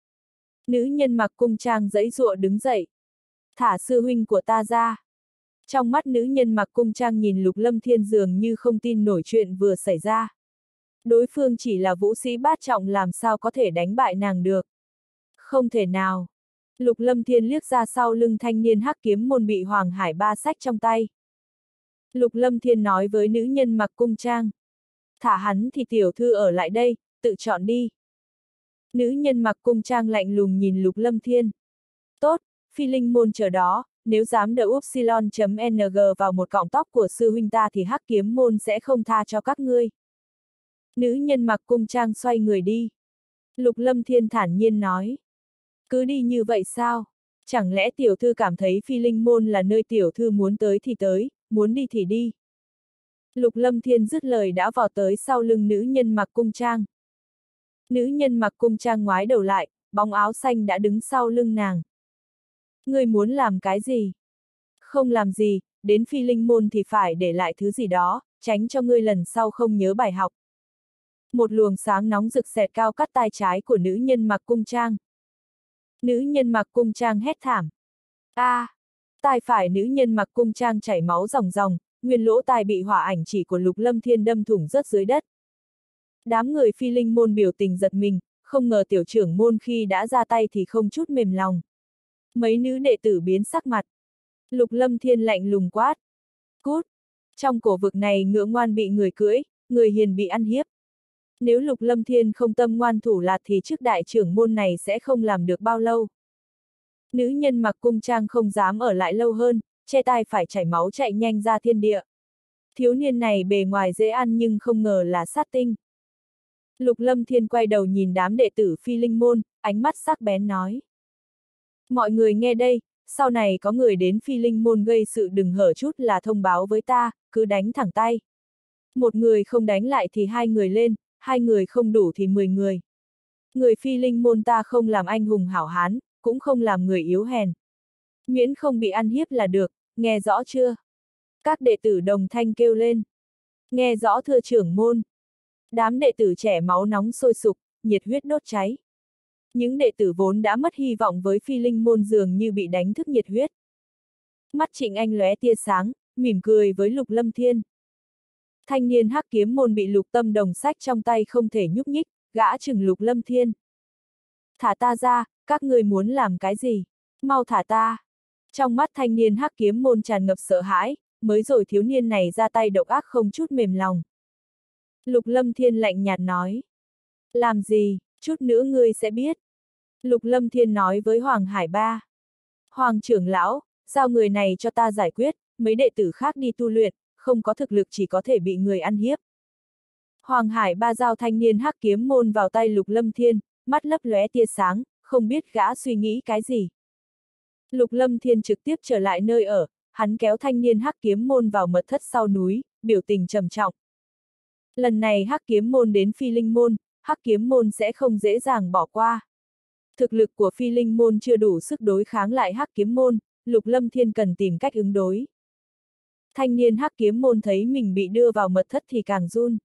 Nữ nhân mặc cung trang giãy giụa đứng dậy. Thả sư huynh của ta ra. Trong mắt nữ nhân mặc cung trang nhìn Lục Lâm Thiên dường như không tin nổi chuyện vừa xảy ra. Đối phương chỉ là vũ sĩ bát trọng làm sao có thể đánh bại nàng được. Không thể nào. Lục Lâm Thiên liếc ra sau lưng thanh niên hắc kiếm môn bị Hoàng Hải Ba xách trong tay. Lục Lâm Thiên nói với nữ nhân mặc cung trang. Thả hắn thì tiểu thư ở lại đây, tự chọn đi. Nữ nhân mặc cung trang lạnh lùng nhìn Lục Lâm Thiên. Tốt, phi linh môn chờ đó, nếu dám đậu upsilon.ng vào một cọng tóc của sư huynh ta thì hắc kiếm môn sẽ không tha cho các ngươi. Nữ nhân mặc cung trang xoay người đi. Lục Lâm Thiên thản nhiên nói. Cứ đi như vậy sao? Chẳng lẽ tiểu thư cảm thấy phi linh môn là nơi tiểu thư muốn tới thì tới, muốn đi thì đi. Lục Lâm Thiên dứt lời đã vọt tới sau lưng nữ nhân mặc cung trang. Nữ nhân mặc cung trang ngoái đầu lại, bóng áo xanh đã đứng sau lưng nàng. Ngươi muốn làm cái gì? Không làm gì, đến phi linh môn thì phải để lại thứ gì đó, tránh cho ngươi lần sau không nhớ bài học. Một luồng sáng nóng rực xẹt cao cắt tai trái của nữ nhân mặc cung trang. Nữ nhân mặc cung trang hét thảm. A! À, tai phải nữ nhân mặc cung trang chảy máu ròng ròng, nguyên lỗ tai bị hỏa ảnh chỉ của Lục Lâm Thiên đâm thủng rớt dưới đất. Đám người phi linh môn biểu tình giật mình, không ngờ tiểu trưởng môn khi đã ra tay thì không chút mềm lòng. Mấy nữ đệ tử biến sắc mặt. Lục Lâm Thiên lạnh lùng quát. Cút! Trong cổ vực này ngựa ngoan bị người cưỡi, người hiền bị ăn hiếp. Nếu Lục Lâm Thiên không tâm ngoan thủ lạt thì trước đại trưởng môn này sẽ không làm được bao lâu. Nữ nhân mặc cung trang không dám ở lại lâu hơn, che tai phải chảy máu chạy nhanh ra thiên địa. Thiếu niên này bề ngoài dễ ăn nhưng không ngờ là sát tinh. Lục Lâm Thiên quay đầu nhìn đám đệ tử phi linh môn, ánh mắt sắc bén nói. Mọi người nghe đây, sau này có người đến phi linh môn gây sự đừng hở chút là thông báo với ta, cứ đánh thẳng tay. Một người không đánh lại thì hai người lên, hai người không đủ thì mười người. Người phi linh môn ta không làm anh hùng hảo hán, cũng không làm người yếu hèn. Miễn không bị ăn hiếp là được, nghe rõ chưa? Các đệ tử đồng thanh kêu lên. Nghe rõ thưa trưởng môn. Đám đệ tử trẻ máu nóng sôi sục, nhiệt huyết đốt cháy. Những đệ tử vốn đã mất hy vọng với phi linh môn dường như bị đánh thức nhiệt huyết. Mắt Trịnh Anh lóe tia sáng, mỉm cười với Lục Lâm Thiên. Thanh niên hắc kiếm môn bị Lục Tâm Đồng sách trong tay không thể nhúc nhích, gã chừng Lục Lâm Thiên. Thả ta ra, các ngươi muốn làm cái gì? Mau thả ta! Trong mắt thanh niên hắc kiếm môn tràn ngập sợ hãi, mới rồi thiếu niên này ra tay độc ác không chút mềm lòng. Lục Lâm Thiên lạnh nhạt nói. Làm gì, chút nữa ngươi sẽ biết. Lục Lâm Thiên nói với Hoàng Hải Ba. Hoàng trưởng lão, giao người này cho ta giải quyết, mấy đệ tử khác đi tu luyện, không có thực lực chỉ có thể bị người ăn hiếp. Hoàng Hải Ba giao thanh niên hắc kiếm môn vào tay Lục Lâm Thiên, mắt lấp lóe tia sáng, không biết gã suy nghĩ cái gì. Lục Lâm Thiên trực tiếp trở lại nơi ở, hắn kéo thanh niên hắc kiếm môn vào mật thất sau núi, biểu tình trầm trọng. Lần này hắc kiếm môn đến phi linh môn, hắc kiếm môn sẽ không dễ dàng bỏ qua. Thực lực của phi linh môn chưa đủ sức đối kháng lại hắc kiếm môn, Lục Lâm Thiên cần tìm cách ứng đối. Thanh niên hắc kiếm môn thấy mình bị đưa vào mật thất thì càng run.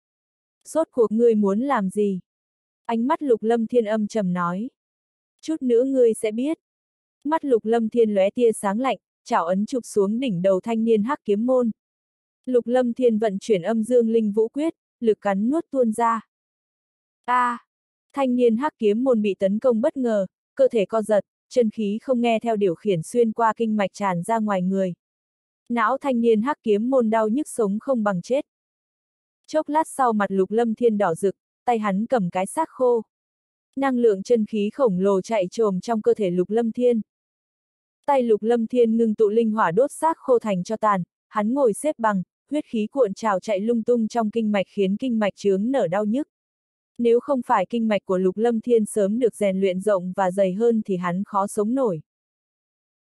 Rốt cuộc ngươi muốn làm gì? Ánh mắt Lục Lâm Thiên âm trầm nói. Chút nữa ngươi sẽ biết. Mắt Lục Lâm Thiên lóe tia sáng lạnh, chảo ấn chụp xuống đỉnh đầu thanh niên hắc kiếm môn. Lục Lâm Thiên vận chuyển âm dương linh vũ quyết, lực cắn nuốt tuôn ra. A! À, thanh niên hắc kiếm môn bị tấn công bất ngờ, cơ thể co giật, chân khí không nghe theo điều khiển xuyên qua kinh mạch tràn ra ngoài người. Não thanh niên hắc kiếm môn đau nhức sống không bằng chết. Chốc lát sau mặt Lục Lâm Thiên đỏ rực, tay hắn cầm cái xác khô. Năng lượng chân khí khổng lồ chạy trồm trong cơ thể Lục Lâm Thiên. Tay Lục Lâm Thiên ngưng tụ linh hỏa đốt xác khô thành cho tàn, hắn ngồi xếp bằng, huyết khí cuộn trào chạy lung tung trong kinh mạch khiến kinh mạch chướng nở đau nhức. Nếu không phải kinh mạch của Lục Lâm Thiên sớm được rèn luyện rộng và dày hơn thì hắn khó sống nổi.